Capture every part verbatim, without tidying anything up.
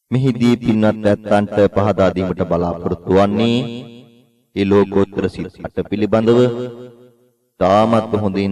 මෙහිදී පින්වත් ඇත්තන්ට පහදා දීමට බලාපොරොත්තු වන්නේ ඒ ලෝකෝත්තර සිත් අට පිළිබඳව තාමත් හොඳින්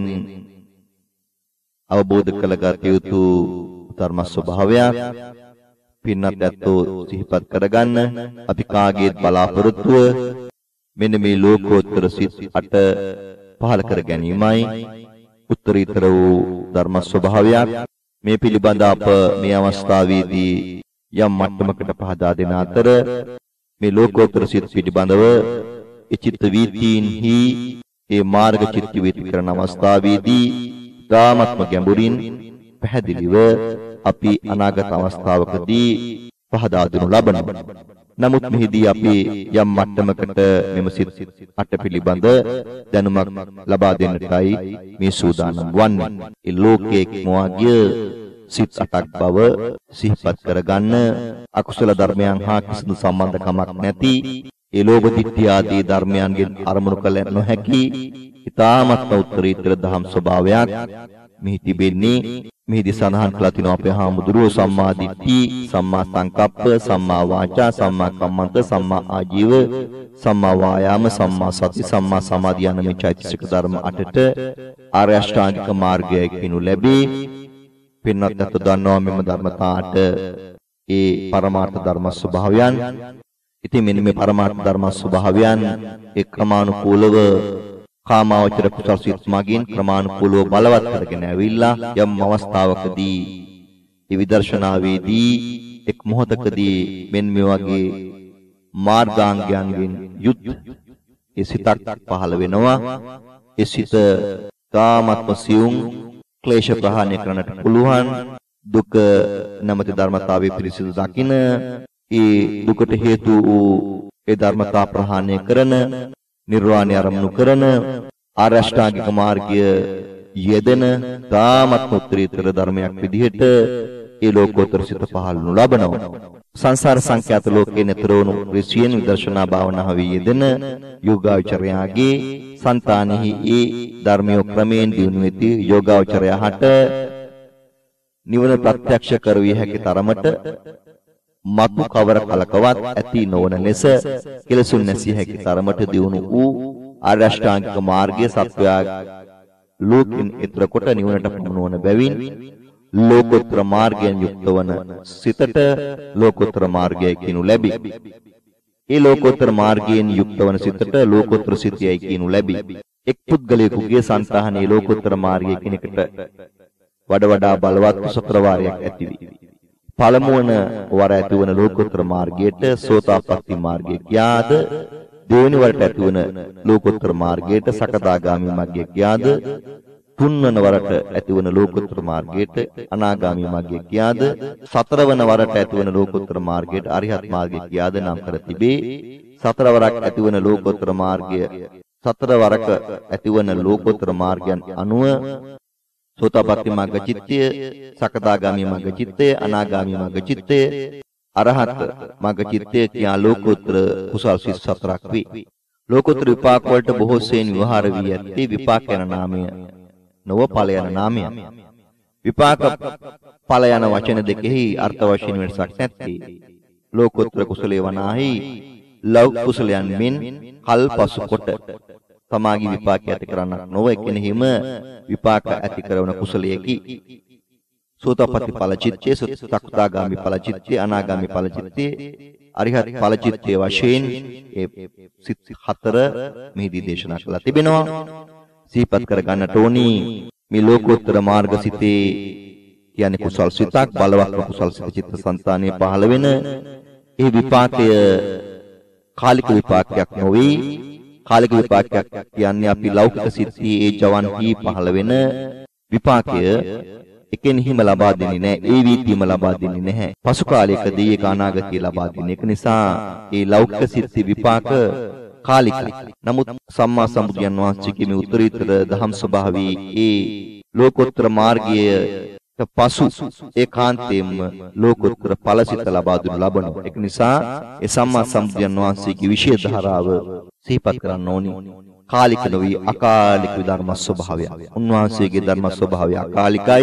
අවබෝධ කරගත යුතු ධර්ම ස්වභාවයක් පින්වත් ඇත්තෝ සිහිපත් කරගන්න. අපි කාගේත් බලාපොරොත්තුව මෙන්න මේ ලෝකෝත්තර සිත් අට පහළ කර ගැනීමයි. උත්තරීතර වූ ධර්ම ස්වභාවයක් මේ පිළිබඳ අප මේ අවස්ථාවේදී යම් මට්ටමකට පහදා දෙන අතර මේ ලෝකෝත්තර සිත් පිළිබඳව ඒ චිත්ත වීතීන්හි ඒ මාර්ග චිත්ත වීති කරන අවස්ථාවේදී ධාමත්ම ගැඹුරින් පැහැදිලිව අපි අනාගත අවස්ථාවකදී පහදා දෙනු ලබනවා. නමුත් මෙහිදී අපි යම් මට්ටමකට මෙම සිත් අට පිළිබඳ දැනුමක් ලබා දෙන්නටයි මේ සූදානම් වන්නේ. ඒ ලෝකයේ මොවාගිය සිත් අටක් බව සිහිපත් කරගන්න, අකුසල ධර්මයන් හා කිසිදු සම්බන්ධකමක් නැති ඒ ලෝභ ditthi ආදී ධර්මයන්ගෙන් අරමුණු කළ නොහැකි ඊ타මත් උත්තරීතර දහම් ස්වභාවයක් මෙහි තිබෙන්නේ. මෙහිදී සඳහන් කළා තිනවා අපේ හාමුදුරුවෝ සම්මා දිට්ඨි, සම්මා සංකප්ප, සම්මා වාචා, සම්මා කම්මන්ත, සම්මා ආජීව, සම්මා වායාම, සම්මා සති, සම්මා සමාධි යන මේ චෛතසික ධර්ම අටට ආර්ය අෂ්ටාංගික මාර්ගය කියනු ලැබේ. පින්වත් අත දන්නවා මෙම ධර්මතාට ඒ පරමාර්ථ ධර්ම ස්වභාවයන්. ඉතින් මෙන්න මේ පරමාර්ථ ධර්ම ස්වභාවයන් ඒ ක්‍රමානුකූලව කාමාවචර කුසල් සිත් මගින් ක්‍රමානුකූලව බලවත් කරගෙන ඇවිල්ලා යම් අවස්ථාවකදී ඒ විදර්ශනාවේදී එක් මොහොතකදී මෙන්න මේ වගේ මාර්ගාංගයන්ගෙන් යුත් ඒ සිතක් පහළ වෙනවා. ඒ සිත කාමත්ම සියුම් ක්ලේශ ප්‍රහාණය කරන්නට පුළුවන්, දුක නැමැති ධර්මතාවයේ පිරිසිදු දකින, ඒ දුකට හේතු වූ ඒ ධර්මතා ප්‍රහාණය කරන, නිර්වාණය අරමුණු කරන, ආර්ය අෂ්ටාංගික මාර්ගය යෙදෙන තාමත් උත්තරීතර ධර්මයක් විදිහට ඒ ලෝකෝත්තර සිත පහළනු ලබනවා. සංසාර සංඛ්‍යාත ලෝකේ නිතරවණු ඍෂියන් විදර්ශනා භාවනාවේ යෙදෙන යෝගාචරයාගේ సంతානෙහි ඒ ධර්මයේ ක්‍රමයෙන් දිනු වෙති යෝගාචරයාට නිවන ප්‍රත්‍යක්ෂ කරවිය හැකි තරමට මතු කවර කලකවත් ඇති නොවන ලෙස කෙලසුන් නැසිය හැකි තරමට දියුණු වූ ආර්ය අෂ්ටාංගික මාර්ගයේ සත්වයා ලෝකින් ඊතර කොට නිවනට පමුණවන බැවින් ලෝකෝත්තර මාර්ගයෙන් යුක්ත වන සිතට ලෝකෝත්තර මාර්ගය කියනු ලැබේ. ඒ ලෝකෝත්තර මාර්ගයෙන් යුක්ත වන සිතට ලෝකෝත්තර සිතයයි කියනු ලැබේ. එක් පුද්ගලයෙකුගේ සංතාහනේ ලෝකෝත්තර මාර්ගය කෙනෙකුට වඩා වඩා බලවත් සතරවාරයක් ඇතිවි. පළමුවන වර ඇතිවන ලෝකෝත්තර මාර්ගයට සෝතාපට්ටි මාර්ගය කියාද, දෙවෙනි වරට ඇතිවන ලෝකෝත්තර මාර්ගයට සකදාගාමි මාර්ගය කියාද, තුන්වන වරට ඇතිවන ලෝකෝත්තර මාර්ගයට අනාගාමි මාර්ගය කියාද, සතරවන වරට ඇතිවන ලෝකෝත්තර මාර්ගයට අරිහත් මාර්ගය කියාද නම් කර තිබේ. සතර වරක් ඇතිවන ලෝකෝත්තර මාර්ගය සතර වරක ඇතිවන ලෝකෝත්තර මාර්ගයන් අනුව සෝතාපට්ටි මාර්ග චිත්තය, සකදාගාමි මාර්ග චිත්තය, අනාගාමි මාර්ග චිත්තය, අරහත් මාර්ග චිත්තය කියා ලෝකෝත්තර කුසල් සිත් සතරක් වේ. ලෝකෝත්තර විපාක වලට බොහෝ සෙයින් විවහාර වී ඇත්තේ විපාක යන නාමය නොව ඵල යන නාමය. විපාක ඵල යන වචන දෙකෙහි අර්ථ වශයෙන් වෙනසක් නැත්තේ. ලෝකෝත්තර කුසලයේ වනාහි ලෞකික කුසලයන් මෙන් කල්පසු කොට තමාගේ විපාක ඇති කරන්නක් නොව එකිනෙහිම විපාක ඇති කරන කුසලයේකි. සෝතාපට්ටි ඵල චිත්තයේ, සකදාගාමි ඵල චිත්තයේ, අනාගාමි ඵල චිත්තයේ, අරිහත් ඵල චිත්තයේ වශයෙන් ඒ සිත් හතර මෙහිදී දේශනා කළා තිබෙනවා. සිහිපත් කර ගන්නට ඕනි මේ ලෝකෝත්තර මාර්ග සිතේ කියන්නේ කුසල් සිතක්, බලවත් කුසල් සිත චිත්ත සංතානයේ පහළ වෙන ඒ විපාකය කාලික විපාකයක් නොවේ. කාලික විපාකයක් කියන්නේ අපි ලෞකික සිත්හි ඒ ජවන්හි පහළ වෙන විපාකය එකෙනෙහිම ලබා දෙන්නේ නැහැ. ඒ වීතියම ලබා දෙන්නේ නැහැ. පසු කාලයකදී ඒක අනාගතයේ ලබා දෙන එක නිසා ඒ ලෞකික සිත්හි විපාක කාලිකයි. නමුත් සම්මා සම්බුදුන් වහන්සේගේ මේ උත්තරීතර දහම් ස්වභාවී ඒ ලෝකෝත්තර මාර්ගයේ පසු ඒකාන්තයෙන්ම ලෝකෝත්තර ඵලසිත ලබා දුන ලබනවා. ඒක නිසා ඒ සම්මා සම්බුදුන් වහන්සේගේ විශේෂ ධාරාව සිහිපත් කරන්න ඕනි. කාලික නොවි අකාලික ධර්ම ස්වභාවය. උන්වහන්සේගේ ධර්ම ස්වභාවය අකාලිකයි.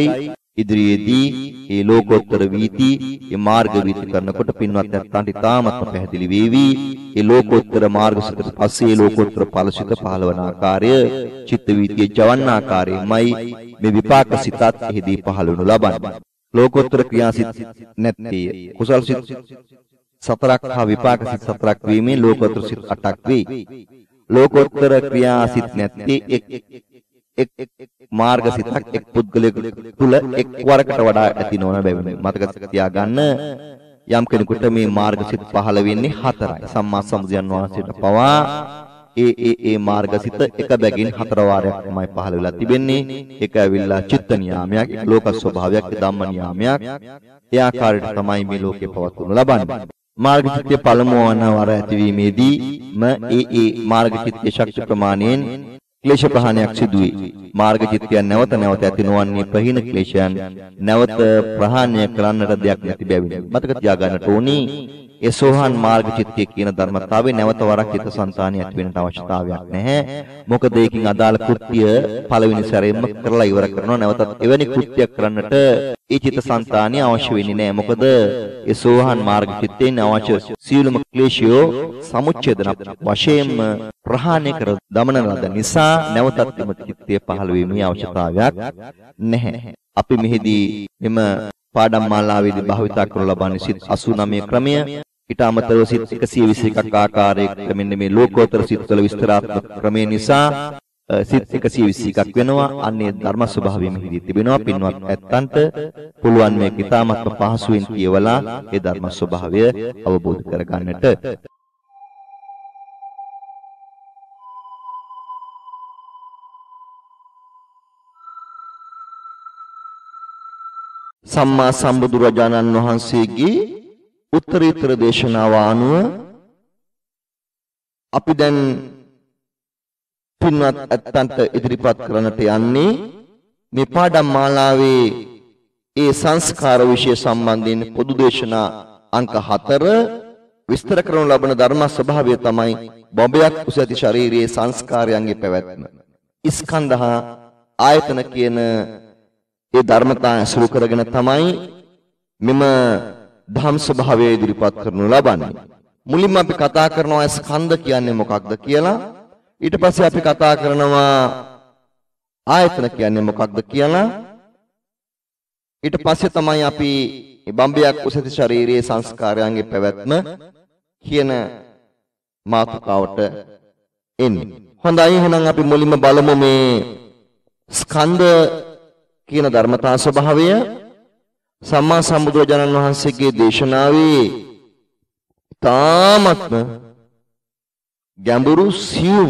ඉදිරියේදී මේ ලෝකෝත්තර වීති මේ මාර්ග වීති කරනකොට පින්වත් නැත්තන්ට ඉතාමත්ම පැහැදිලි වේවි. මේ ලෝකෝත්තර මාර්ගසිතට පස්සේ ලෝකෝත්තර ඵලසිත පහළවන ආකාරය චිත්ත වීතියේ ජවන්න ආකාරයමයි මේ විපාක සිතත් එහිදී පහළවනු ලබන්නේ. ලෝකෝත්තර ක්‍රියාසිත නැත්තේ කුසල් සිත සතරක් හා විපාක සිත සතරක් වීමෙන් ලෝකෝත්තර සිත අටක් වේ. ලෝකෝත්තර ක්‍රියාසිත නැත්තේ එක් එක් මාර්ග සිතක් එක් පුද්ගලයෙකු තුල එක් වරකට වඩා ඇති නොවන බැවින් මතක තියාගන්න. යම් කෙනෙකුට මේ මාර්ග සිත පහළ වෙන්නේ හතරයි. සම්මා සම්බුදුන් වහන්සේට පවා ඒ ඒ ඒ මාර්ග සිත එක බැගින් හතර වාරයක් තමයි පහළ වෙලා තිබෙන්නේ. ඒක ඇවිල්ලා චිත්ත නියාමයක්, ලෝක ස්වභාවයක්, ධම්ම නියාමයක්. ඒ ආකාරයට තමයි මේ ලෝකේ පවත්වනු ලබන්නේ. මාර්ග චිත්තයේ පළමු වන වර ඇතිවීමේදී ම ඒ ඒ මාර්ග චිත්තයේ ශක්ති ප්‍රමාණයෙන් ක්ලේශ ප්‍රහාණයක් සිදුවේ. මාර්ග චිත්තයන් නැවත නැවත ඇති නොවන්නේ ප්‍රහීන ක්ලේශයන් නැවත ප්‍රහාණය කරන්නට දෙයක් නැති බැවින්. මතක තියාගන්නට ඕනි ඒ සෝහන් මාර්ග චිත්තය කියන ධර්මතාවය නැවත වරක් චිත්ත සංතානිය ඇති වෙන්නට අවශ්‍යතාවයක් නැහැ. මොකද ඒකින් අදාළ කෘත්‍ය පළවෙනි සැරේම කරලා ඉවර කරනවා. නැවතත් එවැනි කෘත්‍යයක් කරන්නට ඒ චිත්ත සංතානිය අවශ්‍ය වෙන්නේ නැහැ. මොකද ඒ සෝහන් මාර්ග චිත්තයෙන් අවශ්‍ය සියලුම ක්ලේශයෝ සමුච්ඡේදන වශයෙන්ම ප්‍රහාණය කර දමන ලද නිසා නැවතත් එම චිත්තය පහළ වීමේ අවශ්‍යතාවයක් නැහැ. අපි මෙහිදී එම පාඩම් මාලාවේදී භාවිතා කරනු ලබන්නේ සිත් අසූ නවය ක්‍රමය. ඊට අමතරව සිත් එකසිය විසි එකක් ආකාරයකට මෙන්න මේ ලෝකෝත්තර සිත්වල විස්තරාත්මක ක්‍රමය නිසා සිත් එකසිය විසි එකක් වෙනවා. අන්නේ ධර්ම ස්වභාවය මෙහිදී තිබෙනවා. පින්වත් ඇත්තන්ට පුළුවන් මේක ඉතාමත් පහසුවෙන් කියවලා ඒ ධර්ම ස්වභාවය අවබෝධ කරගන්නට. සම්මා සම්බුදුරජාණන් වහන්සේගේ උත්තරීතර දේශනාව අනුව අපි දැන් පින්වත් ඇත්තන්ට ඉදිරිපත් කරන්නට යන්නේ මේ පාඩම් මාලාවේ ඒ සංස්කාර විෂය සම්බන්ධයෙන් පොදු දේශනා අංක හතර විස්තර කරනු ලබන ධර්ම ස්වභාවය තමයි බඹයක් කුස ඇති ශරීරයේ සංස්කාරයන්ගේ පැවැත්ම. ස්කන්ධ ආයතන කියන ඒ ධර්මතා අසුරු කරගෙන තමයි මෙම ධම් ස්වභාවය ඉදිරිපත් කරනු ලබන්නේ. මුලින්ම අපි කතා කරනවා ස්කන්ධ කියන්නේ මොකක්ද කියලා. ඊට පස්සේ අපි කතා කරනවා ආයතන කියන්නේ මොකක්ද කියලා. ඊට පස්සේ තමයි අපි මේ බම්බයක් උසති ශරීරයේ සංස්කාරයන්ගේ පැවැත්ම කියන මාතෘකාවට එන්නේ. හොඳයි, එහෙනම් අපි මුලින්ම බලමු මේ ස්කන්ධ කියන ධර්මතා ස්වභාවය සම්මා සම්බුදුරජාණන් වහන්සේගේ දේශනාවේ තාමත්ම ගැඹුරු සියුම්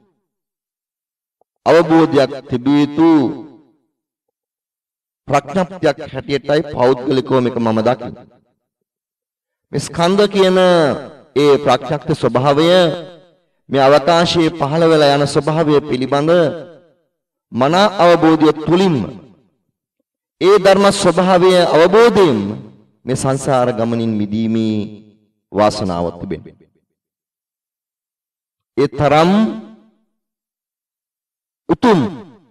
අවබෝධයක් තිබිය යුතු ප්‍රඥප්තියක් හැටියටයි පෞද්ගලිකව මේක මම දකින්නේ. මේ ස්කන්ධ කියන ඒ ප්‍රඥප්ති ස්වභාවය මේ අවකාශයේ පහළ වෙලා යන ස්වභාවය පිළිබඳ මනා අවබෝධය තුලින්ම ඒ ධර්ම ස්වභාවය අවබෝධයෙන් මේ සංසාර ගමනින් මිදීමේ වාසනාවක් තිබෙනවා. ඒ තරම් උතුම්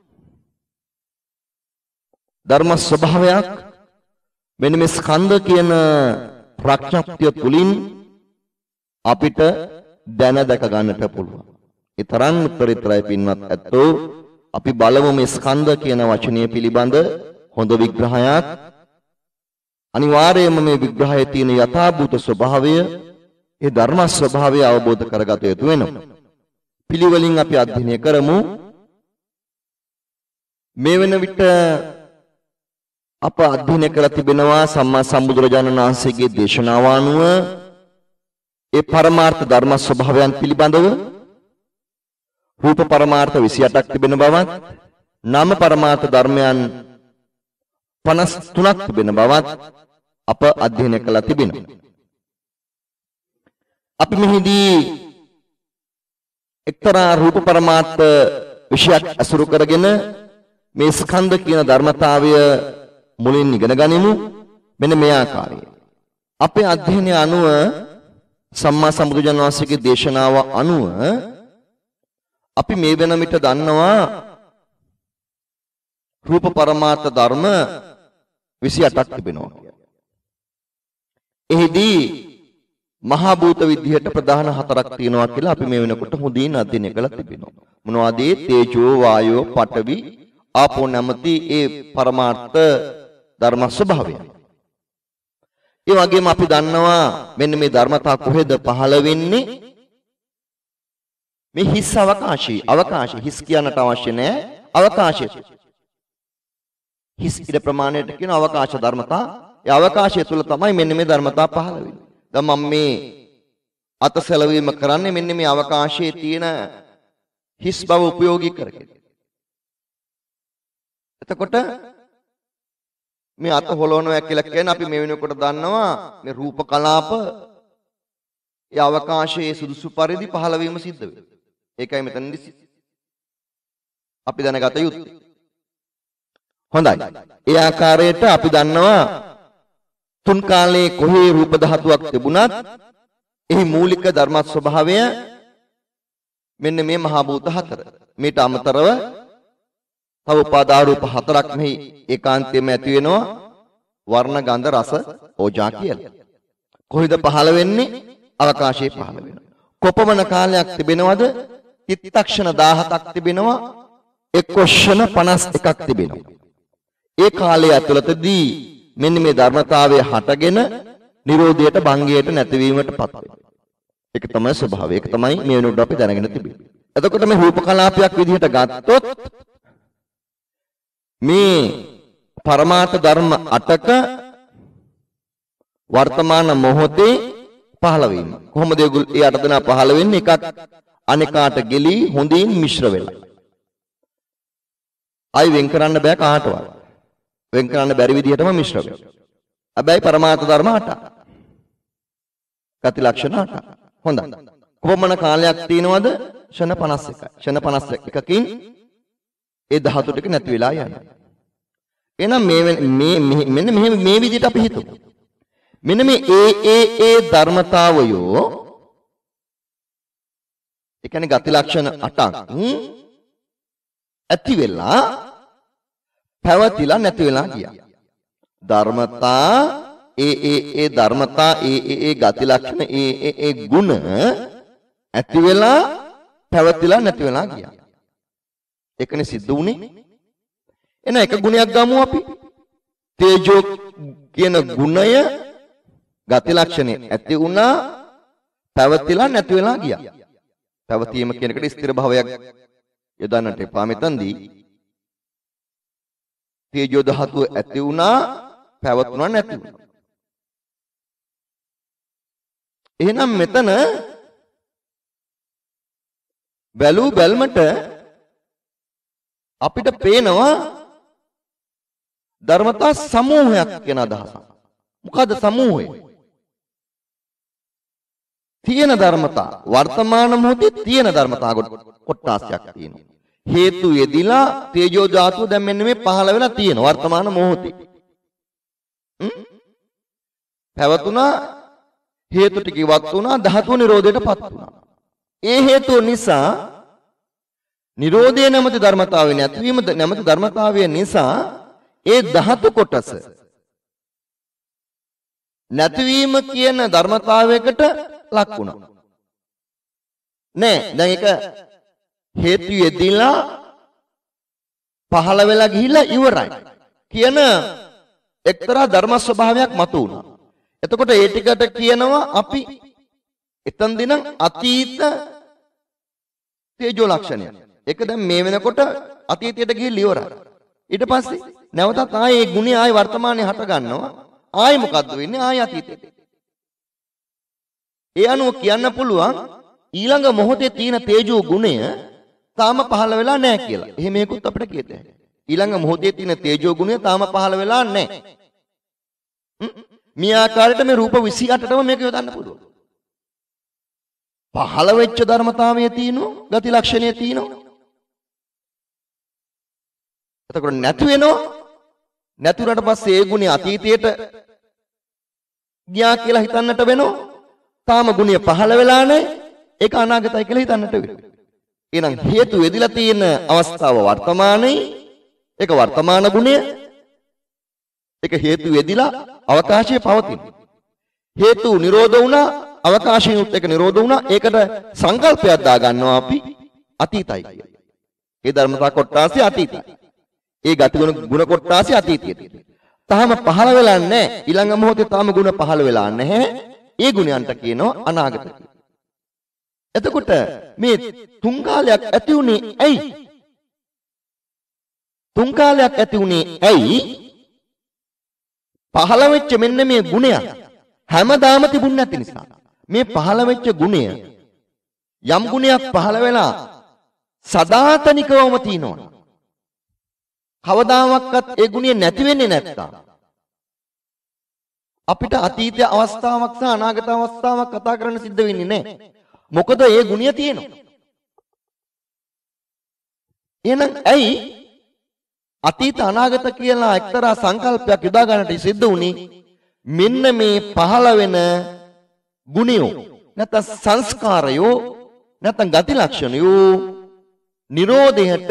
ධර්ම ස්වභාවයක් මෙන්න මේ ස්කන්ධ කියන ප්‍රඥප්තිය තුලින් අපිට දැන දැක ගන්නට පුළුවන්. ඒ තරම් උත්තරීතරයි පින්වත් ඇත්තෝ. අපි බලමු මේ ස්කන්ධ කියන වචනය පිළිබඳ හොඳ විග්‍රහයක්. අනිවාර්යයෙන්ම මේ විග්‍රහයේ තියෙන යථාභූත ස්වභාවය, ඒ ධර්ම ස්වභාවය අවබෝධ කරගත යුතු වෙනවා. පිළිවෙලින් අපි අධ්‍යයනය කරමු. මේ වෙන විට අප අධ්‍යයනය කර තිබෙනවා සම්මා සම්බුදුරජාණන් වහන්සේගේ දේශනාව අනුව ඒ පරමාර්ථ ධර්ම ස්වභාවයන් පිළිබඳව රූප පරමාර්ථ විසි අටක් තිබෙන බවත්, නාම පරමාර්ථ ධර්මයන් පනස් තුනක් තිබෙන බවත් අප අධ්‍යයනය කළා තිබෙනවා. අපි මෙහිදී එක්තරා රූප පරමාර්ථ විෂයක් අසුරු කරගෙන මේ ස්කන්ධ කියන ධර්මතාවය මුලින් ඉගෙන ගනිමු. මෙන්න මේ ආකාරය. අපේ අධ්‍යයනය අනුව සම්මා සම්බුදුජාණන් වහන්සේගේ දේශනාව අනුව අපි මේ වෙන විට දන්නවා රූප පරමාර්ථ ධර්ම විසිඅටක් තිබෙනවා. එහිදී මහා භූත විද්‍යාවට ප්‍රධාන හතරක් තියෙනවා කියලා අපි මේ වෙනකොට හොඳින් අධ්‍යයනය කළා තිබෙනවා. මොනවද ඒ? තේජෝ, වායෝ, පඨවි, ආපෝ නැමැති ඒ පරමාර්ථ ධර්ම ස්වභාවය. ඒ වගේම අපි දන්නවා මෙන්න මේ ධර්මතා කොහෙද පහළ වෙන්නේ? මේ හිස් අවකාශී. අවකාශය හිස් කියන්නට අවශ්‍ය නැහැ. අවකාශය. හිස් ඉර ප්‍රමාණයට කියන අවකාශ ධර්මතා. ඒ අවකාශය තුල තමයි මෙන්න මේ ධර්මතා පහළ වෙන්නේ. දැන් මම මේ අත සැලවීම කරන්නේ මෙන්න මේ අවකාශයේ තියෙන හිස් බව උපයෝගී කරගෙන. එතකොට මේ අත හොලවනවා කියලා කියන්නේ අපි මේ වෙනකොට දන්නවා මේ රූප කලාප ඒ අවකාශයේ සුදුසු පරිදි පහළ වීම සිද්ධ වෙනවා. ඒකයි මෙතනදී අපි දැනගත යුත්තේ. හොඳයි. ඒ ආකාරයට අපි දන්නවා තුන් කාලේ කොහේ රූප ධාතුවක් තිබුණත් එහි මූලික ධර්ම ස්වභාවය මෙන්න මේ මහා භූත හතර. මේට අමතරව තව උපාදාන රූප හතරක් මෙහි ඒකාන්තයෙන්ම ඇති වෙනවා. වර්ණ, ගන්ධ, රස, ඕජා කියලා. කොහෙද පහළ වෙන්නේ? අවකාශයේ පහළ වෙනවා. කොපමණ කාලයක් තිබෙනවද? චිත්තක්ෂණ දහහක් තිබෙනවා. එක්වෂණ පනස් එකක් තිබෙනවා. ඒ කාලය ඇතුළතදී මෙන්න මේ ධර්මතාවය හටගෙන නිරෝධයට, භංගයට, නැතිවීමට පත් වෙනවා. ඒක තමයි ස්වභාවය. ඒක තමයි මේ වෙනුවට අපි දැනගෙන තිබෙන්නේ. එතකොට මේ රූප කලාපයක් විදිහට ගත්තොත් මේ පරමාර්ථ ධර්ම අටක වර්තමාන මොහොතේ පහළ වීම. කොහොමද ඒ අට දෙනා පහළ වෙන්නේ? එකක් අනිකාට ගෙලී හොඳින් මිශ්‍ර වෙලා. අයි වෙන් කරන්න බෑ කාටවත්. වෙන් කරන්න බැරි විදිහටම මිශ්‍ර වෙනවා. හැබැයි පරමාර්ථ ධර්ම අටක්. ගති ලක්ෂණ අටක්. හොඳයි. කොපමණ කාලයක් තියෙනවද? ක්ෂණ පනස් එකයි. ක්ෂණ පනස් එකකින් ඒ ධාතු ටික නැති වෙලා යනවා. එහෙනම් මේ මේ මෙන්න මෙහෙම මේ විදිහට අපි හිතමු. මෙන්න මේ ඒ ඒ ඒ ධර්මතාවයෝ ඒ කියන්නේ ගති ලක්ෂණ අටක් ඇති වෙලා පැවතිලා නැති වෙලා ගියා. ධර්මතා ඒ ඒ ඒ ධර්මතා ඒ ඒ ඒ ගති ලක්ෂණ ඒ ඒ ඒ ගුණ ඇති වෙලා පැවතිලා නැති වෙලා ගියා. ඒකනේ සිද්ධ වුනේ. එන එක ගුණයක් ගමු අපි. තේජෝ කියන ගුණය ගති ලක්ෂණය ඇති වුණා පැවතිලා නැති වෙලා ගියා. පැවතීම කියන එකට ස්ථිර භාවයක් යොදන්නට එපා මෙතනදී. තේජෝ ධාතුව ඇති වුණා පැවතුණා නැති වුණා. එහෙනම් මෙතන බැලූ බැල්මට අපිට පේනවා ධර්මතා සමූහයක් කියන අදහසක්. මොකද සමූහය? තියෙන ධර්මතා වර්තමාන මොහොතේ තියෙන ධර්මතා කොටාසයක් තියෙනවා. හේතු යෙදිලා තේජෝ ධාතුව දැන් මෙන්න මේ පහළ වෙලා තියෙන වර්තමාන මොහොතේ. පැවතුණා හේතු ටික ඉවත් වුණා ධාතුව නිරෝධයටපත් වුණා. ඒ හේතුව නිසා නිරෝධය නැමැති ධර්මතාවය නැතිවීම නැමැති ධර්මතාවය නිසා ඒ ධාතු කොටස නැතිවීම කියන ධර්මතාවයකට ලක් වුණා. නෑ දැන් ඒක හේතු යෙදিলা පහළ වෙලා ගිහිල්ලා ඉවරයි කියන එක්තරා ධර්ම ස්වභාවයක් මතු වුණා. එතකොට ඒ ටිකට කියනවා අපි එතනදී නම් අතීත තේජෝ ලක්ෂණය. ඒක දැන් මේ වෙනකොට අතීතයට ගිහිල්ලා ඉවරයි. ඊට පස්සේ නැවතත් ආයේ ඒ ගුණය ආයේ වර්තමානයේ හට ගන්නවා. ආයේ මොකද්ද වෙන්නේ? ආයේ අතීතයට. ඒ අනුව කියන්න පුළුවන් ඊළඟ මොහොතේ තියෙන තේජෝ ගුණය තාම පහළ වෙලා නැහැ කියලා. එහෙම මේකුත් අපිට කියත හැකියි. ඊළඟ මොහොතේ තියෙන තේජෝ ගුණය තාම පහළ වෙලා නැහැ. මේ ආකාරයට මේ රූප විසිඅටටම මේක යොදන්න පුළුවන්. පහළ වෙච්ච ධර්මතාවයේ තියෙනවා, ගති ලක්ෂණයේ තියෙනවා. එතකොට නැති වෙනවා. නැති වුණාට පස්සේ ඒ ගුණය අතීතයට ගියා කියලා හිතන්නට වෙනවා. තාම ගුණය පහළ වෙලා නැහැ. ඒක අනාගතයි කියලා හිතන්නට වෙනවා. එහෙනම් හේතු වෙදිලා තියෙන අවස්ථාව වර්තමානයේ ඒක වර්තමාන ගුණය. ඒක හේතු වෙදිලා අවකාශයේ පවතින. හේතු නිරෝධ වුණා අවකාශයෙන් එක නිරෝධ වුණා. ඒකට සංකල්පයක් දා ගන්නවා අපි අතීතයි කියලා. ඒ ධර්මතා කොටාසි අතීතයි. ඒ ගති ගුණ ගුණ කොටාසි අතීතයයි. තාම පහළ වෙලා නැහැ. ඊළඟ මොහොතේ තාම ගුණ පහළ වෙලා නැහැ. ඒ ගුණයන්ට කියනවා අනාගත කියලා. එතකොට මේ තුන් කාලයක් ඇති උනේ ඇයි? තුන් කාලයක් ඇති උනේ ඇයි? පහළ වෙච්ච මෙන්න මේ ගුණය හැමදාම තිබුණ නැති නිසා. මේ පහළ වෙච්ච ගුණය යම් ගුණයක් පහළ වෙලා සදාතනිකවම තියෙනවා. කවදාවත් ඒ ගුණය නැති වෙන්නේ නැත්තම් අපිට අතීත අවස්ථාවක් සහ අනාගත අවස්ථාවක් කතා කරන්න සිද්ධ වෙන්නේ නැහැ. මොකද ඒ ගුණය තියෙනවා. එහෙනම් ඇයි අතීත අනාගත කියලා එක්තරා සංකල්පයක් යොදා ගන්නට සිද්ධ වුණේ? මෙන්න මේ පහළ වෙන ගුණයෝ නැත්නම් සංස්කාරයෝ නැත්නම් ගති ලක්ෂණයෝ නිරෝධයට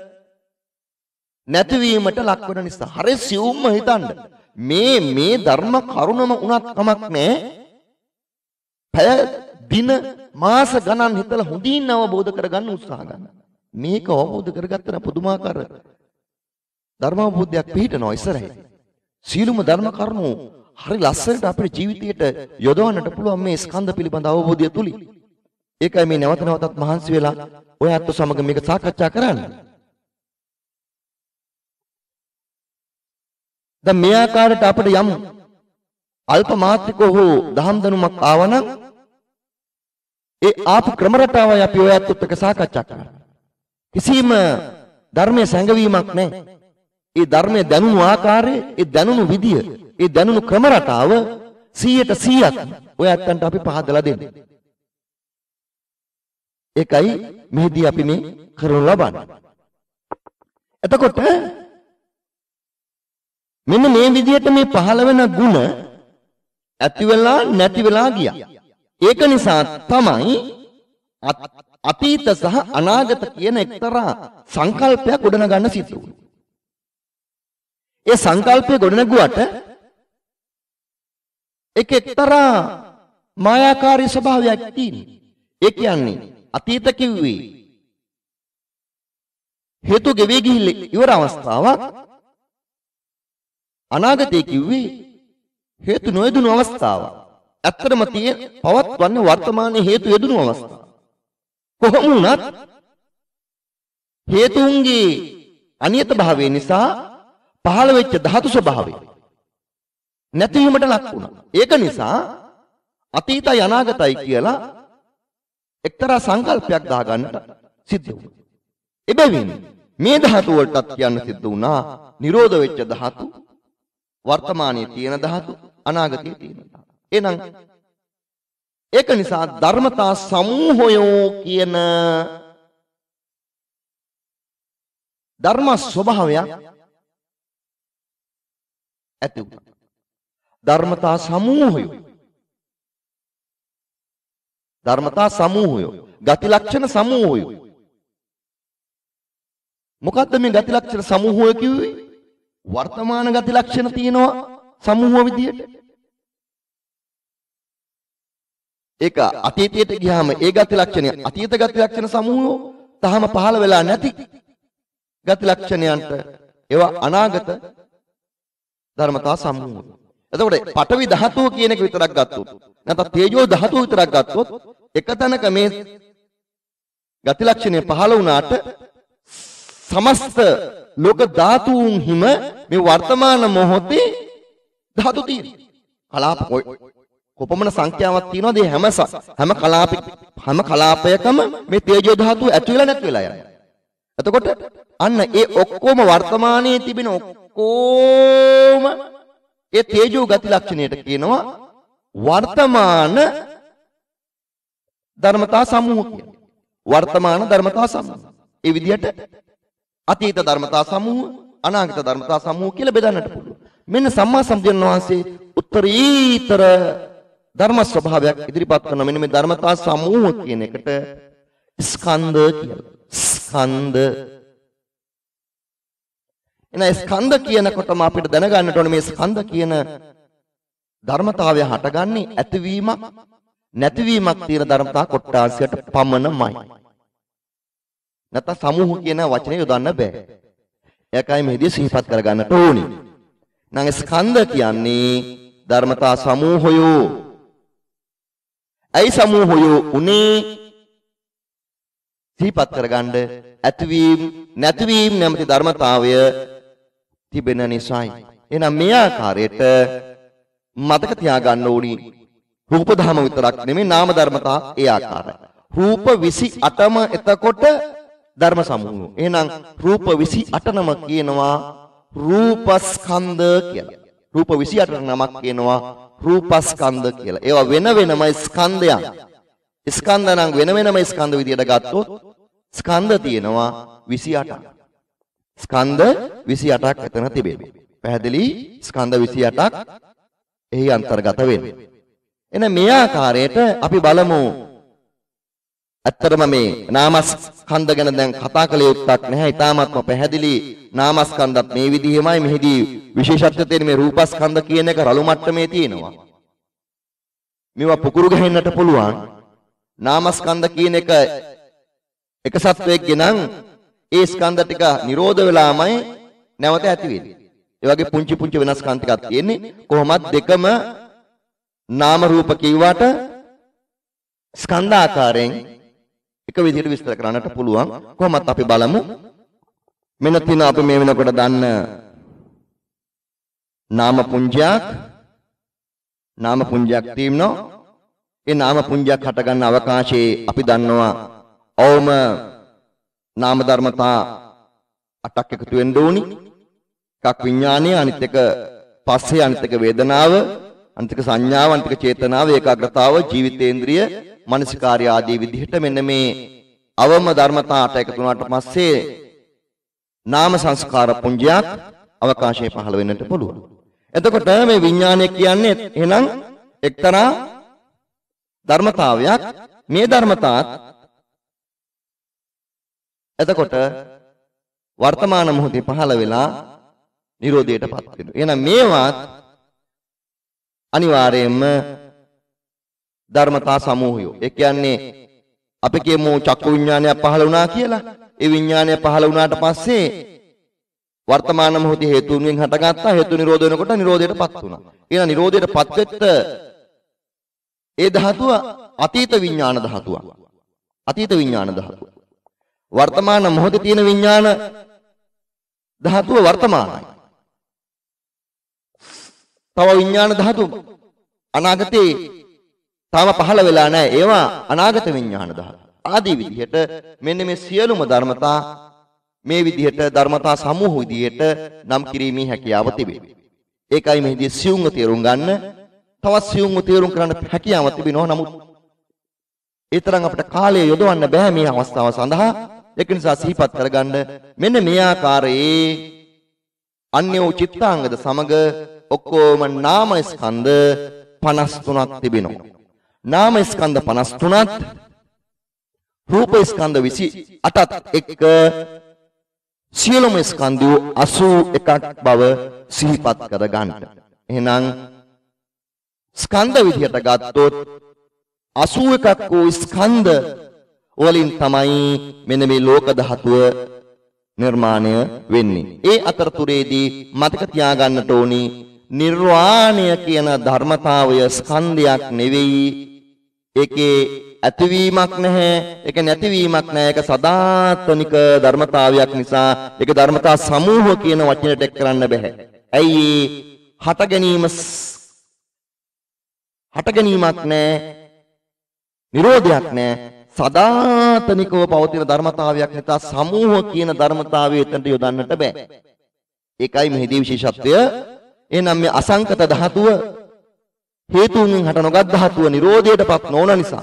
නැතිවීමට ලක් වෙන නිසා. හරි සියුම්ම හිතන්න. මේ මේ ධර්ම කරුණම උනත් කමක් නැහැ. පැය දින මාස ගණන් හිතලා හොඳින් අවබෝධ කරගන්න උත්සාහ ගන්න. මේක අවබෝධ කරගත්තම පුදුමාකාර ධර්ම අවබෝධයක් පිහිටනවා ඉස්සරහින්. සීලුම ධර්ම කරුණු හරි ලස්සනට අපේ ජීවිතයට යොදවන්නට පුළුවන් මේ ස්කන්ධ පිළිබඳ අවබෝධය තුලින්. ඒකයි මේ නැවත නැවතත් මහන්සි වෙලා ඔයත් සමග මේක සාකච්ඡා කරන්නේ. දැන් මේ ආකාරයට අපිට යම් අල්ප මාත්‍රිකව හෝ දහම් දැනුමක් ආවනම් ඒ ආපු ක්‍රම රටාවයි අපි ඔයත් එක්ක සාකච්ඡා කරන්නේ. කිසිම ධර්මයේ සැඟවීමක් නැහැ. ඒ ධර්මයේ දැනුණු ආකාරය, ඒ දැනුණු විදිය, ඒ දැනුණු ක්‍රම රටාව සීයට සීයක් ඔයත්න්ට අපි පහදලා දෙන්නේ. ඒකයි මෙහිදී අපි මේ කරනු ලබන්නේ. එතකොට මෙන්න මේ විදිහට මේ පහළ වෙන ಗುಣ ඇති වෙලා නැති වෙලා ගියා. ඒක නිසා තමයි අතීත සහ අනාගත කියන එක්තරා සංකල්පයක් ගොඩනගන්න සිද්ධ වුනේ. ඒ සංකල්පය ගොඩනගුවට ඒක එක්තරා මායාකාරී ස්වභාවයක් තියෙනවා. ඒ කියන්නේ අතීත කිව්වේ හේතු ගෙවී ගිහිල්ලා ඉවර අවස්ථාවක්. අනාගතයේ කිව්වේ හේතු නොයදුණු අවස්ථාවක්. ඇත්තටම තියෙන පවත්වන්නේ වර්තමානයේ හේතු යෙදුණු අවස්ථාව. කොහොම වුණත් හේතුන්ගේ අනියත භාවය නිසා පහළ වෙච්ච ධාතු ස්වභාවය නැතිවීමට ලක් වුණා. ඒක නිසා අතීතයි අනාගතයි කියලා එක්තරා සංකල්පයක් දාගන්නට සිද්ධ වුණා. එබැවින් මේ ධාතු වලටත් කියන්න සිද්ධ වුණා නිරෝධ වෙච්ච ධාතු, වර්තමානයේ තියෙන ධාතු, අනාගතයේ තියෙන ධාතු. එහෙනම් ඒක නිසා ධර්මතා සමූහයෝ කියන ධර්ම ස්වභාවයක් ඇති වුණා. ධර්මතා සමූහයෝ ධර්මතා සමූහයෝ ගති ලක්ෂණ සමූහයෝ. මොකද්ද මේ ගති ලක්ෂණ සමූහය කිව්වේ? වර්තමාන ගති ලක්ෂණ තියෙනවා සමූහ විදියට. ඒක අතීතයට ගියාම ඒ ගති ලක්ෂණ අතීත ගති ලක්ෂණ සමූහය තාම පහළ වෙලා නැති ගති ලක්ෂණයන්ට ඒවා අනාගත ධර්මතා සමූහය. එතකොට පඨවි ධාතුව කියන එක විතරක් ගත්තොත් නැත්නම් තේජෝ ධාතුව විතරක් ගත්තොත් එක තැනක මේ ගති ලක්ෂණය පහළ වුණාට සමස්ත ලෝක ධාතුන් හිම මේ වර්තමාන මොහොතේ ධාතු තියෙනවා. කලාප කොපමණ සංඛ්‍යාවක් තියෙනවද? හැම හැම කලාප හැම කලාපයකම මේ තේජෝ ධාතුව ඇති වෙලා නැති වෙලා යනවා. එතකොට අන්න ඒ ඔක්කොම වර්තමානයේ තිබෙන ඔක්කොම ඒ තේජෝ ගති ලක්ෂණයට කියනවා වර්තමාන ධර්මතා සමූහ කියලා. වර්තමාන ධර්මතා සමූහ. ඒ විදිහට අතීත ධර්මතා සමූහ, අනාගත ධර්මතා සමූහ කියලා බෙදන්නට පුළුවන්. මෙන්න සම්මා සම්බුදුන් වහන්සේ උත්තරීතර ධර්ම ස්වභාවයක් ඉදිරිපත් කරන මෙන්න මේ ධර්මතා සමූහ කියන එකට ස්කන්ධ කියලා. ස්කන්ධ. එහෙනම් ස්කන්ධ කියනකොටම අපිට දැනගන්නට ඕනේ මේ ස්කන්ධ කියන ධර්මතාවය හටගන්නේ ඇතිවීමක් නැතිවීමක් තියෙන ධර්මතා කොටාසියට පමණමයි. නැත්නම් සමූහ කියන වචනේ යොදන්න බෑ. ඒකයි මෙහිදී සිහිපත් කරගන්නට ඕනේ. නම් ස්කන්ධ කියන්නේ ධර්මතා සමූහයෝ. ඇයි සමූහයෝ උනේ? සිහිපත් කරගන්න ඇතිවීම නැතිවීම නැමැති ධර්මතාවය තිබෙන නිසායි. එහෙනම් මේ ආකාරයට මතක තියාගන්න ඕනි. රූප ධර්ම විතරක් නෙමෙයි නාම ධර්මතා ඒ ආකාරයි. රූප විසි අටම එතකොට ධර්ම සමූහය. එහෙනම් රූප විසි අටම කියනවා රූපස්කන්ධ කියලා. රූප විසි අට නමක් කියනවා රූපස්කන්ධ කියලා. ඒවා වෙන වෙනම ස්කන්ධයන්. ස්කන්ධ නම් වෙන වෙනම ස්කන්ධ විදියට ගත්තොත් ස්කන්ධ තියෙනවා විසි අටක්. ස්කන්ධ විසි අටක් එතන තිබෙනවා. පැහැදිලි? ස්කන්ධ විසි අටක් එහි අන්තර්ගත වෙන්නේ. එහෙනම් මේ ආකාරයට අපි බලමු. ඇත්තටම මේ නාමස්කන්ධ ගැන දැන් කතා කළ යුත්තක් නැහැ. ඊටාත්ම පැහැදිලි නාමස්කන්ධත් මේ විදිහමයි. මෙහිදී විශේෂත්වය තියෙන මේ රූපස්කන්ධ කියන එක රළු මට්ටමේ තියෙනවා. මේවා පුකුරු ගහින්නට පුළුවන්. නාමස්කන්ධ කියන එක එක සත්වයක්ගේ නම් ඒ ස්කන්ධ ටික නිරෝධ වෙලාමයි නැවත ඇති වෙන්නේ. ඒ වගේ පුංචි පුංචි වෙනස්කම් ටිකක් තියෙන්නේ. කොහොමත් දෙකම නාම රූප කියවට ස්කන්ධ ආකාරයෙන් එක විදිහට විස්තර කරන්නට පුළුවන්. කොහොමත් අපි බලමු. මෙන්න තියෙන අපි මේ වෙනකොට දන්න නාම පුංජයක් නාම පුංජයක් තියෙනවා. ඒ නාම පුංජයක් හටගන්න අවකාශයේ අපි දන්නවා අවම නාම ධර්මතා අටක් එකතු වෙන්න ඕනි. එකක් විඥානය, අනිත් එක පස්සේ, අනිත් එක වේදනාව, අනිත් එක සංඥාව, අනිත් එක චේතනාව, ඒකාග්‍රතාව, ජීවිතේන්ද්‍රිය, මානසිකාර්ය ආදී විදිහට මෙන්න මේ අවම ධර්මතා අට එකතු වුණාට පස්සේ නාම සංස්කාර පුංජයක් අවකාශයේ පහළ වෙන්නට පුළුවන්. එතකොට මේ විඥානය කියන්නේ එහෙනම් එක්තරා ධර්මතාවයක්. මේ ධර්මතාවත් එතකොට වර්තමාන මොහොතේ පහළ වෙලා නිරෝධයටපත් වෙනවා. එහෙනම් මේවත් අනිවාර්යයෙන්ම ධර්මතා සමූහය. ඒ කියන්නේ අපි කියමු චක්කු විඥානය පහළ වුණා කියලා. ඒ විඥානය පහළ වුණාට පස්සේ වර්තමාන මොහොතේ හේතුන්ගෙන් හටගත්තා. හේතු නිරෝධ වෙනකොට නිරෝධයටපත් වුණා. එහෙනම් නිරෝධයටපත් වෙච්ච ඒ ධාතුව අතීත විඥාන ධාතුවක්. අතීත විඥාන ධාතුව. වර්තමාන මොහොතේ තියෙන විඥාන ධාතුව වර්තමානයි. තව විඥාන ධාතු අනාගතේ තාම පහළ වෙලා නැහැ. ඒවා අනාගත විඥාන ධාතු. ආදී විදිහට මෙන්න මේ සියලුම ධර්මතා මේ විදිහට ධර්මතා සමූහ විදිහට නම් කිරීමේ හැකියාව තිබේ. ඒකයි මෙහිදී සියුම්ව තේරුම් ගන්න. තවත් සියුම්ව තේරුම් කරන්න හැකියාව තිබෙනවා. නමුත් ඒ තරම් අපිට කාලය යොදවන්න බෑ මේ අවස්ථාව සඳහා. ඒක නිසා සිහිපත් කරගන්න මෙන්න මේ ආකාරයේ අන්‍ය වූ චිත්තාංගද සමග ඔක්කොම නාම ස්කන්ධ පනස් තුනක් තිබෙනවා. නාම ස්කන්ධ පනස් තුනත් රූප ස්කන්ධ විසි අටත් එක්ක සියලුම ස්කන්ධය අසූ එකක් බව සිහිපත් කරගන්න. එහෙනම් ස්කන්ධ විදිහට ගත්තොත් අසූ එකක් වූ ස්කන්ධ වලින් තමයි මෙන්න මේ ලෝක ධාතුව නිර්මාණය වෙන්නේ. ඒ අතරතුරේදී මතක තියාගන්නට ඕනි නිර්වාණය කියන ධර්මතාවය ස්කන්ධයක් නෙවෙයි. ඒකේ ඇතිවීමක් නැහැ, ඒක නැතිවීමක් නැහැ. ඒක සදාතනික ධර්මතාවයක් නිසා ඒක ධර්මතා සමූහ කියන වචනයට එක් කරන්න බෑ. ඇයි? හට ගැනීම හට ගැනීමක් නැහැ, නිරෝධයක් නැහැ. සදාතනිකව පවතින ධර්මතාවයක් නිසා සමූහ කියන ධර්මතාවය එතනට යොදන්නට බෑ. ඒකයි මෙහිදී විශේෂත්වය. එහෙනම් මේ අසංකත ධාතුව හේතුන්ගෙන් හට නොගත් ධාතුව නිරෝධයටපත් නොවන නිසා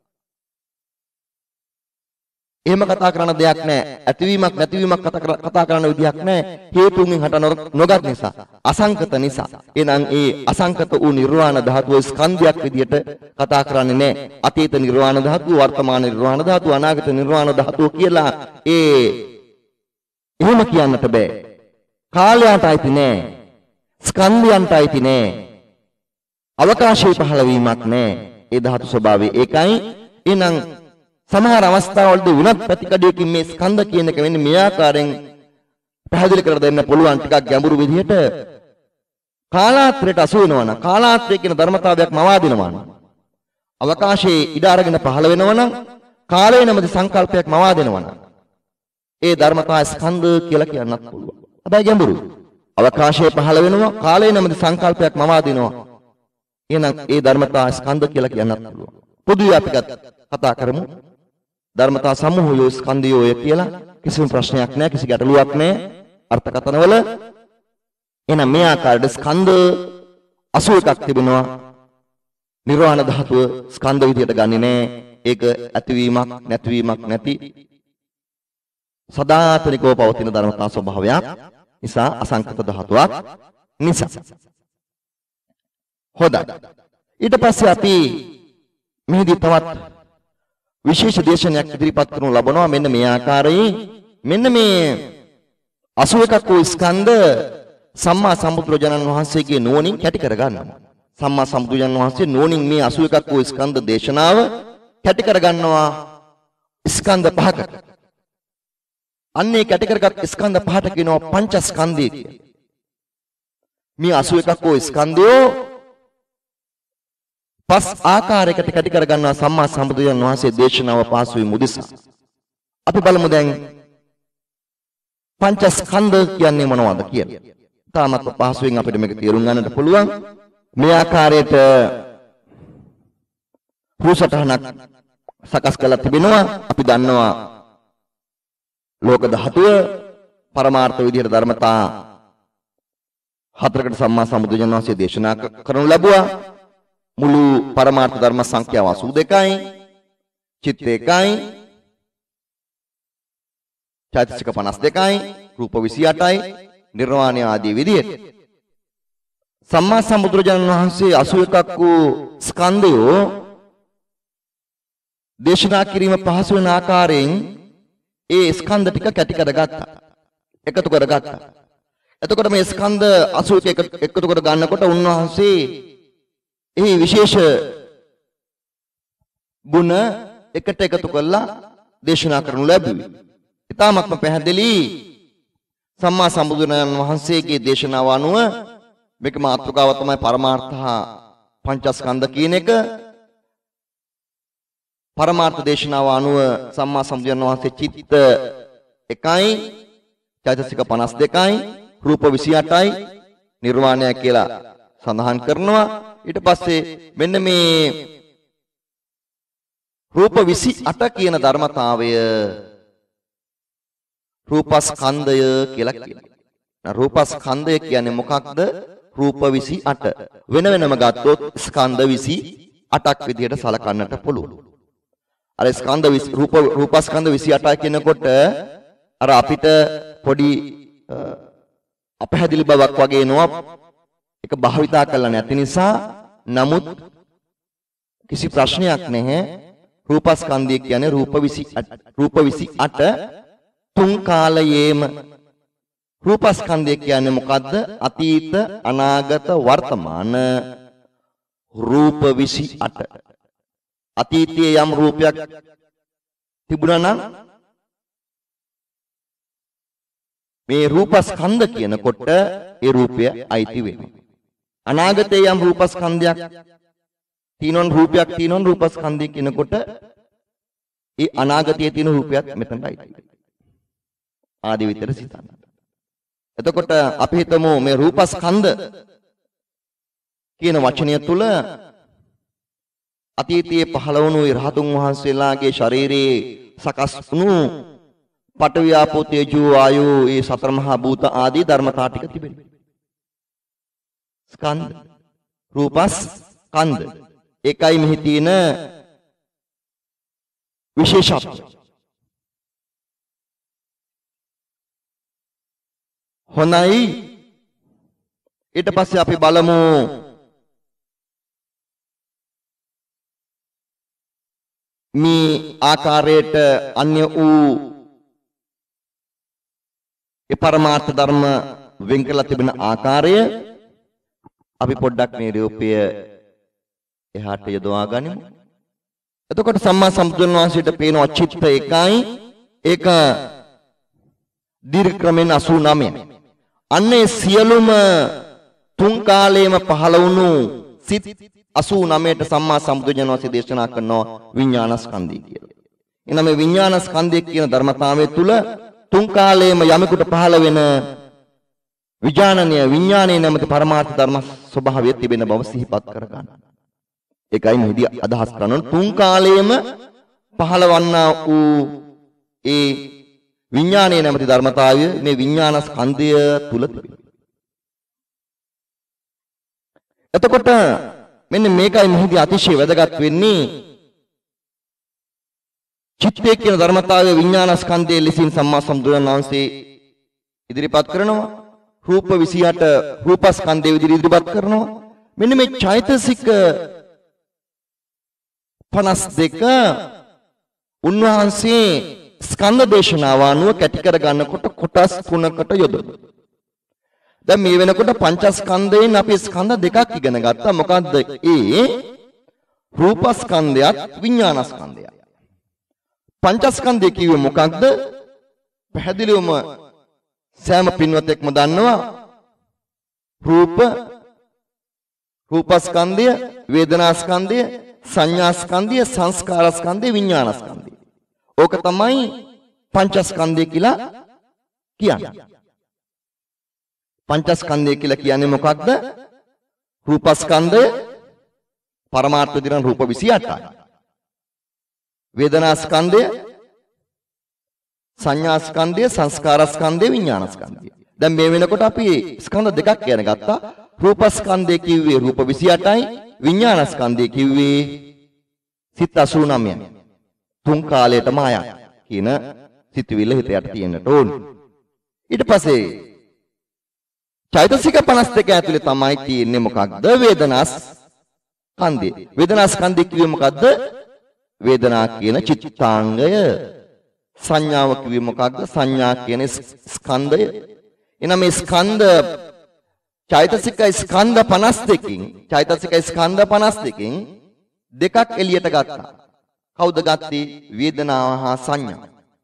එහෙම කතා කරන දෙයක් නැහැ. ඇතිවීමක් නැතිවීමක් කතා කරන විදියක් නැහැ. හේතුන්ගෙන් හට නොගත් නිසා, අසංකත නිසා. එහෙනම් ඒ අසංකත වූ නිර්වාණ ධාතුව ස්කන්ධයක් විදියට කතා කරන්නේ නැහැ. අතීත නිර්වාණ ධාතුව, වර්තමාන නිර්වාණ ධාතුව, අනාගත නිර්වාණ ධාතුව කියලා ඒ එහෙම කියන්නට බෑ. කාලයට අයිති නෑ. ස්කන්ධයන්ට අයිති නෑ. අවකාශයේ පහළ වීමක් නෑ. ඒ ධාතු ස්වභාවය ඒකයි. එහෙනම් සමහර අවස්ථාවලදී වුණත් ප්‍රතිකඩයකින් මේ ස්කන්ධ කියන එක වෙන්නේ මේ ආකාරයෙන් පැහැදිලි කර දෙන්න පුළුවන් ටිකක් ගැඹුරු විදිහට. කාලාත්‍රයට අසු වෙනවා නම් කාලාත්‍රය කියන ධර්මතාවයක් මවා දෙනවා නම් අවකාශයේ ඉඩ අරගෙන පහළ වෙනවා නම් කාලය නැමැති සංකල්පයක් මවා දෙනවා නම් ඒ ධර්මතාවය ස්කන්ධ කියලා කියන්නත් පුළුවන්. හැබැයි ගැඹුරු. අවකාශයේ පහළ වෙනවා කාලය නැමැති සංකල්පයක් මවා දෙනවා. එහෙනම් ඒ ධර්මතාවය ස්කන්ධ කියලා කියන්නත් පුළුවන්. පොදුවේ අපි කතා කරමු ධර්මතා සමූහය ස්කන්ධයෝය කියලා. කිසිම ප්‍රශ්නයක් නැහැ, කිසි ගැටලුවක් නැහැ අර්ථකථනවල. එහෙනම් මේ ආකාරයට ස්කන්ධ අසූ එකක් තිබෙනවා. නිර්වාණ ධාතුව ස්කන්ධ විදියට ගන්නෙ නෑ. ඒක ඇතිවීමක් නැතිවීමක් නැති සදාතනිකව පවතින ධර්මතා ස්වභාවයක් නිසා අසංකත ධාතුවක් නිසා. හොඳයි. ඊට පස්සේ අපි මෙහිදී තවත් විශේෂ දේශනයක් ඉදිරිපත් කරනු ලබනවා. මෙන්න මේ ආකාරයේ මෙන්න මේ අසූ එකක් වූ ස්කන්ධ සම්මා සම්බුදුරජාණන් වහන්සේගේ නුවණින් කැටි කර ගන්නවා. සම්මා සම්බුදුරජාණන් වහන්සේ නුවණින් මේ අසූ එකක් වූ ස්කන්ධ දේශනාව කැටි කර ගන්නවා ස්කන්ධ පහකට. අන්නේ කැටි කරගත් ස්කන්ධ පහට කියනවා පංචස්කන්ධය කියලා. මේ අසූ එකක් වූ ස්කන්ධයෝ පස් ආකාරයකට කැටි කර ගන්නවා සම්මා සම්බුදුරජාණන් වහන්සේ දේශනාව පාසුවේ මුදිසා. අපි බලමු දැන් පංචස්කන්ධ කියන්නේ මොනවද කියලා. තාමත් පහසුවෙන් අපිට මේක තේරුම් ගන්නට පුළුවන්. මේ ආකාරයට පුසටහනක් සකස් කරලා තිබෙනවා. අපි දන්නවා ලෝක ධාතුව පරමාර්ථ විදිහට ධර්මතා හතරකට සම්මා සම්බුදුරජාණන් වහන්සේ දේශනා කරනු ලැබුවා. මුළු පරමාර්ථ ධර්ම සංඛ්‍යාව අසූ දෙකයි, චිත්ත එකයි, චෛතසික පනස් දෙකයි, රූප විසි අටයි, නිර්වාණය ආදී විදිහට සම්මා සම්බුදුරජාණන් වහන්සේ අසූ එකක් වූ ස්කන්ධයෝ දේශනා කිරීම පහසු වෙන ආකාරයෙන් ඒ ස්කන්ධ ටික කැටි කරගත්තා. එකතු කරගත්තා. එතකොට මේ ස්කන්ධ අසූ එක එකතු කර ගන්නකොට උන්වහන්සේ එහි විශේෂ ගුණ එකට එකතු කරලා දේශනා කරනු ලැබුවේ. ඊටාත්ම පැහැදිලි සම්මා සම්බුදුරජාණන් වහන්සේගේ දේශනාව අනුව මේක මාතෘකාව තමයි පරමාර්ථ පංචස්කන්ධ කියන එක. පරමාර්ථ දේශනාව අනුව සම්මා සම්බුදුරජාණන් වහන්සේ චිත්ත එකයි, චෛතසික පනස් දෙකයි, රූප විසි අටයි, නිර්වාණය කියලා සඳහන් කරනවා. ඊට පස්සේ මෙන්න මේ රූප විසි අට කියන ධර්මතාවය රූපස්කන්ධය කියලා කියනවා. රූපස්කන්ධය කියන්නේ මොකක්ද? රූප විසි අට. වෙන වෙනම ගත්තොත් ස්කන්ධ විසි අටක් විදිහට සලකන්නට පුළුවන්. අර ස්කන්ධ රූප රූපස්කන්ධ විසි අටයි කියනකොට අර අපිට පොඩි අපහැදිලි බවක් වගේ එනවා. ඒක භාවිතා කරලා නැති නිසා. නමුත් කිසි ප්‍රශ්නයක් නැහැ. රූපස්කන්ධය කියන්නේ රූප විසි අට රූප විසි අට තුන් කාලයේම. රූපස්කන්ධය කියන්නේ මොකද්ද? අතීත, අනාගත, වර්තමාන රූප විසි අට. අතීතයේ යම් රූපයක් තිබුණා නම් මේ රූපස්කන්ධ කියනකොට ඒ රූපය අයිති වෙනවා. අනාගතයේ යම් රූපස්කන්ධයක් තියෙනොන් රූපයක් තියෙනොන් රූපස්කන්ධය කියනකොට ඒ අනාගතයේ තියෙන රූපයක් මෙතනට අයිති වෙනවා. ආදි විතර සිතන්න. එතකොට අපි හිතමු මේ රූපස්කන්ධ කියන වචනය තුල අතීතයේ පහළ වුණු රහතුන් වහන්සේලාගේ ශරීරයේ සකස් වුණු පඨවි ආපෝ තේජෝ ආයෝ ඒ සතර මහා භූත ආදී ධර්මතා ටික තිබෙනවා. ස්කන්ධ රූපස්කන්ධ ඒකයි මෙහි තියෙන විශේෂත්වය. හොඳයි. ඊට පස්සේ අපි බලමු මේ ආකාරයට අන්‍ය වූ ඒ පරමාර්ථ ධර්ම වෙන් කරලා තිබෙන ආකාරය අපි පොඩ්ඩක් මේ රූපය එහාට යොදවා ගනිමු. එතකොට සම්මා සම්බුදුන් වහන්සේට පේනවා චිත්ත එකයි ඒක දීර්ඝ ක්‍රමෙන් අසූ නවයයි. අන්නේ සියලුම තුන් කාලයේම පහළ වුණු සිත් අසූ නවයට සම්මා සම්බුදුන් වහන්සේ දේශනා කරනවා විඥානස්කන්ධය කියලා. එනනම් මේ විඥානස්කන්ධය කියන ධර්මතාවය තුල තුන් කාලයේම යමෙකුට පහළ වෙන විඥානනීය විඥානයේ නැමැති පරමාර්ථ ධර්ම ස්වභාවය තිබෙන බව සිහිපත් කරගන්න. ඒකයි මෙහිදී අදහස් කරනවා තුන් කාලයේම පහළවන්නා වූ ඒ විඥානයේ නැමැති ධර්මතාවය මේ විඥාන ස්කන්ධය තුල තිබෙනවා. එතකොට මෙන්න මේකයි මෙහිදී අතිශය වැදගත් වෙන්නේ චිත්තය කියන ධර්මතාවය විඥාන ස්කන්ධයේ ලෙසින් සම්මා සම්බුදුන් වහන්සේ ඉදිරිපත් කරනවා. රූප විසිහට රූපස්කන්ධය විදිහට ඉදිරිපත් කරනවා. මෙන්න මේ චෛතසික පනස් දෙක උන්වහන්සේ ස්කන්ධ දේශනාව අනුව කැටි කර ගන්නකොට කොටස් තුනකට යොදවනවා. දැන් මේ වෙනකොට පංචස්කන්ධයෙන් අපි ස්කන්ධ දෙකක් ඉගෙන ගත්තා. මොකද්ද ඒ? රූපස්කන්ධයත් විඥානස්කන්ධයත්. පංචස්කන්ධය කිව්වේ මොකක්ද? පැහැදිලිවම සෑම පින්වතෙක්ම දන්නවා රූප රූපස්කන්ධය, වේදනාස්කන්ධය, සංඥාස්කන්ධය, සංස්කාරස්කන්ධය, විඥානස්කන්ධය. ඕක තමයි පංචස්කන්ධය කියලා කියන්නේ. පංචස්කන්ධය කියලා කියන්නේ මොකක්ද? රූපස්කන්ධය පරමාර්ථ විදිහට රූප විසිහටයි. වේදනාස්කන්ධය, සංඥාස්කන්ධය, සංස්කාරස්කන්ධය, විඥානස්කන්ධය. දැන් මේ වෙනකොට අපි ස්කන්ධ දෙකක් ගැන ගත්තා. රූපස්කන්ධය කිව්වේ රූප විසිහටයි, විඥානස්කන්ධය කිව්වේ සිත් අසූ නවයයි. තුන් කාලයට මායя කියන සිතුවිල්ල හිත යට තියෙන්නට ඕන. ඊට පස්සේ චෛතසික පනස් දෙක ඇතුලේ තමයි තියෙන්නේ මොකක්ද? වේදනාස්කන්ධය. වේදනාස්කන්ධය කිව්වේ මොකක්ද? වේදනා කියන චිත්තාංගය. සංඥාව කිව්වේ මොකක්ද? සංඥා කියන ස්කන්ධය. එනනම් මේ ස්කන්ධ චෛතසික ස්කන්ධ පනස් දෙකකින් චෛතසික ස්කන්ධ පනස් දෙකකින් දෙකක් එළියට ගත්තා. කවුද ගත්තේ? වේදනාව හා සංඥාව.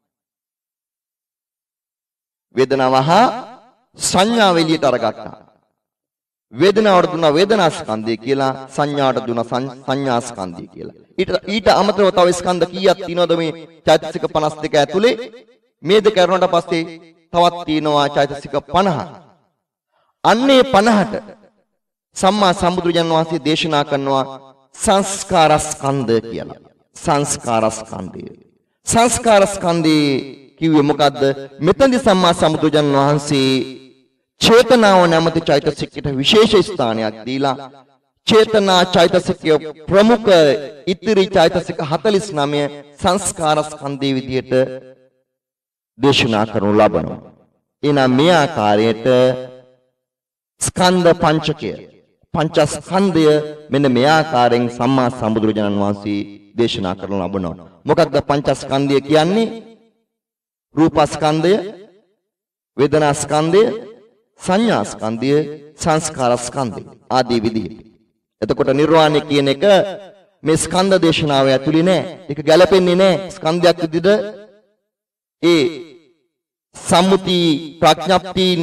වේදනාව හා සංඥාව එළියට අරගත්තා. වේදනාවට දුන්නා වේදනා ස්කන්ධය කියලා, සංඥාවට දුන්නා සංඥා ස්කන්ධය කියලා. ඊට ඊට අමතරව තව ස්කන්ධ කීයක් තියෙනවද මේ චෛතසික පනස් දෙක ඇතුලේ? මේ දෙක කරනට පස්සේ තවත් තියෙනවා චෛතසික පනහක්. අන්නේ පනහට සම්මා සම්බුදුරජාණන් වහන්සේ දේශනා කරනවා සංස්කාරස්කන්ධය කියලා. සංස්කාරස්කන්ධය. සංස්කාරස්කන්ධය කිව්වේ මොකද්ද? මෙතනදී සම්මා සම්බුදුරජාණන් වහන්සේ චේතනාව නැමැති චෛතසිකයට විශේෂ ස්ථානයක් දීලා චේතනා චෛතසිකය ප්‍රමුඛ ඉතිරි චෛතසික හතළිස් නවය සංස්කාරස්කන්ධයේ විදියට දේශනා කරනු ලබනවා. එනම් මේ ආකාරයට ස්කන්ධ පංචකය පංචස්කන්ධය මෙන්න මේ ආකාරයෙන් සම්මා සම්බුදුරජාණන් වහන්සේ දේශනා කරන ලබනවා. මොකක්ද පංචස්කන්ධය කියන්නේ? රූපස්කන්ධය, වේදනාස්කන්ධය, සංඥාස්කන්ධය, සංස්කාරස්කන්ධය ආදී විදිහට. එතකොට නිර්වාණය කියන එක මේ ස්කන්ධ දේශනාව ඇතුලේ නෑ. ඒක ගැලපෙන්නේ නෑ. ස්කන්ධයක් විදිහට ඒ සම්මුති ප්‍රඥප්තින්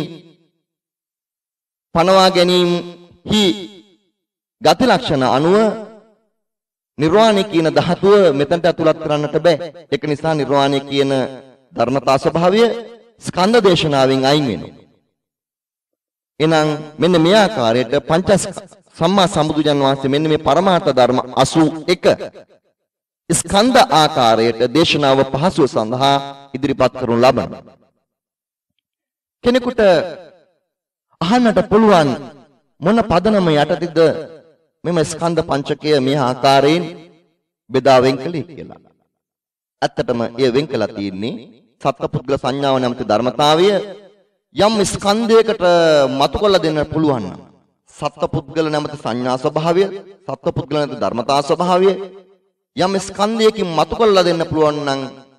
පනවා ගැනීම හි ගති ලක්ෂණ අනුව නිර්වාණය කියන ධාතුව මෙතනට ඇතුළත් කරන්නට බෑ. ඒක නිසා නිර්වාණය කියන ධර්මතා ස්වභාවය ස්කන්ධ දේශනාවෙන් අයින් වෙනවා. එහෙනම් මෙන්න මේ ආකාරයට පංච සම්මා සම්බුදුජන් වහන්සේ මෙන්න මේ පරමාර්ථ ධර්ම අසූ එක ස්කන්ධ ආකාරයට දේශනාව පහසුව සඳහා ඉදිරිපත් කරනු ලබනවා. කෙනෙකුට අහන්නට පුළුවන් මොන පදනම යටතේද මෙම ස්කන්ධ පංචකය මේ ආකාරයෙන් බෙදා වෙන් කළේ කියලා. ඇත්තටම එය වෙන් කළා තියෙන්නේ සත්පුද්ගල සංඥාව නැමැති ධර්මතාවය යම් ස්කන්ධයකට මතු කළ දෙන්න පුළුවන් නම් සත්පුද්ගල නැමැති සංඥා ස්වභාවය, සත්පුද්ගල නැමැති ධර්මතා ස්වභාවය යම් ස්කන්ධයකින් මතු කළ දෙන්න පුළුවන් නම්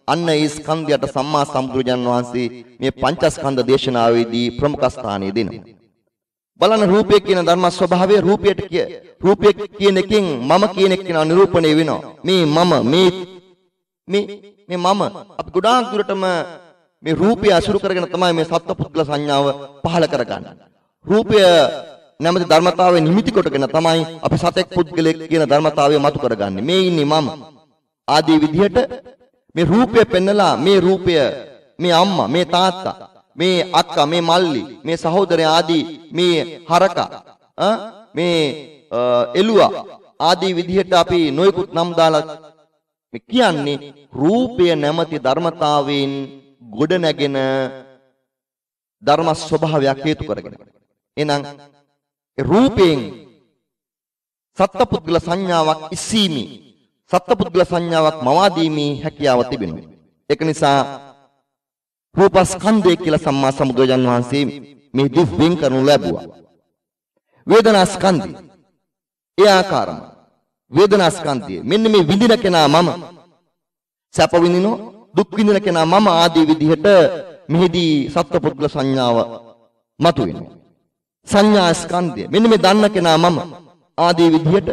අන්න ඒ ස්කන්ධයට සම්මා සම්බුදුරජාණන් වහන්සේ මේ පංචස්කන්ධ දේශනාවේදී ප්‍රමුඛ ස්ථානය දෙනවා. බලන්න රූපය කියන ධර්ම ස්වභාවය රූපයට කිය රූපය කියන එකෙන් මම කියන එක නිරූපණය වෙනවා. මේ මම මේ මේ මේ මම අපි ගොඩාක් දුරටම මේ රූපය අසුරු කරගෙන තමයි මේ සත්පුද්ගල සංඥාව පහළ කරගන්නේ. රූපය නැමැති ධර්මතාවය නිමිති කොටගෙන තමයි අපි සතෙක් පුද්ගලෙක් කියන ධර්මතාවය මතු කරගන්නේ. මේ ඉන්නේ මම ආදී විදිහට මේ රූපය පෙන්නලා මේ රූපය මේ අම්මා මේ තාත්තා මේ අක්කා මේ මල්ලි මේ සහෝදරය ආදී මේ හරකා මේ එළුවා ආදී විදිහට අපි නොයෙකුත් නම් දාලා කියන්නේ රූපය නැමැති ධර්මතාවයෙන් ගොඩ නැගෙන ධර්ම ස්වභාවයක් හේතු කරගෙන. එහෙනම් රූපයෙන් සත්පුද්ගල සංඥාවක් ඉසීමේ සත්පුද්ගල සංඥාවක් මවාදීමේ හැකියාව තිබෙනවා. ඒක නිසා රූපස්කන්ධය කියලා සම්මා සම්බුදුරජාණන් වහන්සේ මේ දිව්‍යෙන් කරනු ලැබුවා. වේදනාස්කන්ධය ඒ ආකාරම වේදනාස්කන්ධය මෙන්න මේ විඳින කෙනා මම සැප විඳිනෝ දුක් විඳින කෙනා මම ආදී විදිහට මෙහිදී සත්පුද්ගල සංඥාව මතුවෙනවා. සංඥා ස්කන්ධය මෙන්න මේ දන්න කෙනා මම ආදී විදිහට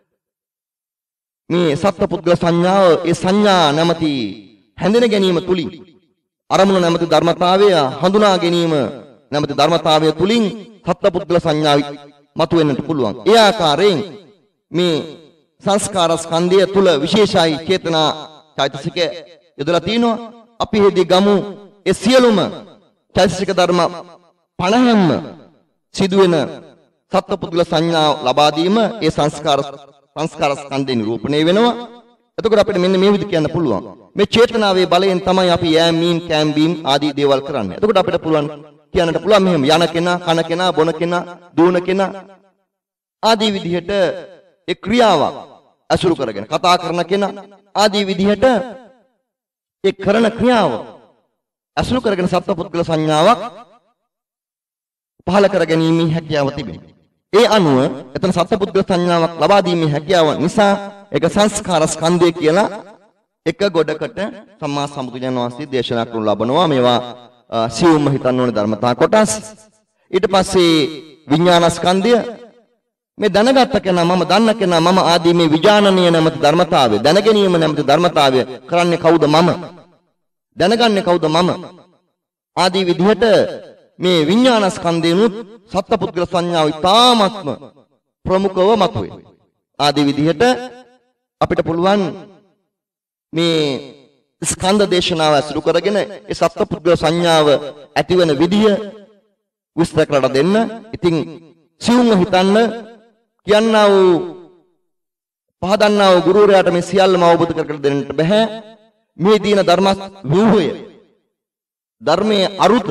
මේ සත්පුද්ගල සංඥාව ඒ සංඥා නැමැති හැඳින ගැනීම තුලින් අරමුණ නැමැති ධර්මතාවය හඳුනා ගැනීම නැමැති ධර්මතාවය තුලින් සත්පුද්ගල සංඥාව මතුවෙන්නට පුළුවන්. ඒ ආකාරයෙන් මේ සංස්කාර ස්කන්ධය තුල විශේෂයි චේතනා චෛතසික යොදලා තිනවා. අපි හෙදී ගමු ඒ සියලුම චෛතසික ධර්ම පනහම සිදුවෙන සත්පුද්ගල සංඥා ලබා දීම ඒ සංස්කාර සංස්කාර ස්කන්ධේ නිරූපණය වෙනවා. එතකොට අපිට මෙන්න මේ විදිහ කියන්න පුළුවන්. මේ චේතනාවේ බලයෙන් තමයි අපි යෑම මීන් කෑම් බීම් ආදී දේවල් කරන්නේ. එතකොට අපිට පුළුවන් කියන්නට පුළුවන් මෙහෙම යන කෙනා, කන කෙනා, බොන කෙනා, දුවන කෙනා ආදී විදිහට ඒ ක්‍රියාවක් අසුරු කරගෙන කතා කරන කෙනා ආදී විදිහට ඒ කරන ක්‍රියාව අසුරු කරගෙන සත්පුද්ගල සංඥාවක් පහළ කර ගැනීමේ හැකියාව තිබෙනවා. ඒ අනුව එතන සත්පුද්ගල සංඥාවක් ලබා දීමේ හැකියාව නිසා ඒක සංස්කාර ස්කන්ධය කියලා එක ගොඩකට සම්මා සම්බුදුරජාණන් වහන්සේ දේශනා කරනු ලබනවා. මේවා සියුම්ම හිතන්න ඕනේ ධර්මතා කොටස්. ඊට පස්සේ විඥාන ස්කන්ධය මේ දැනගත්ත කෙනා මම දන්න කෙනා මම ආදී මේ විඥානනීය නැමැති ධර්මතාවය දැන ගැනීම නැමැති ධර්මතාවය කරන්නේ කවුද මම දැනගන්නේ කවුද මම ආදී විදිහට මේ විඥාන ස්කන්ධේනුත් සත්පුද්ගල සංඥාව ඉතාමත්ම ප්‍රමුඛව මතුවේ. ආදී විදිහට අපිට පුළුවන් මේ ස්කන්ධ දේශනාව අසුරු කරගෙන ඒ සත්පුද්ගල සංඥාව ඇතිවන විදිය විස්තර කරලා දෙන්න. ඉතින් සිවුම්ව හිතන්න කියන්නා වූ පහදන්නා වූ ගුරුවරයාට මේ සියල්ලම අවබෝධ කරගන්න දෙන්නට බෑ. මේ දීන ධර්ම ව්‍යුහය ධර්මයේ අරුත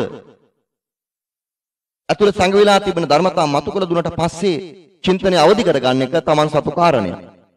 අතුල සංගවිලා තිබෙන ධර්මතා මතු කළ දුන්නට පස්සේ චින්තනය අවදි කරගන්න එක Taman සතු කාරණයක්.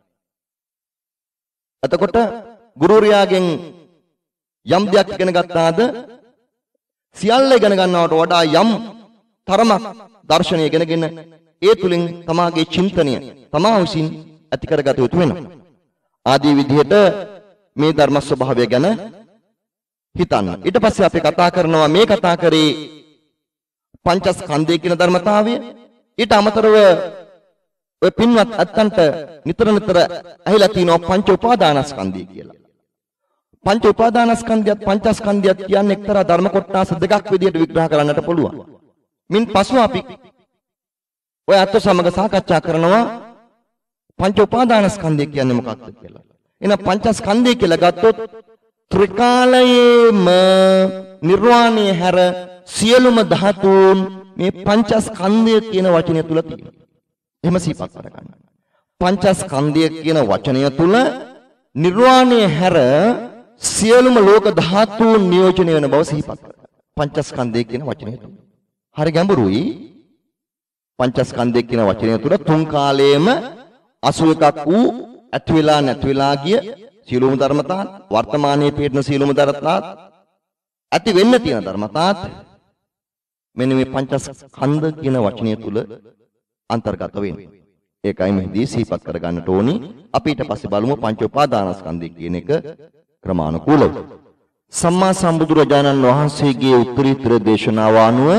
එතකොට ගුරුවරයාගෙන් යම් දෙයක් ඉගෙන ගත්තාද සියල්ල ඉගෙන ගන්නවට වඩා යම් තරමක් දර්ශනය ඉගෙනගෙන ඒ තුලින් තමාගේ චින්තනය තමා විසින් ඇති කරගත යුතු වෙනවා. ආදී විදිහට මේ ධර්ම ස්වභාවය ගැන හිතන්න. ඊට පස්සේ අපි කතා කරනවා මේ කතා කරේ පංචස්කන්ධය කියන ධර්මතාවය. ඊට අමතරව ඔය පින්වත් අත්තන්ට නිතර නිතර ඇහිලා තියෙනවා පංච උපාදානස්කන්ධය කියලා. පංච උපාදානස්කන්ධයත් පංචස්කන්ධයත් කියන්නේ එක්තරා ධර්ම කොටස් දෙකක් විදිහට විග්‍රහ කරන්නට පුළුවන්. මින් පසු අපි ඔය අත් සමග සාකච්ඡා කරනවා පංච උපාදානස්කන්ධය කියන්නේ මොකක්ද කියලා. එහෙනම් පංචස්කන්ධය කියලා ගත්තොත් ත්‍රිකාලයේම නිර්වාණය හැර සියලුම ධාතුන් මේ පංචස්කන්ධය කියන වචනය තුල තියෙනවා. එහෙම සිහිපත් කරගන්න. පංචස්කන්ධය කියන වචනය තුල නිර්වාණය හැර සියලුම ලෝක ධාතුන් නියෝජනය වෙන බව සිහිපත් කරගන්න. පංචස්කන්ධය කියන වචනය තුල. හරි ගැඹුරුයි. පංචස්කන්ධය කියන වචනය තුල තුන් කාලයේම අසූ එකක් වූ ඇති වෙලා නැති වෙලා ගිය සියලුම ධර්මතා වර්තමානයේ පිටින සියලුම ධර්මතා ඇති වෙන්න තියෙන ධර්මතාත් මෙන්න මේ පංචස්කන්ධ කියන වචනය තුල අන්තර්ගත වෙන්නේ. ඒකයි මෙහිදී සිහිපත් කරගන්නට ඕනි. අපි ඊට පස්සේ බලමු පංච උපාදානස්කන්ධය කියන එක ක්‍රමානුකූලව. සම්මා සම්බුදුරජාණන් වහන්සේගේ උත්තරීතර දේශනාව අනුව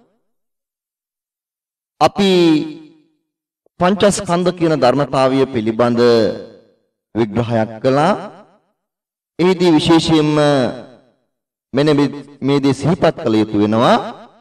අපි පංචස්කන්ධ කියන ධර්මතාවය පිළිබඳ විග්‍රහයක් කළා. එහිදී විශේෂයෙන්ම මෙන්න මේ දේ සිහිපත් කළ යුතු වෙනවා.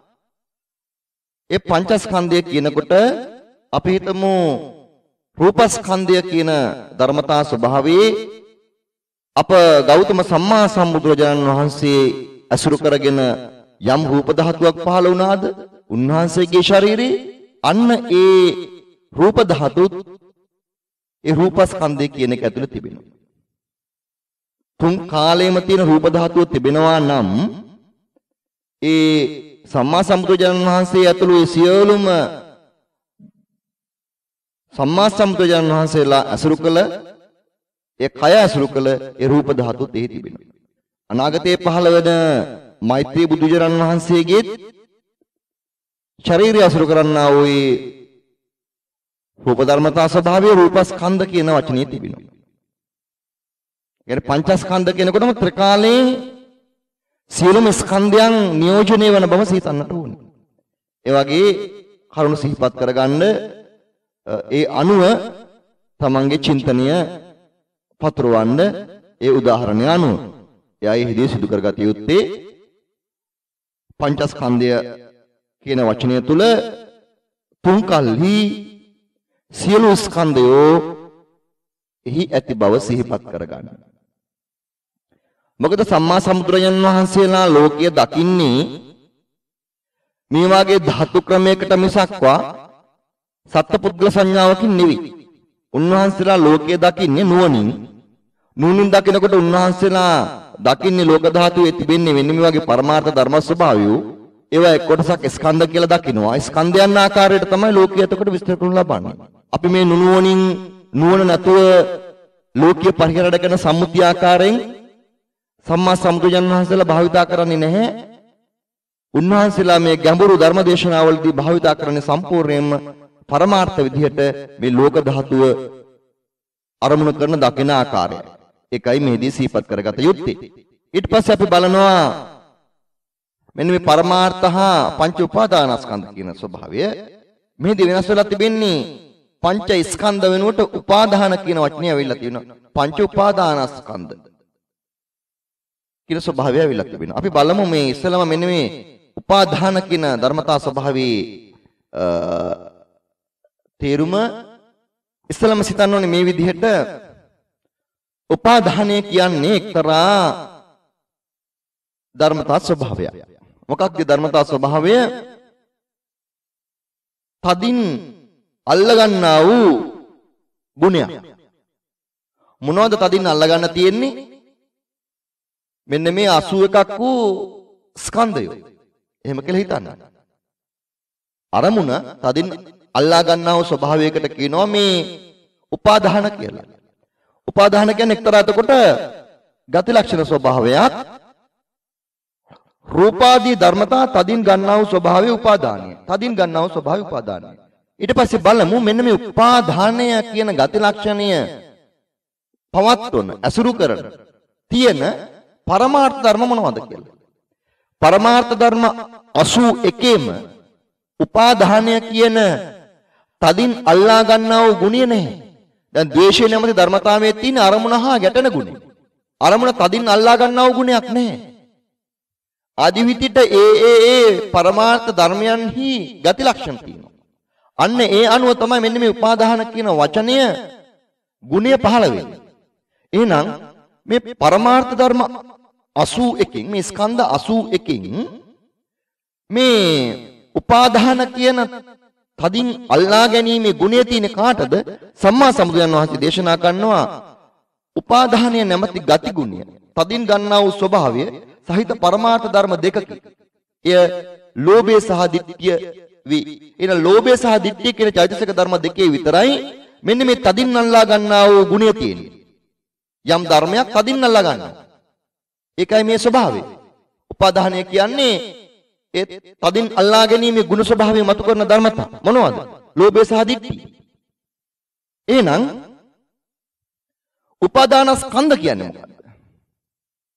ඒ පංචස්කන්ධය කියනකොට අපි හිතමු රූපස්කන්ධය කියන ධර්මතා ස්වභාවයේ අප ගෞතම සම්මා සම්බුදුරජාණන් වහන්සේ අසුරු කරගෙන යම් රූප ධාතුවක් පහළ වුණාද උන්වහන්සේගේ ශරීරේ අන්න ඒ රූප ධාතුත් ඒ රූපස්කන්ධය කියන එක ඇතුළේ තිබෙනවා. තුන් කාලයේම තියෙන රූප ධාතුව තිබෙනවා නම් ඒ සම්මා සම්බුදුරජාණන් වහන්සේ ඇතුළු ඒ සියලුම සම්මා සම්බුදුරජාණන් වහන්සේලා අසුරු කළ ඒ කය අසුරු කළ ඒ රූප ධාතුත් එහි තිබෙනවා. අනාගතයේ පහළ වෙන මෛත්‍රී බුදුජාණන් වහන්සේගේ ශරීරය අසුරු කරන්නා වූ ඒ රූප ධර්මතා ස්වභාවයේ රූපස්කන්ධ කියන වචනේ තිබෙනවා. يعني පංචස්කන්ධ කියනකොටම ත්‍රිකාලයේ සියලුම ස්කන්ධයන් නියෝජනය වන බව සිතන්නට ඕනේ. ඒ වගේ කරුණු සිහිපත් කරගන්න ඒ අනුව තමන්ගේ චින්තනය පතුරවන්න ඒ උදාහරණය අනුව එයයි හිදී සිදු කරගත යුත්තේ පංචස්කන්ධය කියන වචනය තුල තුන් කල්හි සියලු ස්කන්ධයෝ එහි ඇති බව සිහිපත් කරගන්න. මොකද සම්මා සම්බුදුරජාණන් වහන්සේලා ලෝකය දකින්නේ මේ වාගේ ධාතු ක්‍රමයකට මිසක්වා සත්පුද්ගල සංඥාවකින් නෙවෙයි. උන්වහන්සේලා ලෝකය දකින්නේ නුවණින්. නුවණින් දකිනකොට උන්වහන්සේලා දකින්නේ ලෝක ධාතුවේ තිබෙන්නේ වෙන මේ වගේ පරමාර්ථ ධර්ම ස්වභාවය. ඒවා එක් කොටසක් ස්කන්ධ කියලා දකිනවා. ස්කන්ධයන් ආකාරයට තමයි ලෝකය එතකොට විස්තර කරනු ලබන්නේ. අපි මේ නුනුවණින් නුවණ නැතුව ලෝකීය පරිහරණය කරන සම්මුතිය ආකාරයෙන් සම්මා සම්බුදුරජාණන් වහන්සේලා භාවිතා කරන්නේ නැහැ. උන්වහන්සේලා මේ ගැඹුරු ධර්ම දේශනාවලදී භාවිතා කරන්නේ සම්පූර්ණයෙන්ම පරමාර්ථ විදිහට මේ ලෝක ධාතුව අරමුණු කරන දකින ආකාරය. ඒකයි මේදී සිහිපත් කරගත යුත්තේ. ඊට පස්සේ අපි බලනවා මෙන්න මේ පරමාර්ථ හා පංච උපාදානස්කන්ධ කියන ස්වභාවය මේදී වෙනස් වෙලා තිබෙන්නේ පංච ස්කන්ධ වෙනුවට උපාදාන කියන වචනේ ඇවිල්ලා තියෙනවා. පංච උපාදානස්කන්ධ කියන ස්වභාවය ඇවිල්ලා තිබෙනවා. අපි බලමු මේ ඉස්සෙල්ලාම මෙන්න මේ උපාදාන කියන ධර්මතා ස්වභාවයේ තේරුම ඉස්සෙල්ලාම සිතන්න ඕනේ මේ විදිහට උපාදානය කියන්නේ එක්තරා ධර්මතා ස්වභාවයක්. මොකක්ද ධර්මතා ස්වභාවය? තදින් අල්ලගන්නා වූ ගුණයක්. මොනවද තදින් අල්ලගන්න තියෙන්නේ? මෙන්න මේ අසූ එකක් වූ ස්කන්ධය. එහෙම කියලා හිතන්න. අරමුණ තදින් අල්ලා ගන්නා වූ ස්වභාවයකට කියනවා මේ උපාදාන කියලා. උපාදාන කියන්නේ එක්තරා එතකොට ගති ලක්ෂණ ස්වභාවයක්. රූපාදී ධර්මතා තදින් ගන්නා වූ ස්වභාවය උපාදානය. තදින් ගන්නා වූ ස්වභාවය උපාදානය. ඊට පස්සේ බලමු මෙන්න මේ උපාදානය කියන ගති ලක්ෂණය පවත්වන අසුරු කරන තියෙන පරමාර්ථ ධර්ම මොනවද කියලා. පරමාර්ථ ධර්ම අසූ එකේම උපාදානය කියන තදින් අල්ලා ගන්නා වූ ගුණය නැහැ. දැන් ද්වේෂය නැමැති ධර්මතාවයේ තියෙන අරමුණ හා ගැටෙන ගුණය. අරමුණ තදින් අල්ලා ගන්නා වූ ගුණයක් නැහැ. ආදිවිතිට ඒ ඒ ඒ පරමාර්ථ ධර්මයන්හි ගති ලක්ෂණ තියෙනවා. අන්න ඒ අනුව තමයි මෙන්න මේ උපාදාන කියන වචනය ගුණය පහළ වෙන්නේ. එහෙනම් මේ පරමාර්ථ ධර්ම අසූ එකකින් මේ ස්කන්ධ අසූ එකකින් මේ උපාදාන කියන තදින් අල්ලා ගැනීමේ ගුණය තියෙන කාටද? සම්මා සම්බුදුන් වහන්සේ දේශනා කරනවා උපාදානය නැමැති ගති ගුණය තදින් ගන්නා වූ ස්වභාවය සහිත පරමාර්ථ ධර්ම දෙකකි. එය ලෝභය සහ ditthිය වේ. එන ලෝභය සහ ditthිය කියන චෛතසික ධර්ම දෙකේ විතරයි මෙන්න මේ තදින් අල්ලා ගන්නා වූ ගුණය තියෙන්නේ. යම් ධර්මයක් තදින් අල්ලා ගන්නවා. ඒකයි මේ ස්වභාවය. උපාදානය කියන්නේ ඒ තදින් අල්ලා ගැනීමේ ගුණ ස්වභාවය මතු කරන ධර්මතා මොනවද? ලෝභය සහ ditthිය. එහෙනම් උපාදානස්කන්ධ කියන්නේ මොකක්ද?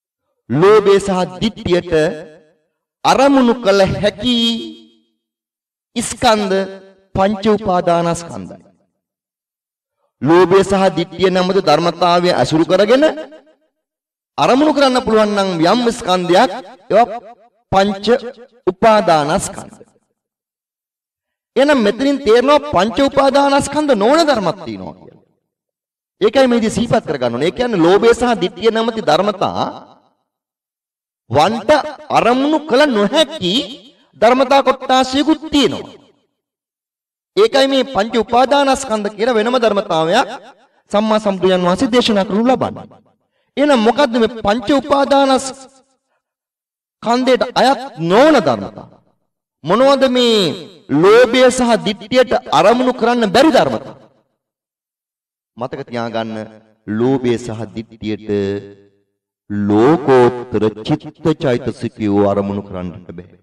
ලෝභය සහ ditthියට අරමුණු කළ හැකි ස්කන්ධ පංච උපාදානස්කන්ධයි. ලෝභය සහ ditthිය නමුත් ධර්මතාවය අසුරු කරගෙන අරමුණු කරන්න පුළුවන් නම් යම් ස්කන්ධයක් ඒවා පංච උපාදානස්කන්ධ. එහෙනම් මෙතනින් තේරෙනවා පංච උපාදානස්කන්ධ නොවන ධර්මයක් තියෙනවා කියලා. ඒකයි මේදී සිහිපත් කරගන්න ඕනේ. ඒ කියන්නේ ලෝභය සහ ditthිය නැමැති ධර්මතා වන්ට අරමුණු කළ නොහැකි ධර්මතා කොටාසියකුත් තියෙනවා. ඒකයි මේ පංච උපාදානස්කන්ධ කියලා වෙනම ධර්මතාවයක් සම්මා සම්බුදුන් වහන්සේ දේශනා කරනු ලබන්නේ. එහෙනම් මොකද්ද මේ පංච උපාදානස්කන්ධයට අයත් නොවන ධර්මතා? මොනවද මේ ලෝභය සහ ditthියට අරමුණු කරන්න බැරි ධර්මතා? මතක තියාගන්න ලෝභය සහ ditthියට ලෝකෝත්තර චිත්ත චෛතසිකයෝ අරමුණු කරන්නට බෑ.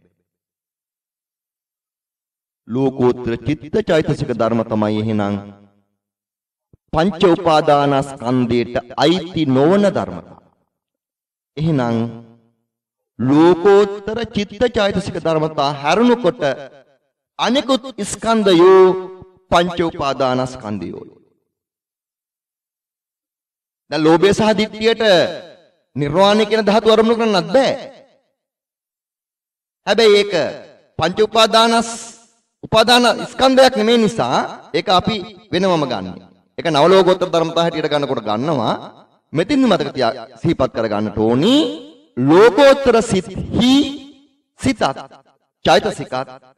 ලෝකෝත්තර චිත්ත චෛතසික ධර්ම තමයි එහෙනම් පංච උපාදානස්කන්ධයට අයිති නොවන ධර්මතා. එහෙනම් ලෝකෝත්තර චිත්ත චෛතසික ධර්මතා හැරුණුකොට අනිකුත් ස්කන්ධයෝ පංච උපාදානස්කන්ධයෝ. දැන් ලෝභය සහ ditthියට නිර්වාණය කියන ධාතු අරමුණු කරන්නත් බෑ. හැබැයි ඒක පංච උපාදානස් උපාදාන ස්කන්ධයක් නෙමෙයි නිසා ඒක අපි වෙනවම ගන්න. ඒක නවලෝකෝත්තර ධර්මතා හැටියට ගන්නකොට ගන්නවා. මෙතින් මතක තියා සිහිපත් කර ගන්නට ඕනි ලෝකෝත්තර සිත්හි සිතත් චෛතසිකත්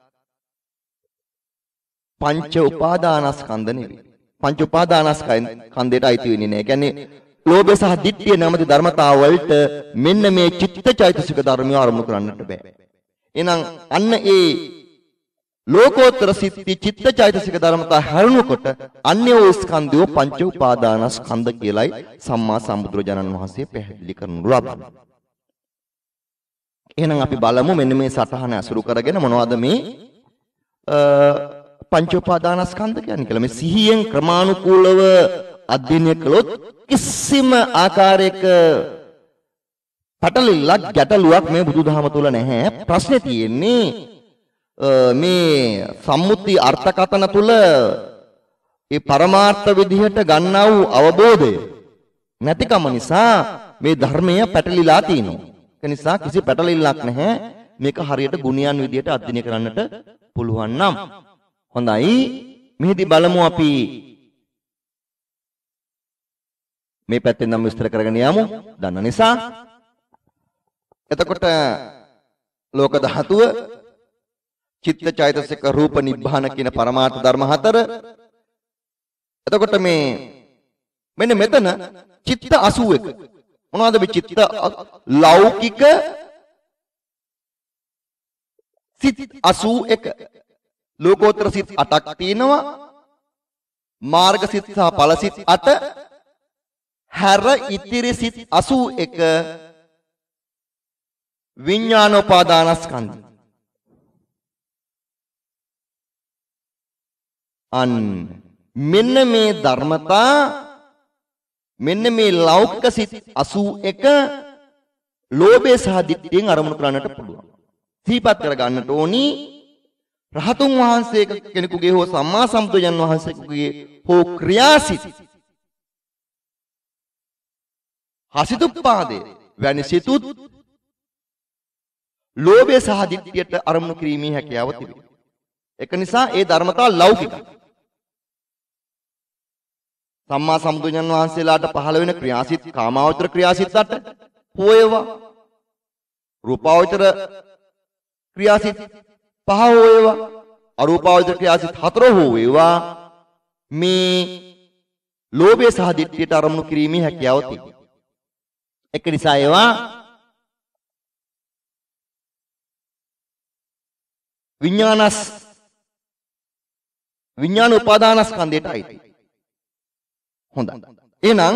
පංච උපාදානස්කන්ධ නෙවෙයි. පංච උපාදානස්කන්ධයට අයිති වෙන්නේ නැහැ. ඒ කියන්නේ ලෝභය සහ ditthිය නැමැති ධර්මතාව වලට මෙන්න මේ චිත්ත චෛතසික ධර්මිය ආරම්භ කරන්නට බෑ. එහෙනම් අන්න ඒ ලෝකෝත්තර සිත්ති චිත්ත චෛතසික ධර්මතා හැරුණකොට අන්‍ය වූ ස්කන්ධයෝ පංච උපාදානස්කන්ධ කියලයි සම්මා සම්බුදුරජාණන් වහන්සේ පැහැදිලි කරනු ලබන්නේ. එහෙනම් අපි බලමු මෙන්න මේ සටහන අසුරු කරගෙන මොනවද මේ පංච උපාදානස්කන්ධ කියන්නේ කියලා. මේ සිහියෙන් ක්‍රමානුකූලව අධ්‍යයනය කළොත් කිසිම ආකාරයක පටලෙල්ලක් ගැටලුවක් මේ බුදුදහම තුල නැහැ. ප්‍රශ්නේ තියෙන්නේ මේ සම්මුති අර්ථකථන තුල ඒ පරමාර්ථ විදිහට ගන්නා වූ අවබෝධය නැතිකම නිසා මේ ධර්මය පැටලිලා තියෙනවා. ඒ නිසා කිසි පැටලෙල්ලක් නැහැ. මේක හරියට ගුණයන් විදිහට අධ්‍යයනය කරන්නට පුළුවන් නම් හොඳයි. මෙහිදී බලමු අපි මේ පැත්තෙන් නම් විස්තර කරගෙන යමු දන්න නිසා. එතකොට ලෝක ධාතුව චිත්ත චෛතසික රූප නිබ්බාන කියන පරමාර්ථ ධර්ම හතර. එතකොට මේ මෙන්න මෙතන චිත්ත අසූ එක මොනවද මේ චිත්ත ලෞකික සිත් අසූ එක ලෝකෝත්තර සිත් අටක් තියෙනවා. මාර්ග සිත් සහ ඵල සිත් අට හැර ඉතිරි සිත් අසූ එක විඥානෝපාදානස්කන්ධ. අන් මෙන්න මේ ධර්මතා මෙන්න මේ ලෞකික සිත් අසූ එක ලෝභය සහ ditthියෙන් අරමුණු කරන්නට පුළුවන්. සිහිපත් කර ගන්නට ඕනි රහතුන් වහන්සේ කෙනෙකුගේ හෝ සම්මා සම්බුදුන් වහන්සේගේ හෝ ක්‍රියාසිත හසිතුප්පාදේ වැනි සිතුත් ලෝභය සහ ditthියට අරමුණු කිරීමේ හැකියාව තිබේ. ඒක නිසා ඒ ධර්මතා ලෞකිකයි. සම්මා සම්බුදුන් වහන්සේලාට පහළ වෙන ක්‍රියාසිත කාමාවචර ක්‍රියාසිත අට හෝ ඒවා රූපාවචර ක්‍රියාසිත පහ හෝ ඒවා අරූපාවචර ක්‍රියාසිත හතර හෝ ඒවා මේ ලෝභය සහ ditthියට අරමුණු කිරීමේ හැකියාව තිබේ. ඒක නිසා ඒවා විඥානස් විඥාන උපාදානස්කන්ධයට අයිති. හොඳයි. එහෙනම්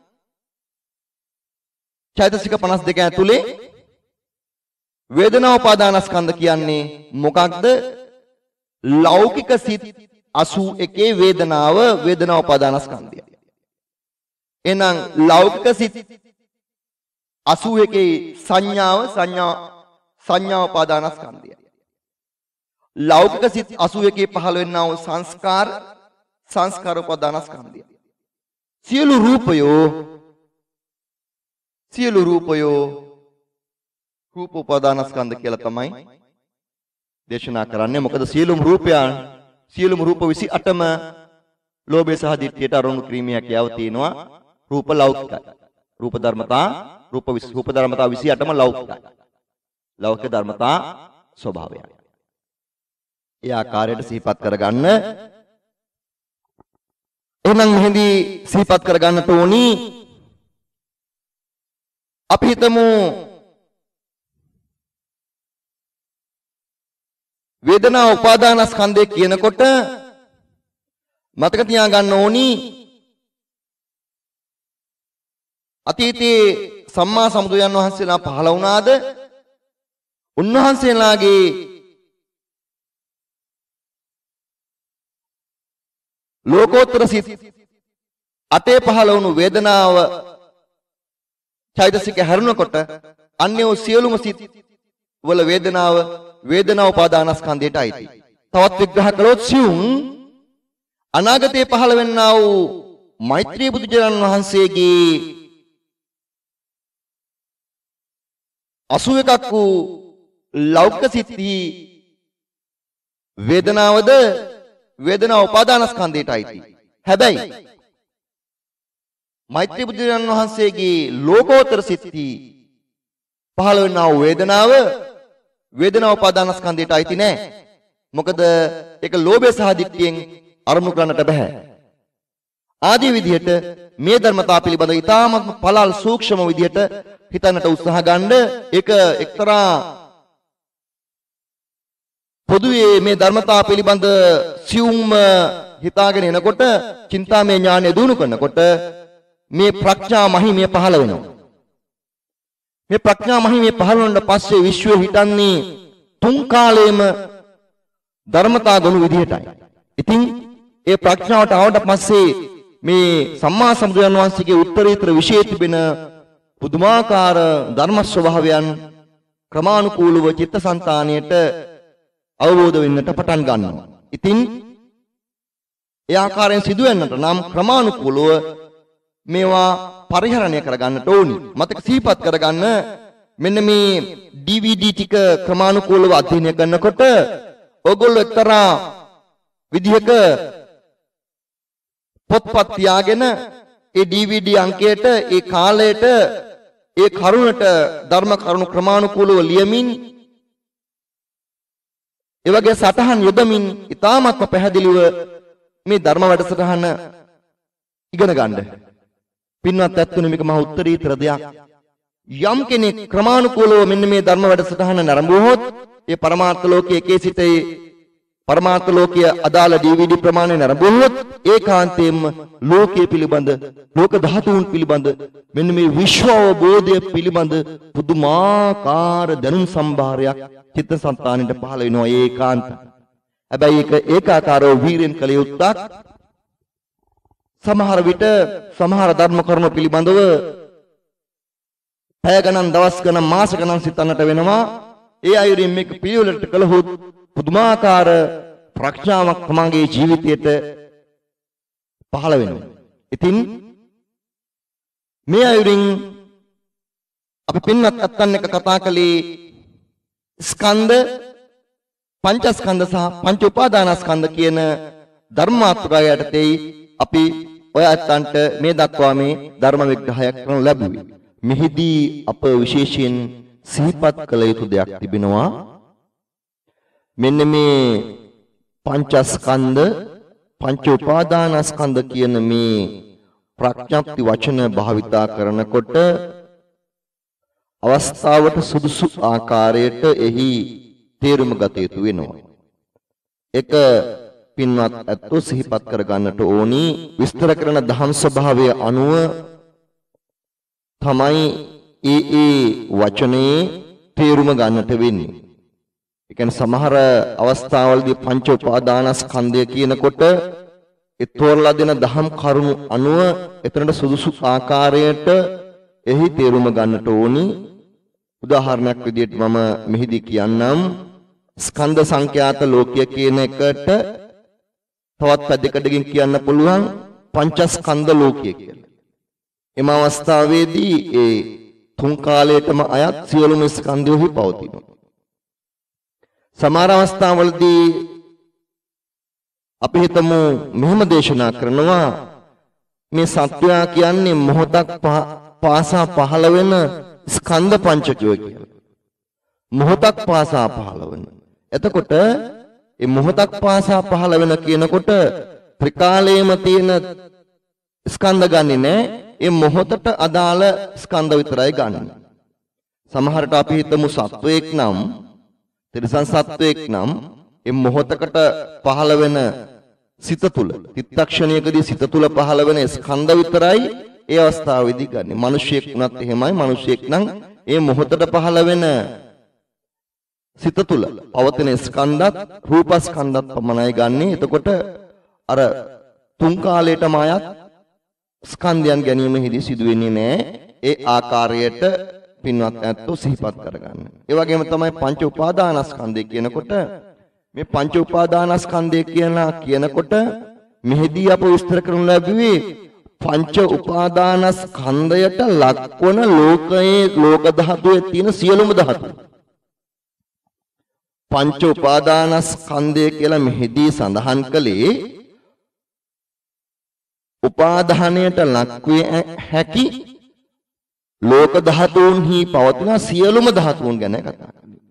චෛතසික පනස් දෙක ඇතුලේ වේදනා උපාදානස්කන්ධ කියන්නේ මොකක්ද? ලෞකික සිත් අසූ එකේ වේදනාව වේදනා උපාදානස්කන්ධය. එහෙනම් ලෞකික සිත් අසූ එකේ සංඥාව සංඥා සංඥා උපාදානස්කන්ධය. ලෞකික සිත් අසූ එකේ පහළ වෙන්නා වූ සංස්කාර සංස්කාර උපාදානස්කන්ධය. සියලු රූපයෝ සියලු රූපයෝ රූප උපාදානස්කන්ධ කියලා තමයි දේශනා කරන්නේ. මොකද සියලුම රූපයන් සියලුම රූප විසි අටම ලෝභය සහ ditthියට අරමුණු කිරීමේ හැකියාව තියෙනවා. රූප ලෞකිකයි. රූප ධර්මතා රූප රූප ධර්මතා විසි අටම ලෞකිකයි. ලෞකික ධර්මතා ස්වභාවයයි. ඒ ආකාරයට සිහිපත් කරගන්න. එහෙනම් මෙහිදී සිහිපත් කරගන්නට ඕනි අපි හිතමු වේදනා උපාදානස්කන්ධය කියනකොට මතක තියාගන්න ඕනි අතීතයේ සම්මා සම්බුදුන් වහන්සේලා පහළ වුණාද උන්වහන්සේලාගේ ලෝකෝත්තර සිත් අතේ පහළ වුණු වේදනාව චෛතසික හැරුණකොට අන්‍ය වූ සියලුම සිත් වල වේදනාව වේදනා උපාදානස්කන්ධයට අයිති. තවත් විග්‍රහ කළොත් සියුම් අනාගතයේ පහළ වෙන්නා වූ මෛත්‍රී බුදුජනන් වහන්සේගේ අසූ එකක් වූ ලෞකික සිත්හි වේදනාවද වේදනා උපාදානස්කන්ධයට අයිති. හැබැයි මෛත්‍රී බුදුරජාණන් වහන්සේගේ ලෝකෝත්තර සිත්හි පහළ වෙනා වූ වේදනාව වේදනා උපාදානස්කන්ධයට අයිති නෑ. මොකද ඒක ලෝභය සහ ditthියෙන් අරමුණු කරන්නට බෑ. ආදී විදිහට මේ ධර්මතා පිළිබඳව ඊටාත්ම පළල් සූක්ෂම විදිහට හිතන්නට උත්සාහ ගන්න. ඒක එක්තරා පොදුවේ මේ ධර්මතා පිළිබඳ සියුම්ම හිතාගෙන එනකොට චින්තාමය ඥානය දිනු කරනකොට මේ ප්‍රඥා මහිමය පහළ වෙනවා. මේ ප්‍රඥා මහිමය පහළ වුණාට පස්සේ විශ්වය හිටන්නේ තුන් කාලෙම ධර්මතා ගුණ විදිහටයි. ඉතින් ඒ ප්‍රඥාවට ආවට පස්සේ මේ සම්මා සම්බුදුන් වහන්සේගේ උත්තරීතර විශේෂ තිබෙන පුදුමාකාර ධර්ම ස්වභාවයන් ක්‍රමානුකූලව චිත්තසංතානයට අවබෝධ වෙන්නට පටන් ගන්නවා. ඉතින් ඒ ආකාරයෙන් සිදුවෙන්නට නම් ක්‍රමානුකූලව මේවා පරිහරණය කරගන්නට ඕනි. මතක සිහිපත් කරගන්න මෙන්න මේ ඩී වී ඩී ටික ක්‍රමානුකූලව අධ්‍යයනය කරනකොට ඔයගොල්ලෝ එක්තරා විදිහක පොත්පත් තියාගෙන ඒ ඩී වී ඩී අංකයට ඒ කාලයට ඒ කරුණට ධර්ම කරුණු ක්‍රමානුකූලව ලියමින් ඒ වගේ සටහන් යොදමින් ඉතාමත්ම පැහැදිලිව මේ ධර්ම වැඩසටහන ඉගෙන ගන්න. පින්වත් ඇත්තනු මේක මහ උත්තරීතර දෙයක්. යම් කෙනෙක් ක්‍රමානුකූලව මෙන්න මේ ධර්ම වැඩසටහන නරඹුවොත් ඒ පරමාර්ථ ලෝකයේ එකේ සිට පරමාර්ථ ලෝකයේ අදාළ ඩී වී ඩී ප්‍රමාණය නරඹුවොත් ඒකාන්තයෙන්ම ලෝකයේ පිළිබඳ ලෝක ධාතුන් පිළිබඳ මෙන්න මේ විශ්ව අවබෝධය පිළිබඳ පුදුමාකාර දැනුම් සම්භාරයක් චිත්තසංතානෙට පහළ වෙනවා ඒකාන්ත. හැබැයි ඒක ඒකාකාරව වීරෙන් කළ යුත්තක්. සමහර විට සමහර ධර්ම කරුණු පිළිබඳව පැය ගණන් දවස් ගණන් මාස ගණන් සිතන්නට වෙනවා. ඒ අයුරින් මේක පිළිවෙලට කළහොත් පුදුමාකාර ප්‍රඥාවක් තමගේ ජීවිතයට පහළ වෙනවා. ඉතින් මේ අයුරින් අපි පින්වත් අත්තන් එක කතා කළේ ස්කන්ධ පංචස්කන්ධ සහ පංච උපාදානස්කන්ධ කියන ධර්මාත්‍රය යටතේ අපි ඔය අත්තන්ට මේ දක්වා මේ ධර්ම විග්‍රහයක් කරනු ලැබුවේ. මෙහිදී අප විශේෂයෙන් සිහිපත් කළ යුතු දෙයක් තිබෙනවා. මෙන්න මේ පංචස්කන්ධ පංච උපාදානස්කන්ධ කියන මේ ප්‍රඥප්ති වචන භාවිතා කරනකොට අවස්ථාවට සුදුසු ආකාරයට එහි තේරුම ගත යුතු වෙනවා. එක පින්වත් ඇත්තෝ සිහිපත් කර ගන්නට ඕනි විස්තර කරන දහම් ස්වභාවය අනුව තමයි ඒ ඒ වචනේ තේරුම ගන්නට වෙන්නේ. ඒ කියන්නේ සමහර අවස්ථාවලදී පංච උපාදානස්කන්ධය කියනකොට ඒ තෝරලා දෙන දහම් කරුණු අනුව එතනට සුදුසු ආකාරයට එහි තේරුම ගන්නට ඕනි. උදාහරණයක් විදිහට මම මෙහිදී කියන්නම්. ස්කන්ධ සංඛ්‍යාත ලෝකය කියන එකට තවත් පැදකඩකින් කියන්න පුළුවන් පංචස්කන්ධ ලෝකය කියලා. එම අවස්ථාවේදී ඒ තුන් කාලයටම අයත් සියලුම ස්කන්ධයෝහි පවතිනවා. සමහර අවස්ථාවලදී අපි හිතමු මෙහෙම දේශනා කරනවා මේ සත්‍යය කියන්නේ මොහොතක් පාසා පහළ වෙන ස්කන්ධ පංචකය කියලා. මොහොතක් පාසා පහළ වෙන. එතකොට මේ මොහොතක් පාසා පහළ වෙන කියනකොට ත්‍රිකාලයේම තියෙන ස්කන්ධ ගන්නෙ නෑ. ඒ මොහොතට අදාළ ස්කන්ධ විතරයි ගන්න. සමහරට අපි හිතමු සත්වයක් නම් තිරිසන් සත්වයක් නම් ඒ මොහොතකට පහළ වෙන සිත තුල තිත්තක්ෂණයකදී සිත තුල පහළ වෙන ස්කන්ධ විතරයි ඒ අවස්ථාවේදී ගන්න. මිනිසියෙක් වුණත් එහෙමයි. මිනිසියෙක් නම් ඒ මොහොතට පහළ වෙන සිත තුල පවතින ස්කන්ධත් රූපස්කන්ධත් පමණයි ගන්නෙ. එතකොට අර තුන් කාලයටම අයත් ස්කන්ධයන් ගැනීමෙහිදී සිදු වෙන්නේ නැහැ. ඒ ආකාරයට පින්වත් ඇත්තෝ සිහිපත් කරගන්න. ඒ වගේම තමයි පංච උපාදානස්කන්ධය කියනකොට මේ පංච උපාදානස්කන්ධය කියලා කියනකොට මෙහිදී අප විස්තර කරනු ලැබුවේ පංච උපාදානස්කන්ධයට ලක්වන ලෝකයේ ලෝක ධාතුවේ තියෙන සියලුම ධාතු. පංච උපාදානස්කන්ධය කියලා මෙහිදී සඳහන් කළේ උපාදානයට ලක්වේ හැකි ලෝක ධාතුන්හි පවතින සියලුම ධාතුන් ගැන කතා කරනවා.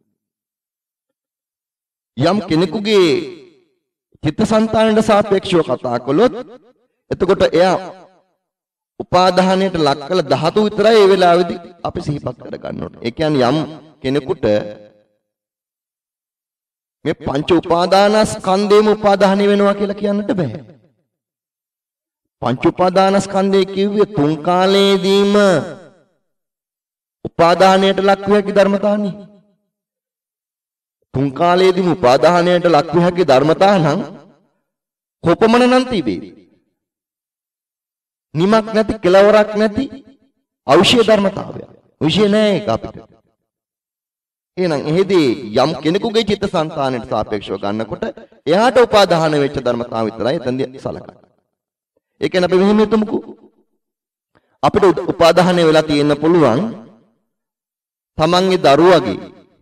යම් කෙනෙකුගේ චිත්තසංතානයට සාපේක්ෂව කතා කළොත් එතකොට එයා උපාදානයට ලක් කළ ධාතු විතරයි ඒ වෙලාවේදී අපි සිහිපත් කර ගන්න ඕනේ. ඒ කියන්නේ යම් කෙනෙකුට මේ පංච උපාදානස්කන්ධේම උපාදානය වෙනවා කියලා කියන්නට බෑ. පංච උපාදානස්කන්ධය කිව්වේ තුන් කාලයේදීම උපාදානයට ලක් විය හැකි ධර්මතාවනේ. තුන් කාලයේදීම උපාදානයට ලක් විය හැකි ධර්මතාව නම් කොපමණ නම් තිබේ. නිමක් නැති කෙලවරක් නැති අවශ්‍ය ධර්මතාවය. විශේෂ නෑ ඒක අපිට. එහෙනම් එහෙදී යම් කෙනෙකුගේ චිත්තසංතානයට සාපේක්ෂව ගන්නකොට එයාට උපාදාන වෙච්ච ධර්මතාව විතරයි එතනදී සලකන්නේ. ඒ කියන්නේ අපි මෙහෙම හිතමුකෝ. අපිට උපාදානය වෙලා තියෙන්න පුළුවන් තමන්ගේ දරුවගේ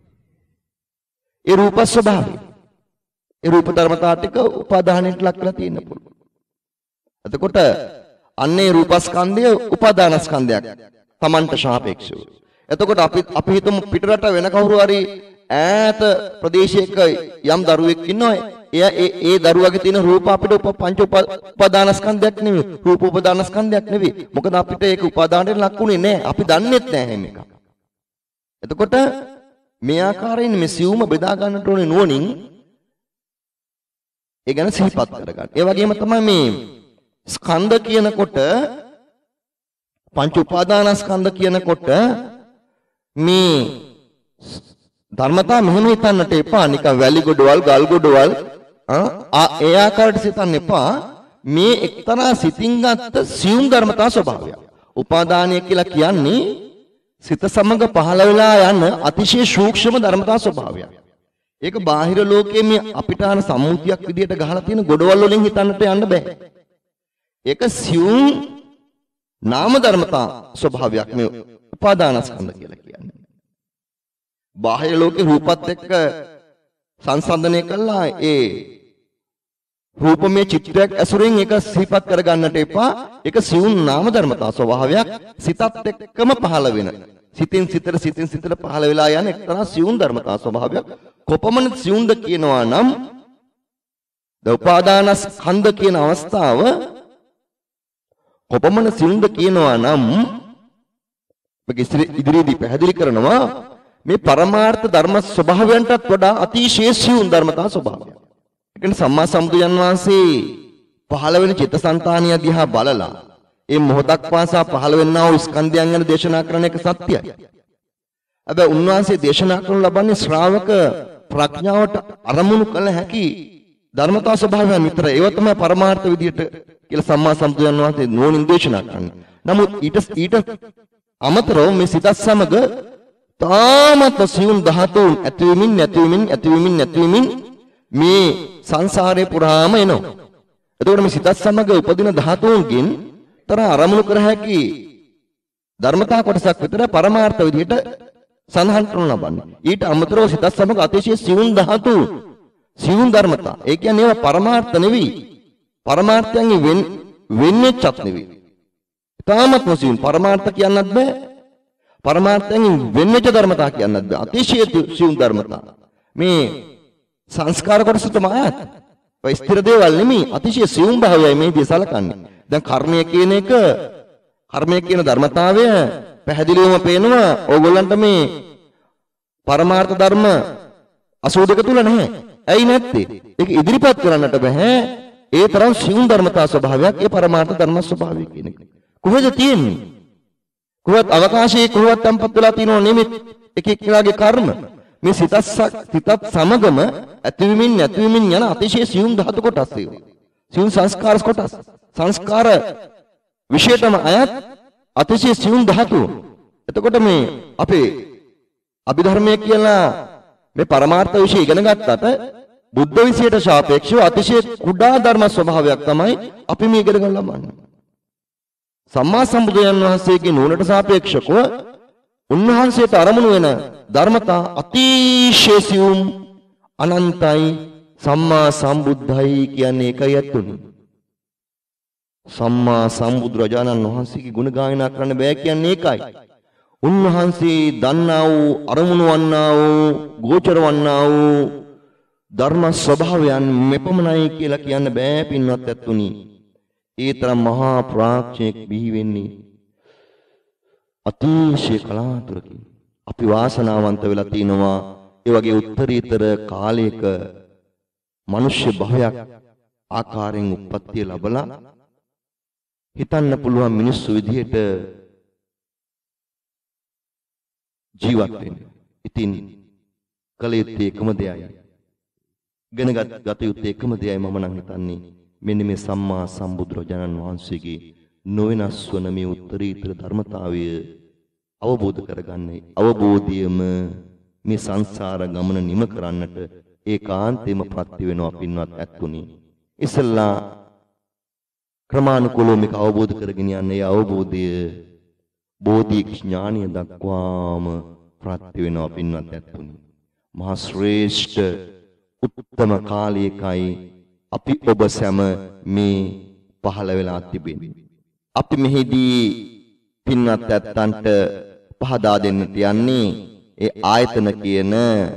ඒ රූප ස්වභාවය. ඒ රූප ධර්මතා ටික උපාදානයට ලක් කරලා තියෙන්න පුළුවන්. එතකොට අන්නේ රූපස්කන්ධය උපාදානස්කන්ධයක් තමන්ට සාපේක්ෂව. එතකොට අපි අපි හිතමු පිටරට වෙන කවුරු හරි ඈත ප්‍රදේශයක යම් දරුවෙක් ඉන්නවා. එයා ඒ ඒ දරුවාගේ තියෙන රූප අපිට පංච උපාදානස්කන්ධයක් නෙවෙයි. රූප උපාදානස්කන්ධයක් නෙවෙයි. මොකද අපිට ඒක උපාදානයට ලක්ුනේ නැහැ. අපි දන්නේත් නැහැ මේක. එතකොට මේ ආකාරයෙන් මේ සියුම බෙදා ගන්නට ඕනේ නුවණින් ඒ ගැන සිහිපත් කරගන්න. ඒ වගේම තමයි මේ ස්කන්ධ කියනකොට පංච උපාදානස්කන්ධ කියනකොට මේ ධර්මතා මෙහෙම හිතන්නට එපා. නිකන් වැලි ගොඩවල් ගල් ගොඩවල් ආ ඒ ආකාරයට හිතන්න එපා. මේ එක්තරා සිතින් ගත්ත සියුම් ධර්මතා ස්වභාවය. උපාදානය කියලා කියන්නේ සිත සමග පහළ වෙලා යන අතිශය සූක්ෂම ධර්මතා ස්වභාවයක්. ඒක බාහිර ලෝකයේ මේ අපිට ආන සම්මුතියක් විදියට ගහලා තියෙන ගොඩවල් වලින් හිතන්නට යන්න බෑ. ඒක සියුම් නාම ධර්මතා ස්වභාවයක් මේ උපාදානස්කන්ධ කියලා කියන්නේ. බාහිර ලෝකේ රූපත් එක්ක සංසන්දනය කළා ඒ රූපමය චිත්‍රයක් ඇසුරින් ඒක සිහිපත් කරගන්නට එපා. ඒක සියුම් නාම ධර්මතා ස්වභාවයක් සිතත් එක්කම පහළ වෙන. සිතින් සිතට සිතින් සිතට පහළ වෙලා යන එක්තරා සියුම් ධර්මතා ස්වභාවයක්. කොපමණ සියුම්ද කියනවා නම් ද උපාදානස්කන්ධ කියන අවස්ථාව කොපමණ සියුම්ද කියනවා නම් මේක ඉදිරියේදී පැහැදිලි කරනවා මේ පරමාර්ථ ධර්ම ස්වභාවයන්ටත් වඩා අතිශය සියුම් ධර්මතා ස්වභාවයක්. ඒ කියන්නේ සම්මා සම්බුදුන් වහන්සේ පහළ වෙන චිත්තසංතානිය දිහා බලලා ඒ මොහොතක් පාසා පහළ වෙන්නා වූ ස්කන්ධයන් ගැන දේශනා කරන එක සත්‍යයි. හැබැයි උන්වහන්සේ දේශනා කරනු ලබන්නේ ශ්‍රාවක ප්‍රඥාවට අරමුණු කළ හැකි ධර්මතා ස්වභාවයන් විතර. ඒව තමයි පරමාර්ථ විදියට කියලා සම්මා සම්බුදුන් වහන්සේ නෝනින් දේශනා කරන්නේ. නමුත් ඊට ඊට අමතරව මේ සිතත් සමග තාමත් සියුම් ධාතුන් ඇතිවීමින් නැතිවීමින් ඇතිවීමින් නැතිවීමින් මේ සංසාරේ පුරාම එනවා. එතකොට මේ සිතත් සමග උපදින ධාතුන්ගෙන් තර අරමුණු කර හැකි ධර්මතා කොටසක් විතර පරමාර්ථ විදිහට සඳහන් කරනු ලබන්නේ. ඊට අමතරව සිතත් සමග අතිශය සියුම් ධාතු සියුම් ධර්මතා. ඒ කියන්නේ ඒවා පරමාර්ථ නෙවෙයි. පරමාර්ථයෙන් වෙන් වෙන්නේ චත් නෙවෙයි. තාමත් සියුම් පරමාර්ථ කියන්නත් බෑ. පරමාර්ථයෙන් වෙන්නේ ච ධර්මතා කියන්නත් බෑ. අතිශය සියුම් ධර්මතා. මේ සංස්කාර කොටස තමයි. ඔය ස්ථිර දේවල් නෙමෙයි. අතිශය සියුම් භාවයයි මේදී සලකන්නේ. දැන් කර්මය කියන එක කර්මය කියන ධර්මතාවය පැහැදිලිවම පේනවා ඕගොල්ලන්ට මේ පරමාර්ථ ධර්ම අසූ දෙක තුල නැහැ. ඇයි නැත්තේ? ඒක ඉදිරිපත් කරන්නට බෑ. ඒ තරම් සියුම් ධර්මතා ස්වභාවයක් ඒ පරමාර්ථ ධර්ම ස්වභාවය කියන එක. කොහෙද තියෙන්නේ? කොහොත් අවකාශයේ කොහොත් තම්පත් වෙලා තියෙනව නෙමෙයි එක එක්කලාගේ කර්ම. මේ සිතත් සිතත් සමගම ඇතිවීමින් නැතිවීමින් යන අතිශය සියුම් ධාතු කොටස් ඒවා. සියුම් සංස්කාර කොටස්. සංස්කාර විශේෂම අයත් අතිශය සියුම් ධාතු. එතකොට මේ අපේ අභිධර්මයේ කියලා මේ පරමාර්ථ විශ්ය ඉගෙන ගත්තට බුද්ධ විශ්යට සාපේක්ෂව අතිශය කුඩා ධර්ම ස්වභාවයක් තමයි අපි මේ ඉගෙන ගන්න ලබන්නේ. සම්මා සම්බුදුන් වහන්සේගේ නුවණට සාපේක්ෂව උන්වහන්සේට අරමුණු වෙන ධර්මතා අතිශය සියුම් අනන්තයි සම්මා සම්බුද්ධයි කියන්නේ ඒකයි ඇතුනේ. සම්මා සම්බුදුරජාණන් වහන්සේගේ ගුණ ගායනා කරන්න බෑ කියන්නේ ඒකයි. උන්වහන්සේ දන්නා වූ අරමුණු වන්නා වූ ගෝචර වන්නා වූ ධර්ම ස්වභාවයන් මෙපමණයි කියලා කියන්න බෑ පින්වත් ඇතුණි. ඒ තරම් මහා ප්‍රාඥයෙක් බිහි වෙන්නේ අතිශය කලාතුරකින්. අපි වාසනාවන්ත වෙලා තිනවා ඒ වගේ උත්තරීතර කාලයක මිනිස්්‍ය භවයක් ආකාරයෙන් උප්පත්තිය ලැබලා හිතන්න පුළුවන් මිනිස්සු විදිහට ජීවත් වෙන්න. ඉතින් කල යුත්තේ එකම දෙයයි. ඉගෙන ගත යුත්තේ එකම දෙයයි මම නම් හිතන්නේ. මෙන්න මේ සම්මා සම්බුදුරජාණන් වහන්සේගේ නොවෙනස් වන මේ උත්තරීතර ධර්මතාවය අවබෝධ කරගන්නයි. අවබෝධයම මේ සංසාර ගමන නිම කරන්නට ඒකාන්තයෙන්ම ප්‍රත්‍ය වෙනවා පින්වත් ඇත්තුනි. ඉස්සල්ලා ක්‍රමානුකූලව මේක අවබෝධ කරගෙන යන්න ඒ අවබෝධය බෝධි ඥානිය දක්වාම ප්‍රත්‍ය වෙනවා පින්වත් ඇත්තුනි. මහා ශ්‍රේෂ්ඨ උත්තම කාලයකයි අපි ඔබ සැම මේ පහළ වෙලා තිබෙන්නේ. අපි මෙහිදී පින්වත් ඇත්තන්ට පහදා දෙන්නට යන්නේ ඒ ආයතන කියන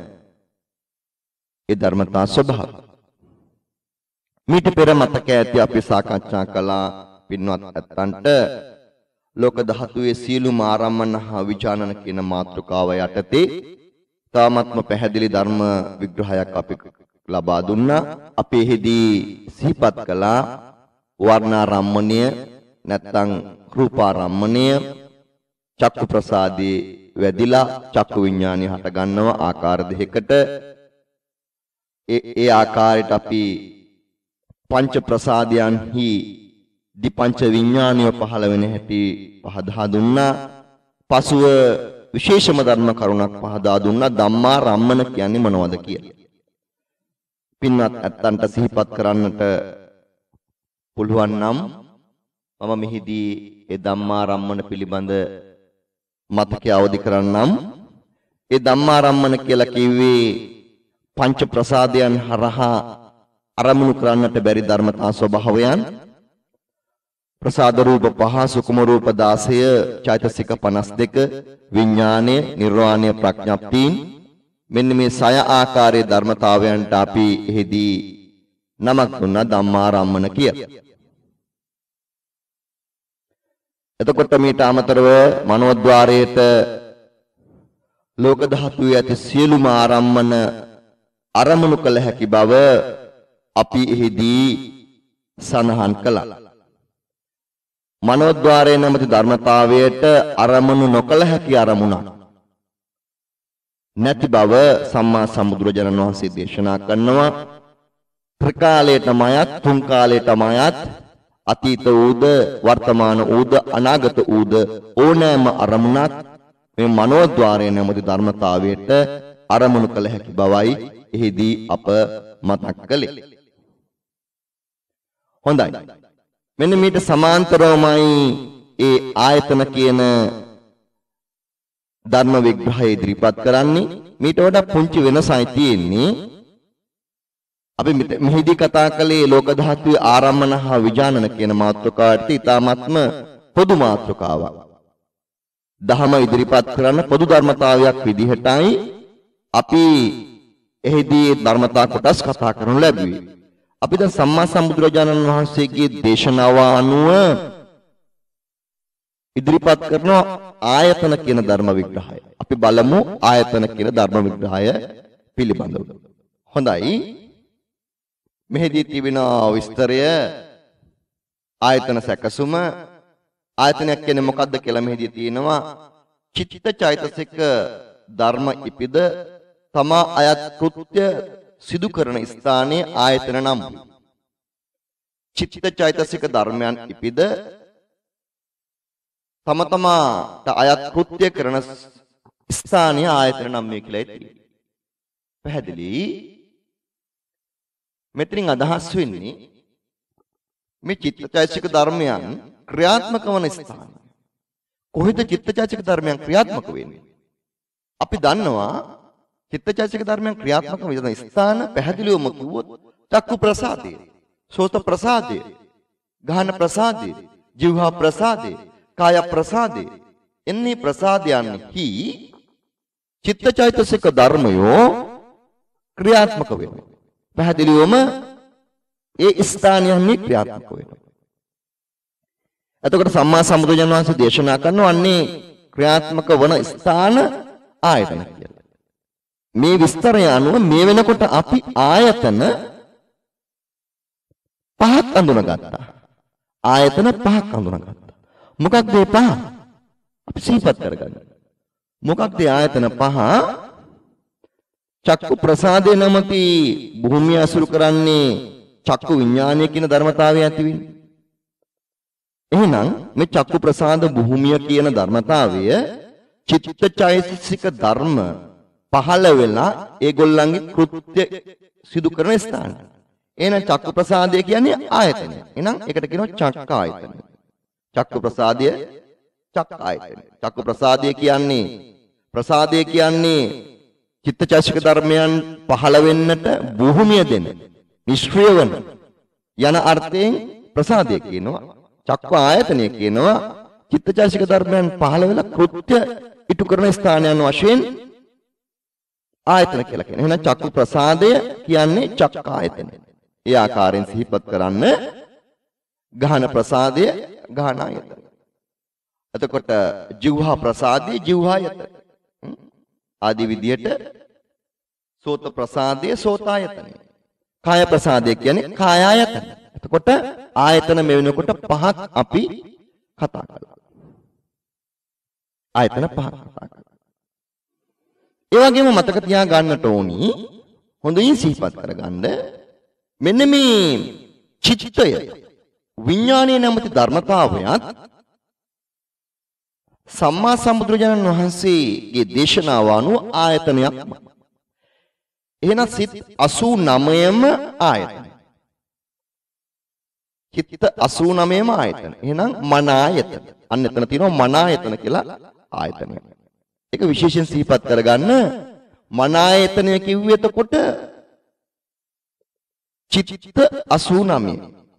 ඒ ධර්මතා ස්වභාවය. මීට පෙර මතක ඇති අපි සාකච්ඡා කළා පින්වත් ඇත්තන්ට ලෝක ධාතුවේ සියලුම ආරම්මන හා විචානන කියන මාතෘකාව යටතේ තාමත්ම පැහැදිලි ධර්ම විග්‍රහයක් අපි ලබා දුන්නා. අපි එහිදී සිහිපත් කළා වර්ණාරම්මණය නැත්නම් රූපාරම්මණය චක්කු ප්‍රසාදී වැදිලා චක්කු විඥානය හට ගන්නවා ආකාර දෙකකට. ඒ ඒ ආකාරයට අපි පංච ප්‍රසාදයන්හි දිපංච විඥානය පහළ වෙන හැටි පහදා දුන්නා. පසුව විශේෂම ධර්ම කරුණක් පහදා දුන්නා ධම්මා රම්මන කියන්නේ මොනවද කියලා. පින්වත් ඇත්තන්ට සිහිපත් කරන්නට පුළුවන් නම් මම මෙහිදී ඒ ධම්මා රම්මන පිළිබඳ මතකය අවදි කරන්නම්. ඒ ධම්මා රම්මන කියලා කිව්වේ පංච ප්‍රසාදයන් හරහා අරමුණු කරන්නට බැරි ධර්මතා ස්වභාවයන්. ප්‍රසාද රූප පහ, සුකුම රූප දාසය, චෛතසික පනස් දෙක, විඥානය, නිර්වාණය, ප්‍රඥප්තියින් මෙන්න මේ සය ආකාරයේ ධර්මතාවයන්ට අපි එහිදී නමක් දුන්නා ධම්මාරම්මන කියලා. එතකොට මීට අමතරව මනෝද්වාරයේට ලෝක ධාතුවේ ඇති සියලුම ආරම්මන අරමුණු කළ හැකි බව අපි එහිදී සඳහන් කළා. මනෝද්වාරයේ නැමැති ධර්මතාවයට අරමුණු නොකළ හැකි අරමුණක් නැති බව සම්මා සම්බුදුරජාණන් වහන්සේ දේශනා කරනවා. ත්‍රිකාලයටමයත් තුන් කාලයටමයත් අතීත ඌද වර්තමාන ඌද අනාගත ඌද ඕනෑම අරමුණක් මේ මනෝද්වාරය නැමැති ධර්මතාවයට අරමුණු කළ හැකි බවයි එහිදී අප මතක් කළේ. හොඳයි. මෙන්න මේට සමාන්තරවමයි ඒ ආයතන කියන ධර්ම විග්‍රහය ඉදිරිපත් කරන්නේ. මීට වඩා පුංචි වෙනසයි තියෙන්නේ. අපි මෙහිදී කතා කළේ ලෝක ධාතුවේ ආරම්මන හා විජානන කියන මාතෘකාවට ඊ타ත්ම පොදු මාතෘකාවක්. දහම ඉදිරිපත් කරන පොදු ධර්මතාවයක් විදිහටයි අපි එහිදී ධර්මතා කොටස් කතා කරනු ලැබුවේ. අපි දැන් සම්මා සම්බුදුරජාණන් වහන්සේගේ දේශනාව අනුව ඉදිරිපත් කරන ආයතන කියන ධර්ම විග්‍රහය. අපි බලමු ආයතන කියන ධර්ම විග්‍රහය පිළිබඳව. හොඳයි. මෙහිදී තිබෙන විස්තරය ආයතන සැකසුම ආයතනයක් කියන්නේ මොකක්ද කියලා මෙහිදී තියෙනවා. චිත්ත චෛතසික ධර්ම ඉපිද තමා අයත් කෘත්‍ය සිදු කරන ස්ථානයේ ආයතන නම් චිත්ත චෛතසික ධර්මයන් ඉපිද තම තමාට අයත් කෘත්‍ය කරන ස්ථානීය ආයතන නම් මේ කියලා තියෙනවා. පැහැදිලි? මෙතනින් අදහස් වෙන්නේ මේ චිත්තචෛතසික ධර්මයන් ක්‍රියාත්මක වන ස්ථාන. කොහෙද චිත්තචෛතසික ධර්මයන් ක්‍රියාත්මක වෙන්නේ? අපි දන්නවා චිත්තචෛතසික ධර්මයන් ක්‍රියාත්මක වෙන ස්ථාන පැහැදිලිවම කිව්වොත් චක්කු ප්‍රසාදය, සෝත ප්‍රසාදය, ගාහන ප්‍රසාදය, જીවහා ප්‍රසාදය, කාය ප්‍රසාදය. එන්නේ ප්‍රසාදයන්හි චිත්තචෛතසික ධර්මයෝ ක්‍රියාත්මක වෙනවා. පැහැදිලිවම ඒ ස්ථානයන්හි ක්‍රියාත්මක වෙනවා. එතකොට සම්මා සම්බුදුරජාණන් වහන්සේ දේශනා කරනවා අන්නේ ක්‍රියාත්මක වන ස්ථාන ආයතන කියලා. මේ විස්තරය අනුව මේ වෙනකොට අපි ආයතන පහක් අඳුනගත්තා. ආයතන පහක් අඳුනගත්තා. මොකක්ද මේ පහ? අපි සිහිපත් කරගන්න. මොකක්ද ආයතන පහ? චක්කු ප්‍රසාදේ නමති භූමිය අසුරු කරන්නේ චක්කු විඥානය කියන ධර්මතාවය ඇති වෙන්නේ. එහෙනම් මේ චක්කු ප්‍රසාද භූමිය කියන ධර්මතාවය චිත්තචෛතසික ධර්ම පහළ වෙලා ඒගොල්ලන්ගේ කෘත්‍ය සිදු කරන ස්ථාන. එහෙනම් චක්කු ප්‍රසාදය කියන්නේ ආයතනය. එහෙනම් ඒකට කියනවා චක්ක ආයතනය. චක්කු ප්‍රසාදය චක්ක ආයතනය. චක්කු ප්‍රසාදය කියන්නේ ප්‍රසාදය කියන්නේ චිත්තචෛතසික ධර්මයන් පහළ වෙන්නට භූමිය දෙන නිෂ්ක්‍රිය වන යන අර්ථයෙන් ප්‍රසාදය කියනවා. චක්ක ආයතනය කියනවා චිත්තචෛතසික ධර්මයන් පහළ වෙලා කෘත්‍ය ඉටු කරන ස්ථානයන් වශයෙන් ආයතන කියලා කියනවා. එහෙනම් චක්කු ප්‍රසාදය කියන්නේ චක්ක ආයතනය. ඒ ආකාරයෙන් සිහිපත් කරන්න. ගාහන ප්‍රසාදය ගාහන ආයතනය. එතකොට જીවහා ප්‍රසාදය જીවහා ආයතනය. ආදී විදියට සෝත ප්‍රසාදය සෝතායතනය. කාය ප්‍රසාදය කියන්නේ කාය ආයතනය. එතකොට ආයතන මේ වෙනකොට පහක් අපි කතා කළා. ආයතන පහක් කතා කළා. ඒ වගේම මතක තියා ගන්නට ඕනි හොඳින් සිහිපත් කරගන්න මෙන්න මේ චිත්තය විඥානයේ නැමැති ධර්මතාවයත් සම්මා සම්බුදුරජාණන් වහන්සේගේ දේශනාව අනුව ආයතනයක්. එහෙනම් සිත් අසූ නවයම ආයතන. චිත්ත අසූ නවයම ආයතන. එහෙනම් මන ආයතන. අන්න එතන තියෙනවා මන ආයතන කියලා ආයතනය. ඒක විශේෂයෙන් සිහිපත් කරගන්න. මන ආයතනය කිව්වේ එතකොට චිත්ත අසූ නවය.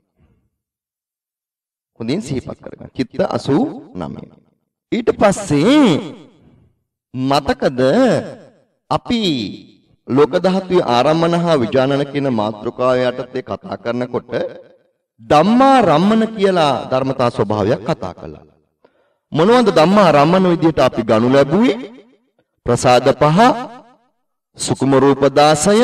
හොඳින් සිහිපත් කරගන්න. චිත්ත අසූ නවය. ඊට පස්සේ මතකද අපි ලෝක ධාතුවේ ආරම්මන හා විජානන කියන මාතෘකාව යටතේ කතා කරනකොට ධම්මා රම්මන කියලා ධර්මතා ස්වභාවයක් කතා කළා. මොනවද ධම්මා රම්මන විදිහට අපි ගනු ලැබුවේ? ප්‍රසාද පහ, සුකුම රූප දාසය,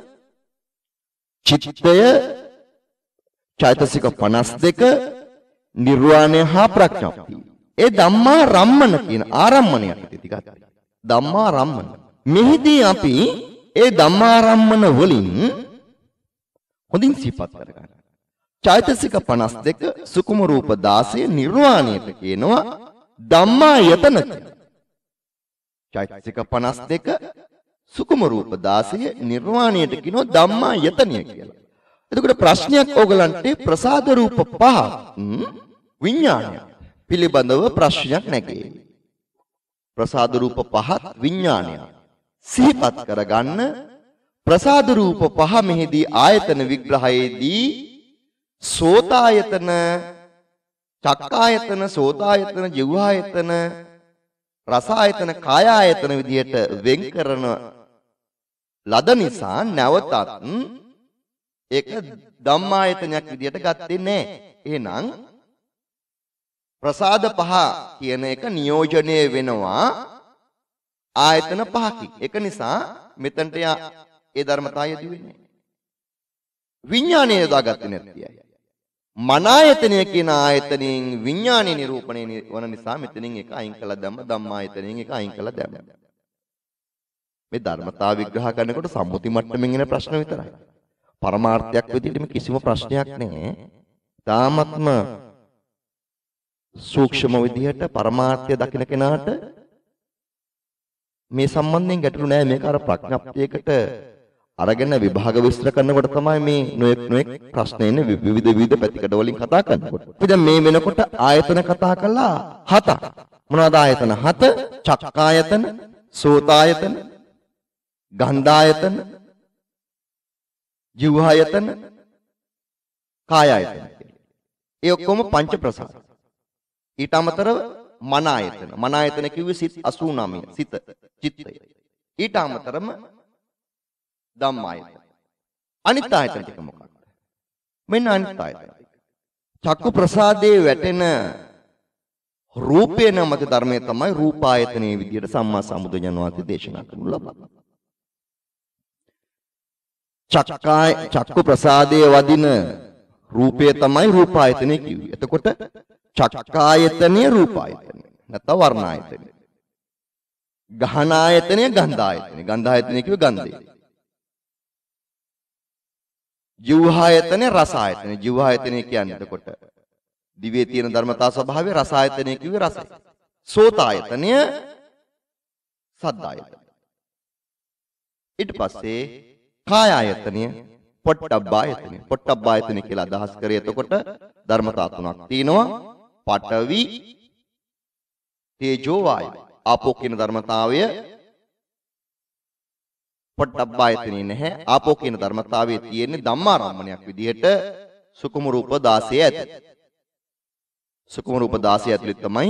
චිත්තය, චෛතසික පනස් දෙක, නිර්වාණය හා ප්‍රඥාප්තිය. ඒ ධම්මා රම්මන කියන ආරම්මණයට ටිකක් ධම්මා රම්මන. මෙහිදී අපි ඒ ධම්මා රම්මන වලින් හොඳින් සිහිපත් කරගන්න. චෛතසික පනස් දෙක සුකුම රූප දාසය නිර්වාණයට කියනවා ධම්මායතන කියලා. චෛතසික පනස් දෙක සුකුම රූප දාසය නිර්වාණයට කියනවා ධම්මායතනය කියලා. එතකොට ප්‍රශ්නයක් ඕගලන්ට ප්‍රසාද රූප පහ විඥානය පිළිබඳව ප්‍රශ්නයක් නැගේ. ප්‍රසාද රූප පහත් විඥානය සිහිපත් කරගන්න. ප්‍රසාද රූප පහ මෙහිදී ආයතන විග්‍රහයේදී සෝතායතන, චක්කායතන, සෝතායතන, ජීවායතන, රසායතන, කායායතන විදිහට වෙන් කරන ලද නිසා නැවතත් ඒක ධම්මායතනයක් විදිහට ගත්තේ නැහැ. එහෙනම් ප්‍රසාද පහ කියන එක නියෝජනය වෙනවා ආයතන පහකින්. ඒක නිසා මෙතනට ඒ ධර්මතාවය යෙදුවේ නැහැ. විඥානය යොදාගත්තේ නැතියි. මනායතනය කියන ආයතනයෙන් විඥානය නිරූපණය වන නිසා මෙතනින් එක අයින් කළා දැම්ම ධම්මායතනයෙන් එක අයින් කළා දැම්ම. මේ ධර්මතාව විග්‍රහ කරනකොට සම්මුති මට්ටමින් එන ප්‍රශ්න විතරයි. පරමාර්ථයක් විදිහට මේ කිසිම ප්‍රශ්නයක් නැහැ. තාමත්ම සූක්ෂම විදිහට පරමාර්ථය දකින්න කෙනාට මේ සම්බන්ධයෙන් ගැටලු නැහැ. මේක අර ප්‍රඥප්තියකට අරගෙන විභාග විස්තර කරනකොට තමයි මේ නොයෙක් නොයෙක් ප්‍රශ්න එන්නේ විවිධ විවිධ පැතිකඩ වලින් කතා කරනකොට. අපි දැන් මේ වෙනකොට ආයතන කතා කළා හතක්. මොනවද ආයතන හත? චක්කායතන, සෝතායතන, ගන්ධායතන, ජීවායතන, කායායතන. ඒ ඔක්කොම පංච ප්‍රසාද. ඊට අමතරව මන ආයතන. මන ආයතන කිව්වේ සිත් අසූ නවය. සිත, චිත්තය. ඊට අමතරම ධම්මායතන. අනිත් ආයතන ටික මොකක්ද? මෙන්න අනිත් ආයතන. චක්කු ප්‍රසාදයේ වැටෙන රූපේ නමක ධර්මයේ තමයි රූපායතනයේ විදියට සම්මා සම්බුදුන් වහන්සේ දේශනා කරනු ලබන්නේ. චක්කාය චක්කු ප්‍රසාදයේ වදින රූපය තමයි රූපායතනය කිව්වේ. එතකොට චක්කායතනය රූපායතනය නැත්නම් වර්ණායතනය. ගහනායතනය ගන්ධායතනය. ගන්ධායතනය කිව්වේ ගන්ධය. ජීවහායතනය රසායතනය. ජීවහායතනය කියන්නේ එතකොට දිවේ තියෙන ධර්මතා ස්වභාවය. රසායතනය කිව්වේ රසය. සෝතායතනය සද්දායතනය. ඊට පස්සේ කායායතනය පොට්ටබ්බායතනය. පොට්ටබ්බායතනය කියලා අදහස් කරේ එතකොට ධර්මතා තුනක් තියෙනවා. පඨවි, තේජෝ, වායු. ආපෝ කියන ධර්මතාවය පොට්ටබ්බායතනේ නැහැ. ආපෝ කියන ධර්මතාවයේ තියෙන්නේ ධම්මාරම්මණයක් විදිහට සුකුම රූප දාසය ඇති. සුකුම රූප දාසය ඇතුළේ තමයි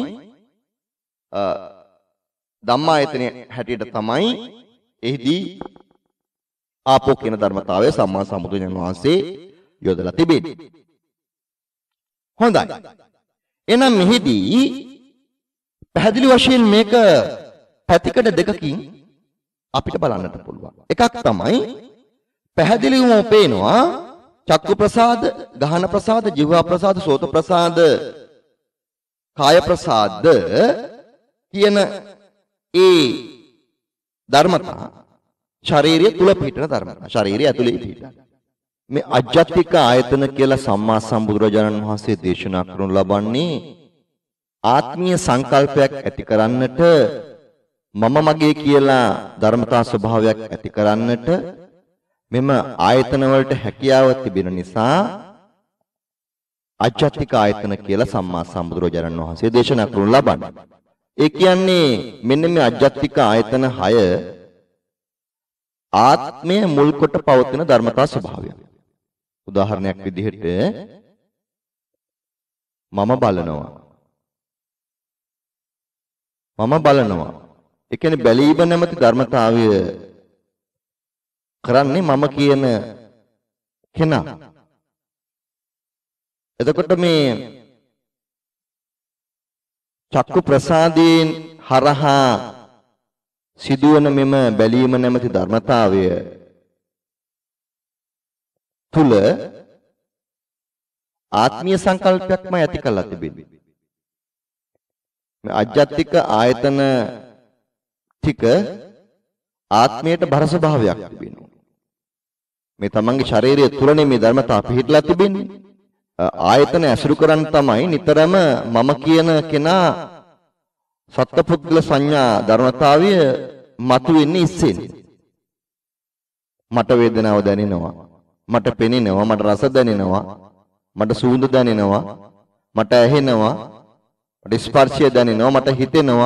ධම්මායතනේ හැටියට තමයි එහිදී ආපෝ කියන ධර්මතාවය සම්මා සම්බුදුන් වහන්සේ යොදලා තිබෙන්නේ. හොඳයි. එහෙනම් මෙහිදී පැහැදිලි වශයෙන් මේක පැතිකඩ දෙකකින් අපිට බලන්නට පුළුවන්. එකක් තමයි පැහැදිලිවම පේනවා චක්කු ප්‍රසාද, ගහන ප්‍රසාද, ජීවා ප්‍රසාද, සෝත ප්‍රසාද, කාය ප්‍රසාද කියන ඒ ධර්මතා ශරීරය තුල පිහිටන ධර්මතා. ශරීරය ඇතුලේ පිහිටන. මේ අජ්ජත්තික ආයතන කියලා සම්මා සම්බුදුරජාණන් වහන්සේ දේශනා කරනු ලබන්නේ ආත්මීය සංකල්පයක් ඇති කරන්නට, මම මගේ කියලා ධර්මතා ස්වභාවයක් ඇති කරන්නට මෙම ආයතන වලට හැකියාව තිබෙන නිසා අජ්ජත්තික ආයතන කියලා සම්මා සම්බුදුරජාණන් වහන්සේ දේශනා කරනු ලබන්නේ. ඒ කියන්නේ මෙන්න මේ අජ්ජත්තික ආයතන හය ආත්මය මුල් කොට පවතින ධර්මතා ස්වභාවය. උදාහරණයක් විදිහට මම බලනවා. මම බලනවා. ඒ කියන්නේ බැලීම නැමැති ධර්මතාවය කරන්නේ මම කියන කෙනා. එතකොට මේ චක්කු ප්‍රසාදයෙන් හරහා සිදුවන මෙම බැලීම නැමැති ධර්මතාවය තුල ආත්මීය සංකල්පයක්ම ඇති කරලා තිබෙනවා. මේ අජ්ජත්තික ආයතන ටික ආත්මයට බර ස්වභාවයක් තිබෙනවා. මේ තමන්ගේ ශරීරය තුලනේ මේ ධර්මතා පිහිටලා තිබෙන්නේ. ආයතන ඇසුරු කරන් තමයි නිතරම මම කියන කෙනා සත්පුද්ගල සංඥා ධර්මතාවය මතුවෙන්නේ ඉස්සෙන්නේ. මට වේදනාව දැනෙනවා, මට පෙනෙනවා, මට රස දැනෙනවා, මට සුවඳ දැනෙනවා, මට ඇහෙනවා, මට ස්පර්ශය දැනෙනවා, මට හිතෙනවා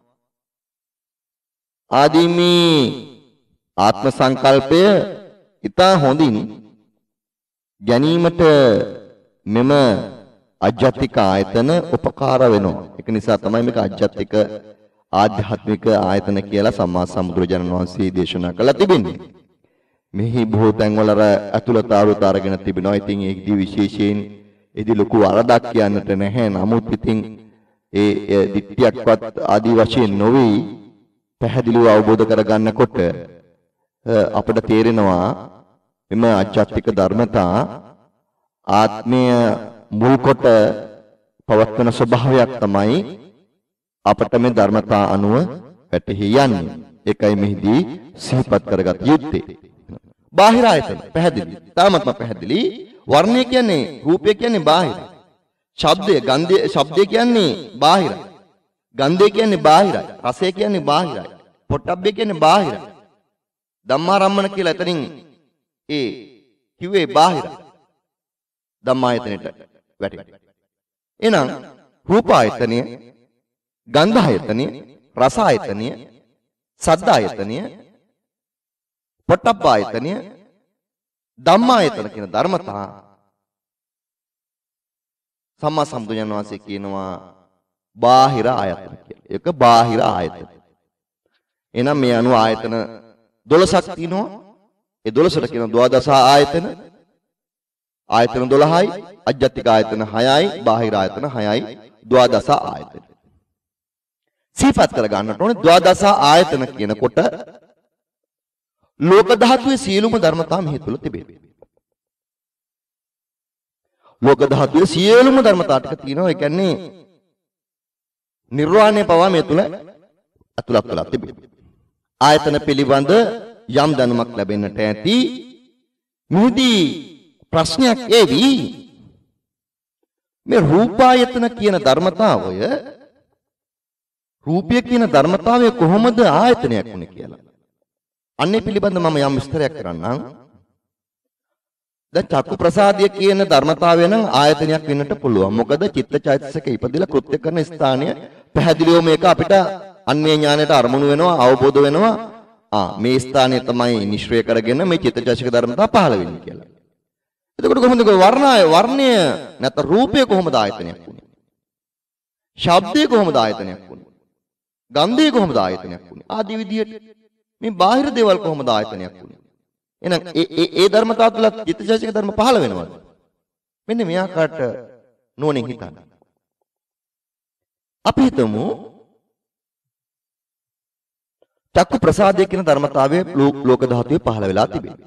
ආදී මේ ආත්ම සංකල්පය ඉතා හොඳින් ගැනීමට මෙම අජ්ජත්තික ආයතන උපකාර වෙනවා. ඒක නිසා තමයි මේක අජ්ජත්තික ආධ්‍යාත්මික ආයතන කියලා සම්මා සම්බුදුරජාණන් වහන්සේ දේශනා කළා තිබෙන්නේ. මෙහි බොහෝ තැන්වල අර අතුලත ආරුත අරගෙන තිබෙනවා. ඉතින් ඒකදී විශේෂයෙන් එදි ලොකු වරදක් කියන්නට නැහැ. නමුත් ඉතින් ඒ දිට්ඨියක්වත් ආදී වශයෙන් නොවේ පැහැදිලිව අවබෝධ කරගන්නකොට අපිට තේරෙනවා මෙම අජ්ජත්තික ධර්මතා ආත්මය මුල් කොට පවත්වන ස්වභාවයක් තමයි අපට මේ ධර්මතා අනුව වැටහි යන්නේ. ඒකයි මෙහිදී සිහිපත් කරගත යුත්තේ. බාහිර ආයතන පැහැදිලි. තාමත්ම පැහැදිලි. වර්ණය කියන්නේ රූපය කියන්නේ බාහිර. ශබ්දය ගන්ධය ශබ්දය කියන්නේ බාහිරයි. ගන්ධය කියන්නේ බාහිරයි. රසය කියන්නේ බාහිරයි. පොට්ටබ්බය කියන්නේ බාහිරයි. ධම්මාරම්මන කියලා එතනින් ඒ කිව්වේ බාහිරයි. ධම්මායතනෙට වැටෙනවා. එහෙනම් රූප ආයතනය, ගන්ධ ආයතනය, රස ආයතනය, සද්ද ආයතනය, පොට්ටබ්බ ආයතනය, ධම්මායතන කියන ධර්මතා සම්මා සම්බුදුන් වහන්සේ කියනවා බාහිර ආයතන කියලා. ඒක බාහිර ආයතන. එහෙනම් මේ අනුව ආයතන දොළොසක් තියෙනවා. ඒ දොළොසට කියන ද්වාදස ආයතන. ආයතන දොළහයි, අජ්ජත්තික ආයතන හයයි, බාහිර ආයතන හයයි, ද්වාදස ආයතන. සිහිපත් කර ගන්නට ඕනේ ද්වාදස ආයතන කියනකොට ලෝක ධාතුවේ සියලුම ධර්මතා මෙහි තුල තිබෙනවා. ලෝක ධාතුවේ සියලුම ධර්මතා ටික තියෙනවා. ඒ කියන්නේ නිර්වාණය පවා මේ තුල අතුලත් වෙලා තිබෙනවා. ආයතන පිළිබඳ යම් දැනුමක් ලැබෙන්නට ඇති. මෙහිදී ප්‍රශ්නයක් ඒවි මේ රූපායතන කියන ධර්මතාවය රූපය කියන ධර්මතාවය කොහොමද ආයතනයක් වුනේ කියලා. අන්නේ පිළිබඳ මම යම් විස්තරයක් කරන්නම්. දැන් චක්කු ප්‍රසාදය කියන ධර්මතාවය නම් ආයතනයක් වෙන්නට පුළුවන්. මොකද චිත්තචෛතසික ඉපදිලා කෘත්‍ය කරන ස්ථානය පැහැදිලිව මේක අපිට අන්වේ ඥාණයට අරමුණු වෙනවා, අවබෝධ වෙනවා. ආ මේ ස්ථානය තමයි නිශ්චය කරගෙන මේ චිත්තචෛතසික ධර්මතාව පහළ වෙන්නේ කියලා. එතකොට කොහොමද වර්ණය වර්ණය නැත්නම් රූපය කොහොමද ආයතනයක් වුනේ? ශබ්දය කොහොමද ආයතනයක් වුනේ? ගන්ධය කොහොමද ආයතනයක් වුනේ? ආදී විදිහට මේ බාහිර දේවල් කොහොමද ආයතනයක් වුනේ? එහෙනම් ඒ ඒ ඒ ධර්මතාව තුළ චිත්තචෛතසික ධර්ම පහළ වෙනවද? මෙන්න මේ ආකාරයට නෝනෙන් හිතන්න. අපි හිතමු චක්කු ප්‍රසාදය කියන ධර්මතාවයේ ලෝක ධාතුවේ පහළ වෙලා තිබෙනවා.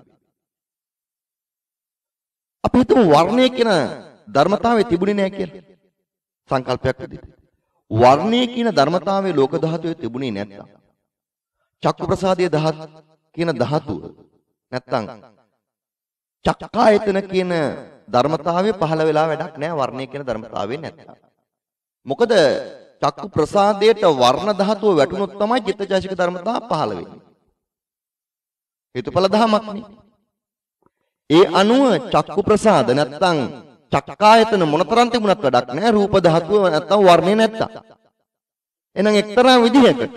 අපි හිතමු වර්ණය කියන ධර්මතාවයේ තිබුණේ නැහැ කියලා. සංකල්පයක් විදිහට. වර්ණය කියන ධර්මතාවයේ ලෝක ධාතුවේ තිබුණේ නැත්නම් චක්කු ප්‍රසාදයේ ධාත කියන ධාතුව නැත්නම් චක්කායතන කියන ධර්මතාවයේ පහළ වෙලා වැඩක් නැහැ වර්ණය කියන ධර්මතාවයේ නැත්නම්. මොකද චක්කු ප්‍රසාදයට වර්ණ ධාතුව වැටුනොත් තමයි චිත්තචෛතසික ධර්මතාව පහළ වෙන්නේ. හේතුඵල ධමයක් නේ. ඒ අනුව චක්කු ප්‍රසාද නැත්තම් චක්කායතන මොනතරම් තිබුණත් වැඩක් නැහැ රූප ධාතුව නැත්තම් වර්ණේ නැත්තම්. එහෙනම් එක්තරා විදිහකට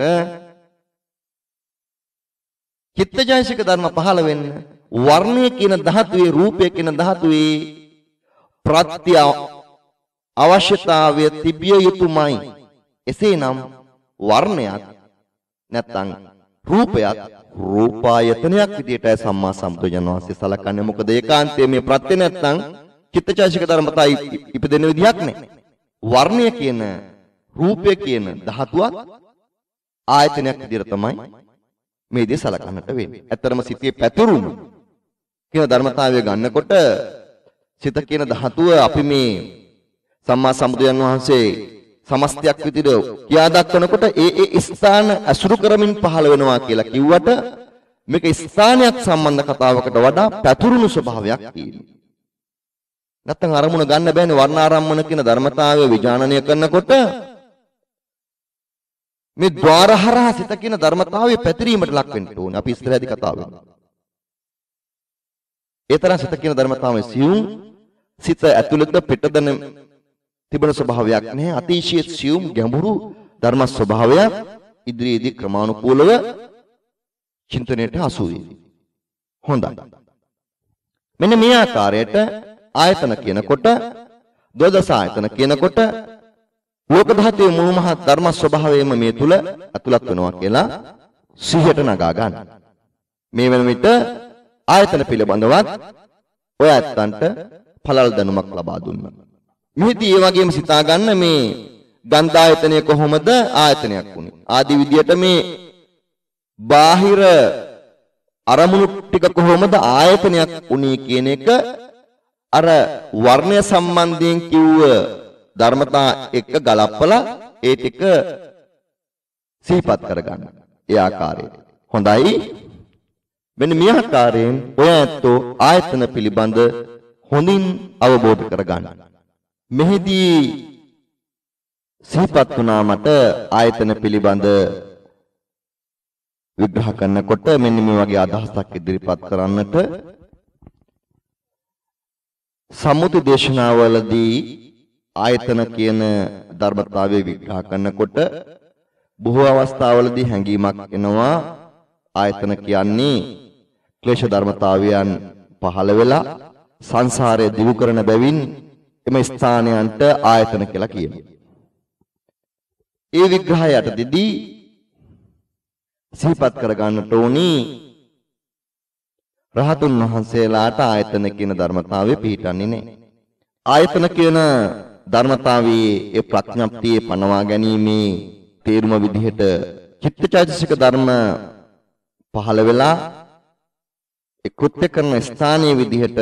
චිත්තචෛතසික ධර්ම පහළ වෙන්න වර්ණය කියන ධාතුවේ රූපය කියන ධාතුවේ ප්‍රත්‍ය අවශ්‍යතාවය තිබිය යුතුමයි. එසේනම් වර්ණයත් නැත්තම් රූපයත් රූපායතනයක් විදිහට සම්මා සම්බුදුන් වහන්සේ සලකන්නේ. මොකද ඒකාන්තයේ මේ ප්‍රත්‍ය නැත්තම් චිත්තචෛතසික ධර්මතා ඉපදෙන විදිහක් නැහැ. වර්ණය කියන රූපය කියන ධාතුවත් ආයතනයක් විදිහට තමයි මේ දේ සලකන්නට වෙන්නේ. ඇත්තරම සිතේ පැතුරුම කියන ධර්මතාවය ගන්නකොට සිත කියන ධාතුව අපි මේ සම්මා සම්බුදුන් වහන්සේ සමස්තයක් විදිහට කියා දක්වනකොට ඒ ඒ ස්ථාන අසුරු කරමින් පහළ වෙනවා කියලා කිව්වට මේක ස්ථානයක් සම්බන්ධ කතාවකට වඩා පැතුරුණු ස්වභාවයක් තියෙනවා. නැත්නම් අරමුණ ගන්න බෑනේ වර්ණාරම්මන කියන ධර්මතාවය විඥානනය කරනකොට මේ ద్వාරහරහ සිත කියන ධර්මතාවය පැතිරීමට ලක් වෙන්න ඕනේ. අපි ඉස්සරහදී කතා වෙනවා. ඒ තරම් සිත කියන ධර්මතාවය සියුම් සිත ඇතුළත පිටදන තිබෙන ස්වභාවයක් නැහැ. අතිශය සියුම් ගැඹුරු ධර්ම ස්වභාවයක් ඉදිරියේදී ක්‍රමානුකූලව චින්තනයට හසු වේ. හොඳයි. මෙන්න මේ ආකාරයට ආයතන කියනකොට දොදස ආයතන කියනකොට ලෝක ධාතුවේ මුළු මහත් ධර්ම ස්වභාවයම මේ තුල ඇතුළත් වෙනවා කියලා සිහියට නගා ගන්න. මේ වෙන විට ආයතන පිළිබඳවත් ඔය ඇත්තන්ට පළල් දැනුමක් ලබා දුන්නා. මෙහිදී ඒ වගේම සිතා ගන්න මේ ගන්ධ ආයතනය කොහොමද ආයතනයක් වුනේ? ආදි විදියට මේ බාහිර අරමුණු ටික කොහොමද ආයතනයක් වුනේ කියන එක අර වර්ණය සම්බන්ධයෙන් කිව්ව ධර්මතා එක්ක ගලප්පලා ඒ ටික සිහිපත් කරගන්න. ඒ ආකාරයට. හොඳයි. මෙන්න මේ ආකාරයෙන් ඔය ඇත්තෝ ආයතන පිළිබඳ හොඳින් අවබෝධ කරගන්න. මෙහිදී සිහිපත් වුණා මට ආයතන පිළිබඳ විග්‍රහ කරනකොට මෙන්න මේ වගේ අදහසක් ඉදිරිපත් කරන්නට සම්මුති දේශනාවලදී ආයතන කියන ධර්මතාවය විග්‍රහ කරනකොට බොහෝ අවස්ථාවලදී හැඟීමක් එනවා ආයතන කියන්නේ ක්ලේශ ධර්මතාවයන් පහළ වෙලා සංසාරය දිවු කරන බැවින් එම ස්ථානයන්ට ආයතන කියලා කියනවා. ඒ විග්‍රහයට දෙදී සිහිපත් කරගන්නට ඕනි රහතුන් වහන්සේලාට ආයතන කියන ධර්මතාවය පිළිටන්නේ නැහැ. ආයතන කියන ධර්මතාවයේ ඒ ප්‍රඥප්තියේ පනවා ගැනීමේ තේරුම විදිහට චිත්තචෛතසික ධර්ම පහළ වෙලා ඒ කෘත්‍ය කරන ස්ථානීය විදිහට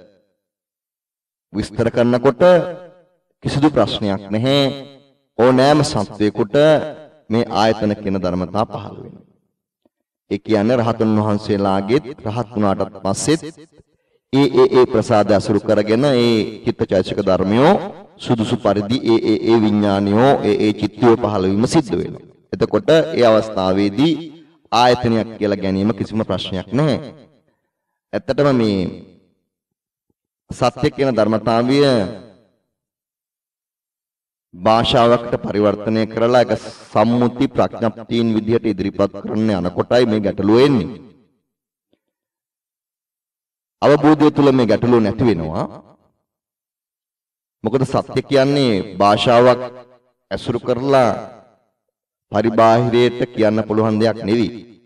විස්තර කරනකොට කිසිදු ප්‍රශ්නයක් නැහැ. ඕනෑම සත්වයකට මේ ආයතන කියන ධර්මතා පහළ වෙනවා. ඒ කියන්නේ රහතන් වහන්සේලාගෙත් රහත් වුණාට පස්සෙත් ඒ ඒ ඒ ප්‍රසාද අසුරු කරගෙන ඒ චිත්තචෛතසික ධර්මයෝ සුදුසු පරිදි ඒ ඒ ඒ විඥානියෝ ඒ ඒ චිත්තයෝ පහළ වීම සිද්ධ වෙනවා. එතකොට ඒ අවස්ථාවේදී ආයතනයක් කියලා ගැනීම කිසිම ප්‍රශ්නයක් නැහැ. ඇත්තටම මේ සත්‍ය කියන ධර්මතාවය භාෂාවකට පරිවර්තනය කරලා ඒක සම්මුති ප්‍රඥප්තියින් විදිහට ඉදිරිපත් කරන්න යනකොටයි මේ ගැටලුව එන්නේ. අවබෝධය තුළ මේ ගැටලුව නැති වෙනවා. මොකද සත්‍ය කියන්නේ භාෂාවක් ඇසුරු කරලා පරිබාහිරයට කියන්න පුළුවන් දෙයක් නෙවෙයි.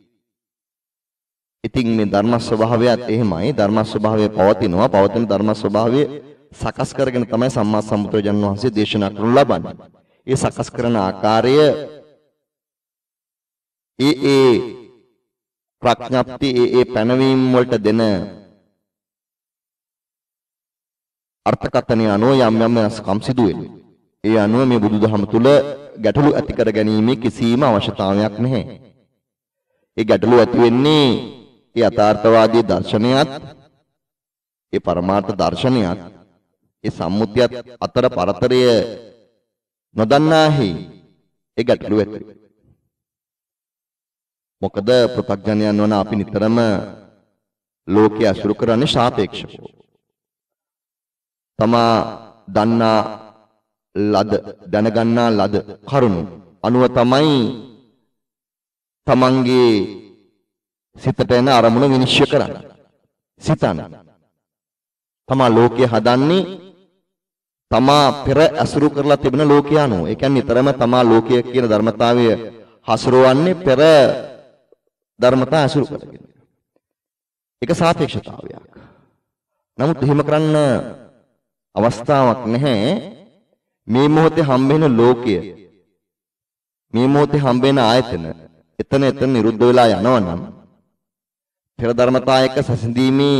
ඉතින් මේ ධර්ම ස්වභාවයත් එහෙමයි. ධර්ම ස්වභාවය පවතිනවා. පවතින ධර්ම ස්වභාවය සකස් කරගෙන තමයි සම්මා සම්බුදුරජාණන් වහන්සේ දේශනා කරනු ලබන්නේ. ඒ සකස් කරන ආකාරය ඒ ඒ ප්‍රඥප්ති ඒ ඒ පැනවීම වලට දෙන අර්ථකථනය අනුව යම් යම් වෙනස්කම් සිදු වෙනවා. ඒ අනුව මේ බුදුදහම තුල ගැටලු ඇති කර ගැනීම කිසිම අවශ්‍යතාවයක් නැහැ. ඒ ගැටලු ඇති වෙන්නේ ඒ යථාර්ථවාදී දර්ශනයත් ඒ පරමාර්ථ දර්ශනයත් ඒ සම්මුතියත් අතර පරතරය නොදන්නාහි ඒ ගැටලු ඇති. මොකද ප්‍රත්‍යඥයන් වන අපි නිතරම ලෝකයේ අසුරු කරන්නේ සාපේක්ෂව. තමා දන්නා ලද දැනගන්නා ලද කරුණු අනුව තමයි තමන්ගේ සිතට එන අරමුණ විනිශ්චය කරන්නේ. සිතන්න. තමා ලෝකයේ හදන්නේ තමා පෙර අසුරු කරලා තිබෙන ලෝකය අනුව. ඒ කියන්නේ නිතරම තමා ලෝකය කියන ධර්මතාවය හසුරවන්නේ පෙර ධර්මතා අසුරු කරගෙන. ඒක සාපේක්ෂතාවයක්. නමුත් එහෙම කරන්න අවස්ථාවක් නැහැ. මේ මොහොතේ හම්බෙන ලෝකය මේ මොහොතේ හම්බෙන ආයතන එතන එතන නිරුද්ධ වෙලා යනවනම් පෙර ධර්මතා එක්ක සසඳීමේ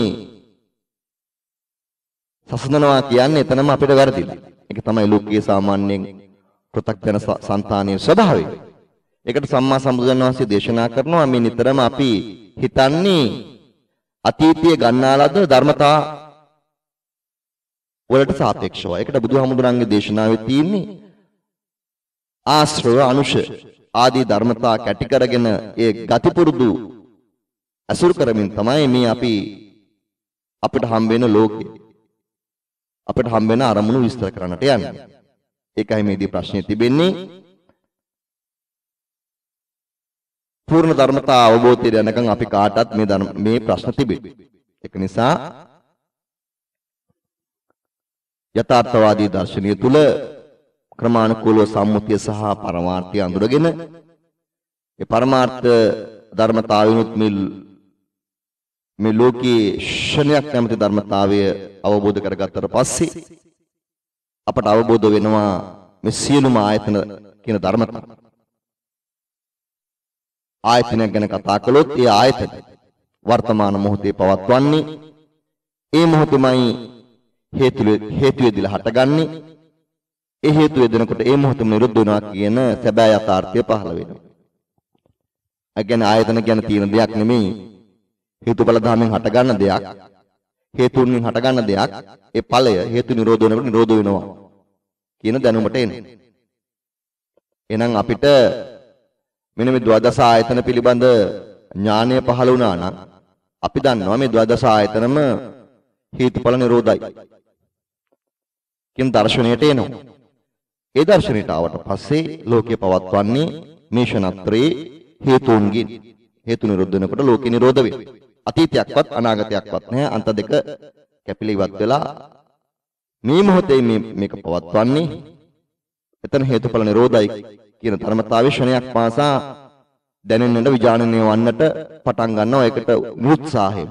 සසඳනවා කියන්නේ එතනම අපිට වැරදිලා. ඒක තමයි ලෝකයේ සාමාන්‍යයෙන් පෘථග්ජන సంతානයේ ස්වභාවය. ඒකට සම්මා සම්බුදුන් වහන්සේ දේශනා කරනවා මේ නිතරම අපි හිතන්නේ අතීතයේ ගන්නාලද ධර්මතා වලට සාපේක්ෂව. ඒකට බුදුහාමුදුරන්ගේ දේශනාවේ තියෙන්නේ ආශ්‍රව අනුශ ආදී ධර්මතා කැටි කරගෙන ඒ ගති පුරුදු අසුරු කරමින් තමයි මේ අපි අපිට හම්බ වෙන ලෝකේ අපිට හම්බ වෙන අරමුණු විස්තර කරන්නට යන්නේ. ඒකයි මේදී ප්‍රශ්නේ තිබෙන්නේ. පූර්ණ ධර්මතා අවබෝධය යනකම් අපි කාටත් මේ මේ ප්‍රශ්න තිබෙන්නේ. ඒක නිසා යථාර්ථවාදී දර්ශනය තුල ක්‍රමානුකූලව සම්මුතිය සහ පරමාර්ථය අඳුරගෙන ඒ පරමාර්ථ ධර්මතාවිනුත් මේ මේ ලෝකයේ ශණයක් නැමැති ධර්මතාවය අවබෝධ කරගත්තට පස්සේ අපට අවබෝධ වෙනවා මේ සියලුම ආයතන කියන ධර්මතාව. ආයතනයක් ගැන කතා කළොත් ඒ ආයතන වර්තමාන මොහොතේ පවත්වන්නේ ඒ මොහොතෙමයි හේතු හේතු වේදිලා හටගන්නේ. ඒ හේතු වේදනකොට ඒ මොහොතම නිරුද්ධ වෙනවා කියන සැබෑ යථාර්ථය පහළ වෙනවා. ඒ කියන්නේ ආයතන කියන තියෙන දෙයක් නෙමෙයි. හේතුඵල ධර්මයෙන් හටගන්න දෙයක්. හේතුන්ගෙන් හටගන්න දෙයක්. ඒ ඵලය හේතු නිරෝධ වෙනකොට නිරෝධ වෙනවා කියන දැනුමට එන්නේ. එහෙනම් අපිට මෙන්න මේ ද්වාදස ආයතන පිළිබඳ ඥානය පහළ වුණා නම් අපි දන්නවා මේ ද්වාදස ආයතනම හේතුඵල නිරෝධයි කියන දර්ශනයට එනවා. ඒ දර්ශනයට ආවට පස්සේ ලෝකේ පවත්වන්නේ මේ ෂණත්‍රයේ හේතුන්ගින්. හේතු නිරෝධ වෙනකොට ලෝකේ නිරෝධ වෙනවා. අතීතයක්වත් අනාගතයක්වත් නැහැ. අන්ත දෙක කැපිලා ඉවත් වෙලා මේ මොහොතේ මේ මේක පවත්වන්නේ එතන හේතුඵල නිරෝධයි කියන ධර්මතාවය ශ්‍රණයක් පාසා දැනෙන්නට විඥානනය වන්නට පටන් ගන්නවා. ඒකට නිරුත්සාහයෙන්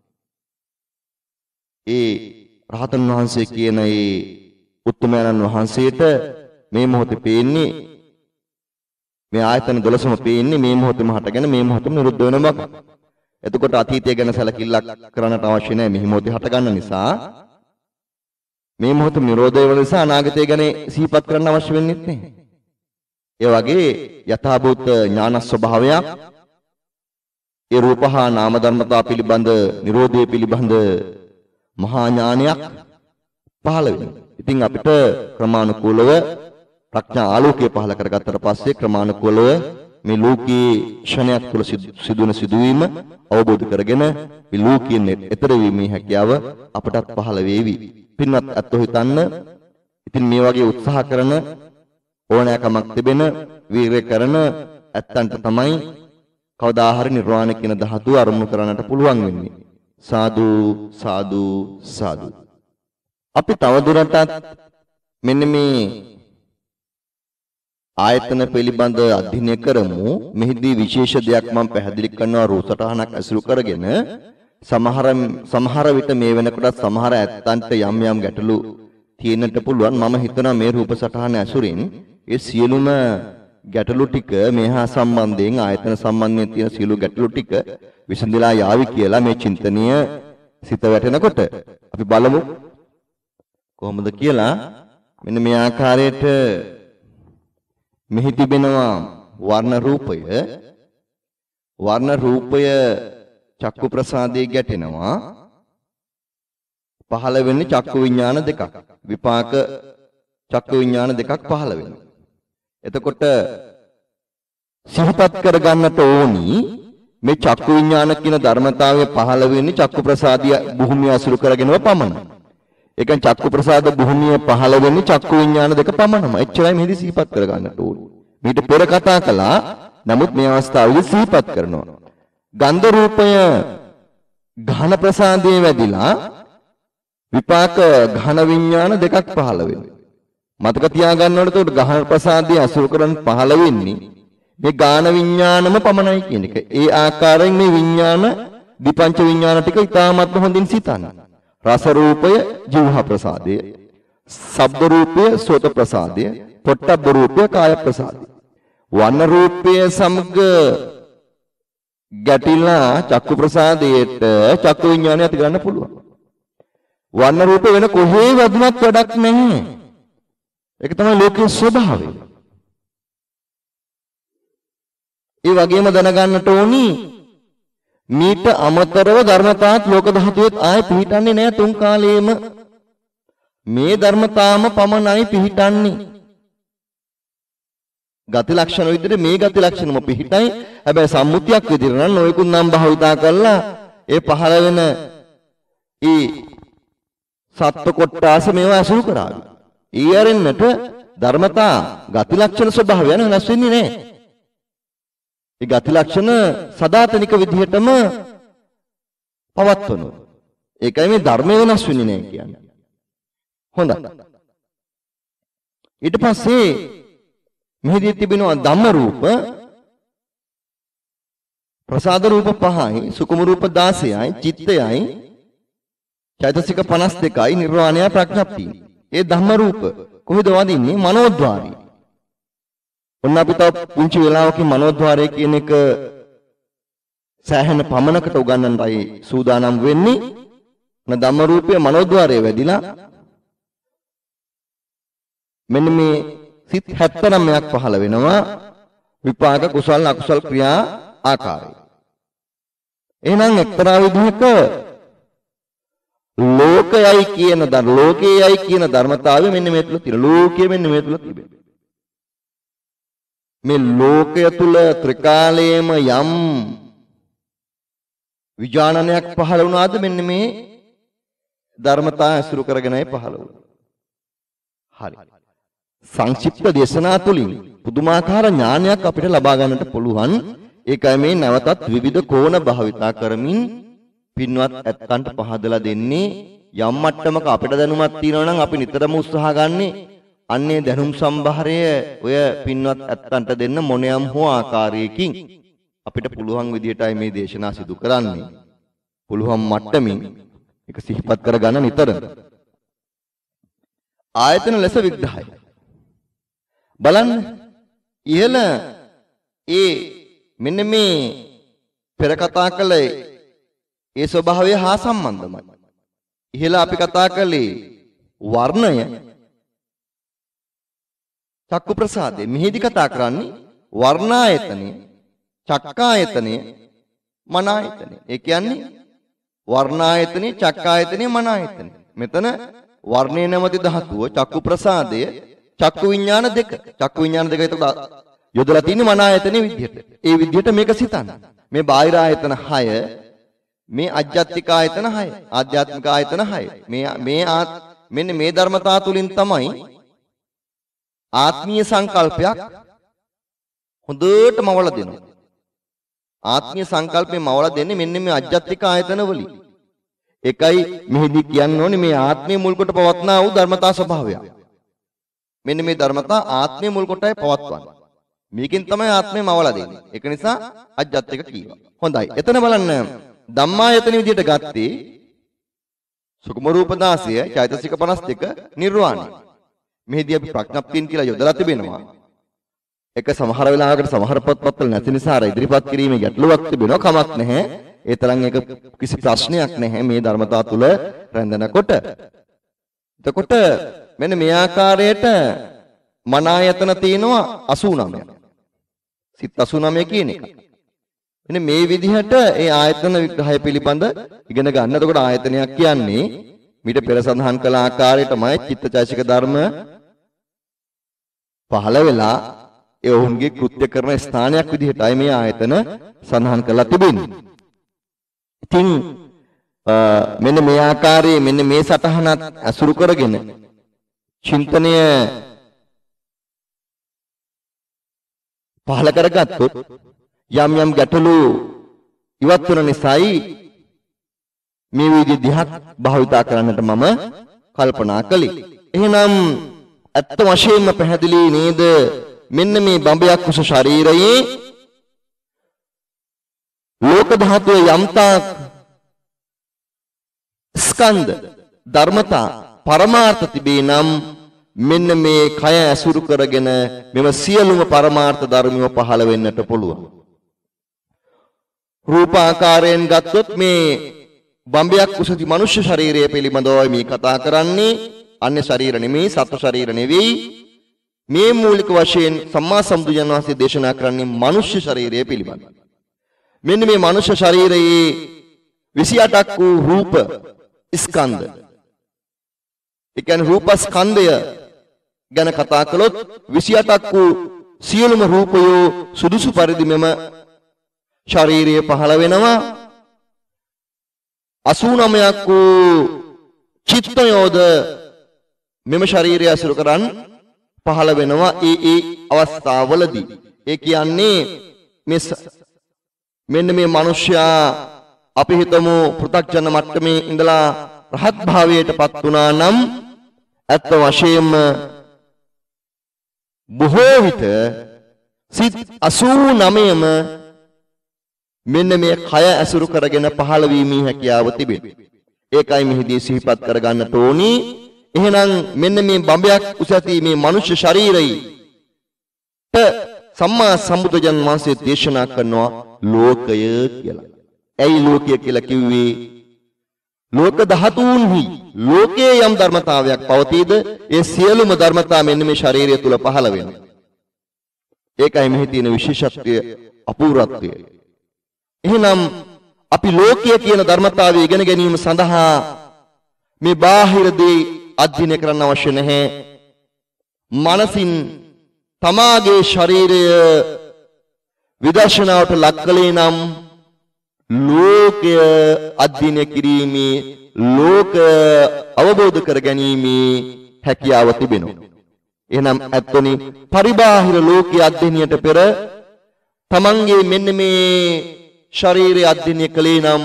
ඒ රහතන් වහන්සේ කියන ඒ උත්තමයන්න් වහන්සේට මේ මොහොතේ පේන්නේ මේ ආයතන දොළොසම පේන්නේ මේ මොහොතේම හටගෙන මේ මොහොතේම නිරුද්ධ වෙන බව. එතකොට අතීතය ගැන සැලකිල්ලක් කරන්නට අවශ්‍ය නැහැ. මේ මොහොතේ හටගන්න නිසා මේ මොහොතේ නිරෝධය වෙන නිසා අනාගතය ගැන සිහිපත් කරන්න අවශ්‍ය වෙන්නේ නැහැ. ඒ වගේ යථාභූත ඥාන ස්වභාවයක් ඒ රූපහා නාම ධර්මතා පිළිබඳ නිරෝධය පිළිබඳ මහා ඥානයක් පහළ වෙනවා. ඉතින් අපිට ක්‍රමානුකූලව ප්‍රඥා ආලෝකය පහළ කරගත්තට පස්සේ ක්‍රමානුකූලව මේ ලෝකයේ ක්ෂණයක් තුළ සිදුවන සිදුවීම අවබෝධ කරගෙන මේ ලෝකයෙන් එතර වීමේ හැකියාව අපටත් පහළ වේවි. පින්වත් අත්ව හිතන්න. ඉතින් මේ වගේ උත්සාහ කරන ඕනෑකමක් තිබෙන වීරය කරන ඇත්තන්ට තමයි කවදා හරි නිර්වාණ කියන ධාතුව අරමුණු කරන්නට පුළුවන් වෙන්නේ. සාදු සාදු සාදු. අපි තවදුරටත් මෙන්න මේ ආයතන පිළිබඳ අධ්‍යයනය කරමු. මෙහිදී විශේෂ දෙයක් මම පැහැදිලි කරනවා රූපසටහනක් ඇසුරු කරගෙන. සමහර සමහර විට මේ වෙනකොට සමහර ඇත්තන්ට යම් යම් ගැටලු තියෙන්නට පුළුවන්. මම හිතනවා මේ රූපසටහන ඇසුරින් ඒ සියලුම ගැටලු ටික මේහා සම්බන්ධයෙන් ආයතන සම්බන්ධයෙන් තියෙන සියලු ගැටලු ටික විසඳලා යාවි කියලා මේ චින්තනීය සිත වැටෙනකොට අපි බලමු කොහොමද කියලා. මෙන්න මේ ආකාරයට මෙහි තිබෙනවා වර්ණ රූපය. වර්ණ රූපය චක්කු ප්‍රසාදයේ ගැටෙනවා. පහළ වෙන්නේ චක්කු විඥාන දෙකක්. විපාක චක්කු විඥාන දෙකක් පහළ වෙනවා. එතකොට සිහිපත් කරගන්නට ඕනි මේ චක්කු විඥාන කියන ධර්මතාවය පහළ වෙන්නේ චක්කු ප්‍රසාදිය භූමිය අසුරු කරගෙනව පමණයි. ඒ කියන්නේ චක්කු ප්‍රසාද භූමිය පහළ වෙන්නේ චක්කු විඥාන දෙක පමණම. එච්චරයි මෙහිදී සිහිපත් කරගන්නට ඕනි. මීට පෙර කතා කළා. නමුත් මේ අවස්ථාවේදී සිහිපත් කරනවා. ගන්ධ රූපය ඝන ප්‍රසාදයේ වැදිලා විපාක ඝන විඥාන දෙකක් පහළ වෙනවා. මතක තියාගන්න ඕනේ. ඒකට ඝන ප්‍රසාදයේ අසුරු කරන් පහළ වෙන්නේ මේ ගාන විඥානම පමණයි කියන එක. ඒ ආකාරයෙන් මේ විඥාන විපංච විඥාන ටික ඉතාමත් හොඳින් සිතන්න. රස රූපය ජීවහ ප්‍රසාදය, ශබ්ද රූපය සෝත ප්‍රසාදය, පොට්ටබ්බ රූපය කාය ප්‍රසාදය. වර්ණ රූපය සමග ගැටිලා චක්කු ප්‍රසාදයට චක්කු විඥානය ඇති කරන්න පුළුවන්. වර්ණ රූප වෙන කොහේ වදුනක් වැඩක් නැහැ. ඒක තමයි ලෝකයේ ස්වභාවය. ඒ වගේම දැනගන්නට ඕනි මීට අමතරව ධර්මතාවත් ලෝක ධාතුවෙත් ආයේ පිහිටන්නේ නැහැ තුන් කාලයේම. මේ ධර්මතාවම පමණයි පිහිටන්නේ. ගති ලක්ෂණ විදිහට මේ ගති ලක්ෂණම පිහිටයි. හැබැයි සම්මුතියක් විදිහට නම් නොයෙකුත් නම් භාවිතා කරලා ඒ පහළ වෙන ඒ සත්ව කොට්ටාස මේවා අසුරු කරાવી. ඊයරෙන්නට ධර්මතා ගති ලක්ෂණ ස්වභාවයන් වෙනස් වෙන්නේ නැහැ. ඒ ගති ලක්ෂණ සදාතනික විදිහටම පවත්වනවා. ඒකයි මේ ධර්ම වෙනස් වෙන්නේ නැහැ කියන්නේ. හොඳයි. ඊට පස්සේ මෙහිදී තිබෙනවා ධම්ම රූප, ප්‍රසාද රූප පහයි, සුකුම රූප දාසයයි, චිත්තයයි, චෛතසික පනස් දෙකයි, නිර්වාණය ප්‍රඥප්තිය. ඒ ධම්ම රූප කොහෙද වදින්නේ? මනෝද්වාරී. ඔන්න අපි තව පුංචි වෙලාවකින් මනෝද්වාරය කියන එක සෑහෙන පමණකට උගන්වන්නයි සූදානම් වෙන්නේ. න ධම්ම රූපයේ මනෝද්වාරයේ වැදිලා මෙන්න මේ සිත් හැත්තෑ නවයක් පහළ වෙනවා. විපාක කුසල අකුසල ක්‍රියා ආකාරය. එහෙනම් එක්තරා විදිහක ලෝකයයි කියන ද ලෝකයයි කියන ධර්මතාවය මෙන්න මේ තුල තියෙන. ලෝකයේ මෙන්න මේ තුල තිබෙනවා. මේ ලෝකය තුල ත්‍රිකාලයේම යම් විඥානනයක් පහළ වුණාද මෙන්න මේ ධර්මතා අසුරු කරගෙනයි පහළ වුණේ. හරි. සංක්ෂිප්ත දේශනා තුලින් පුදුමාකාර ඥානයක් අපිට ලබා ගන්නට පුළුවන්. ඒකයි මේ නැවතත් විවිධ කෝණ භාවිතා කරමින් පින්වත් ඇත්තන්ට පහදලා දෙන්නේ. යම් මට්ටමක අපිට දැනුමක් තියෙනවා නම් අපි නිතරම උත්සාහ ගන්නේ අන්නේ දැනුම් සම්භාරය ඔය පින්වත් ඇත්තන්ට දෙන්න මොනියම් හෝ ආකාරයකින් අපිට පුළුවන් විදියටයි මේ දේශනා සිදු කරන්නේ. පුළුවන් මට්ටමින් ඒක සිහිපත් කරගන්න නිතරම. ආයතන ලෙස විග්‍රහය බලන්න. ඉහළ ඒ මෙන්න මේ පෙර කතා කළේ ඒ ස්වභාවය හා සම්බන්ධමයි. ඉහළ අපි කතා කළේ වර්ණය, චක්කු ප්‍රසාදය. මෙහිදී කතා කරන්නේ වර්ණායතනය, චක්කායතනය, මනායතනය. ඒ කියන්නේ වර්ණායතනය, චක්කායතනය, මනායතනය. මෙතන වර්ණේ නැමැති ධාතුව, චක්කු ප්‍රසාදය, චක්කු විඥාන දෙක. චක්කු විඥාන දෙක එතකොට යොදලා තියෙන්නේ මනායතනෙ විදිහට. ඒ විදිහට මේක සිතන්න. මේ බාහිර ආයතන හය, මේ අජ්ජත්තික ආයතන හය, ආධ්‍යාත්මික ආයතන හය. මේ මේ මෙන්න මේ ධර්මතා තුලින් තමයි ආත්මීය සංකල්පයක් හොඳට මවල දෙනවා. ආත්මීය සංකල්පේ මවල දෙන්නේ මෙන්න මේ අජ්ජත්තික ආයතන වලින්. ඒකයි මෙහිදී කියන්න ඕනේ මේ ආත්මය මුල් කොට පවත්නා වූ ධර්මතා ස්වභාවය. මෙන්න මේ ධර්මතා ආත්මය මුල් කොටයි පවත්වන්නේ. මේකෙන් තමයි ආත්මය මවලා දෙන්නේ. ඒක නිසා අජ්ජත්තික කීවා. හොඳයි. එතන බලන්න ධම්මායතන විදිහට ගත්තේ සුකුම රූප දාසය, චෛතසික පනස් දෙක, නිර්වාණය. මෙහිදී අපි ප්‍රඥප්තියන් කියලා යොදලා තිබෙනවා. ඒක සමහර වෙලාවකට සමහර පොත්පත්වල නැති නිසා අර ඉදිරිපත් කිරීමේ ගැටලුවක් තිබෙනවා. කමක් නැහැ. ඒ තරම් ඒක කිසි ප්‍රශ්නයක් නැහැ මේ ධර්මතා තුල රැඳෙනකොට. එතකොට මෙන්න මේ ආකාරයට මන ආයතන තියෙනවා අසූ නවයක්. සිත් අසූ නවය කියන එක. මෙන්න මේ විදිහට ඒ ආයතන විග්‍රහය පිළිබඳ ඉගෙන ගන්න. එතකොට ආයතනයක් කියන්නේ මීට පෙර සඳහන් කළ ආකාරයටමයි චිත්තචෛසික ධර්ම පහළ වෙලා ඒ ඔවුන්ගේ කෘත්‍ය කරන ස්ථානයක් විදිහටයි මේ ආයතන සඳහන් කරලා තිබෙන්නේ. ඉතින් මෙන්න මේ ආකාරයේ මෙන්න මේ සටහනත් අසුරු කරගෙන චින්තනය පහළ කරගත්තොත් යම් යම් ගැටලු ඉවත් වෙන නිසායි මේ විදිහට භාවිතා කරන්නට මම කල්පනා කළේ. එහෙනම් ඇත්ත වශයෙන්ම පැහැදිලි නේද? මෙන්න මේ බඹයක් කුස ශරීරයේ ලෝක ධාතුවේ යම්තාක් ස්කන්ධ ධර්මතා පරමාර්ථ තිබේ නම් මෙන්න මේ කය ඇසුරු කරගෙන මෙව සියලුම පරමාර්ථ ධර්මිය පහළ වෙන්නට පුළුවන්. රූපාකාරයෙන් ගත්තොත් මේ බඹයක් කුසති මනුෂ්‍ය ශරීරය පිළිබඳව මේ කතා කරන්නේ. අන්‍ය ශරීර නෙමෙයි, සත්ව ශරීර නෙවෙයි. මේ මූලික වශයෙන් සම්මා සම්බුදුන් වහන්සේ දේශනා කරන්නේ මනුෂ්‍ය ශරීරය පිළිබඳව. මෙන්න මේ මනුෂ්‍ය ශරීරයේ විසි අටක් වූ රූප ස්කන්ධ ඒ කියන්නේ රූපස්කන්ධය ගැන කතා කළොත් විසි අටක් වූ සියලුම රූපයෝ සුදුසු පරිදි මෙම ශරීරයේ පහළ වෙනවා. අසූ නවයක් වූ චිත්තයෝද මෙම ශරීරය අසුරු කරන් පහළ වෙනවා ඒ ඒ අවස්ථාවවලදී. ඒ කියන්නේ මේ මෙන්න මේ මිනිස්යා අපි හිතමු පෘථග්ජන මට්ටමේ ඉඳලා රහත් භාවයටපත් වුණා නම් ඇත්ත වශයෙන්ම බොහෝ විට සිත් අසූ නවයම මෙන්න මේ කය ඇසුරු කරගෙන පහළ වීමේ හැකියාව තිබෙනවා. ඒකයි මෙහිදී සිහිපත් කරගන්නට ඕනි. එහෙනම් මෙන්න මේ බඹයක් උස ඇති මේ මනුෂ්‍ය ශරීරයට සම්මා සම්බුදුජන් වහන්සේ දේශනා කරනවා ලෝකය කියලා. ඇයි ලෝකය කියලා කිව්වේ? ලෝක ධාතුන්හි ලෝකයේ යම් ධර්මතාවයක් පවතීද ඒ සියලුම ධර්මතා මෙන්න මේ ශරීරය තුල පහළ වෙනවා. ඒකයි මෙහි තියෙන විශේෂත්වය, අපූර්වත්වය. එහෙනම් අපි ලෝකයේ කියන ධර්මතාවය ඉගෙන ගැනීම සඳහා මේ බාහිර දේ අධ්‍යයනය කරන්න අවශ්‍ය නැහැ. මනසින් තමාගේ ශරීරය විදර්ශනාවට ලක් කළේ නම් ලෝකය අධ්‍යයනය කිරීමේ, ලෝක අවබෝධ කර ගැනීමේ හැකියාව තිබෙනවා. එහෙනම් ඇත්තොනි පරිබාහිර ලෝකයේ අධ්‍යයනයට පෙර තමන්ගේ මෙන්න මේ ශරීරය අධ්‍යයනය කළේ නම්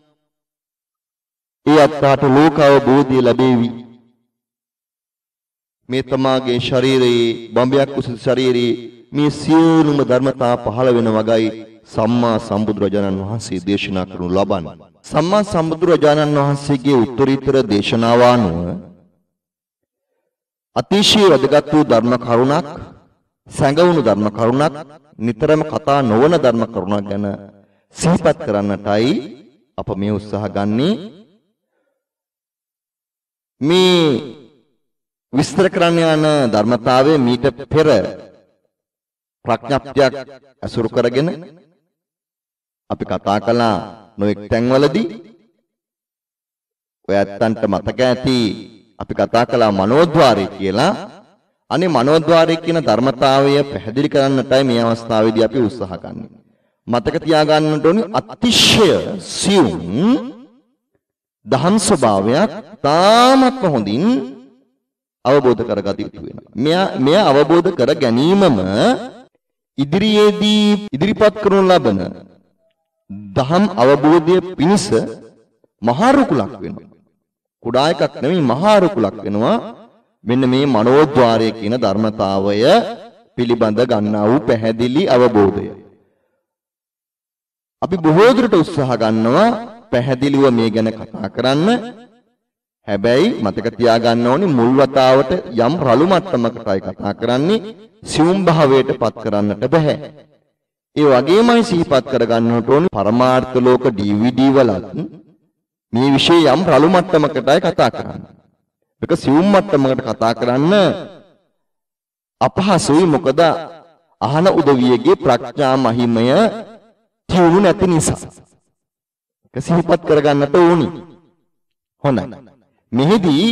ඒ අත්තාට ලෝක අවබෝධය ලැබේවි. මේ තමාගේ ශරීරයේ බඹයක් උස ශරීරයේ මේ සියලුම ධර්මතා පහළ වෙන වගයි සම්මා සම්බුදුරජාණන් වහන්සේ දේශනා කරනු ලබන්නේ. සම්මා සම්බුදුරජාණන් වහන්සේගේ උත්තරීතර දේශනාව අනුව අතිශය වැදගත් වූ ධර්ම කරුණක්, සැඟවුණු ධර්ම කරුණක්, නිතරම කතා නොවන ධර්ම කරුණක් ගැන සිහිපත් කරන්නටයි අප මේ උත්සාහ ගන්නේ. මේ විස්තර කරන්න යන ධර්මතාවය මීට පෙර ප්‍රඥප්තියක් අසුරු කරගෙන අපි කතා කළා නොඑක් තැන්වලදී. ඔය ඇත්තන්ට මතක ඇති අපි කතා කළා මනෝද්වාරය කියලා. අනේ මනෝද්වාරය කියන ධර්මතාවය පැහැදිලි කරන්නටයි මේ අවස්ථාවේදී අපි උත්සාහ ගන්නේ. මතක තියාගන්නට ඕනේ අතිශය සියුම් දහම් ස්වභාවයක් තාමත් හොඳින් අවබෝධ කරගත යුතු වෙනවා. මෙයා මෙය අවබෝධ කර ගැනීමම ඉදිරියේදී ඉදිරිපත් කරනු ලබන දහම් අවබෝධය පිණිස මහා රුකුලක් වෙනවා. කුඩා එකක් නෙමෙයි මහා රුකුලක් වෙනවා. මෙන්න මේ මනෝද්වාරය කියන ධර්මතාවය පිළිබඳ ගන්නා වූ පැහැදිලි අවබෝධය. අපි බොහෝ දුරට උත්සාහ ගන්නවා පැහැදිලිව මේ ගැන කතා කරන්න. හැබැයි මතක තියාගන්න ඕනේ මුල් වතාවට යම් රළු මට්ටමකටයි කතා කරන්නේ, සියුම් භාවයට පත් කරන්නට බෑ. ඒ වගේමයි සිහිපත් කරගන්නට ඕනේ පරමාර්ථ ලෝක ඩී වී ඩී වලත් මේ વિશે යම් රළු මට්ටමකටයි කතා කරන්නේ. ඒක සියුම් මට්ටමකට කතා කරන්න අපහසුයි. මොකද අහන උදවියගේ ප්‍රඥා මහිමය තියුණු නැති නිසා. ඒක සිහිපත් කරගන්නට ඕනි. හොඳයි. මෙහිදී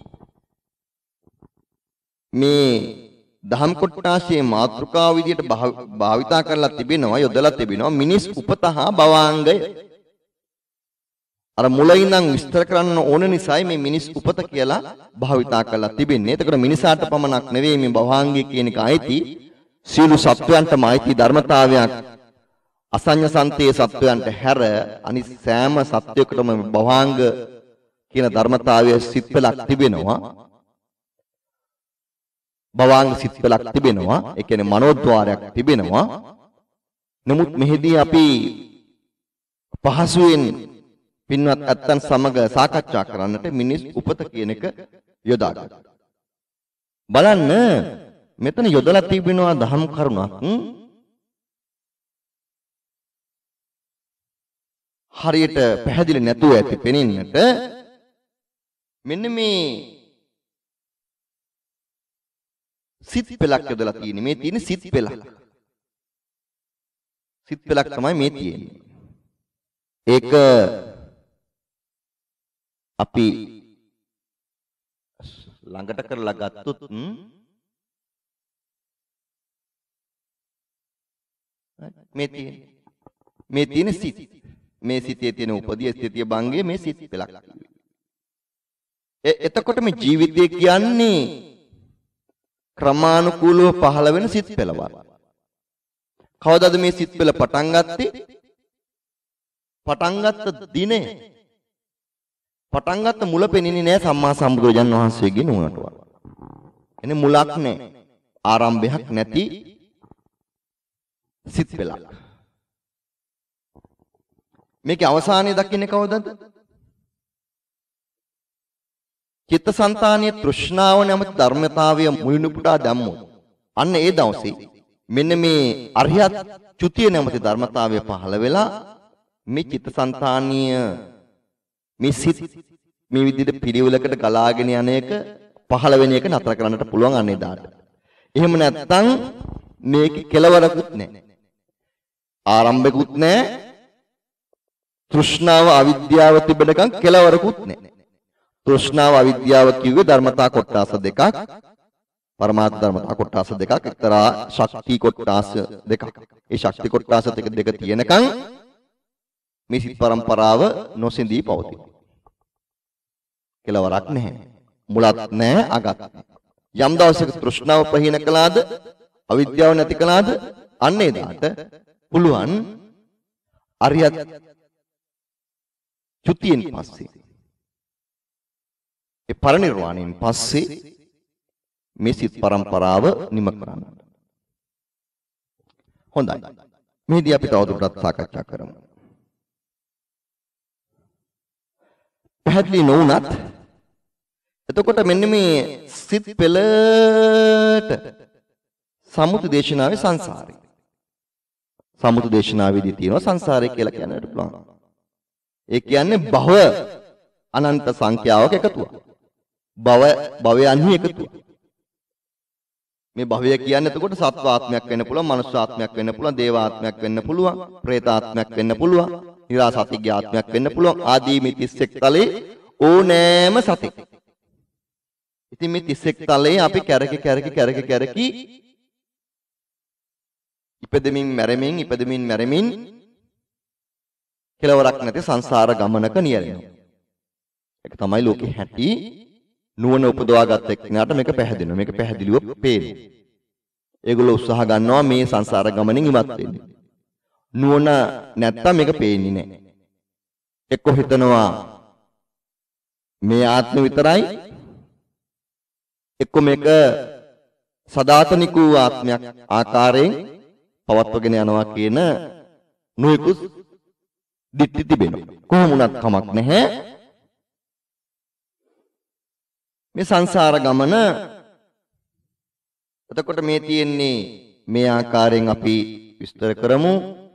මේ දහම් කොටාශයේ මාතෘකාව විදියට භාවිතා කරලා තිබෙනවා, යොදලා තිබෙනවා මිනිස් උපත හා භවාංගය. අර මුලින් ඉඳන් විස්තර කරන්න ඕන නිසායි මේ මිනිස් උපත කියලා භාවිතා කරලා තිබෙන්නේ. එතකොට මිනිසාට පමණක් නෙවෙයි මේ භවාංගය කියන එක අයිති සියලු සත්වයන්ටම අයිති ධර්මතාවයක්. අසඤ්ඤ සන්තේ සත්වයන්ට හැර අනිත් සෑම සත්වයකටම භවාංග කියන ධර්මතාවය සිත්පලක් තිබෙනවා. භවාංග සිත්පලක් තිබෙනවා. ඒ කියන්නේ මනෝද්වාරයක් තිබෙනවා. නමුත් මෙහිදී අපි පහසුවෙන් පින්වත් ඇත්තන් සමග සාකච්ඡා කරන්නට මිනිස් උපත කියන එක යොදා ගන්න. බලන්න මෙතන යොදලා තිබෙනවා දහම් කරුණක්. හරියට පැහැදිලි නැතුව ඇති පෙනෙන්නට මෙන්න මේ සිත් පෙලක් යොදලා තියෙන්නේ. මේ තියෙන සිත් පෙලක්. සිත් පෙලක් තමයි මේ තියෙන්නේ. ඒක අපි ළඟට කරලා ගත්තොත් මේ තියෙන මේ තියෙන සිත් මේ සිතේ තියෙන උපදී ස්ථිතිය භංගයේ මේ සිත් පෙළක්. එතකොට මේ ජීවිතය කියන්නේ ක්‍රමානුකූලව පහළ වෙන සිත් පෙළවල්. කවදාද මේ සිත් පෙළ පටන් ගත්තේ? පටන් ගත්ත දිනේ පටන් ගත්ත මුල පෙනෙන්නේ නැහැ සම්මා සම්බුදුරජාණන් වහන්සේගේ නුවණට. එනේ මුලක් නැහැ. ආරම්භයක් නැති සිත් පෙළක්. මේකේ අවසානය දකින්නේ කවදද? චිත්තසංතානීය තෘෂ්ණාව නැමැති ධර්මතාවය මුලිනුපුටා දැම්මොත් අන්න ඒ දවසේ මෙන්න මේ අරියත් චුතිය නැමැති ධර්මතාවය පහළ වෙලා මේ චිත්තසංතානීය මේ සිත් මේ විදිහට පිළිවෙලකට ගලාගෙන යන එක පහළ වෙන එක නතර කරන්නට පුළුවන් අන්නේ දාට. එහෙම නැත්නම් මේක කෙලවරකුත් නැහැ. ආරම්භයකුත් නැහැ. තෘෂ්ණාව අවිද්‍යාව තිබෙනකන් කෙලවරකුත් නැහැ. තෘෂ්ණාව අවිද්‍යාව කිව්වේ ධර්මතා කොටස් දෙකක්. පරමාර්ථ ධර්මතා කොටස් දෙකක්. එක්තරා ශක්ති කොටස් දෙකක්. ඒ ශක්ති කොටස් දෙක දෙක තියෙනකන් මේ සිත් පරම්පරාව නොසිඳී පවතී. කෙලවරක් නැහැ. මුලත් නැහැ අගත්. යම් දවසක තෘෂ්ණාව ප්‍රහීන කළාද අවිද්‍යාව නැති කළාද අන්න එදාට පුළුවන් අරියත් චුතියෙන් පස්සේ ඒ පරිනිර්වාණයෙන් පස්සේ මේ සිත් පරම්පරාව නිම කරන්න. හොඳයි. මේදී අපි තවදුරටත් සාකච්ඡා කරමු. පැහැදිලි නොවුනත් එතකොට මෙන්න මේ සිත් පෙළට සමුතු දේශනාවේ සංසාරය. සමුතු දේශනාවේදී තියෙනවා සංසාරය කියලා කියන්නට පුළුවන්. ඒ කියන්නේ භව අනන්ත සංඛ්‍යාවක එකතුවක්. භව භවයන්හි එකතුවක්. මේ භවය කියන්නේ එතකොට සත්ව ආත්මයක් වෙන්න පුළුවන්, මනුෂ්‍ය ආත්මයක් වෙන්න පුළුවන්, දේව ආත්මයක් වෙන්න පුළුවන්, പ്രേත ආත්මයක් වෙන්න පුළුවන්, නිරාසතිග්‍ය ආත්මයක් වෙන්න පුළුවන් ආදී මේ තිස් එක් තලයේ ඕනෑම සතෙක්. ඉතින් මේ තිස් එක් තලයේ අපි කැරකි කැරකි කැරකි කැරකි ඉපදෙමින් මැරෙමින් ඉපදෙමින් මැරෙමින් කෙලවරක් නැති සංසාර ගමනක නියැලෙනවා. ඒක තමයි ලෝකේ හැටි. නුවණ උපදවාගත් එක්කනට මේක පැහැදිනවා. මේක පැහැදිලිව පේනවා. ඒගොල්ලෝ උත්සාහ ගන්නවා මේ සංසාර ගමනින් ඉවත් වෙන්න. නුවණ නැත්තම් මේක පේන්නේ නැහැ. එක්ක හිතනවා මේ ආත්ම විතරයි, එක්ක මේක සදාතනික වූ ආත්මයක් ආකාරයෙන් පවත්වගෙන යනවා කියන නුයිකුස් දිට්ඨි තිබෙනවා. කොහොම වුණත් කමක් නැහැ. මේ සංසාර ගමන එතකොට මේ තියෙන්නේ මේ ආකාරයෙන් අපි විස්තර කරමු.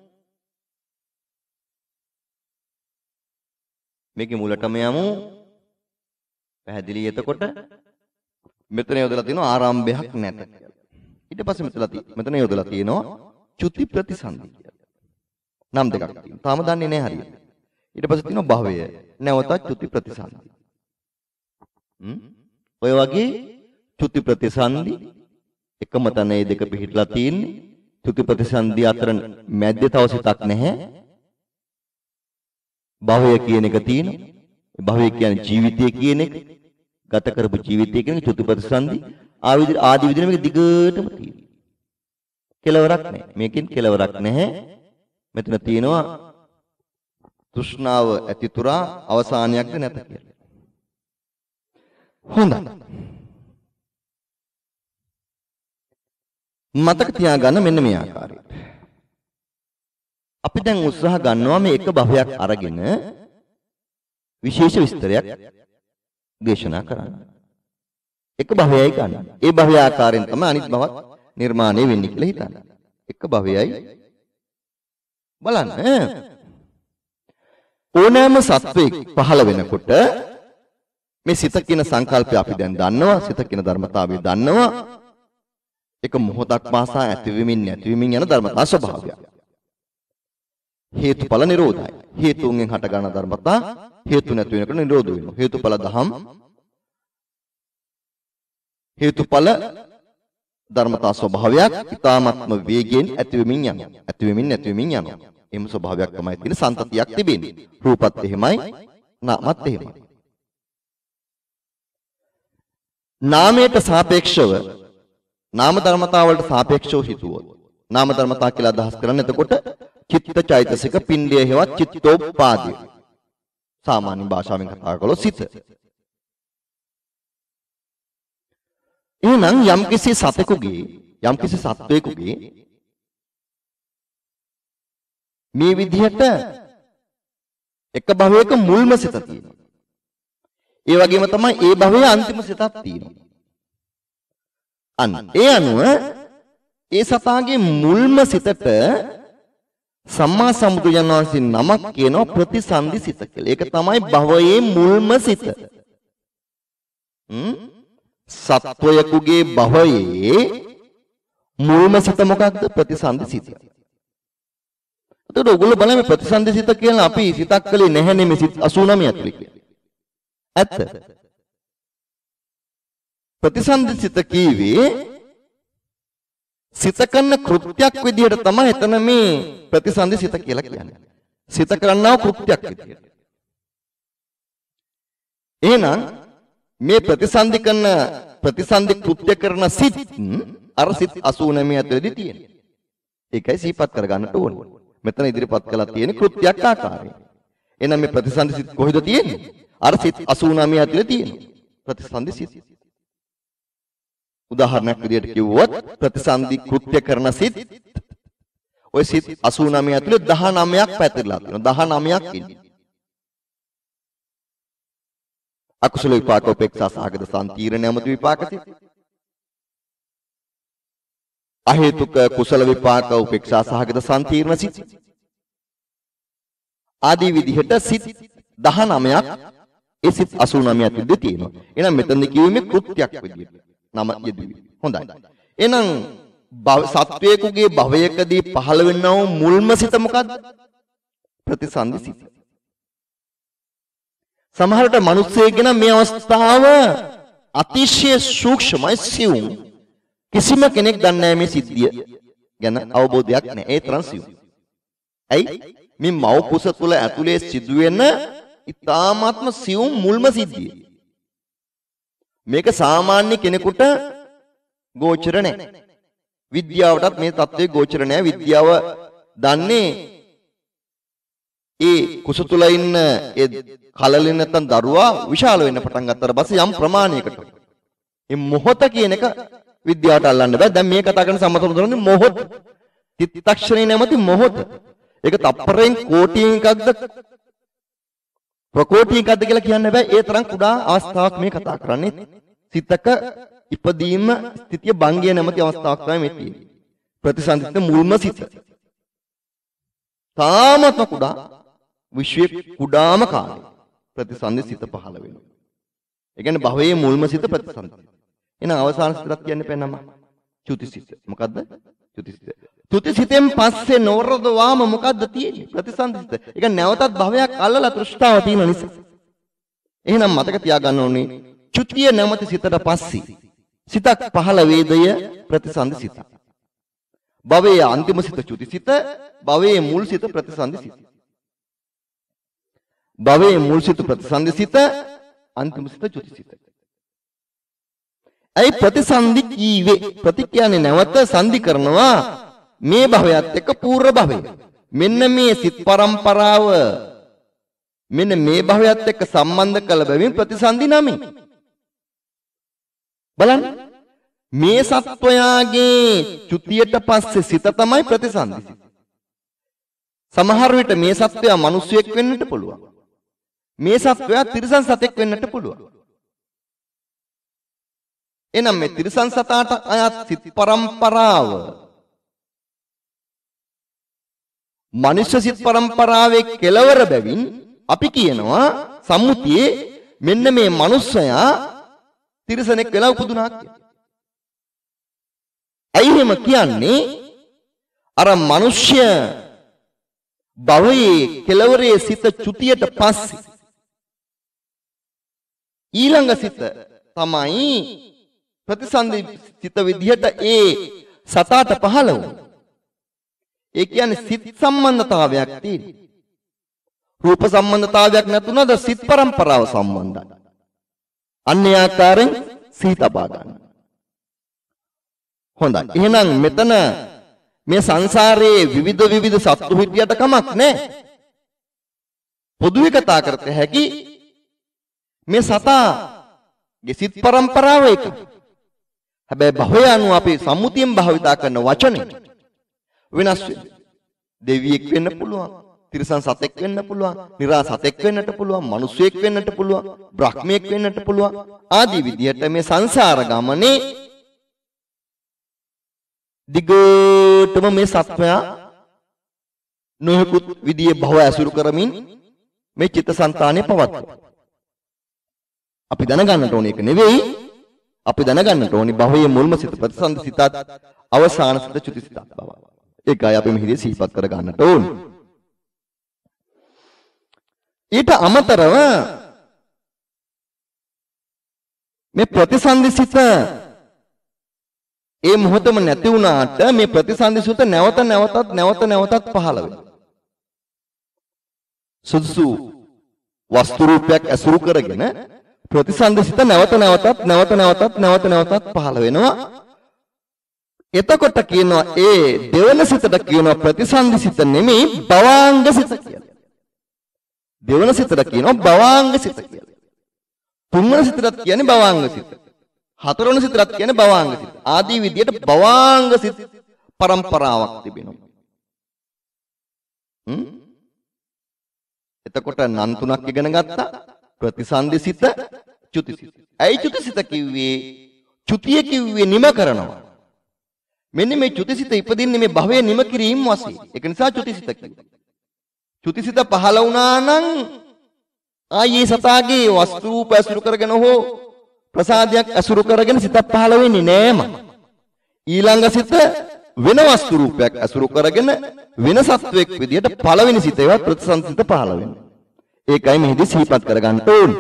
මේකේ මුලටම යමු. පැහැදිලි. එතකොට මෙතන යොදලා තියෙනවා ආරම්භයක් නැත කියලා. ඊට පස්සේ මෙතන මෙතන යොදලා තියෙනවා චුති ප්‍රතිසන්දි කියලා. නම් දෙකක් තියෙනවා. තාම දන්නේ නැහැ හරියට. ඊට පස්සේ තියෙනවා භවය. නැවතත් චුති ප්‍රතිසන්දි. හ්ම් ඔය වගේ චුති ප්‍රතිසන්දි එකම තැනේ දෙක පිහිටලා තියෙන්නේ. චුති ප්‍රතිසන්දි අතර මැද්දේ තව සිතක් නැහැ. භවය කියන එක තියෙනවා. භවය කියන්නේ ජීවිතය කියන එක. ගත කරපු ජීවිතය කියන චුති ප්‍රතිසන්දි ආවිදි ආදි විදිහට මේක දිගටම තියෙනවා. කෙලවරක් නැහැ. මේකෙන් කෙලවරක් නැහැ. මෙතන තියෙනවා තෘෂ්ණාව ඇතිතුරා අවසානයක්ද නැත කියලා. හොඳයි. මතක තියාගන්න මෙන්න මේ ආකාරයට. අපි දැන් උත්සාහ ගන්නවා මේ එක භවයක් අරගෙන විශේෂ විස්තරයක් දේශනා කරන්න. එක භවයයි ගන්න. ඒ භවය ආකාරයෙන් තමයි අනිත් භවත් නිර්මාණය වෙන්නේ කියලා හිතන්න. එක භවයයි බලන්න. ඕනෑම සත්වෙක් පහළ වෙනකොට මේ සිත කියන සංකල්පය අපි දැන් දන්නවා. සිත කියන ධර්මතාවය දන්නවා. ඒක මොහොතක් පාසා ඇතිවෙමින් නැතිවෙමින් යන ධර්මතා ස්වභාවයක්. හේතුඵල නිරෝධයි. හේතුන්ගෙන් හට ගන්න ධර්මතා හේතු නැති වෙනකොට නිරෝධ වෙනවා. හේතුඵල දහම් හේතුඵල ධර්මතා ස්වභාවයක් ඊ타ත්ම වේගයෙන් ඇති වෙමින් යනවා. ඇති වෙමින් නැති වෙමින් යනවා. එහෙම ස්වභාවයක් තමයි තියෙන සන්තතියක් තිබෙන්නේ. රූපත් එහෙමයි, නාමත් එහෙමයි. නාමයට සාපේක්ෂව නාම ධර්මතා වලට සාපේක්ෂව හිතුවොත් නාම ධර්මතා කියලා අදහස් කරන්නේ එතකොට චිත්ත චෛතසික පින්ඩය හේවත් චිත්තෝපාදිය. සාමාන්‍ය භාෂාවෙන් කතා කළොත් සිත. එහෙනම් යම්කිසි සතෙකුගේ යම්කිසි සත්වයකගේ මේ විදිහට එක භවයක මුල්ම සිත තියෙනවා. ඒ වගේම තමයි ඒ භවයේ අන්තිම සිතක් තියෙනවා. අන්න ඒ අනුව ඒ සතාගේ මුල්ම සිතට සම්මා සම්බුදුන් වහන්සේ නමක් කියනවා ප්‍රතිසන්දි සිත කියලා. ඒක තමයි භවයේ මුල්ම සිත. හ්ම් සත්වයකුගේ භවයේ මුල්ම සිත මොකක්ද? ප්‍රතිසන්දි සිත. එතකොට ඔයගොල්ලෝ බලන්න මේ ප්‍රතිසන්දි සිත කියලා අපි සිතක් කලේ නැහැ නෙමෙයි සිත අසූ නවය ඇතුලේ කියලා. ඇත්ත. ප්‍රතිසන්දි සිත කීවේ සිත කරන කෘත්‍යයක් විදිහට තමයි එතන මේ ප්‍රතිසන්දි සිත කියලා කියන්නේ. සිත කරන්නා කෘත්‍යයක් විදිහට. එහෙනම් මේ ප්‍රතිසන්දි කරන ප්‍රතිසන්දි කෘත්‍ය කරන සිත් අර සිත් අසූ නවය ඇතුළේදී තියෙනවා. ඒකයි සිහිපත් කරගන්නට ඕනේ. මෙතන ඉදිරිපත් කළා තියෙන කෘත්‍යයක් ආකාරය. එහෙනම් මේ ප්‍රතිසන්දි සිත් කොහෙද තියෙන්නේ? අර සිත් අසූ නවය ඇතුළේ තියෙනවා. ප්‍රතිසන්දි සිත්. උදාහරණයක් විදිහට කිව්වොත් ප්‍රතිසන්දි කෘත්‍ය කරන සිත් ඔය සිත් අසූ නවය ඇතුළේ දහනවයක් පැතිරලා තියෙනවා. දහනවයක් ඉන්නේ. අකුසල විපාක උපේක්ෂා සහගත සම්තිරණ නැමැති විපාක සිත්. අහේතුක කුසල විපාක උපේක්ෂා සහගත සම්තිරණ සිත්. ආදී විදිහට සිත් දහනවයක් ඒ සිත් අසූ නවය ඇතුළේ තියෙනවා. එහෙනම් මෙතනදී කියුවේ කෘත්‍යයක් විදිහට. නම යෙදුවේ. හොඳයි. එහෙනම් සත්වයකගේ භවයකදී පහළ වෙනා වූ මුල්ම සිත මොකද්ද? ප්‍රතිසන්දි සිත. සමහරට මිනිස්සෙගෙන මේ අවස්ථාව අතිශය සූක්ෂමයි සියුම්. කිසිම කෙනෙක් දන්නේ නැහැ මේ සිද්ධිය ගැන අවබෝධයක් නැහැ. ඒ තරම් සියුම්. ඇයි? මේ මව් කුස තුල ඇතුලේ සිදුවෙන ඊ타මාත්ම සියුම් මුල්ම සිද්ධිය. මේක සාමාන්‍ය කෙනෙකුට ගෝචර නැහැ. විද්‍යාවටත් මේ தත්ත්වය ගෝචර නැහැ. විද්‍යාව දන්නේ ඒ කුස තුල ඉන්න ඒ කලලින් නැත්තම් දරුවා විශාල වෙන්න පටන් ගත්තාට පස්සේ යම් ප්‍රමාණයකට මේ මොහොත කියන එක විද්‍යාවට අල්ලන්න බෑ. දැන් මේ කතා කරන සම්මතන මොහොත. චිත්තක්ෂණේ නැමැති මොහොත. ඒක තප්පරෙන් කෝටියෙන් එකක්ද ප්‍රකෝටි එකක්ද කියලා කියන්න බෑ. ඒ තරම් කුඩා අවස්ථාවක් මේ කතා කරන්නේ. සිතක ඉපදීම ස්ථිතිය භංගය නැමැති අවස්ථාවක් තමයි මේ තියෙන්නේ. ප්‍රතිසන්දිත මුල්ම සිත. තාමත් කුඩා විශ්වයේ කුඩාම කාලේ ප්‍රතිසන්දි සිත පහළ වෙනවා. ඒ කියන්නේ භවයේ මුල්ම සිත ප්‍රතිසන්දි. එහෙනම් අවසාන සිතක් කියන්නේ පෙන්නම චුතිසිත. මොකද්ද? චුතිසිත. චුතිසිතෙන් පස්සේ නවරදවාම මොකද්ද තියෙන්නේ? ප්‍රතිසන්දි සිත. ඒ කියන්නේ නැවතත් භවයක් අල්ලලා තෘෂ්ණාව තියෙන නිසා. එහෙනම් මතක තියාගන්න ඕනේ චුතිය නැමැති සිතට පස්සේ සිතක් පහළ වේදය ප්‍රතිසන්දි සිත. භවයේ අන්තිම සිත චුතිසිත, භවයේ මුල් සිත ප්‍රතිසන්දි සිත. භවයේ මුල් සිත ප්‍රතිසන්දි සිත, අන්තිම සිත චුතිසිත. ඇයි ප්‍රතිසන්දි කීවේ? ප්‍රති කියන්නේ නැවත සංදි කරනවා මේ භවයත් එක්ක පූර්ව භවය. මෙන්න මේ සිත් පරම්පරාව මෙන්න මේ භවයත් එක්ක සම්බන්ධ කළ බැවින් ප්‍රතිසන්දි නමයි. බලන්න මේ සත්වයාගේ චුතියට පස්සේ සිත තමයි ප්‍රතිසන්දි සිත. සමහර විට මේ සත්වයා මිනිසෙක් වෙන්නට පුළුවන්. මේ සත්වයා තිරිසන් සතෙක් වෙන්නට පුළුවන්. එනම් මේ තිරිසන් සතාට අයත් සිත් පරම්පරාව මනුෂ්‍ය සිත් පරම්පරාවේ කෙලවර බැවින් අපි කියනවා සම්මුතියේ මෙන්න මේ මනුස්සයා තිරිසනෙක් වෙලා උපදුනා කියලා. ඇයි එහෙම කියන්නේ? අර මනුෂ්‍ය භවයේ කෙලවරේ සිත චුතියට පස්සේ ඊළඟ සිත තමයි ප්‍රතිසන්දි සිත විදිහට ඒ සතාට පහළ වුණා. ඒ කියන්නේ සිත් සම්බන්ධතාවයක් තියෙනවා. රූප සම්බන්ධතාවයක් නැතුණද සිත් පරම්පරාව සම්බන්ධයි. අන්‍ය ආකාරයෙන් සිහි තබා ගන්න. හොඳයි. එහෙනම් මෙතන මේ සංසාරයේ විවිධ විවිධ සත්තු හිටියට කමක් නැහැ. පොදුවේ කතා කරත හැකි මේ සතාගේ සිත් පරම්පරාව එක. හැබැයි භවය අනුව අපි සම්මුතියෙන් භාවිතා කරන වචනේ වෙනස් වෙනවා. දෙවියෙක් වෙන්න පුළුවන්, තිරිසන් සතෙක් වෙන්න පුළුවන්, නිරා සතෙක් වෙන්නට පුළුවන්, මිනිසෙක් වෙන්නට පුළුවන්, බ්‍රහ්මයෙක් වෙන්නට පුළුවන්. ආදී විදිහට මේ සංසාර ගමනේ දිගටම මේ සත්වයා නොයෙකුත් විදිහේ භව ඇසුරු කරමින් මේ චිත්තසංතානය පවත්වනවා. අපි දැනගන්නට ඕනේ ඒක නෙවෙයි. අපි දැනගන්නට ඕනේ භවයේ මුල්ම සිත ප්‍රතිසන්දි සිතත් අවසාන සිත චුති සිතත් බව. ඒකයි අපි මෙහිදී සිහිපත් කර ගන්නට ඕනේ. ඊට අමතරව මේ ප්‍රතිසන්දි සිත ඒ මොහොතම නැති වුණාට මේ ප්‍රතිසන්දි සිත නැවත නැවතත් නැවත නැවතත් පහළ වෙනවා. සුදුසු වස්තු රූපයක් ඇසුරු කරගෙන ප්‍රතිසන්දි සිත නැවත නැවතත් නැවත නැවතත් නැවත නැවතත් පහළ වෙනවා. එතකොට කියනවා ඒ දෙවන සිතට කියනවා ප්‍රතිසන්දි සිත නෙමෙයි භවාංග සිත කියලා. දෙවන සිතට කියනවා භවාංග සිත කියලා. තුන්වන සිතට කියන්නේ භවාංග සිත. හතරවන සිතට කියන්නේ භවාංග සිත. ආදී විදියට භවාංග සිත පරම්පරාවක් තිබෙනවා. හ්ම් එතකොට නම් තුනක් ඉගෙන ගත්තා. ප්‍රතිසන්දි සිත, චුති සිත. ඇයි චුති සිත කිව්වේ? චුතිය කිව්වේ නිම කරනවා. මෙන්න මේ චුති සිත ඉපදින්නේ මේ භවයේ නිම කිරීම වශයෙන්. ඒක නිසා චුති සිත කිව්වා. චුති සිත පහළ වුණා නම් ආයේ සතාගේ වස්තු රූප ඇසුරු කරගෙන හෝ ප්‍රසාදයක් ඇසුරු කරගෙන සිතක් පහළ වෙන්නේ නෑම. ඊළඟ සිත වෙන වස්තු රූපයක් ඇසුරු කරගෙන වෙන සත්වයක් විදියට පළවෙනි සිතේවත් ප්‍රතිසන්දි සිත පහළ වෙනවා. ඒකයි මෙහිදී සිහිපත් කරගන්න ඕනේ.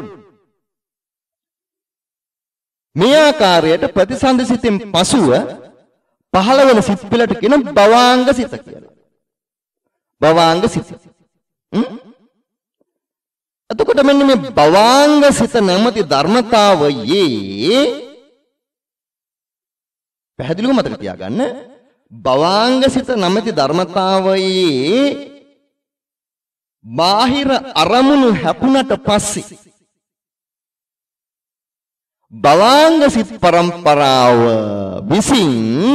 මේ ආකාරයට ප්‍රතිසන්දි සිතෙන් පසුව පහළ වෙන සිත් පිළට කියන භවාංග සිත කියලා. භවාංග සිත. එතකොට මෙන්න මේ භවාංග සිත නැමැති ධර්මතාවයේ පැහැදිලිව මතක තියාගන්න. භවාංග සිත නැමැති ධර්මතාවයේ බාහිර අරමුණු හැපුණට පස්සේ භවාංග සිත් පරම්පරාව විසින්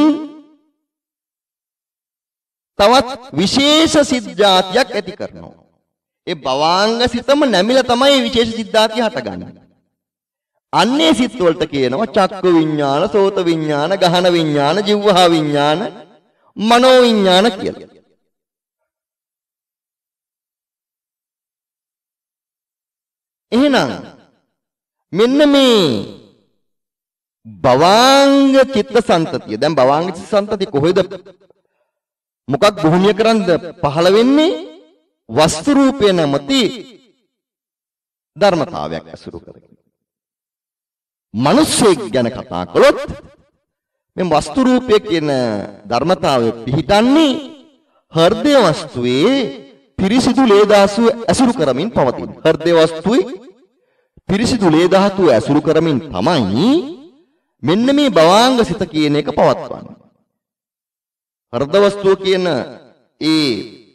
තවත් විශේෂ සිත් જાතියක් ඇති කරනවා. ඒ භවාංග සිතම නැමිලා තමයි විශේෂ සිත් જાතිය හටගන්නේ. අන්නේ සිත් වලට කියනවා චක්ක විඥාන, සෝත විඥාන, ගහන විඥාන, જીවහා විඥාන, මනෝ විඥාන කියලා. එහෙනම් මෙන්න මේ භවාංග චිත්ත සන්තතිය. දැන් භවාංග චිත්ත සන්තතිය කොහෙද මොකක් භූමිය කරන්ද පහළ වෙන්නේ? වස්තු රූපේ නැමැති ධර්මතාවයක් ඇසුරු කරගෙන. මිනිස්සෙක් ගැන කතා කළොත් මේ වස්තු රූපයේ කියන ධර්මතාවය පිහිටන්නේ හෘදය වස්තුවේ පිරිසිදු ලේ ධාතුව ඇසුරු කරමින් පවතින. හෘදය වස්තුවේ පිරිසිදු ලේ ධාතුව ඇසුරු කරමින් තමයි මෙන්න මේ භවාංග සිත කියන එක පවත්වන්නේ. හෘද වස්තුව කියන ඒ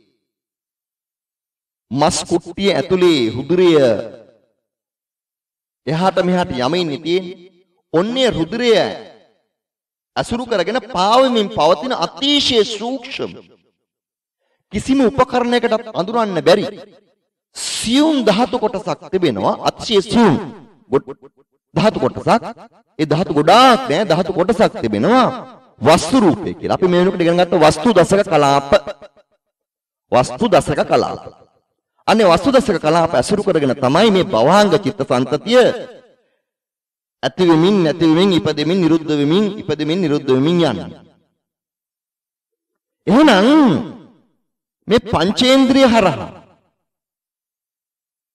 මස් කුට්ටිය ඇතුලේ රුධිරය එහාට මෙහාට යමින් තියෙන්නේ. ඔන්නේ රුධිරය අසුරු කරගෙන පාවෙමින් පවතින අතිශය සූක්ෂම කිසිම උපකරණයකට අඳුරන්න බැරි සියුම් ධාතු කොටසක් තිබෙනවා. අතිශය සියුම් ධාතු කොටසක්. ඒ ධාතු ගොඩාක් නෑ, ධාතු කොටසක් තිබෙනවා වස්තු රූපේ කියලා. අපි මේ වෙනකොට ඉගෙන ගත්ත වස්තු දශක කලාප. වස්තු දශක කලාප. අනේ වස්තු දශක කලාප ඇසුරු කරගෙන තමයි මේ භවාංග චිත්ත සන්තතිය ඇති වෙමින් නැති වෙමින් ඉපදෙමින් නිරුද්ධ වෙමින් ඉපදෙමින් නිරුද්ධ වෙමින් යන්නේ. එහෙනම් මේ පංචේන්ද්‍රිය හරහා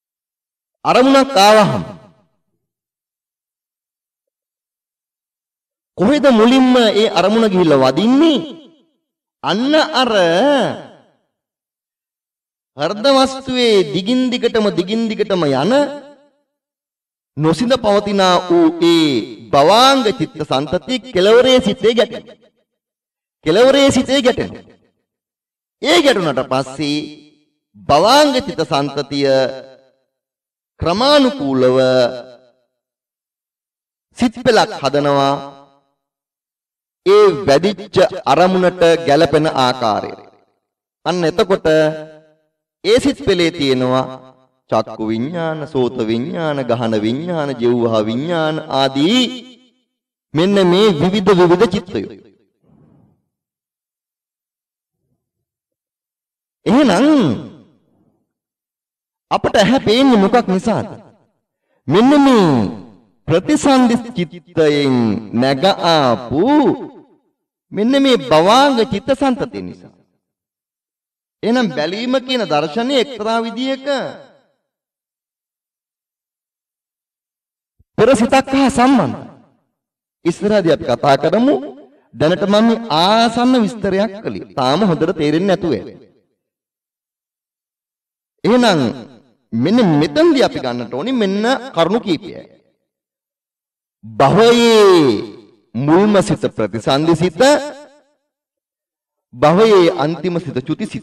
අරමුණක් ආවහම කොහෙද මුලින්ම ඒ අරමුණ ගිහිල්ලා වදින්නේ? අන්න අර හෘද වස්තුවේ දිගින් දිගටම දිගින් දිගටම යන නොසිඳ පවතිනා වූ ඒ භවාංග චිත්ත සංතතිය කෙලවරේ සිටේ ගැටෙන. කෙලවරේ සිටේ ගැටෙන. ඒ ගැටුණට පස්සේ භවාංග චිත්ත සංතතිය ක්‍රමානුකූලව සිත් පෙළක් හදනවා. ඒ වැඩිච්ච අරමුණට ගැළපෙන ආකාරයට. අන්න එතකොට ඒ සිත් පෙළේ තියෙනවා චක්කු විඥාන, සෝත විඥාන, ගහන විඥාන, ජීවහ විඥාන ආදී මෙන්න මේ විවිධ විවිධ චිත්තය. එහෙනම් අපට ඇහැ පේන්නේ මොකක් නිසාද? මෙන්න මේ ප්‍රතිසන්දි චිත්තයෙන් නැග ආපු මෙන්න මේ භවාංග චිත්ත සංතතිය නිසා. එහෙනම් බැලීම කියන දර්ශනය එක්තරා විදියක පෙර සිතක් හා සම්බන්ධයි. ඉස්සරහදී අපි කතා කරමු. දැනට මම මේ ආසන්න විස්තරයක් කළේ. තාම හොඳට තේරෙන්නේ නැතුව. එහෙනම් මෙන්න මෙතනදී අපි ගන්නට ඕනි මෙන්න කරුණු කීපයයි. භවයේ මුල්ම සිත ප්‍රතිසන්දි සිත, භවයේ අන්තිම සිත චුති සිත.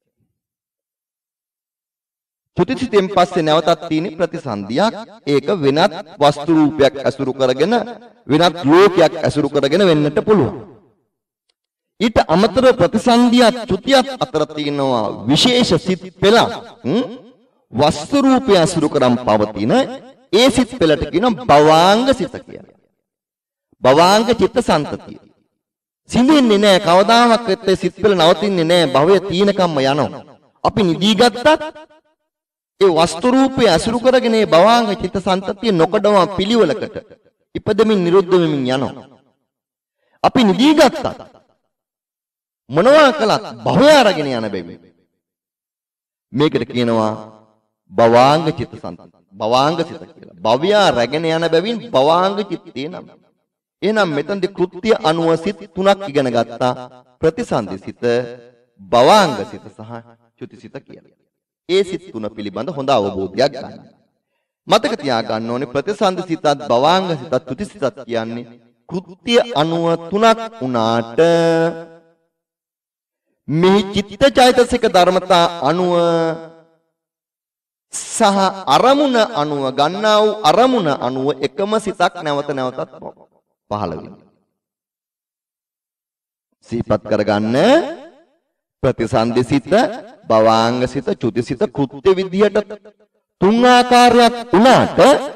චුති සිතෙන් පස්සේ නැවතත් තියෙන ප්‍රතිසන්දියක්. ඒක වෙනත් වස්තු රූපයක් අසුරු කරගෙන වෙනත් ලෝකයක් අසුරු කරගෙන වෙන්නට පුළුවන්. ඊට අමතරව ප්‍රතිසන්දියත් චුතියත් අතර තියෙනවා විශේෂ සිත් පෙළක්. වස්තු රූපය අසුරු කරන් පවතින ඒ සිත් පෙළට කියනවා භවාංග සිත කියලා. භවාංග චිත්ත සංතතිය. සිඳෙන්නේ නැහැ කවදාවත් ඒ සිත් පෙළ නවතින්නේ නැහැ. භවය තීනකම්ම යනවා. අපි නිදී ගත්තත් ඒ වස්තු රූපය අසුරු කරගෙන ඒ භවාංග චිත්ත සංතතිය නොකඩව පිළිවෙලකට ඉපදෙමින් නිරුද්ධ වෙමින් යනවා. අපි නිදී ගත්තත් මොනවා කළත් භවය අරගෙන යන බැවින් මේකට කියනවා භවාංග චිත්ත සංතතිය. භවාංග සිත කියලා. භවය රැගෙන යන බැවින් භවාංග චිත්තේ නම. එහෙනම් මෙතනදී කෘත්‍ය අනුව සිත් තුනක් ඉගෙන ගත්තා. ප්‍රතිසන්දි සිත, භවාංග සිත සහ චුති සිත කියලා. ඒ සිත් තුන පිළිබඳ හොඳ අවබෝධයක් ගන්න. මතක තියාගන්න ඕනේ ප්‍රතිසන්දි සිතත් භවාංග සිතත් චුති සිතත් කියන්නේ කෘත්‍ය අනුව තුනක් උනාට මේ චිත්ත චෛතසික ධර්මතා අනුව සහ අරමුණ අනුව ගන්නා වූ අරමුණ අනුව එකම සිතක් නැවත නැවතත් පහළ වෙනවා. සිහිපත් කරගන්න ප්‍රතිසන්දි සිත, භවාංග සිත, චුති සිත කෘත්‍ය විදියට තුන් ආකාරයක් වුණාට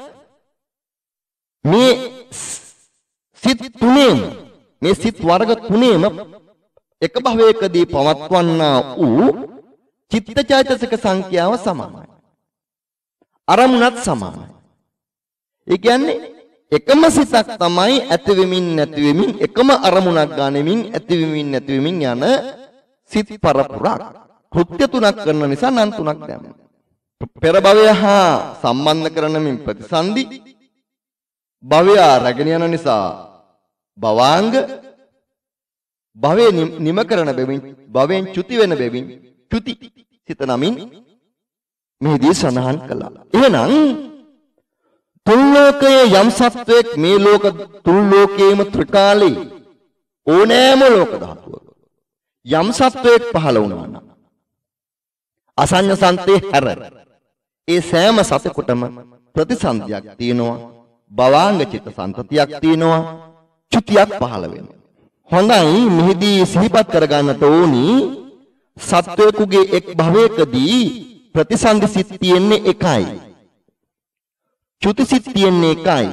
මේ සිත් තුනේම මේ සිත් වර්ග තුනේම එක භවයකදී පවත්වන්නා වූ චිත්තචෛතසික සංඛ්‍යාව සමානයි. අරමුණත් සමානයි. ඒ කියන්නේ එකම සිතක් තමයි ඇති වෙමින් නැති වෙමින් එකම අරමුණක් ගන්නෙමින් ඇති වෙමින් නැති වෙමින් යන සිත් පරපුරක්. කෘත්‍ය තුනක් කරන නිසා නම් තුනක් දැම්මා. පෙර භවය හා සම්බන්ධ කරන මින් ප්‍රතිසන්දි, භවය රැගෙන යන නිසා භවාංග, භවයේ නිම කරන බැවින් භවයෙන් චුති වෙන බැවින් චුති සිත නමින් මෙහිදී සඳහන් කළා. එහෙනම් තුන් ලෝකයේ යම් සත්වයක් මේ ලෝක තුන් ලෝකයේම ත්‍රිකාලේ ඕනෑම ලෝක ධාතුවක යම් සත්වයක් පහළ වුණා නම් අසඤ්ඤ සන්තේ හැර ඒ සෑම සතෙකුටම ප්‍රතිසන්දියක් තියෙනවා, භවාංග චිත්ත සන්තතියක් තියෙනවා, චුතියක් පහළ වෙනවා. හොඳයි, මෙහිදී සිහිපත් කරගන්නට ඕනි සත්වයෙකුගේ එක් භවයකදී ප්‍රතිසන්දි සිත් තියෙන්නේ එකයි, චුති සිත් තියෙන්නේ එකයි.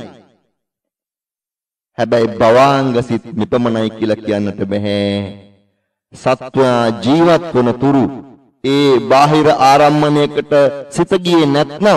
හැබැයි භවාංග සිත් නිපමනයි කියලා කියන්නට බෑ. සත්වයා ජීවත් වන තුරු ඒ බාහිර ආරම්මණයකට සිත ගියේ නැත්නම්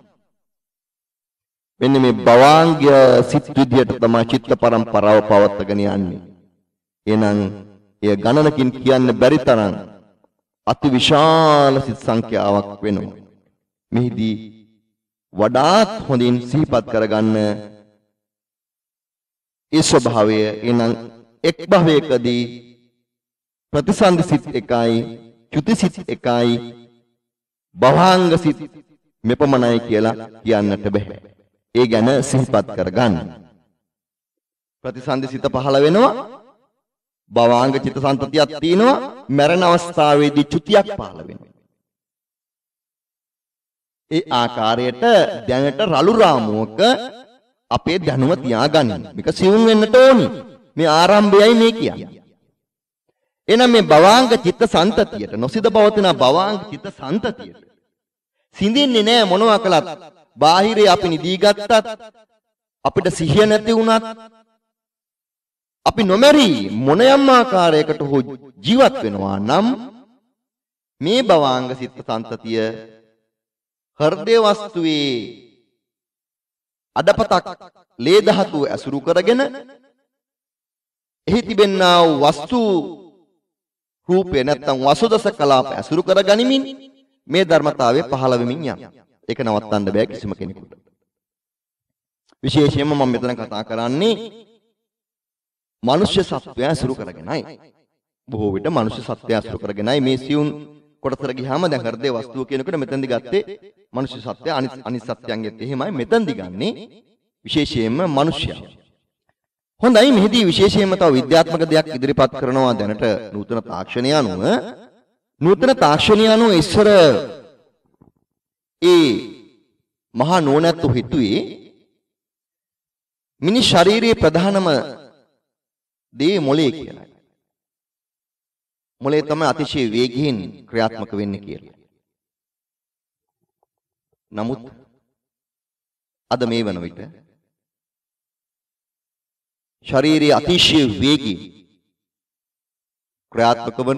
මෙන්න මේ භවාංග සිත් විදියට තමයි චිත්ත පරම්පරාව පවත්වාගෙන යන්නේ. එහෙනම් එය ගණනකින් කියන්න බැරි තරම් අති විශාල සිත් සංඛ්‍යාවක් වෙනවා. මෙහිදී වඩාත් හොඳින් සිහිපත් කරගන්න ඒ ස්වභාවය එනම් එක් භවයකදී ප්‍රතිසන්දි සිත් එකයි චුති සිත් එකයි භවාංග සිත් මෙපමණයි කියලා කියන්නට බෑ. ඒ ගැන සිහිපත් කරගන්න. ප්‍රතිසන්දි සිත පහළ වෙනවා. භවාංග චිත්ත සංතතියක් තියෙනවා. මරණ අවස්ථාවේදී චුතියක් පහළ වෙනවා. ඒ ආකාරයට දැනට රළු රාමුවක අපේ දැනුම තියාගන්න. මේක සිවුම් වෙන්නට ඕනි. මේ ආරම්භයයි මේ කියන්නේ. එහෙනම් මේ භවාංග චිත්ත සංතතියට නොසිත පවතින භවාංග චිත්ත සංතතියට සිඳින්නේ නැහැ මොනවා කළත්. බාහිරේ අපි නිදී ගත්තත් අපිට සිහිය නැති වුණත් අපි නොමැරි මොන යම් ආකාරයකට හෝ ජීවත් වෙනවා නම් මේ භවාංග චිත්ත සංතතිය හෘදේ වස්තුවේ අඩපතක් ලේ ධාතුව ඇසුරු කරගෙන එහි තිබෙනා වූ වස්තු රූපේ නැත්නම් වසුදස කලාප ඇසුරු කර ගනිමින් මේ ධර්මතාවය පහළ වෙමින් යන. ඒක නවත්තන්න බෑ කිසිම කෙනෙකුට. විශේෂයෙන්ම මම මෙතන කතා කරන්නේ මනුෂ්‍ය සත්වය ඇසුරු කරගෙනයි. බොහෝ විට මනුෂ්‍ය සත්වය ඇසුරු කරගෙනයි මේ සියුම් කොටතර ගියාම දැන් හෘදේ වස්තුව කියනකොට මෙතෙන්දි ගත්තේ මනුෂ්‍ය සත්වය අනිත් අනිත් සත්‍යයන්ගෙත් එහෙමයි මෙතෙන්දි ගන්නේ විශේෂයෙන්ම මනුෂ්‍යයා. හොඳයි මෙහිදී විශේෂයෙන්ම තව විද්‍යාත්මක දෙයක් ඉදිරිපත් කරනවා දැනට නූතන තාක්ෂණය අනුව නූතන තාක්ෂණය අනුව ඉස්සර ඒ මහා නෝනැත්තු හිතුවේ මිනිස් ශාරීරියේ ප්‍රධානම දේ මොළය කියලා. මොළය තමයි අතිශය වේගයෙන් ක්‍රියාත්මක වෙන්නේ කියලා. නමුත් අද මේ වන විට ශාරීරියේ අතිශය වේගී ක්‍රියාත්මක වන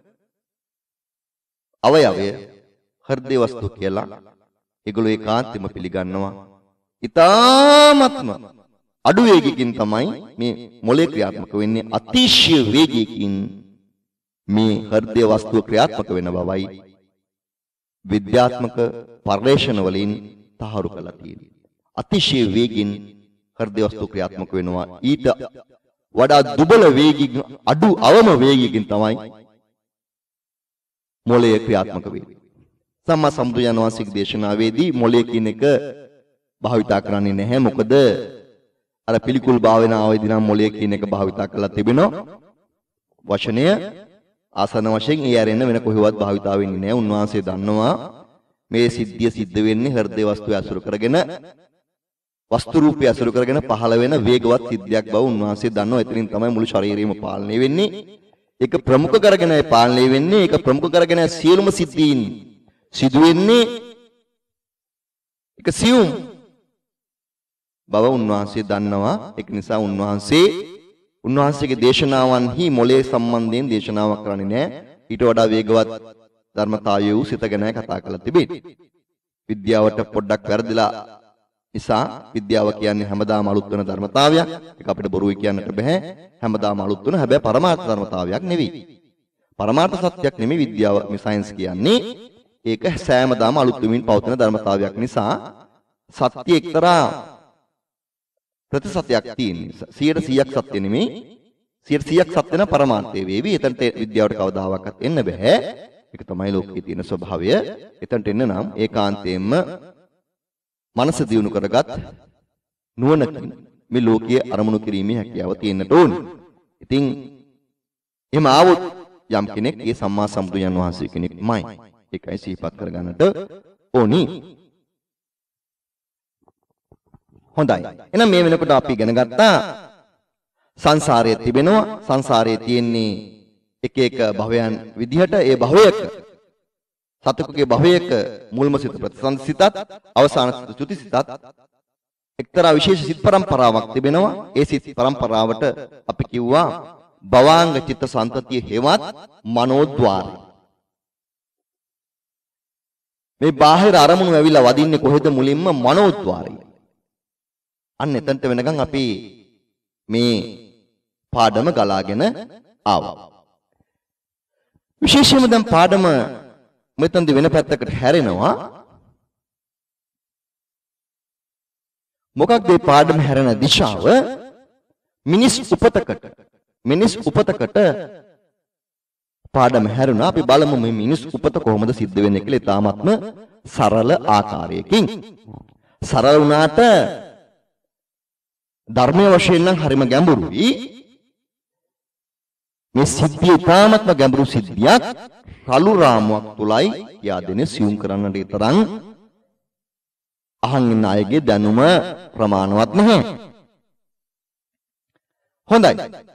අවයවය හෘදේ වස්තුව කියලා ඒගොල්ලෝ ඒකාන්තෙම පිළිගන්නවා. ඊ타ත්ම අඩු වේගකින් තමයි මේ මොළේ ක්‍රියාත්මක වෙන්නේ. අතිශය වේගයකින් මේ හෘදේ වස්තුව ක්‍රියාත්මක වෙන බවයි විද්‍යාත්මක පර්යේෂණ වලින් තහවුරු කරලා තියෙනවා. අතිශය වේගින් හෘදේ වස්තුව ක්‍රියාත්මක වෙනවා. ඊට වඩා දුබල වේගින් අඩු අවම වේගයකින් තමයි මොළය ක්‍රියාත්මක වෙන්නේ. සම්මා සම්බුදුන් වහන්සේගේ දේශනාවේදී මොළය කියන එක භාවිතා කරන්නේ නැහැ. මොකද අර පිළිකුල් භාවනාවේදී නම් මොළය කියන එක භාවිතා කරලා තිබෙනවා. වචනය ආසන වශයෙන් ඒ ඇරෙන්න වෙන කොහෙවත් භාවිතා වෙන්නේ නැහැ. උන්වහන්සේ දන්නවා මේ සිද්ධිය සිද්ධ වෙන්නේ හෘදේ වස්තුව ඇසුරු කරගෙන වස්තු රූපය ඇසුරු කරගෙන පහළ වෙන වේගවත් සිද්ධියක් බව උන්වහන්සේ දන්නවා. එතනින් තමයි මුළු ශරීරයම පාලනය වෙන්නේ. ඒක ප්‍රමුඛ කරගෙන පාලනය වෙන්නේ. ඒක ප්‍රමුඛ කරගෙන සියලුම සිද්ධීන් සිදු වෙන්නේ ඒක සියුම් බව උන්වහන්සේ දන්නවා. ඒක නිසා උන්වහන්සේ උන්වහන්සේගේ දේශනාවන්හි මොළයේ සම්බන්ධයෙන් දේශනාවක් කරන්නේ නැහැ. ඊට වඩා වේගවත් ධර්මතාවය වූ සිත ගැන කතා කරලා තිබෙන්නේ. විද්‍යාවට පොඩ්ඩක් වැරදිලා නිසා විද්‍යාව කියන්නේ හැමදාම අලුත් වෙන ධර්මතාවයක්. ඒක අපිට බොරුයි කියන්නට බෑ. හැමදාම අලුත් වෙන හැබැයි පරමාර්ථ ධර්මතාවයක් නෙවෙයි. පරමාර්ථ සත්‍යයක් නෙමෙයි විද්‍යාව මේ සයන්ස් කියන්නේ. ඒක සෑමදාම අලුත් වෙමින් පවතින ධර්මතාවයක් නිසා සත්‍ය එක්තරා ප්‍රතිසත්‍යයක් තියෙනවා. සියයට සීයක් සත්‍ය නෙමෙයි. සියයට සීයක් සත්‍ය න පරමාර්ථය වේවි. එතනට විද්‍යාවට කවදාවත් එන්න බෑ. ඒක තමයි ලෝකයේ තියෙන ස්වභාවය. එතනට එන්න නම් ඒකාන්තයෙන්ම මනස දියුණු කරගත් නුවණකින් මේ ලෝකයේ අරමුණු කිරීමේ හැකියාව තියෙන්නට ඕනේ. ඉතින් එහෙම ආවොත් යම් කෙනෙක් ඒ සම්මා සම්බුදුන් වහන්සේ කෙනෙක්මයි. ඒකයි සිහිපත් කරගන්නට ඕනි. හොඳයි. එහෙනම් මේ වෙනකොට අපි ඉගෙන ගත්තා සංසාරයේ තිබෙනවා. සංසාරයේ තියෙන්නේ එක එක භවයන් විදිහට ඒ භවයක සතෙකුගේ භවයක මුල්ම සිත ප්‍රතිසන්ද සිතත් අවසාන සිත චුති සිතත් එක්තරා විශේෂ සිත් පරම්පරාවක් තිබෙනවා. ඒ සිත් පරම්පරාවට අපි කිව්වා භවාංග චිත්ත සන්තතිය හේවත් මනෝද්වාරය. මේ බාහිර අරමුණු ඇවිල්ලා වදින්නේ කොහෙද? මුලින්ම මනෝද්වාරය. අන්න එතනට වෙනකන් අපි මේ පාඩම ගලාගෙන ආවා. විශේෂයෙන්ම දැන් පාඩම මෙතනදි වෙන පැත්තකට හැරෙනවා. මොකක්ද මේ පාඩම හැරෙන දිශාව? මිනිස් උපතකට මිනිස් උපතකට පාඩම හැරුණා. අපි බලමු මේ මිනිස් උපත කොහොමද සිද්ධ වෙන්නේ කියලා. ඊටාත්ම සරල ආකාරයකින්. සරල වුණාට ධර්මයේ වශයෙන් නම් හරිම ගැඹුරුයි. මේ සිද්ධිය ඊටාත්ම ගැඹුරු සිද්ධියක්. කලු රාමුවක් තුලයි කියා දෙන්නේ සියුම් කරන්නට තරම් අහන් ඉන්න අයගේ දැනුම ප්‍රමාණවත් නැහැ. හොඳයි.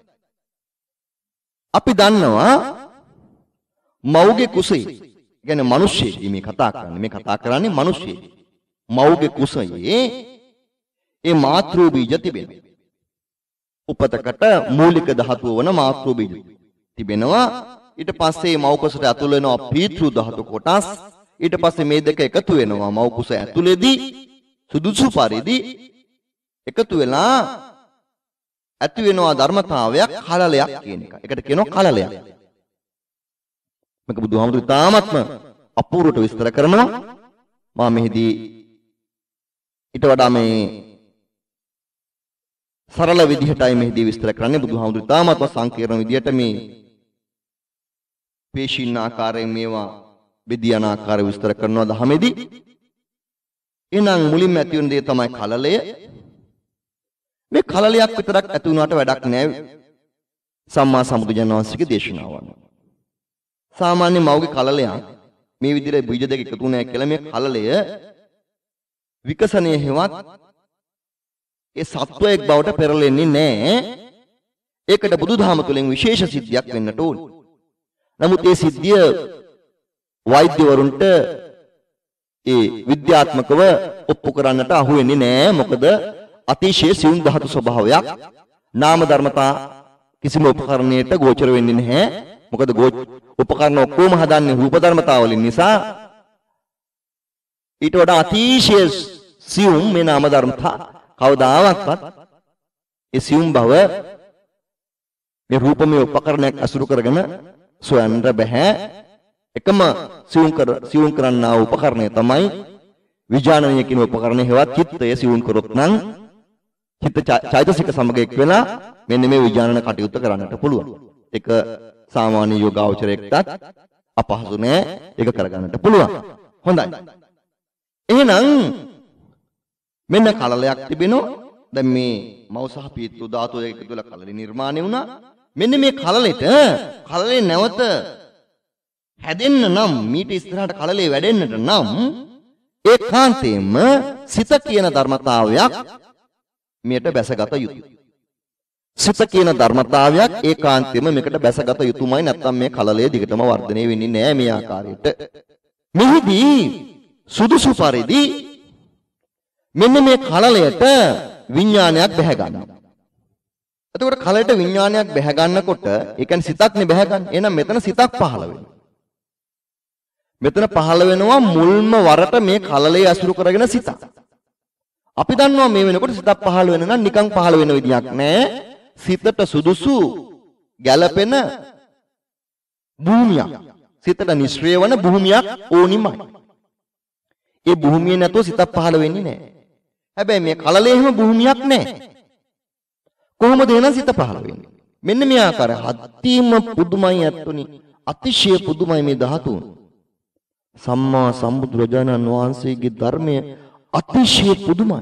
අපි දන්නවා මව්ගේ කුසයේ, කියන්නේ මිනිස්සෙක් මේ කතා කරන්නේ. මේ කතා කරන්නේ මිනිස්සෙක්. මව්ගේ කුසයේ ඒ මාතෘ බීජ තිබෙනවා. උපතකට මූලික ධාතුව වන මාතෘ බීජ තිබෙනවා. ඊට පස්සේ මව් කුසට ඇතුල් වෙනවා පීතෘ ධාතු කොටස්. ඊට පස්සේ මේ දෙක එකතු වෙනවා මව් කුස ඇතුලේදී සුදුසු පරිදි එකතු වෙලා ඇති වෙනවා ධර්මතාවයක් කලලයක් කියන එක. ඒකට කියනවා කලලයක්. මේක බුදුහාමුදුරු තාමත්ම අපූර්වට විස්තර කරනවා. මා මෙහිදී ඊට වඩා මේ සරල විදිහටයි මෙහිදී විස්තර කරන්නේ. බුදුහාමුදුරු තාමත්ම සංකීර්ණ විදිහට මේ පේශීන් ආකාරයෙන් මේවා විද්‍යාන ආකාරය විස්තර කරනවා දහමේදී. එහෙනම් මුලින්ම ඇති වෙන දේ තමයි කලලය. මේ කලලයක් විතරක් ඇති වුණාට වැඩක් නැහැ. සම්මා සම්බුදුජාණන් වහන්සේගේ දේශනාවන්. සාමාන්‍ය මවගේ කලලයක් මේ විදිහට බීජ දෙක එකතු වුණා කියලා මේ කලලය විකසනයේ හේවත් ඒ සත්වයක් බවට පෙරලෙන්නේ නැහැ. ඒකට බුදුදහම තුළින් විශේෂ සිද්ධියක් වෙන්නට ඕන. නමුත් මේ සිද්ධිය වෛද්‍යවරුන්ට ඒ විද්‍යාත්මකව ඔප්පු කරන්නට අහු වෙන්නේ නැහැ. මොකද අතිශය සියුම් ධාතු ස්වභාවයක් නාම ධර්මතා කිසිම උපකරණයකට ගෝචර වෙන්නේ නැහැ. මොකද උපකරණ ඔක්කොම හදන්නේ රූප ධර්මතා වලින් නිසා ඊට වඩා අතිශය සියුම් මේ නාම ධර්මතා කවදාවත් ඒ සියුම් බව මේ රූපමය උපකරණයක් අසුරු කරගෙන සොයන්න බෑ. එකම සියුම් කර සියුම් කරන්නා වූ උපකරණය තමයි විඥානීය කියන උපකරණය. හේවත් චිත්තය සියුම් කරොත් නම් චිත්ත චෛතසික සමග එක් වෙලා මෙන්න මේ විඥානන කටයුත්ත කරන්නට පුළුවන්. ඒක සාමාන්‍ය යෝගාවචරයකටත් අපහසු නෑ. ඒක කරගන්නට පුළුවන්. හොඳයි. එහෙනම් මෙන්න කලලයක් තිබෙනවා. දැන් මේ මව සහ පීතෘ ධාතු දෙක එකතු වෙලා කලලේ නිර්මාණය වුණා. මෙන්න මේ කලලෙට කලලේ නැවත හැදෙන්න නම් මීට ඉස්සරහට කලලේ වැඩෙන්නට නම් ඒකාන්තයෙන්ම සිත කියන ධර්මතාවයක් මෙයට බැසගත යුතුයි. සිත කියන ධර්මතාවයක් ඒකාන්තයෙන්ම මේකට බැසගත යුතුමයි. නැත්නම් මේ කලලය දිගටම වර්ධනය වෙන්නේ නැහැ මේ ආකාරයට. මෙහිදී සුදුසු පරිදි මෙන්න මේ කලලයට විඥානයක් බැහැ ගන්නවා. එතකොට කලලයට විඥානයක් බැහැ ගන්නකොට ඒ කියන්නේ සිතක්නේ බැහැ ගන්න. එහෙනම් මෙතන සිතක් පහළ වෙනවා. මෙතන පහළ වෙනවා මුල්ම වරට මේ කලලේ අසුරු කරගෙන සිතක්. අපි දන්නවා මේ වෙනකොට සිතක් පහළ වෙන නම් නිකන් පහළ වෙන විදියක් නෑ. සිතට සුදුසු ගැළපෙන භූමියක්, සිතට නිශ්චය වන භූමියක් ඕනිමයි. ඒ භූමිය නැතුව සිතක් පහළ වෙන්නේ නෑ. හැබැයි මේ කලලේ එහෙම භූමියක් නෑ. කොහොමද එහෙනම් සිත පහළ වෙන්නේ? මෙන්න මේ ආකාරය අතිම පුදුමයි ඇත්තුනි. අතිශය පුදුමයි මේ ධාතුන්. සම්මා සම්බුදුරජාණන් වහන්සේගේ ධර්මය අතිශය පුදුමයි.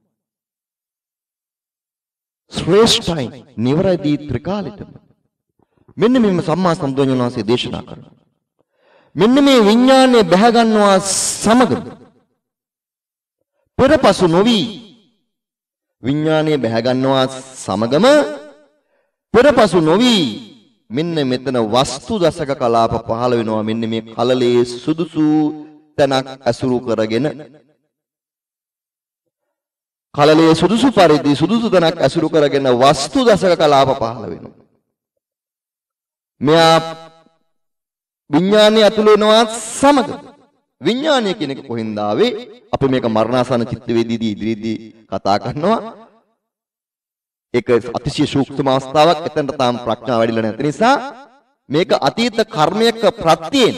ශ්‍රේෂ්ඨයි නිවැරදි ත්‍රිකාලිකම. මෙන්න මේ සම්මා සම්බුදුරජාණන් වහන්සේ දේශනා කරනවා. මෙන්න මේ විඥානය බැහැ ගන්නවා සමගම පෙරපසු නොවි විඥානය බැහැ ගන්නවා සමගම පෙරපසු නොවි මෙන්න මෙතන වස්තු දසක කලාප පහළ වෙනවා. මෙන්න මේ කලලේ සුදුසු තැනක් අසුරු කරගෙන කලලේ සුදුසු පරිදි සුදුසු තැනක් අසුරු කරගෙන වස්තු දසක කලාප පහළ වෙනවා. මෙයා විඥානය ඇතුළු වෙනවා සමග විඥානය කියන එක කොහෙන්ද ආවේ? අපි මේක මරණාසන්න චිත්ත වේදීදී ඉදිරියේදී කතා කරනවා. ඒක අතිශය සූක්ෂම අවස්ථාවක්. එතනට තාම ප්‍රඥාව වැඩිලා නැති නිසා මේක අතීත කර්මයක ප්‍රත්‍යයෙන්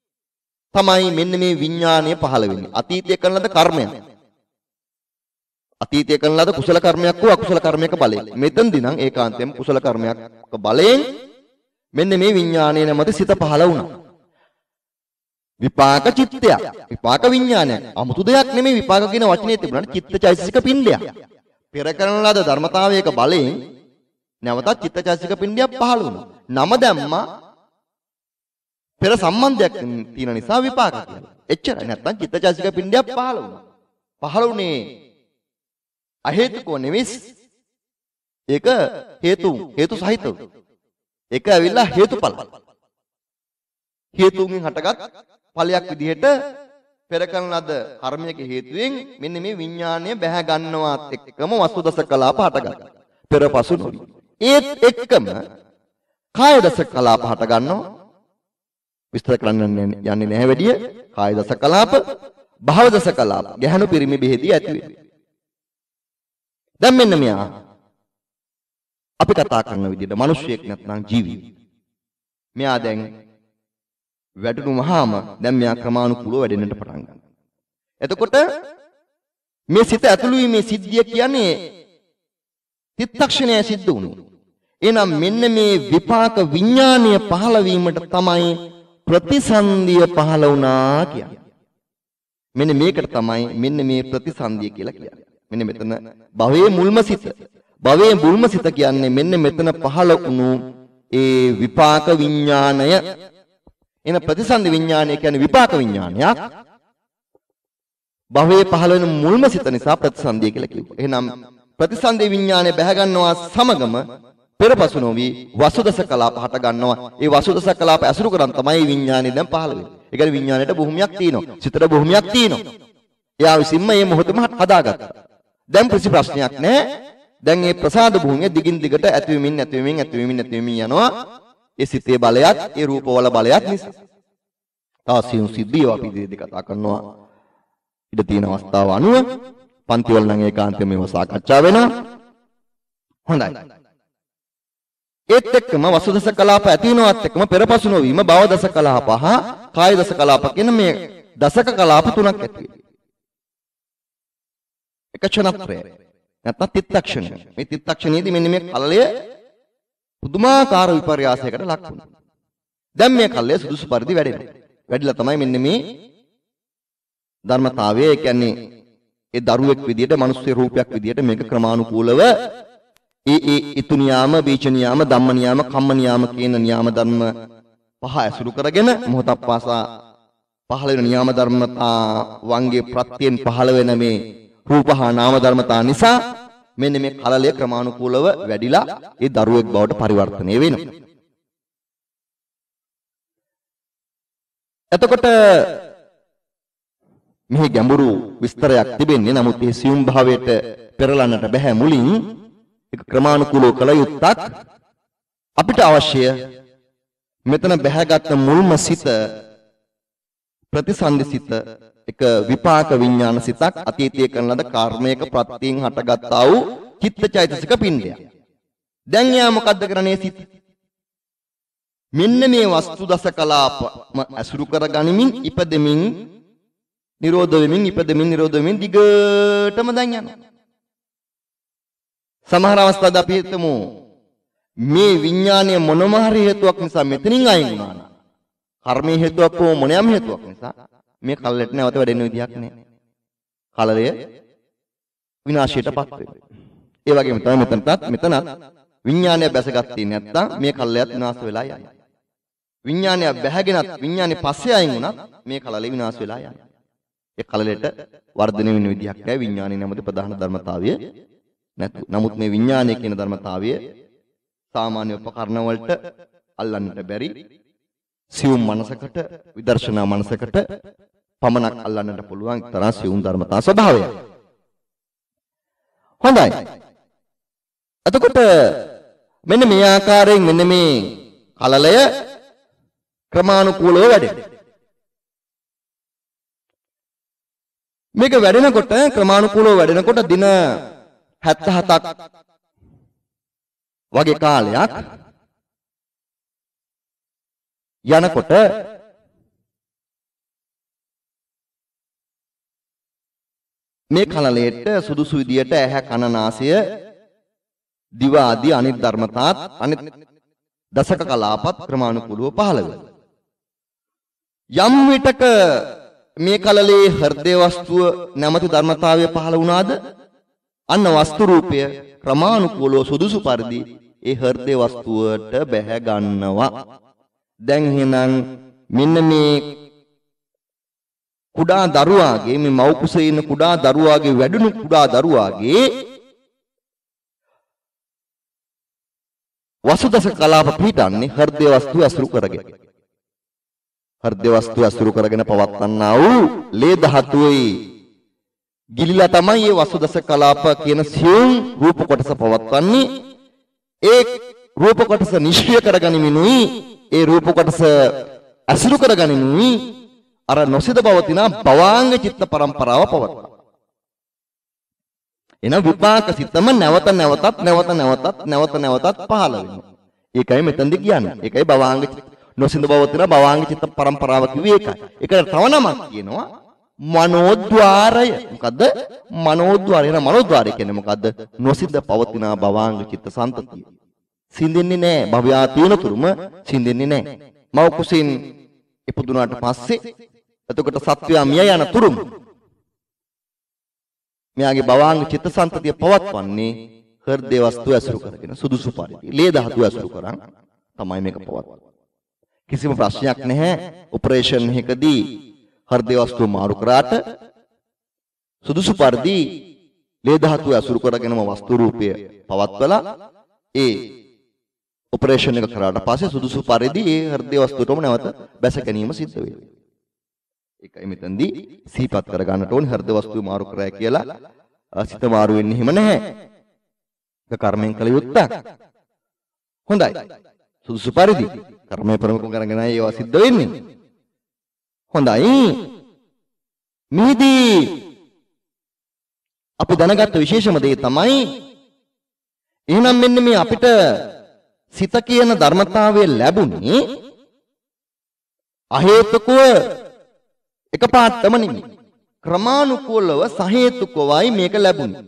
තමයි මෙන්න මේ විඥානය පහළ වෙන්නේ. අතීතයේ කරන ලද කර්මයක්. අතීතයේ කරන ලද කුසල කර්මයක් හෝ අකුසල කර්මයක බලයෙන්. මෙතෙන්දී නම් ඒකාන්තයෙන්ම කුසල කර්මයක් බලයෙන් මෙන්න මේ විඥානයේ නැමැති සිත පහළ වුණා. විපාක චිත්තයක්. විපාක විඥානයක්. 아무තු දෙයක් නෙමෙයි විපාක කියන වචනේ තිබුණාට චිත්තචෛතසික පිණ්ඩයක්. පෙර කරන ලද ධර්මතාවයක බලයෙන් නැවතත් චිත්තචෛතසික පිණ්ඩයක් පහළ වුණා. නම දැම්මා පෙර සම්බන්ධයක් තියෙන නිසා විපාක කියලා. එච්චරයි. නැත්තම් චිත්තචෛතසික පිණ්ඩයක් පහළ වුණා. පහළ වුණේ අහේතුකව නෙවෙයි. ඒක හේතු හේතු සහිතව. ඒක ඇවිල්ලා හේතුඵල. හේතුන්ගෙන් හටගත් ඵලයක් විදිහට පෙර කරන ලද කර්මයක හේතුවෙන් මෙන්න මේ විඥාණය බැහැ ගන්නවත් එක්කම වස්තු දස කලාප හටගන්නවා. පෙරපසු නොවි. ඒත් එක්කම කාය දස කලාප හට ගන්නවා. විස්තර කරන්න යන්නේ නැහැ වැඩිය. කාය දස කලාප, භව දස කලාප, ගැහණු පිරිමි බෙහෙදී ඇති වෙනවා. දැන් මෙන්න මෙයා අපි කතා කරන විදිහට මිනිස්සෙක් නැත්නම් ජීවි. මෙයා දැන් වැඩුණුමහාම දැන් මෙයා ක්‍රමානුකූලව වැඩෙන්නට පටන් ගන්නවා. එතකොට මේ සිත ඇතුළු වීමේ සිද්ධිය කියන්නේ චිත්තක්ෂණය සිද්ධ වුණු. එහෙනම් මෙන්න මේ විපාක විඥානීය පහළ වීමට තමයි ප්‍රතිසන්දිය පහළ වුණා කියන්නේ. මෙන්න මේකට තමයි මෙන්න මේ ප්‍රතිසන්දිය කියලා කියන්නේ. මෙන්න මෙතන භවයේ මුල්ම සිත. භවයේ මුල්ම සිත කියන්නේ මෙන්න මෙතන පහළ වුණු ඒ විපාක විඥානය. එන ප්‍රතිසන්දි විඥානය කියන්නේ විපාක විඥානයක්. භවයේ පහළ වෙන මුල්ම සිත නිසා ප්‍රතිසන්දිය කියලා කිව්වා. එහෙනම් ප්‍රතිසන්දි විඥානය බැහැ ගන්නවා සමගම පෙරපසු නොවි වසුදස කලාප හට ගන්නවා. ඒ වසුදස කලාප ඇසුරු කරන් තමයි විඥානය දැන් පහළ වෙන්නේ. ඒ කියන්නේ විඥාණයට බොහොමයක් තියෙනවා. සිතට බොහොමයක් තියෙනවා. එයා විසින්ම මේ මොහොතම හදාගත්තා. දැන් කිසි ප්‍රශ්නයක් නැහැ. දැන් මේ ප්‍රසාද භූමිය දිගින් දිගට ඇති වෙමින් නැති වෙමින් ඇති වෙමින් නැති වෙමින් යනවා. ඒ සිතේ බලයත් ඒ රූපවල බලයත් නිසා. තාසියු සිද්ධිය අපි ඉදිරියේදී කතා කරනවා. ඉඳ තියෙන අවස්ථාව අනුව පන්ති වල නම් ඒකාන්තයෙන් මේව සාකච්ඡා වෙනවා. හොඳයි. ඒත් එක්කම වසුදස කලාප ඇති වෙනවත් එක්කම පෙරපසු නොවීම භව දස කලාප හා කාය දස කලාප කියන මේ දසක කලාප තුනක් ඇති වෙනවා. එක ක්ෂණත්‍රය. නැත්නම් තිත්තක්ෂණය. මේ තිත්තක්ෂණයේදී මෙන්න මේ කලලය පුදුමාකාර විපර්යාසයකට ලක් වුණා. දැන් මේ කල්ලය සුදුසු පරිදි වැඩෙනවා. වැඩිලා තමයි මෙන්න මේ ධර්මතාවය, ඒ කියන්නේ ඒ දරුවෙක් විදියට, මනුස්ස රූපයක් විදියට මේක ක්‍රමානුකූලව ඒ ඒ ඊතු නියාම, බීජ නියාම, ධම්ම නියාම, කම්ම නියාම කියන නියාම ධර්ම පහ ඇසුරු කරගෙන මොහොතක් පාසා පහළ වෙන නියාම ධර්මතා වංගේ ප්‍රත්‍යයෙන් පහළ වෙන මේ රූප හා නාම ධර්මතා නිසා මෙන්න මේ කලලය ක්‍රමානුකූලව වැඩිලා ඒ දරුවෙක් බවට පරිවර්තනය වෙනවා. එතකොට මෙහි ගැඹුරු විස්තරයක් තිබෙන්නේ, නමුත් මේ සියුම් භාවයට පෙරලන්නට බෑ. මුලින් ඒක ක්‍රමානුකූලව කළ යුත්තක්. අපිට අවශ්‍ය මෙතන බැහැගත් මුල්ම සිත ප්‍රතිසන්දි සිත, එක විපාක විඥාන සිතක්, අතීතයේ කරන ලද කර්මයක ප්‍රත්‍යයෙන් හටගත්තා වූ චිත්තචෛතසික පිණ්ඩය. දැන් යා මොකද්ද කරන්නේ සිත? මෙන්න මේ වස්තු දස කලාපම අසුරු කර ගනිමින් ඉපදෙමින් නිරෝධ වෙමින් ඉපදෙමින් නිරෝධ වෙමින් දිගටම දැන් යනවා. සමහර අවස්ථාවද අපි හිතමු මේ විඥානීය මොනම හරි හේතුවක් නිසා මෙතනින් අයින් වුණා නම්, කර්මයේ හේතුවක් හෝ මොනියම් හේතුවක් නිසා මේ කලලට නැවත වැඩෙන්න විදියක් නැහැ. කලලය විනාශයටපත් වෙනවා. ඒ වගේම තමයි මෙතනටත් මෙතනත් විඥානය බැසගත්තේ නැත්නම් මේ කලලයත් විනාශ වෙලා යනවා. විඥානය බැහැගෙනත් විඥානේ පස්සේ අයින් වුණත් මේ කලලේ විනාශ වෙලා යනවා. ඒ කලලයට වර්ධනය වෙන විදියක් නැහැ විඥානයේ නැමැති ප්‍රධාන ධර්මතාවය නැතු. නමුත් මේ විඥානය කියන ධර්මතාවය සාමාන්‍ය උපකරණ වලට අල්ලන්නට බැරි සියුම් මනසකට, විදර්ශනා මනසකට පමණක් අල්ලන්නට පුළුවන් තරම් සියුම් ධර්මතා ස්වභාවය. හොඳයි. එතකොට මෙන්න මේ ආකාරයෙන් මෙන්න මේ කලලය ක්‍රමානුකූලව වැඩෙනවා. මේක වැඩෙනකොට ක්‍රමානුකූලව වැඩෙනකොට දින හැත්තෑ හතක් වගේ කාලයක් යනකොට මේ කලලයට සුදුසු විදියට ඇහැ කන නාසය දිව ආදී අනිත් ධර්මතාත් අනිත් දසක කලාපත් ක්‍රමානුකූලව පහළ වෙනවා. යම් විටක මේ කලලේ හෘදේ වස්තුව නැමැති ධර්මතාවය පහළ වුණාද අන්න වස්තු රූපය ක්‍රමානුකූලව සුදුසු පරිදි ඒ හෘදේ වස්තුවට බැහැ ගන්නවා. දැන් එහෙනම් මෙන්න මේ කුඩා දරුවාගේ මේ මව් කුසේ ඉන්න කුඩා දරුවාගේ වැඩුණු කුඩා දරුවාගේ වසුදස කලාප පිටන්නේ හෘදේ වස්තුව අසුරු කරගෙන. හෘදේ වස්තුව අසුරු කරගෙන පවත්වන්නා වූ ලේ ධාතුවේ ගිලිලා තමයි මේ වසුදස කලාප කියන සියුම් රූප කොටස පවත්වන්නේ. ඒ රූප කොටස නිෂ්ක්‍රිය කරගනිමිනුයි ඒ රූප කොටස අසුරු කරගනිමිනුයි අර නොසිත පවතින භවාංග චිත්ත පරම්පරාව පවත්වනවා. එන විපාක සිතම නැවත නැවතත් නැවත නැවතත් නැවත නැවතත් පහළ වෙනවා. ඒකයි මෙතනදී කියන්නේ. ඒකයි භවාංග නොසිත පවතින භවාංග චිත්ත පරම්පරාව කිව්වේ ඒකයි. ඒකට තව නමක් කියනවා මනෝද්වාරය. මොකද්ද? මනෝද්වාරය. එන මනෝද්වාරය කියන්නේ මොකද්ද? නොසිත පවතින භවාංග චිත්ත සම්පතිය. සිඳින්නේ නැහැ. භවයා තියෙන තුරුම සිඳින්නේ නැහැ. මව කුසින් ඉපදුනාට පස්සේ එතකොට සත්වයා මිය යන තුරුම මෙයාගේ භවාංග චිත්තසංතතිය පවත්වන්නේ හෘදේ වස්තුව ඇසුරු කරගෙන සුදුසු පරිදි ලේ ධාතුව ඇසුරු කරන් තමයි මේක පවත්වන්නේ. කිසිම ප්‍රශ්නයක් නැහැ. ඔපරේෂන් එකකදී හෘදේ වස්තුව මාරු කරාට සුදුසු පරිදි ලේ ධාතුව ඇසුරු කරගෙනම වස්තු රූපය පවත්වලා ඒ ඔපරේෂන් එක කරාට පස්සේ සුදුසු පරිදි ඒ හෘදේ වස්තුවටම නැවත බැස ගැනීම සිද්ධ වෙනවා. ඒකයි මෙතනදී සිහිපත් කර ගන්නට ඕනේ හෘද වස්තුව මාරු කරා කියලා සිත මාරු වෙන්නේ හිම නැහැ. ඒක කර්මයෙන් කළ යුත්තක්. හොඳයි. සුදුසු පරිදි කර්මයේ ප්‍රමුඛ කරගෙන ඒවා සිද්ධ වෙන්නේ. හොඳයි. මෙහිදී අපි දැනගත්ත විශේෂම දේ තමයි එහෙනම් මෙන්න මේ අපිට සිත කියන ධර්මතාවය ලැබුණේ අහේතුකව එකපාරටම නෙමෙයි. ක්‍රමානුකූලව සහේතුකවයි මේක ලැබුණේ.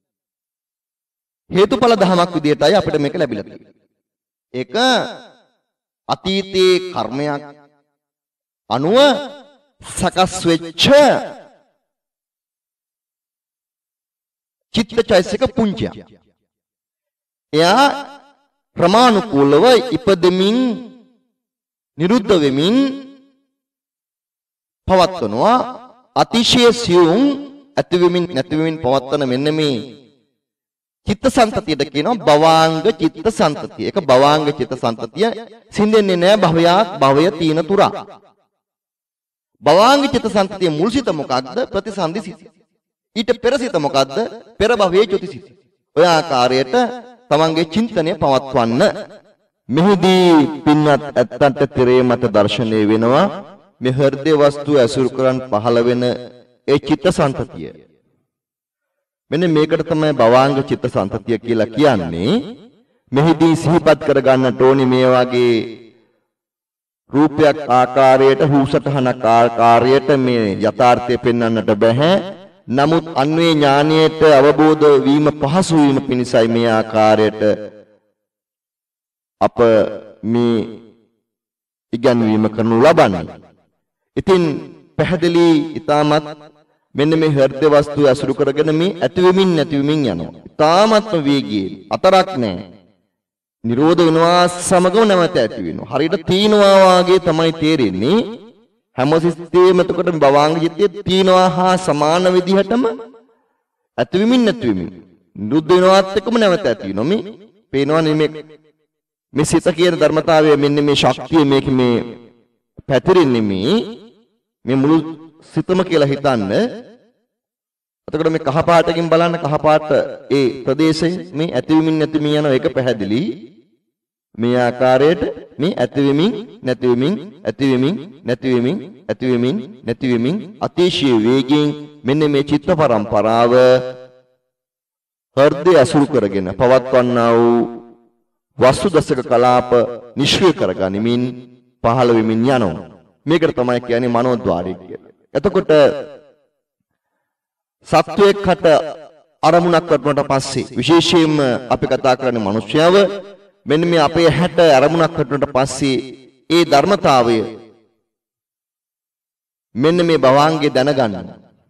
හේතුඵල ධමයක් විදියටයි අපිට මේක ලැබිලා තියෙන්නේ. ඒක අතීතයේ කර්මයක් අනුව සකස් වෙච්ච චිත්තචෛතසික පුංජයක්. එයා ක්‍රමානුකූලව ඉපදෙමින් නිරුද්ධ වෙමින් පවත්වනවා. අතිශය සියුම් ඇතිවෙමින් නැතිවෙමින් පවත්වන මෙන්න මේ චිත්තසංතතියට කියනවා භවාංග චිත්තසංතතිය. ඒක භවාංග චිත්තසංතතිය සිඳෙන්නේ නැහැ භවයක් භවය තීන තුරා. භවාංග චිත්තසංතතිය මුල් සිත මොකක්ද? ප්‍රතිසන්දි සිත. ඊට පෙර සිත මොකක්ද? පෙර භවයේ චුතිසිත. ඔය ආකාරයට තමන්ගේ චින්තනය පවත්වන්න. මෙහිදී පින්වත් ඇත්තන්ට තිරේ මත දර්ශනය වෙනවා මේ හෘදේ වස්තු ඇසුරු කරන් පහළ වෙන ඒ චිත්තසංතතිය. මෙන්න මේකට තමයි භවාංග චිත්තසංතතිය කියලා කියන්නේ. මෙහිදී සිහිපත් කර ගන්නට ඕනි මේ වගේ රූපයක් ආකාරයට හුසටහනක් ආකාරයට මේ යථාර්ථය පෙන්වන්නට බෑ. නමුත් අන්වේ ඥානයට අවබෝධ වීම පහසු වීම පිණිසයි මේ ආකාරයට අප මේ ඉගැන්වීම කරනු ලබන්නේ. ඉතින් පැහැදිලි ඊටමත් මෙන්න මේ හෘද වස්තු අසුරු කරගෙන මේ ඇතිවෙමින් නැතිවෙමින් යනවා. ඊටමත්ම වේගයෙන් අතරක් නැහැ. නිරෝධ වෙනවා සමගම නැවත ඇති වෙනවා. හරියට තීනවා වාගේ තමයි තේරෙන්නේ. හැම සිස්ටේම එතකොට භවාංග චිත්තයේ තීනවා හා සමාන විදිහටම ඇතිවෙමින් නැතිවෙමින් නිරුද්ධ වෙනවත් එක්කම නැවත ඇති වෙනවා. මේ පේනවා නේ මේ මේ සිත කියන ධර්මතාවය මෙන්න මේ ශක්තිය මේක මේ පැතිරෙන්නේ මේ මේ මුළු සිතම කියලා හිතන්න. එතකොට මේ කහ පාටකින් බලන්න කහ පාට ඒ ප්‍රදේශය මේ ඇතිවෙමින් නැතිවෙමින් යන එක පැහැදිලි. මේ ආකාරයට මේ ඇතිවෙමින් නැතිවෙමින් ඇතිවෙමින් නැතිවෙමින් ඇතිවෙමින් නැතිවෙමින් අතිශය වේගයෙන් මෙන්න මේ චිත්ත පරම්පරාව හෘදය අසුරු කරගෙන පවත්වන්නා වූ වස්තු දසක කලාප නිෂ්ක්‍රිය කරගනිමින් පහළ වෙමින් යනවා. මේකට තමයි කියන්නේ මනෝද්වාරය කියලා. එතකොට සත්වයක් හට අරමුණක් වටනට පස්සේ විශේෂයෙන්ම අපි කතා කරන්නේ මිනිස්යාව මෙන්න මේ අපේ හැට අරමුණක් වටනට පස්සේ ඒ ධර්මතාවය මෙන්න මේ භවංගේ දැනගන්න.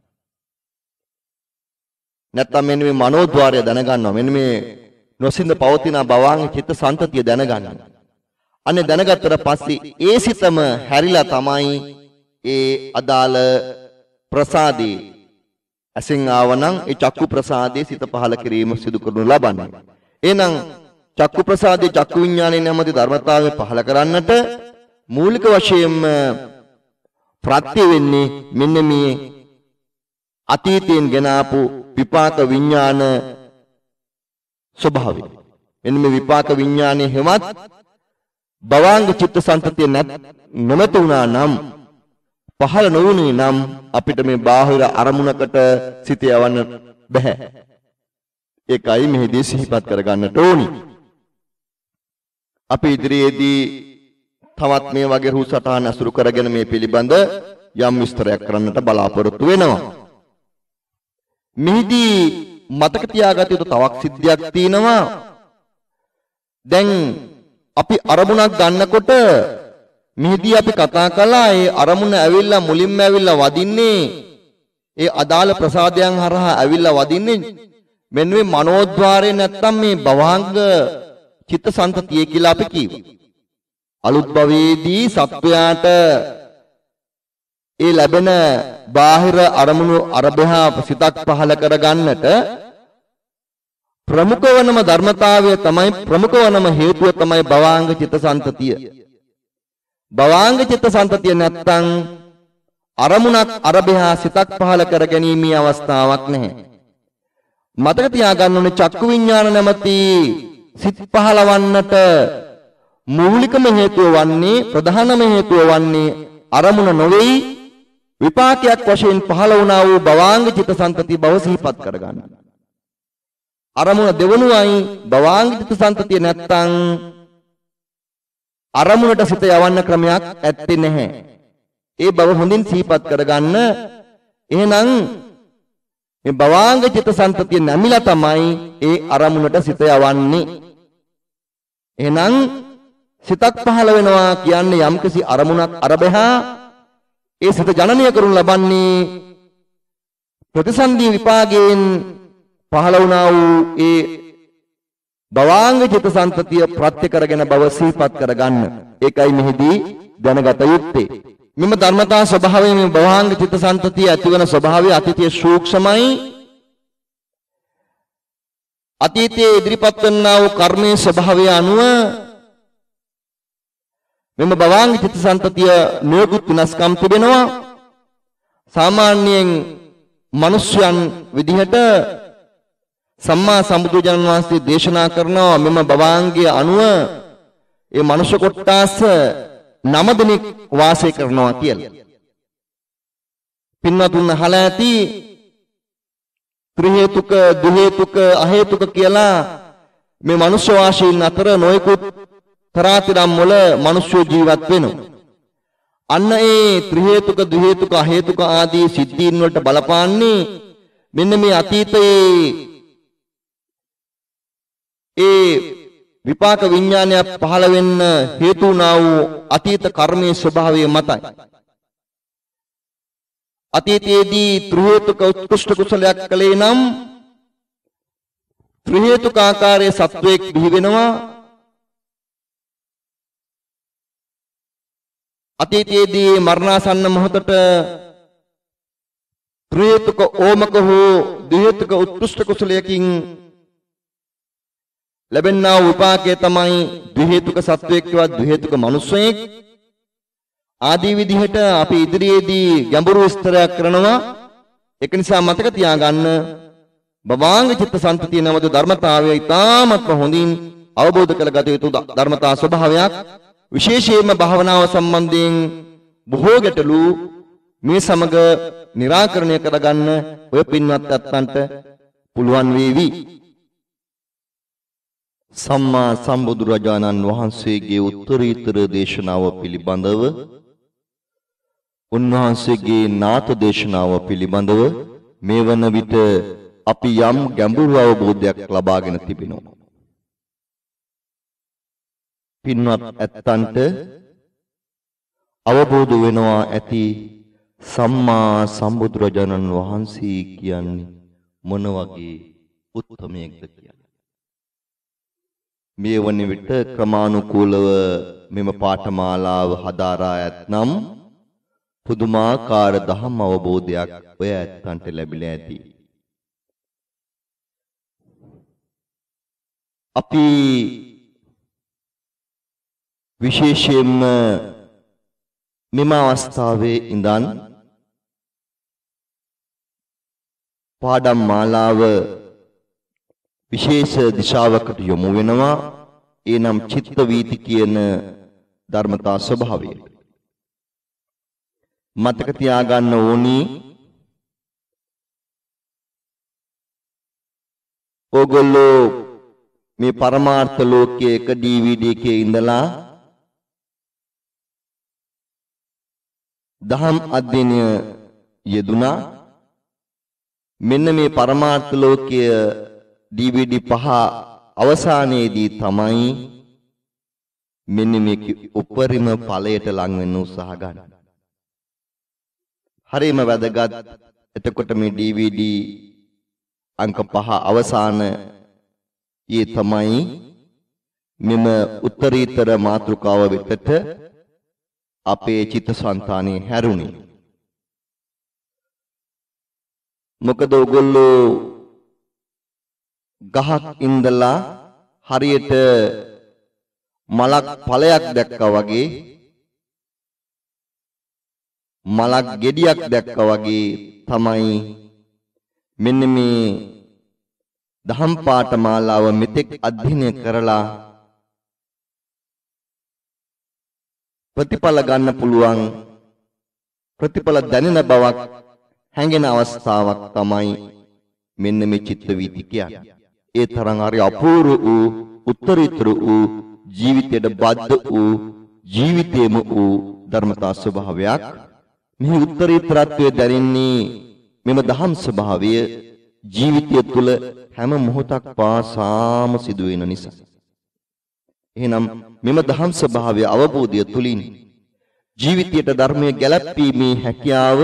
නැත්තම් මෙන්න මේ මනෝද්වාරය දැනගන්නවා. මෙන්න මේ නොසින්ද පවතින භවංග චිත්ත සංතතිය දැනගන්න. අනේ දැනගත්තට පස්සේ ඒ සිතම හැරිලා තමයි ඒ අදාළ ප්‍රසාදී අසින් ආවනම් ඒ චක්කු ප්‍රසාදී සිත පහල කිරීම සිදු කරනු ලබන්නේ. එහෙනම් චක්කු ප්‍රසාදී චක්කු විඥානයේ නැමැති ධර්මතාවය පහල කරන්නට මූලික වශයෙන්ම ප්‍රත්‍ය වෙන්නේ මෙන්න මේ අතීතයෙන් ගෙන ආපු විපාක විඥාන ස්වභාවය. මෙන්න මේ විපාක විඥානයේ හැමත් භවංග චිත්ත සංතතිය නොමැති වුණා නම් පහළ නොවුනේ නම් අපිට මේ බාහිර අරමුණකට සිත යවන්න බෑ. ඒකයි මෙහිදී සිහිපත් කරගන්නට ඕනි. අපි ඉදිරියේදී තවත් මේ වගේ රූප සටහන් අසුරු කරගෙන මේ පිළිබඳ යම් විස්තරයක් කරන්නට බලාපොරොත්තු වෙනවා. මෙහිදී මතක තියාගත යුතු තවක් සිද්ධියක් තියෙනවා. දැන් අපි අරමුණක් ගන්නකොට මෙහිදී අපි කතා කළා ඒ අරමුණ ඇවිල්ලා මුලින්ම ඇවිල්ලා වදින්නේ ඒ අදාළ ප්‍රසාදයන් හරහා ඇවිල්ලා වදින්නේ මෙන්න මේ මනෝද්වාරේ නැත්තම් මේ භවංග චිත්ත සංතතිය කියලා අපි කියනවා. අලුත් භවයේදී සත්වයාට ඒ ලැබෙන බාහිර අරමුණු අරබහා සිතක් පහල කරගන්නට ප්‍රමුඛ වනම ධර්මතාවය තමයි ප්‍රමුඛ වනම හේතුව තමයි භවංග චිත්ත සංතතිය. භවංග චිත්ත සංතතිය නැත්තම් අරමුණක් අරබහා සිතක් පහල කර ගැනීමේ අවස්ථාවක් නැහැ. මතක තියාගන්න ඕනේ චක්කු විඥාන නැමැති සිත් පහලවන්නට මූලිකම හේතුව වන්නේ ප්‍රධානම හේතුව වන්නේ අරමුණ නොවේයි විපාකයක් වශයෙන් පහළ වුණා වූ භවංග චිත්ත සංතතිය බව සිහිපත් කරගන්න. අරමුණ දෙවනුවයි භවංග චිත්ත සංතතිය නැත්තම් අරමුණට සිත යවන්න ක්‍රමයක් ඇත්තේ නැහැ. ඒ බව හොඳින් සිහිපත් කරගන්න. එහෙනම් මේ භවංග චිත්ත සංතතිය නැමිලා තමයි ඒ අරමුණට සිත යවන්නේ. එහෙනම් සිතක් පහළ වෙනවා කියන්නේ යම්කිසි අරමුණක් අරබහා ඒ සිත ජනනය කරනු ලබන්නේ ප්‍රතිසන්දී විපාකයෙන් පහළ වුණා වූ ඒ භවංග චිත්ත සංතතිය ප්‍රත්‍ය කරගෙන බව සිහිපත් කරගන්න. ඒකයි මෙහිදී දැනගත යුත්තේ. මෙම ධර්මතා ස්වභාවයෙන් මේ භවංග චිත්ත සංතතිය ඇතිවන ස්වභාවය අතීතයේ සූක්ෂමයි. අතීතයේ ඉදිරිපත් වන්නා වූ කර්මයේ ස්වභාවය අනුව මෙම භවංග චිත්ත සංතතිය නියුත් විනාශකම් තිබෙනවා. සාමාන්‍යයෙන් මිනිස්යන් විදිහට සම්මා සම්බුදුජාණන් වහන්සේ දේශනා කරනවා මෙම භවංගය අනුව ඒ මනුෂ්‍ය කොට්ටාස නම දෙනෙක් වාසය කරනවා කියලා. පින්වතුන් අහලා ඇති ත්‍රි හේතුක, දු හේතුක, අ හේතුක කියලා මේ මනුෂ්‍ය වාසීන් අතර නොයෙකුත් තරාතිරම් වල මිනිස්සු ජීවත් වෙනවා. අන්න ඒ ත්‍රි හේතුක, දු හේතුක, අ හේතුක ආදී සිද්ධීන් වලට බලපාන්නේ මෙන්න මේ අතීතයේ ඒ විපාක විඥානය පහළ වෙන්න හේතු වුණා වූ අතීත කර්මයේ ස්වභාවය මතයි. අතීතයේදී ත්‍රි හේතුක උත්කෘෂ්ඨ කුසලයක් කළේ නම් ත්‍රි හේතුක ආකාරයේ සත්වයක් බිහි වෙනවා. අතීතයේදී මරණාසන්න මොහොතට ත්‍රි හේතුක ඕමක හෝ දු හේතුක උත්කෘෂ්ඨ කුසලයකින් ලැබෙනා වූ විපාකය තමයි දු හේතුක සත්වයෙක්වත් දු හේතුක මනුස්සයෙක් ආදී විදිහට අපි ඉදිරියේදී ගැඹුරු විස්තරයක් කරනවා. ඒක නිසා මතක තියාගන්න භවංග චිත්ත සංතතිය නමද ධර්මතාවය ඉතාමත්ම හොඳින් අවබෝධ කරගත යුතු ධර්මතා ස්වභාවයක්. විශේෂයෙන්ම භාවනාව සම්බන්ධයෙන් බොහෝ ගැටලු මේ සමග निराකරණය කරගන්න ඔය පින්වත් අත්තන්ට පුළුවන් වේවි. සම්මා සම්බුදුරජාණන් වහන්සේගේ උත්තරීතර දේශනාව පිළිබඳව උන්වහන්සේගේ නාත දේශනාව පිළිබඳව මේ වන විට අපි යම් ගැඹුරු අවබෝධයක් ලබාගෙන තිබෙනවා. පින්වත් ඇත්තන්ට අවබෝධ වෙනවා ඇති සම්මා සම්බුදුරජාණන් වහන්සේ කියන්නේ මොන වගේ උත්තමයෙක්ද කියලා. මේ වන විට ක්‍රමානුකූලව මෙම පාඨමාලාව හදාරා ඇතනම් පුදුමාකාර ධම්ම අවබෝධයක් ඔය ඇත්තන්ට ලැබිලා ඇති. අපි විශේෂයෙන්ම මෙම අවස්ථාවේ ඉඳන් පාඩම් මාලාව විශේෂ දිශාවකට යොමු වෙනවා. එනම් චිත්ත වීති කියන ධර්මතා ස්වභාවය. මතක තියාගන්න ඕනි ඕගොල්ලෝ මේ පරමාර්ථ ලෝකයේ එක ඩී වී ඩී එකේ ඉඳලා දහම් අධ්‍යයනය යෙදුනා. මෙන්න මේ පරමාර්ථ ලෝකයේ ඩී වී ඩී පහ අවසානයේදී තමයි මෙන්න මේක උපරිම ඵලයට ලං වෙන්න උත්සාහ ගන්න. හරිම වැදගත්. එතකොට මේ ඩී වී ඩී අංක පහ අවසාන යේ තමයි මෙම උත්තරීතර මාතෘකාව වෙතට අපේ චිත්තසංතානයේ හැරුණේ. මොකද ඔයගොල්ලෝ ගහක් ඉඳලා හරියට මලක් ඵලයක් දැක්කා වගේ මලක් ගෙඩියක් දැක්කා වගේ තමයි මෙන්න මේ දහම් පාඨමාලාව මෙතෙක් අධ්‍යයනය කරලා ප්‍රතිඵල ගන්න පුළුවන් ප්‍රතිඵල දැනෙන බවක් හැඟෙන අවස්ථාවක් තමයි මෙන්න මේ චිත්ත වීති කියන්නේ. ඒ තරම් හරි අපූර්ව වූ උත්තරීතර වූ ජීවිතයට බද්ධ වූ ජීවිතේම වූ ධර්මතා ස්වභාවයක්. මේ උත්තරීතරත්වයේ දැනෙන්නේ මෙම දහම් ස්වභාවය ජීවිතය තුළ හැම මොහොතක් පාසාම සිදුවෙන නිසා. එහෙනම් මෙම දහම් ස්වභාවය අවබෝධය තුලින් ජීවිතයට ධර්මයේ ගැලැපීමේ හැකියාව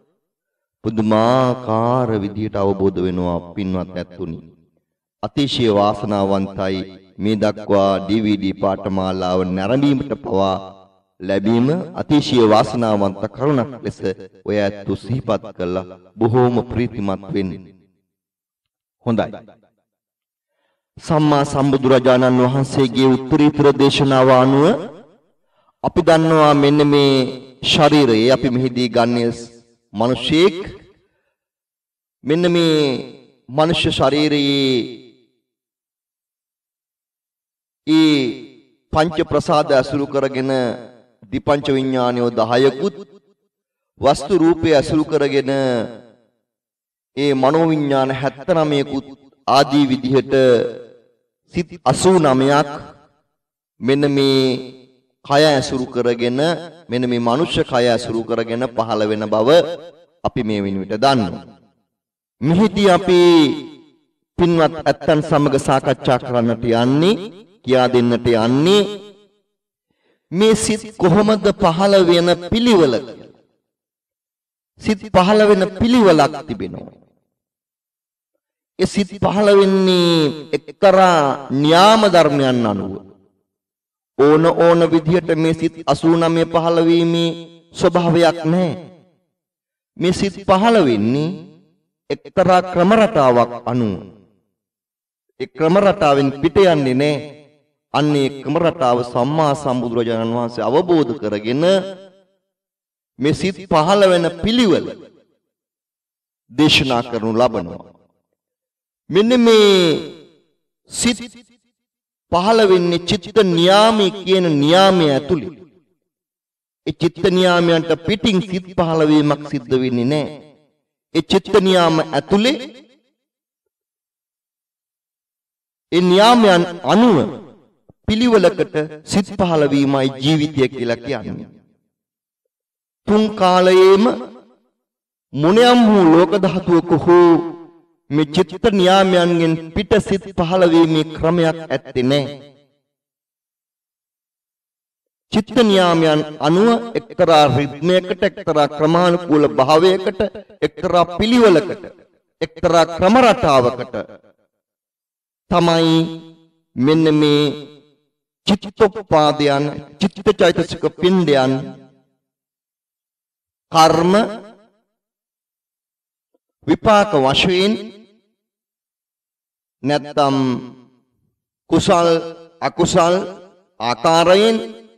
පුදුමාකාර විදියට අවබෝධ වෙනවා. පින්වත් ඇතුණි අතිශය වාසනාවන්තයි මේ දක්වා ඩී වී ඩී පාඨමාලාව නැරඹීමට පවා ලැබීම අතිශය වාසනාවන්ත කරුණක් ලෙස ඔය ඇත්තු සිහිපත් කළා. බොහෝම ප්‍රීතිමත් වෙන්නේ. හොඳයි. සම්මා සම්බුදුරජාණන් වහන්සේගේ උත්තරීතර දේශනාව අනුව අපි දන්නවා මෙන්න මේ ශරීරයේ අපි මෙහිදී ගන්නේ මිනිසෙක්. මෙන්න මේ මනුෂ්‍ය ශරීරයේ ඒ පංච ප්‍රසාද අසුරු කරගෙන දිපංච විඥානයෝ දහයකුත් වස්තු රූපය අසුරු කරගෙන ඒ මනෝ විඥාන හැත්තනවයකුත් ආදී විදිහට සිත් අසූ නවයක් මෙන්න මේ කය අසුරු කරගෙන මෙන්න මේ මනුෂ්‍ය කය අසුරු කරගෙන පහළ වෙන බව අපි මේ වෙනුවට දන්නවා. මෙහිදී අපි පින්වත් ඇත්තන් සමග සාකච්ඡා කරන්නට යන්නේ කියා දෙන්නට යන්නේ මේ සිත් කොහොමද පහළ වෙන පිළිවෙල කියලා. සිත් පහළ වෙන පිළිවෙලක් තිබෙනවා. ඒ සිත් පහළ වෙන්නේ එක්තරා න්‍යාම ධර්මයන් අනුව. ඕන ඕන විදිහට මේ සිත් අසූ නවය පහළ වීමේ ස්වභාවයක් නැහැ. මේ සිත් පහළ වෙන්නේ එක්තරා ක්‍රම රටාවක් අනුව. ඒ ක්‍රම රටාවෙන් පිට යන්නේ නැහැ. අන්නේ ක්‍රම රටාව සම්මා සම්බුදුරජාණන් වහන්සේ අවබෝධ කරගෙන මේ සිත් පහළ වෙන පිළිවෙල දේශනා කරනු ලබනවා. මෙන්න මේ සිත් පහළ වෙන්නේ චිත්ත නියාමයේ කියන නියාමය ඇතුළේ. ඒ චිත්ත නියාමයන්ට පිටින් සිත් පහළ වීමක් සිද්ධ වෙන්නේ නැහැ. ඒ චිත්ත නියාම ඇතුළේ ඒ නියාමයන් අනුව පිළිවෙලකට සිත් පහළ වීමයි ජීවිතය කියලා කියන්නේ. තුන් කාලයේම මුනියම් වූ ලෝක ධාතුවක හෝ මේ චිත්ත නියාමයන්ගෙන් පිට සිත් පහළ වීමේ ක්‍රමයක් ඇත්තේ නැහැ. චිත්ත නියාමයන් අනුව එක්තරා රිද්මයකට, එක්තරා ක්‍රමානුකූල භාවයකට, එක්තරා පිළිවෙලකට, එක්තරා ක්‍රම රටාවකට තමයි මෙන්න මේ චිත්තෝපාදයන්, චිත්තචෛතසික පින්ඩයන් කර්ම විපාක වශයෙන් නැත්නම් කුසල් අකුසල් ආකාරයෙන්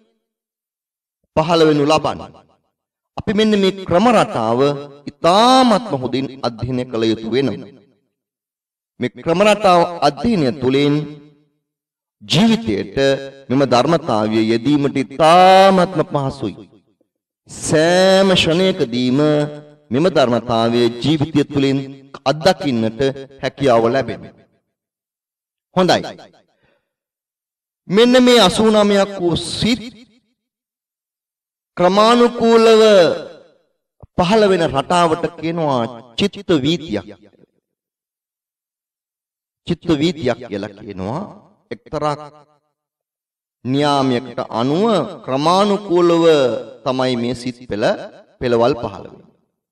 පහළ වෙනු ලබන. අපි මෙන්න මේ ක්‍රම රටාව ඉතාමත්ම හොඳින් අධ්‍යයනය කළ යුතු වෙනවා. මේ ක්‍රම රටාව අධ්‍යයනය තුළින් ජීවිතයට මෙම ධර්මතාවය යෙදීමට ඉතාමත්ම පහසුයි. සෑම ක්ෂණයකදීම මෙම ධර්මතාවය ජීවිතය තුළින් අත්දකින්නට හැකියාව ලැබෙනවා. හොඳයි. මෙන්න මේ අසූ නවයක් වූ සිත් ක්‍රමානුකූලව පහළ වෙන රටාවට කියනවා චිත්ත වීතියක්. චිත්ත වීතියක් කියලා කියනවා එක්තරා න්‍යාමයකට අනුව ක්‍රමානුකූලව තමයි මේ සිත් පෙළ පෙළවල් පහළ වෙන්නේ.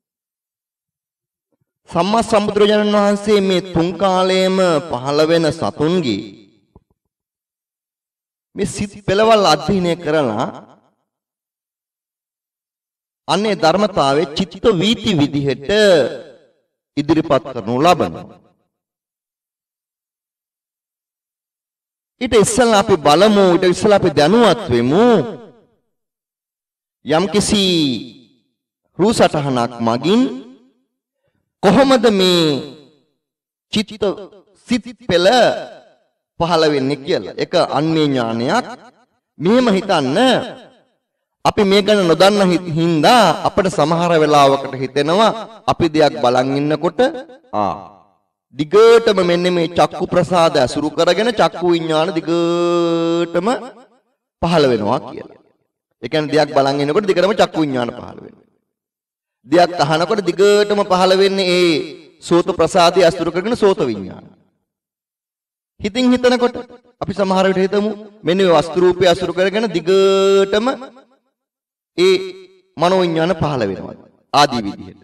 සම්මා සම්බුදුරජාණන් වහන්සේ මේ තුන් කාලයේම පහළ වෙන සතුන්ගේ මේ සිත් පෙළවල් අධ්‍යයනය කරලා අනේ ධර්මතාවයේ චිත්ත වීති විදිහට ඉදිරිපත් කරනු ලබනවා. ඊට ඉස්සෙල්ලා අපි බලමු, ඊට ඉස්සෙල්ලා අපි දැනුවත් වෙමු යම්කිසි රූසටහනක් මගින් කොහොමද මේ චිත්ත සිත් පෙළ පහළ වෙන්නේ කියලා. ඒක අන්වේ ඥානයක්. මෙහෙම හිතන්න, අපි මේ ගැන නොදන්න හින්දා අපිට සමහර වෙලාවකට හිතෙනවා අපි දෙයක් බලන් ඉන්නකොට ආ දිගටම මෙන්න මේ චක්කු ප්‍රසාද අසුරු කරගෙන චක්කු විඥාන දිගටම පහළ වෙනවා කියලා. ඒ කියන්නේ දෙයක් බලන් ඉන්නකොට දිගටම චක්කු විඥාන පහළ වෙනවා. දෙයක් අහනකොට දිගටම පහළ වෙන්නේ ඒ සෝත ප්‍රසාදය අසුරු කරගෙන සෝත විඥාන. හිතින් හිතනකොට අපි සමහර විට හිතමු මෙන්න මේ වස්තු රූපය අසුරු කරගෙන දිගටම ඒ මනෝ විඥාන පහළ වෙනවා ආදී විදිහට.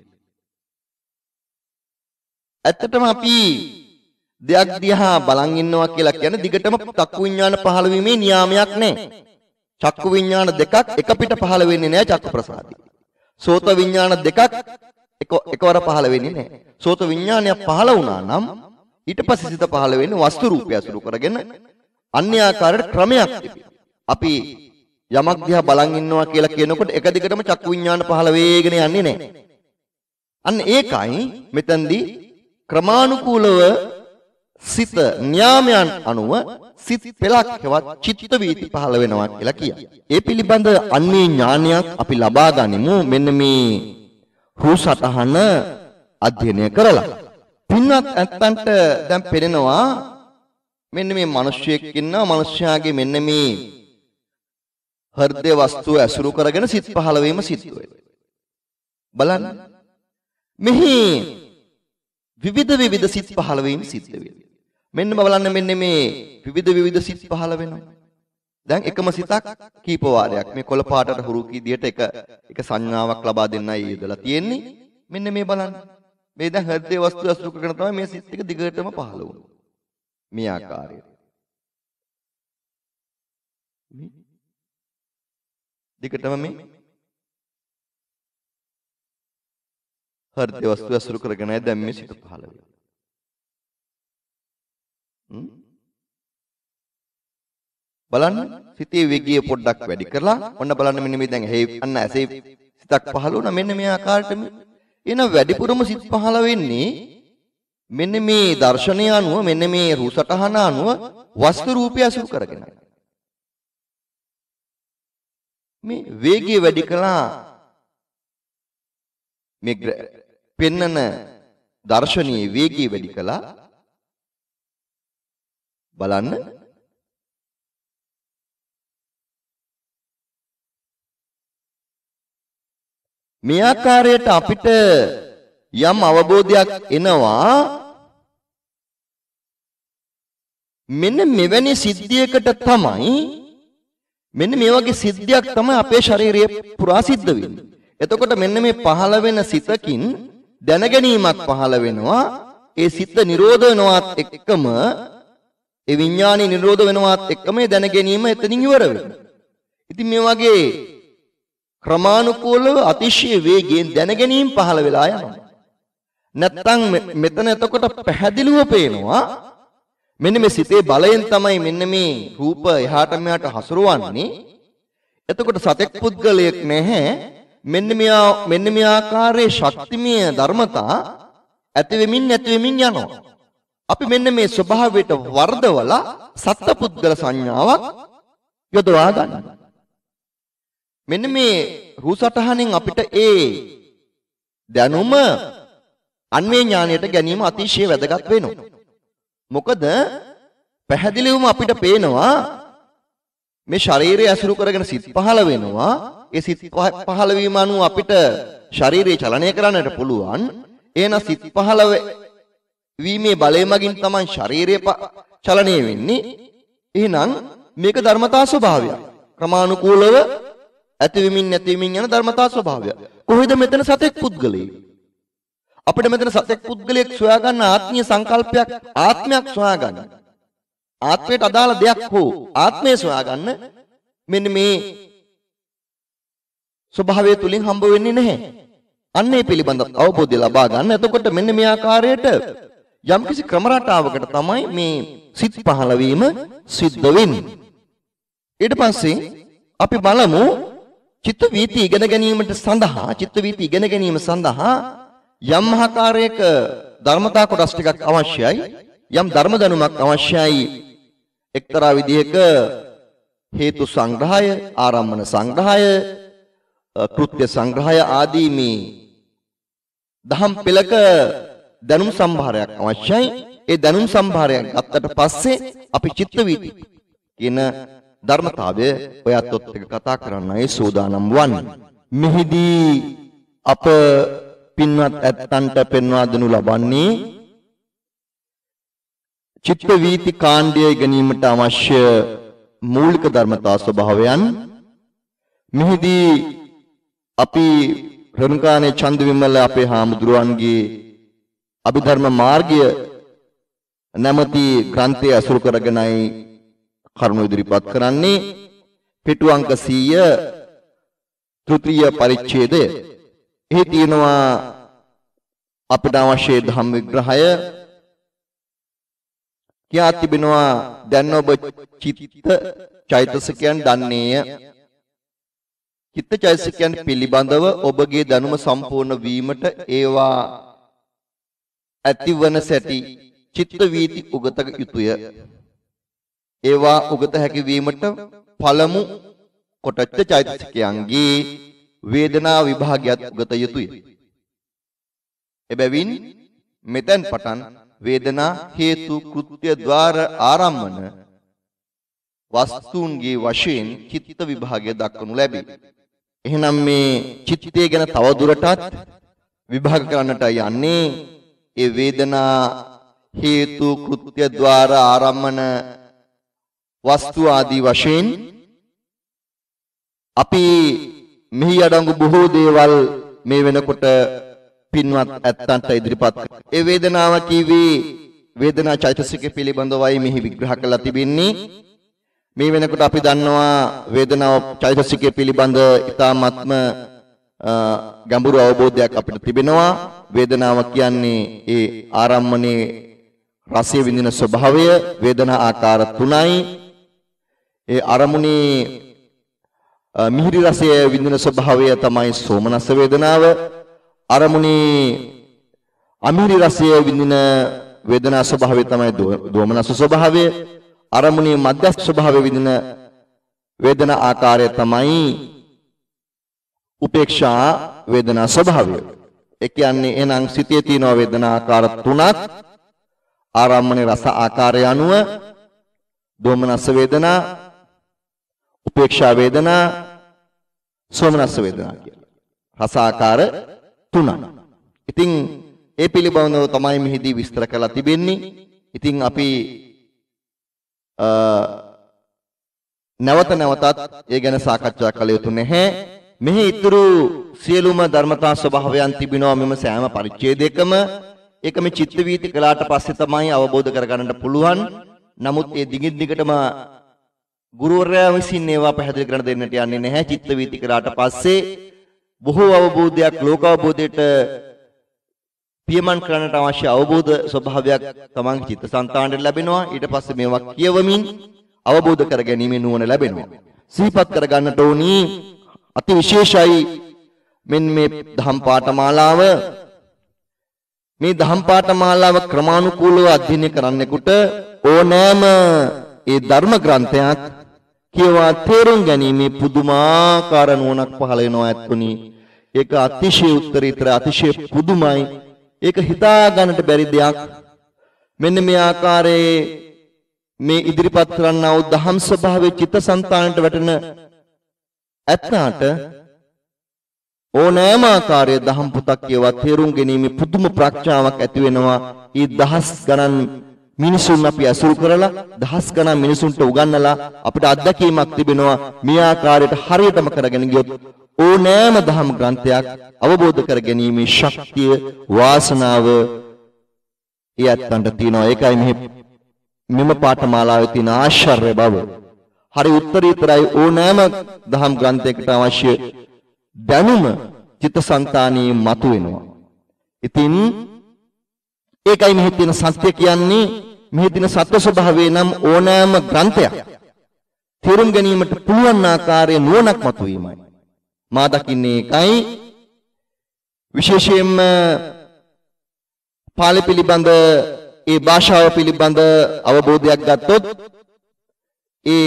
ඇත්තටම අපි දෙයක් දිහා බලන් ඉන්නවා කියලා කියන්නේ දිගටම චක්කු විඥාන පහළ වීමේ නියාමයක් නැහැ. චක්කු විඥාන දෙකක් එක පිට පහළ වෙන්නේ නැහැ චක්කු ප්‍රසාදي. සෝත විඥාන දෙකක් එක එකවර පහළ වෙන්නේ නැහැ. සෝත විඥානය පහළ වුණා නම් ඊට පස්සේ සිත පහළ වෙන්නේ වස්තු රූපය අසුරු කරගෙන අන්‍ය ආකාරයට ක්‍රමයක් තිබෙනවා. අපි යමක් දිහා බලන් ඉන්නවා කියලා කියනකොට එක දිගටම චක්කු විඥාන පහළ වෙගෙන යන්නේ නැහැ. අන්න ඒකයි මෙතනදී ක්‍රමානුකූලව සිත න්‍යාමයන් අනුව සිත් පෙළක් හෙවත් චිත්ත වීති පහළ වෙනවා කියලා කියනවා. ඒ පිළිබඳ අන්වේ ඥානයක් අපි ලබා ගනිමු මෙන්න මේ රූසටහන අධ්‍යයනය කරලා. පින්වත් ඇත්තන්ට දැන් පෙනෙනවා මෙන්න මේ මිනිස්සෙක් ඉන්නවා, මිනිස්යාගේ මෙන්න මේ හෘදය වස්තුව ඇසුරු කරගෙන සිත් පහළ වීම සිද්ධ වෙනවා. බලන්න. මෙහි විවිධ විවිධ සිත් පහළ වීම සිද්ධ වෙනවා. මෙන්න බලන්න මෙන්න මේ විවිධ විවිධ සිත් පහළ වෙනවා. දැන් එකම සිතක් කීප වාරයක් මේ කොළ පාටට හුරු කීදියට එක එක සංඥාවක් ලබා දෙන්නයි යෙදලා තියෙන්නේ. මෙන්න මේ බලන්න. මේ දැන් හෘදේ වස්තු අසුරු කරගෙන තමයි මේ සිත් එක දිගටම පහළ වුනේ. මේ ආකාරයට. මේ දිගටම මේ හෘදේ වස්තු අසුරු කරගෙනයි දැන් මේ සිත පහළ වෙන්නේ. බලන්න සිතේ වේගය පොඩ්ඩක් වැඩි කරලා ඔන්න බලන්න මෙන්න මේ දැන් ඇහි අන්න ඇසේ සිතක් පහළ වුණා මෙන්න මේ ආකාරයට. එන වැඩිපුරම සිත් පහළ වෙන්නේ මෙන්න මේ දර්ශනය අනුව මෙන්න මේ රූසටහන අනුව වස්තු රූපය අසුරු කරගෙනයි. මේ වේගය වැඩි කළා මේ පෙන්නන දර්ශනීය වේගය වැඩි කළා බලන්න මේ ආකාරයට අපිට යම් අවබෝධයක් එනවා මෙන්න මෙවැනි සිද්ධියකට තමයි මෙන්න මේ වගේ සිද්ධියක් තමයි අපේ ශරීරයේ පුරා සිද්ධ වෙන්නේ. එතකොට මෙන්න මේ පහළ වෙන සිතකින් දැනගැනීමක් පහළ වෙනවා. ඒ සිත නිරෝධ වෙනවත් එක්කම ඒ විඥානි නිරෝධ වෙනවත් එක්කම ඒ දැනගැනීම එතනින් ඉවර වෙනවා. ඉතින් මේ වගේ ක්‍රමානුකූලව අතිශය වේගයෙන් දැනගැනීම පහළ වෙලා යනවා. නැත්තම් මෙතන එතකොට පැහැදිලිව පේනවා මෙන්න මේ සිතේ බලයෙන් තමයි මෙන්න මේ රූප එහාට මෙහාට හසුරවන්නේ. එතකොට සතෙක් පුද්ගලයෙක් නැහැ. මෙන්න මේ මෙන්න මේ ආකාරයේ ශක්තිමය ධර්මතා ඇති වෙමින් නැති වෙමින් යනවා. අපි මෙන්න මේ ස්වභාවයට වර්ධවලා සත්පුද්ගල සංඥාවක් යොදවා ගන්නවා. මෙන්න මේ රූසටහනෙන් අපිට ඒ දැනුම අන්වේ ඥානයට ගැනීම අතිශය වැදගත් වෙනවා. මොකද පැහැදිලිවම අපිට පේනවා මේ ශරීරය ඇසුරු කරගෙන සිත් පහළ වෙනවා. ඒ සිත් පහළ වීම අනුව අපිට ශරීරය චලනය කරන්නට පුළුවන්. එහෙනම් සිත් පහළ වීමේ බලය මගින් තමයි ශරීරය චලනය වෙන්නේ. එහෙනම් මේක ධර්මතා ස්වභාවයක්. ක්‍රමානුකූලව ඇතිවෙමින් නැතිවෙමින් යන ධර්මතා ස්වභාවයක්. කොහෙද මෙතන සතෙක් පුද්ගලයෙක්? අපිට මෙතන සතෙක් පුද්ගලයෙක් සොයා ගන්න ආත්මීය සංකල්පයක් ආත්මයක් සොයා ගන්න. ආත්මයට අදාළ දෙයක් හෝ ආත්මය සොයා ගන්න මෙන්න මේ ස්වභාවය තුලින් හම්බ වෙන්නේ නැහැ. අන්නේ පිළිබඳ අවබෝධය ලබා ගන්න. එතකොට මෙන්න මේ ආකාරයට යම්කිසි ක්‍රම රටාවකට තමයි මේ සිත් පහළ වීම සිද්ධ වෙන්නේ. ඊට පස්සේ අපි බලමු චිත්ත වීති ඉගෙන ගැනීමට සඳහා චිත්ත වීති ඉගෙන ගැනීම සඳහා යම් ආකාරයක ධර්මතා කොටස් ටිකක් අවශ්‍යයි. යම් ධර්ම දැනුමක් අවශ්‍යයි. එක්තරා විදිහක හේතු සංග්‍රහය, ආරම්මන සංග්‍රහය, කෘත්‍ය සංග්‍රහය ආදී මේ දහම් පෙළක දැනුම් සම්භාරයක් අවශ්‍යයි. ඒ දැනුම් සම්භාරයක් ගත්තට පස්සේ අපි චිත්ත වීති කියන ධර්මතාවය ඔයත් එක්ක කතා කරන්නයි සූදානම් වන්නේ. මෙහිදී අප පින්වත් ඇත්තන්ට පෙන්වා දෙනු ලබන්නේ චිත්ත වීති කාණ්ඩය ඉගෙනීමට අවශ්‍ය මූලික ධර්මතා ස්වභාවයන්. මෙහිදී අපි රණුකානේ චන්දවිමල අපේ හාමුදුරුවන්ගේ අභිධර්ම මාර්ගය නැමැති ග්‍රන්ථය අසුරු කරගෙනයි කරුණු ඉදිරිපත් කරන්නේ. පිටු අංක සීය තෘතීය පරිච්ඡේදය. එහි තියෙනවා අපිට අවශ්‍ය ධම්ම විග්‍රහය. කියා තිබෙනවා දැන් ඔබ චිත්ත චෛතසිකයන් දන්නේය. චිත්ත චෛතසිකයන් පිළිබඳව ඔබගේ දැනුම සම්පූර්ණ වීමට ඒවා ඇතිවන සැටි චිත්ත වීති උගත යුතුය. ඒවා උගත හැකි වීමට පළමු කොටච්ච චෛතසිකයන්ගේ වේදනා විභාගයත් උගත යුතුය. එබැවින් මෙතෙන් පටන් වේදනා හේතු කෘත්‍ය ద్వාර ආරම්මන වස්තුන්ගේ වශයෙන් චිත්ත විභාගය දක්වනු ලැබේ. එහෙනම් මේ චිත්තය ගැන තව දුරටත් විභාග කරන්නට යන්නේ ඒ වේදනා හේතු කෘත්‍ය ద్వාර ආරම්මන වස්තු ආදී වශයෙන් අපි මෙහි අඩංගු බොහෝ දේවල් මේ වෙනකොට පින්වත් ඇත්තන්ට ඉදිරිපත් කරනවා. ඒ වේදනාව කීවේ වේදනා චෛතසික පිළිබඳවයි මෙහි විග්‍රහ කරලා තිබෙන්නේ. මේ වෙනකොට අපි දන්නවා වේදනාව චෛතසික පිළිබඳ ඉතාමත්ම ගැඹුරු අවබෝධයක් අපිට තිබෙනවා. වේදනාව කියන්නේ ඒ ආරම්මනේ රසය විඳින ස්වභාවය. වේදනා ආකාර තුනයි. ඒ අරමුණේ මිහිරි රසය විඳින ස්වභාවය තමයි සෝමනස්ස වේදනාව. අරමුණේ අමිහිරි රසය විඳින වේදනා ස්වභාවය තමයි දෝමනස්ස ස්වභාවය. අරමුණේ මධ්‍යස්ථ ස්වභාවය විඳින වේදනා ආකාරය තමයි උපේක්ෂා වේදනා ස්වභාවය. ඒ කියන්නේ එහෙනම් සිතේ තියෙන වේදනා ආකාර තුනක්. ආරම්මනේ රස ආකාරය අනුව දෝමනස්ස වේදනා, උපේක්ෂා වේදනා, සෝමනස්ස වේදනා කියලා. රස ආකාර තුනක්. ඉතින් ඒ පිළිබඳව තමයි මෙහිදී විස්තර කරලා තිබෙන්නේ. ඉතින් අපි නැවත නැවතත් ඒ ගැන සාකච්ඡා කළ යුතු නැහැ. මෙහි ඊතුරු සියලුම ධර්මතා ස්වභාවයන් තිබෙනවා මෙම සෑම පරිච්ඡේදයකම. ඒක මේ චිත්ත වීති කළාට පස්සේ තමයි අවබෝධ කරගන්නට පුළුවන්. නමුත් ඒ දිගින් දිගටම ගුරුවරයා විසින් ඒවා පැහැදිලි කරන දෙන්නට යන්නේ නැහැ. චිත්ත වීති කළාට පස්සේ බොහෝ අවබෝධයක් ලෝක අවබෝධයට පියමන් කරන්නට අවශ්‍ය අවබෝධ ස්වභාවයක් තමන්ගේ චිත්තසංතානයට ලැබෙනවා. ඊට පස්සේ මේවා කියවමින් අවබෝධ කර ගැනීමේ නුවණ ලැබෙනවා. සිහිපත් කර ගන්නට ඕනි අති විශේෂයි මෙන්න මේ දහම් පාඨමාලාව. මේ දහම් පාඨමාලාව ක්‍රමානුකූලව අධ්‍යයනය කරන්නෙකුට ඕනෑම ඒ ධර්ම ග්‍රන්ථයක් කියවා තේරුම් ගැනීමේ පුදුමාකාර නුවණක් පහළ වෙනවා ඇත්තුනි. ඒක අතිශය උත්තරීතර අතිශය පුදුමයි. ඒක හිතා ගන්නට බැරි දෙයක්. මෙන්න මේ ආකාරයේ මේ ඉදිරිපත් කරන්නා වූ දහම් ස්වභාවයේ චිත්තසංතානට වැටෙන ඇත්නාට ඕනෑම ආකාරයේ දහම් පොතක් කියවා තේරුම් ගැනීමේ පුදුම ප්‍රඥාවක් ඇති වෙනවා. ඊ දහස් ගණන් මිනිසුන් අපි අසුරු කරලා දහස් ගණන් මිනිසුන්ට උගන්වලා අපිට අත්දැකීමක් තිබෙනවා. මේ ආකාරයට හරියටම කරගෙන ගියොත් ඕනෑම දහම් ග්‍රන්ථයක් අවබෝධ කර ගැනීමේ ශක්තිය වාසනාව ඒ ඇත්තන්ට තියෙනවා. ඒකයි මෙහි මෙම පාඨමාලාවේ තියෙන ආශ්චර්ය බව. හරි උත්තරීතරයි ඕනෑම දහම් ග්‍රන්ථයකට අවශ්‍ය දැනුම චිත්තසංතානයේ මතුවෙනවා. ඉතින් ඒකයි මෙහි තියෙන සත්‍ය කියන්නේ. මෙහි තියෙන සත්‍ය ස්වභාවය නම් ඕනෑම ග්‍රන්ථයක් තේරුම් ගැනීමට පුළුවන් ආකාරයේ නුවණක් මතුවීමයි. මා දකින්නේ ඒකයි. විශේෂයෙන්ම පාලි පිළිබඳ ඒ භාෂාව පිළිබඳ අවබෝධයක් ගත්තොත් ඒ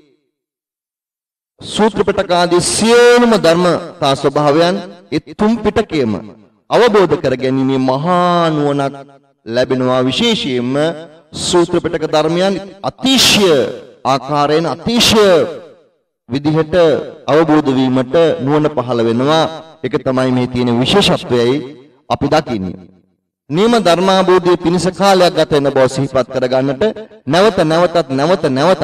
සූත්‍ර පිටක ආදී සියලුම ධර්මතා ස්වභාවයන් ඒ තුන් පිටකයේම අවබෝධ කර ගැනීමේ මහා නුවණක් ලැබෙනවා. විශේෂයෙන්ම සූත්‍ර පිටක ධර්මයන් අතිශය ආකාරයෙන් අතිශය විදිහට අවබෝධ වීමට නුවණ පහළ වෙනවා. ඒක තමයි මේ තියෙන විශේෂත්වයයි අපි දකින්නේ. නියම ධර්මාභෝධයේ පිණිස කාලයක් ගත වෙන බව සිහිපත් කර ගන්නට නැවත නැවතත් නැවත නැවතත්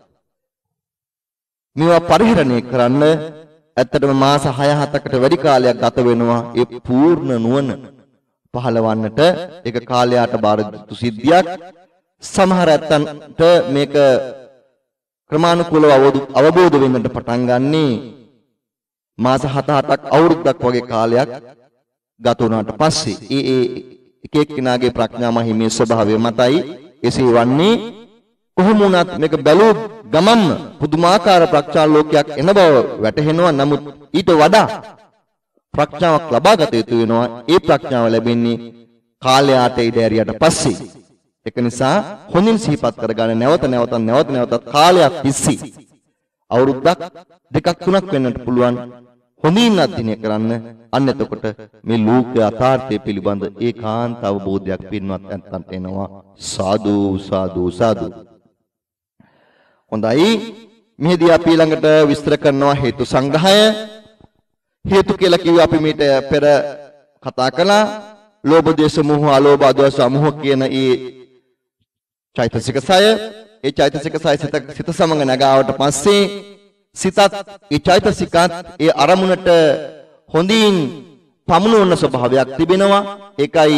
මේවා පරිහරණය කරන්න ඇත්තටම මාස හය හතකට වැඩි කාලයක් ගත වෙනවා. ඒ පූර්ණ නුවණ පහළවන්නට ඒක කාලයට බාර දුතු සිද්ධියක්. සමහර ඇත්තන්ට මේක ක්‍රමානුකූලව අවබෝධ වෙන්නට පටන් ගන්නේ මාස හත අටක් අවුරුද්දක් වගේ කාලයක් ගත වුණාට පස්සේ. ඒ ඒ එක එක්කෙනාගේ ප්‍රඥා මහිමේ ස්වභාවය මතයි එසේ වන්නේ. කොහොම වුණත් මේක බැලූ ගමන්ම පුදුමාකාර ප්‍රඥා ලෝකයක් එන බව වැටහෙනවා. නමුත් ඊට වඩා ප්‍රඥාවක් ලබා ගත යුතු වෙනවා. ඒ ප්‍රඥාව ලැබෙන්නේ කාලයට ඉදෑරියට පස්සේ. ඒක නිසා හොඳින් සිහිපත් කරගන්න නැවත නැවතත් නැවත නැවතත් කාලයක් තිස්සේ අවුරුද්දක් දෙකක් තුනක් වෙන්නට පුළුවන්. හොඳින් අධ්‍යයනය කරන්න. අන්න එතකොට මේ ලෝක යථාර්ථය පිළිබඳ ඒකාන්ත අවබෝධයක් පින්වත් නැත්තන්ට එනවා. සාදු සාදු සාදු. හොඳයි. මෙහිදී අපි ළඟට විස්තර කරනවා හේතු සංග්‍රහය. හේතු කියලා කිව්වේ අපි මීට පෙර කතා කළා. ලෝභ දේශ මොහ අලෝභ අදෝස අමෝහ කියන ඒ චෛතසික සය. ඒ චෛතසික සය සිත සිත සමග නැගාවට පස්සේ සිතත් ඒ චෛතසිකත් ඒ අරමුණට හොඳින් පමුණුවන ස්වභාවයක් තිබෙනවා. ඒකයි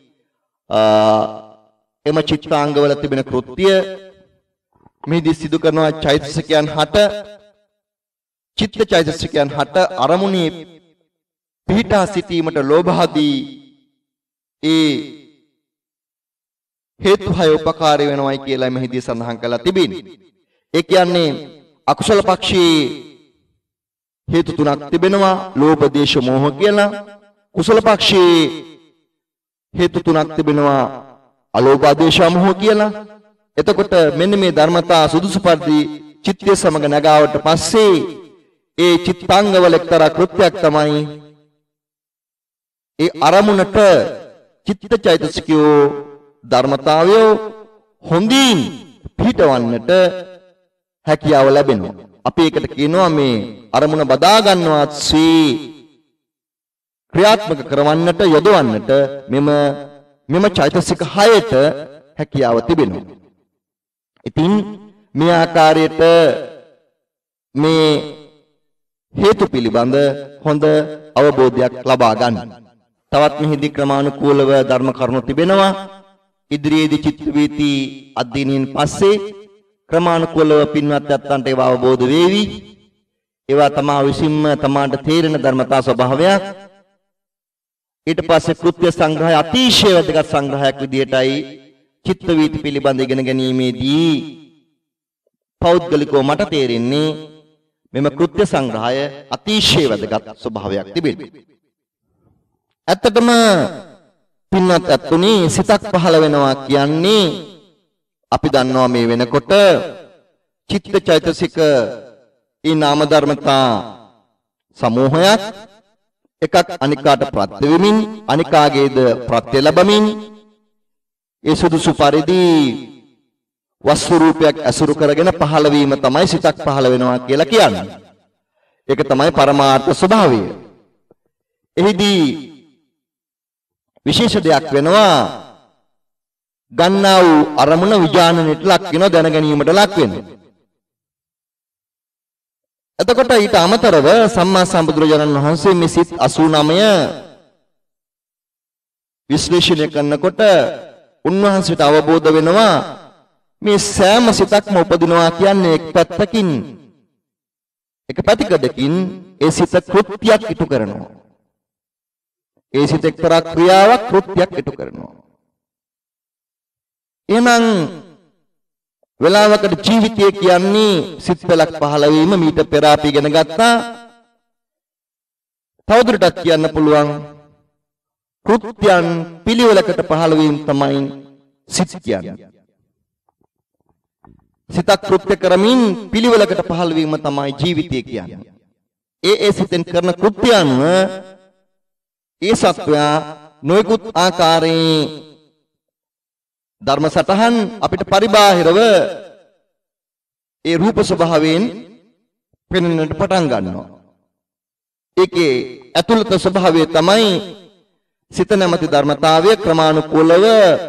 එම චිත්තාංගවල තිබෙන කෘත්‍ය මෙහිදී සිදු කරනවා. චෛතසිකයන් හට චිත්ත චෛතසිකයන් හට අරමුණේ පිහිටා සිටීමට ලෝභාදී ඒ හේතු හය උපකාරී වෙනවයි කියලා මෙහිදී සඳහන් කරලා තිබෙනවා. ඒ කියන්නේ අකුසල පක්ෂයේ හේතු තුනක් තිබෙනවා. ලෝභ දේශ මොහ කියලා. කුසල පක්ෂයේ හේතු තුනක් තිබෙනවා. අලෝභ දේශ මොහ කියලා. එතකොට මෙන්න මේ ධර්මතා සුදුසු පරිදි චිත්තය සමග නැගාවට පස්සේ ඒ චිත්තාංගවල එක්තරා කෘත්‍යයක් තමයි ඒ අරමුණට චිත්ත චෛතසිකයෝ ධර්මතාවය හොඳින් පිටවන්නට හැකියාව ලැබෙනවා. අපි ඒකට කියනවා මේ අරමුණ බදා ගන්නවත් ශ්‍රී ක්‍රියාත්මක කරවන්නට යොදවන්නට මෙම මෙම චෛතසික හයට හැකියාව තිබෙනවා. ඉතින් මේ ආකාරයට මේ හේතු පිළිබඳ හොඳ අවබෝධයක් ලබා ගන්න. තවත් මෙහිදී ක්‍රමානුකූලව ධර්ම කරුණු තිබෙනවා. ඉදිරියේදී චිත්ත වීති අධ්‍යයනයෙන් පස්සේ ක්‍රමානුකූලව පින්වත් යත්තන්ට ඒවා අවබෝධ වේවි. ඒවා තමා විසින්ම තමාට තේරෙන ධර්මතා ස්වභාවයක්. ඊට පස්සේ කෘත්‍ය සංග්‍රහය අතිශය වැදගත් සංග්‍රහයක් විදියටයි චිත්ත වීති පිළිබඳ ඉගෙන ගැනීමේදී පෞද්ගලිකව මට තේරෙන්නේ මෙම කෘත්‍ය සංග්‍රහය අතිශය වැදගත් ස්වභාවයක් තිබෙනවා. ඇත්තටම පින්වත් අත්තුනි සිතක් පහළ වෙනවා කියන්නේ අපි දන්නවා මේ වෙනකොට චිත්ත චෛතසික ඊ නාම ධර්මතා සමූහයක් එකක් අනිකාට ප්‍රත්‍ය වෙමින් අනිකාගේද ප්‍රත්‍ය ලැබමින් ඒ සුදුසු පරිදි වස්තු රූපයක් අසුරු කරගෙන පහළ වීම තමයි සිතක් පහළ වෙනවා කියලා කියන්නේ. ඒක තමයි පරමාර්ථ ස්වභාවය. එහිදී විශේෂ දෙයක් වෙනවා ගන්නා වූ අරමුණ විඥාණයට ලක් වෙනවා දැන ගැනීමට ලක් වෙනවා. එතකොට ඊට අමතරව සම්මා සම්බුදුරජාණන් වහන්සේ මේ සිත් අසූ නවය විශ්ලේෂණය කරනකොට උන්වහන්සේට අවබෝධ වෙනවා මේ සෑම සිතක්ම උපදිනවා කියන්නේ එක් පැත්තකින් එක පැතිකඩකින් ඒ සිත කෘත්‍යයක් ඉටු කරනවා. ඒ සිත එක්තරා ක්‍රියාවක් කෘත්‍යයක් ඉටු කරනවා. එහෙනම් වෙලාවකට ජීවිතය කියන්නේ සිත් පෙළක් පහළ වීම මීට පෙර අපි ඉගෙන ගත්තා. තවදුරටත් කියන්න පුළුවන් කෘත්‍යයන් පිළිවෙලකට පහළ වීම තමයි සිත් කියන්නේ. සිතක් කෘත්‍ය කරමින් පිළිවෙලකට පහළ වීම තමයි ජීවිතය කියන්නේ. ඒ ඒ සිතෙන් කරන කෘත්‍යයන් ඒ සත්වයා නොයෙකුත් ආකාරයේ ධර්ම සටහන් අපිට පරිබාහිරව ඒ රූප ස්වභාවයෙන් පෙනෙන්නට පටන් ගන්නවා. ඒකේ ඇතුළත ස්වභාවය තමයි සිත නැමැති ධර්මතාවය ක්‍රමානුකූලව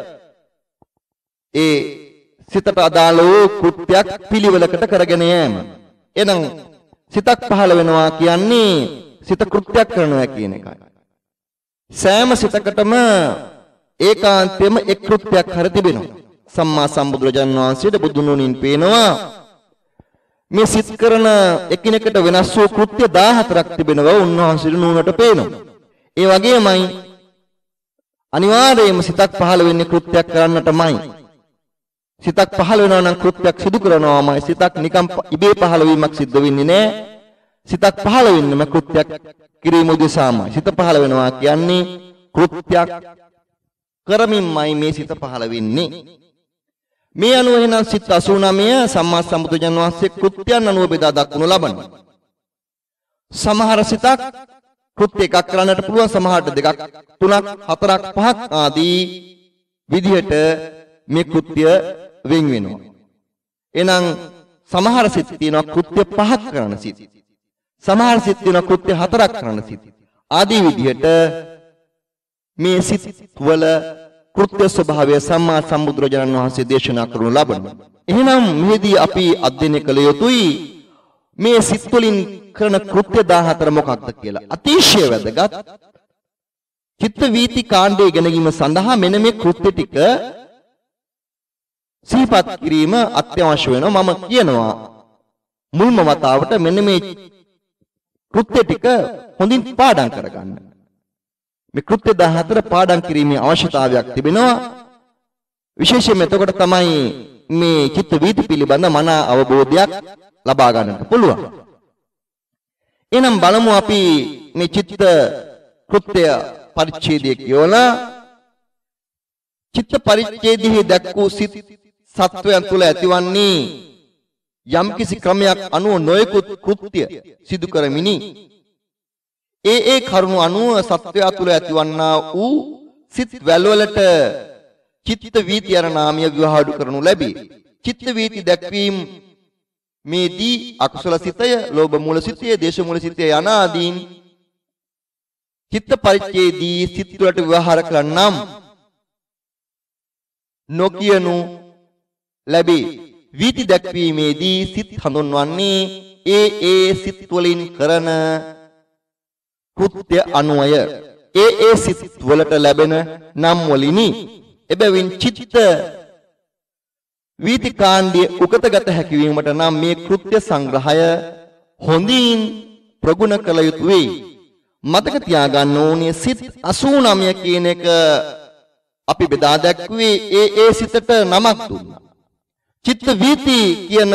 ඒ සිතට අදාළ වූ කෘත්‍යයක් පිළිවෙලකට කරගෙන යෑම. එහෙනම් සිතක් පහළ වෙනවා කියන්නේ සිත කෘත්‍යයක් කරනවා කියන එකයි. සෑම සිතකටම ඒකාන්තයෙන්ම එක් කෘත්‍යයක් හර තිබෙනවා. සම්මා සම්බුදුරජාණන් වහන්සේට බුදුන් වහන්සේ පේනවා මේ සිත් කරන එකිනෙකට වෙනස් වූ කෘත්‍ය දාහතරක් තිබෙනවා උන්වහන්සේට නුවණට පේනවා. ඒ වගේමයි අනිවාර්යයෙන්ම සිතක් පහළ වෙන්නේ කෘත්‍යයක් කරන්නටමයි. සිතක් පහළ වෙනවා නම් කෘත්‍යයක් සිදු කරනවාමයි. සිතක් නිකම් ඉබේ පහළ වීමක් සිද්ධ වෙන්නේ නැහැ. සිතක් පහළ වෙන්නම කෘත්‍යයක් කිරීම උදෙසාමයි. සිත පහළ වෙනවා කියන්නේ කෘත්‍යයක් කරමින්මයි මේ සිත පහළ වෙන්නේ. මේ අනුව එහෙනම් සිත් අසූ නවය සම්මා සම්බුදුජන් වහන්සේ කෘත්‍යයන් අනුව බෙදා දක්වනු ලබනවා. සමහර සිතක් කෘත්‍ය එකක් කරන්නට පුළුවන්, සමහරට දෙකක්, තුනක්, හතරක්, පහක් ආදී විදිහට මේ කෘත්‍ය වෙන් වෙනවා. එහෙනම් සමහර සිත් තියෙනවා කෘත්‍ය පහක් කරන සිත්. සමහර සිත් තියෙනවා කෘත්‍ය හතරක් කරන සිත්. ආදී විදිහට මේ සිත් වල කෘත්‍ය ස්වභාවය සම්මා සම්බුදුරජාණන් වහන්සේ දේශනා කරනු ලබනවා. එහෙනම් මෙහිදී අපි අධ්‍යයනය කළ යුතුයි මේ සිත් වලින් කරන කෘත්‍ය දාහතර මොකක්ද කියලා. අතිශය වැදගත් චිත්ත වීති කාණ්ඩය ඉගෙන ගැනීම සඳහා මෙන්න මේ කෘත්‍ය ටික සිහිපත් කිරීම අත්‍යවශ්‍ය වෙනවා. මම කියනවා මුල්ම වතාවට මෙන්න මේ කෘත්‍ය ටික හොඳින් පාඩම් කරගන්න. මේ කෘත්‍ය දාහතර පාඩම් කිරීමේ අවශ්‍යතාවයක් තිබෙනවා. විශේෂයෙන්ම එතකොට තමයි මේ චිත්ත වීති පිළිබඳ මන අවබෝධයක් ලබා ගන්නට පුළුවන්. එහෙනම් බලමු අපි මේ චිත්ත කෘත්‍ය පරිච්ඡේදය කියවලා චිත්ත පරිච්ඡේදයේ දක්වූ සිත් සත්වයන් තුළ ඇතිවන්නේ යම්කිසි ක්‍රමයක් අනුව නොයෙකුත් කෘත්‍ය සිදු කරමිනි. ඒ ඒ කරුණු අනුව සත්වයා තුළ ඇතිවන්නා වූ සිත් වැල්වලට චිත්ත වීති යන නාමය විවහාඩු කරනු ලැබේ. චිත්ත වීති දැක්වීම මේදී අකුසල සිතය, ලෝභ මූල සිතය, දේශ මූල සිතය යන ආදීන් චිත්ත පරිච්ඡේදී සිත් වලට විවහාර කරන්නම් නොකියනු ලැබේ. වීති දැක්වීමේදී සිත් හඳුන්වන්නේ ඒ ඒ සිත් වලින් කරන කෘත්‍ය අනුවය. ඒ ඒ සිත් වලට ලැබෙන නම් වලිනි. එබැවින් චිත්ත වීති කාණ්ඩයේ උකතගත හැකි වීමට නම් මේ කෘත්‍ය සංග්‍රහය හොඳින් ප්‍රගුණ කළ යුතු වේ. මතක තියාගන්න ඕනේ සිත් අසූ නවය කියන එක අපි බෙදා දැක්ුවේ ඒ ඒ සිතට නමක් දුන්නා. චිත්ත වීති කියන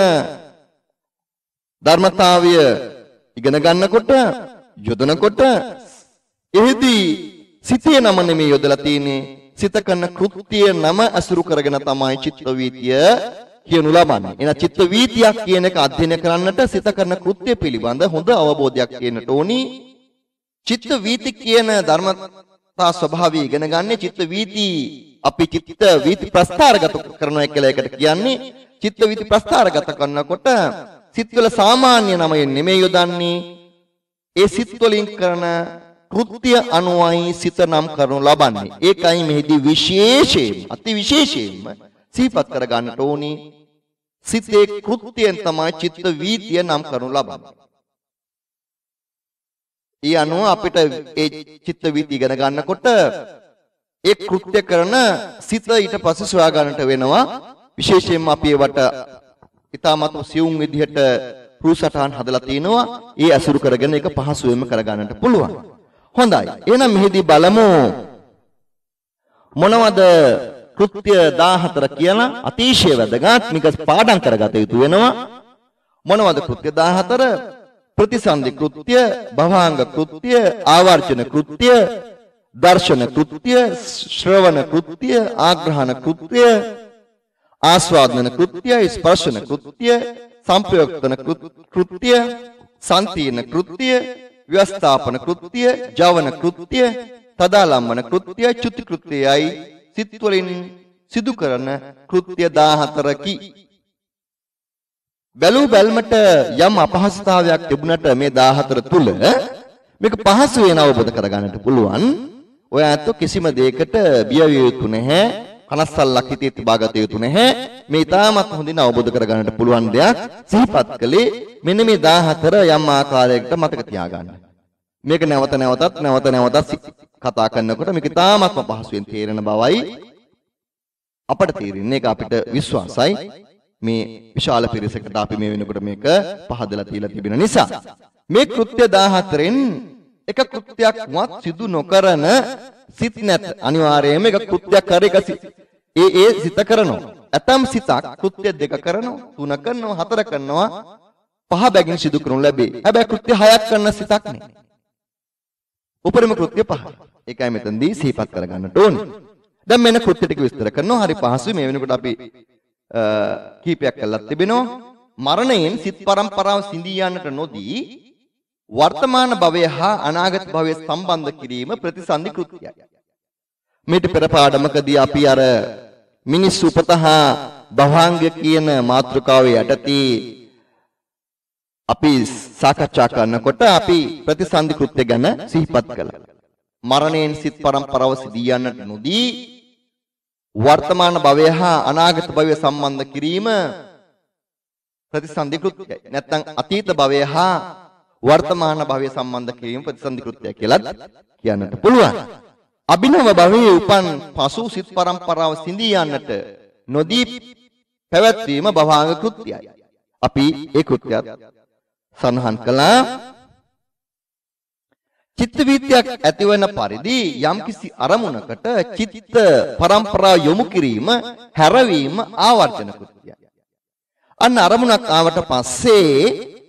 ධර්මතාවය ඉගෙන ගන්නකොට යොදනකොට එහිදී සිතේ නම නෙමෙයි යොදලා තියෙන්නේ, සිත කරන කෘත්‍යය නම අසුරු කරගෙන තමයි චිත්ත වීතිය කියනු ලබන්නේ. එන චිත්ත වීතියක් කියන එක අධ්‍යයනය කරන්නට සිත කරන කෘත්‍ය පිළිබඳ හොඳ අවබෝධයක් තියෙන්නට ඕනි. චිත්ත වීති කියන ධර්මතා ස්වභාවය ඉගෙන ගන්න චිත්ත වීති අපි චිත්ත වීති ප්‍රස්ථාරගත කරනවා කියලා එකට කියන්නේ. චිත්ත වීති ප්‍රස්ථාරගත කරනකොට සිත්වල සාමාන්‍ය නමයෙන් නෙමෙයි යොදන්නේ, ඒ සිත් වලින් කරන කෘත්‍ය අනුවයි සිත නම් කරනු ලබන්නේ. ඒකයි මෙහිදී විශේෂයෙන් අති විශේෂයෙන්ම සිහිපත් කර ගන්නට ඕනි. සිතේ කෘත්‍යයෙන් තමයි චිත්ත වීතිය නම් කරනු ලබන්නේ. ඒ අනුව අපිට ඒ චිත්ත වීතිය ඉගෙන ගන්නකොට ඒ කෘත්‍ය කරන සිත ඊට පස්සේ සොයා ගන්නට වෙනවා. විශේෂයෙන්ම අපි ඒවට ඊටමත් සියුම් විදිහට රූසටහන් හදලා තිනවා. ඒ අසුරු කරගෙන ඒක පහසුවෙන්ම කර ගන්නට පුළුවන්. හොඳයි. එහෙනම් මෙහිදී බලමු මොනවද කෘත්‍ය දාහතර කියලා අතිශය වැදගත් මේක පාඩම් කරගත යුතු වෙනවා. මොනවද කෘත්‍ය දාහතර? ප්‍රතිසන්දි කෘත්‍ය, භවාංග කෘත්‍ය, ආවර්ජන කෘත්‍ය, දර්ශන කෘත්‍ය, ශ්‍රවණ කෘත්‍ය, ආග්‍රහණ කෘත්‍ය, ආස්වාදන කෘත්‍ය, ස්පර්ශන කෘත්‍ය, සංප්‍රයුක්තන කෘත්‍ය, සම්තින කෘත්‍ය, ව්‍යස්ථාපන කෘත්‍ය, ජවන කෘත්‍ය, තදාලම්බන කෘත්‍ය, චුති කෘත්‍යයයි සිත් වලින් සිදු කරන කෘත්‍ය දාහතරකි. බැලූ බැල්මට යම් අපහසුතාවයක් තිබුණට මේ දාහතර තුල මේක පහසුවෙන් අවබෝධ කරගන්නට පුළුවන්. ඔය ඇත්ත කිසිම දෙයකට බිය විය යුතු නැහැ, කනස්සල්ලක් හිතේ තිබාගත යුතු නැහැ. මේ ඊටමත් හොඳින් අවබෝධ කරගන්නට පුළුවන් දෙයක් සිහිපත් කළේ මෙන්න මේ දාහතර යම් ආකාරයකට මතක තියාගන්න. මේක නැවත නැවතත් නැවත නැවතත් කතා කරනකොට මේක ඊටමත්ම පහසුවෙන් තේරෙන බවයි අපට තේරෙන්නේ. ඒක අපිට විශ්වාසයි. මේ විශාල පිරිසකට අපි මේ වෙනකොට මේක පහදලා තියලා තිබෙන නිසා. මේ කෘත්‍ය දාහතරෙන් එක කෘත්‍යයක්වත් සිදු නොකරන සිත් නැත. අනිවාර්යයෙන්ම එක කෘත්‍යයක් කර එක ඒ ඒ සිත කරනවා. ඇතම් සිතක් කෘත්‍ය දෙක කරනවා, තුන කරනවා, හතර කරනවා, පහ බැගින් සිදු කරනු ලැබේ. හැබැයි කෘත්‍ය හයක් කරන සිතක් නෙවෙයි. උපරිම කෘත්‍ය පහයි. ඒකයි මෙතනදී සිහිපත් කරගන්නට ඕනේ. දැන් මෙන්න කෘත්‍ය ටික විස්තර කරනවා. හරි පහසුයි. මේ වෙනකොට අපි කීපයක් කළා තිබෙනවා. මරණයෙන් සිත් පරම්පරාව සිඳී යන්නට නොදී වර්තමාන භවය හා අනාගත භවය සම්බන්ධ කිරීම ප්‍රතිසන්දි කෘත්‍යයි. මේට පෙර පාඩමකදී අපි අර මිනිස් උපත හා භවංග කියන මාතෘකාවේ යටතේ අපි සාකච්ඡා කරනකොට අපි ප්‍රතිසන්දි කෘත්‍ය ගැන සිහිපත් කළා. මරණයෙන් සිත් පරම්පරාව සිඳී යන්නට නොදී වර්තමාන භවය හා අනාගත භවය සම්බන්ධ කිරීම ප්‍රතිසන්දි කෘත්‍යයි. නැත්නම් අතීත භවය හා වර්තමාන භවය සම්බන්ධ කිරීම ප්‍රතිසන්දි කෘත්‍යය කියලා කියන්නට පුළුවන්. අභිනව භවයේ උපන් පසු සිත් පරම්පරාව සිඳී යන්නට නොදී පැවැත්වීම භවාංග කෘත්‍යයි. අපි ඒ කෘත්‍යයත් සඳහන් කළා. චිත්ත වීතියක් ඇතිවන පරිදි යම්කිසි අරමුණකට චිත්ත පරම්පරාව යොමු කිරීම, හැරවීම ආවර්ජන කෘත්‍යයි. අන්න අරමුණක් ආවට පස්සේ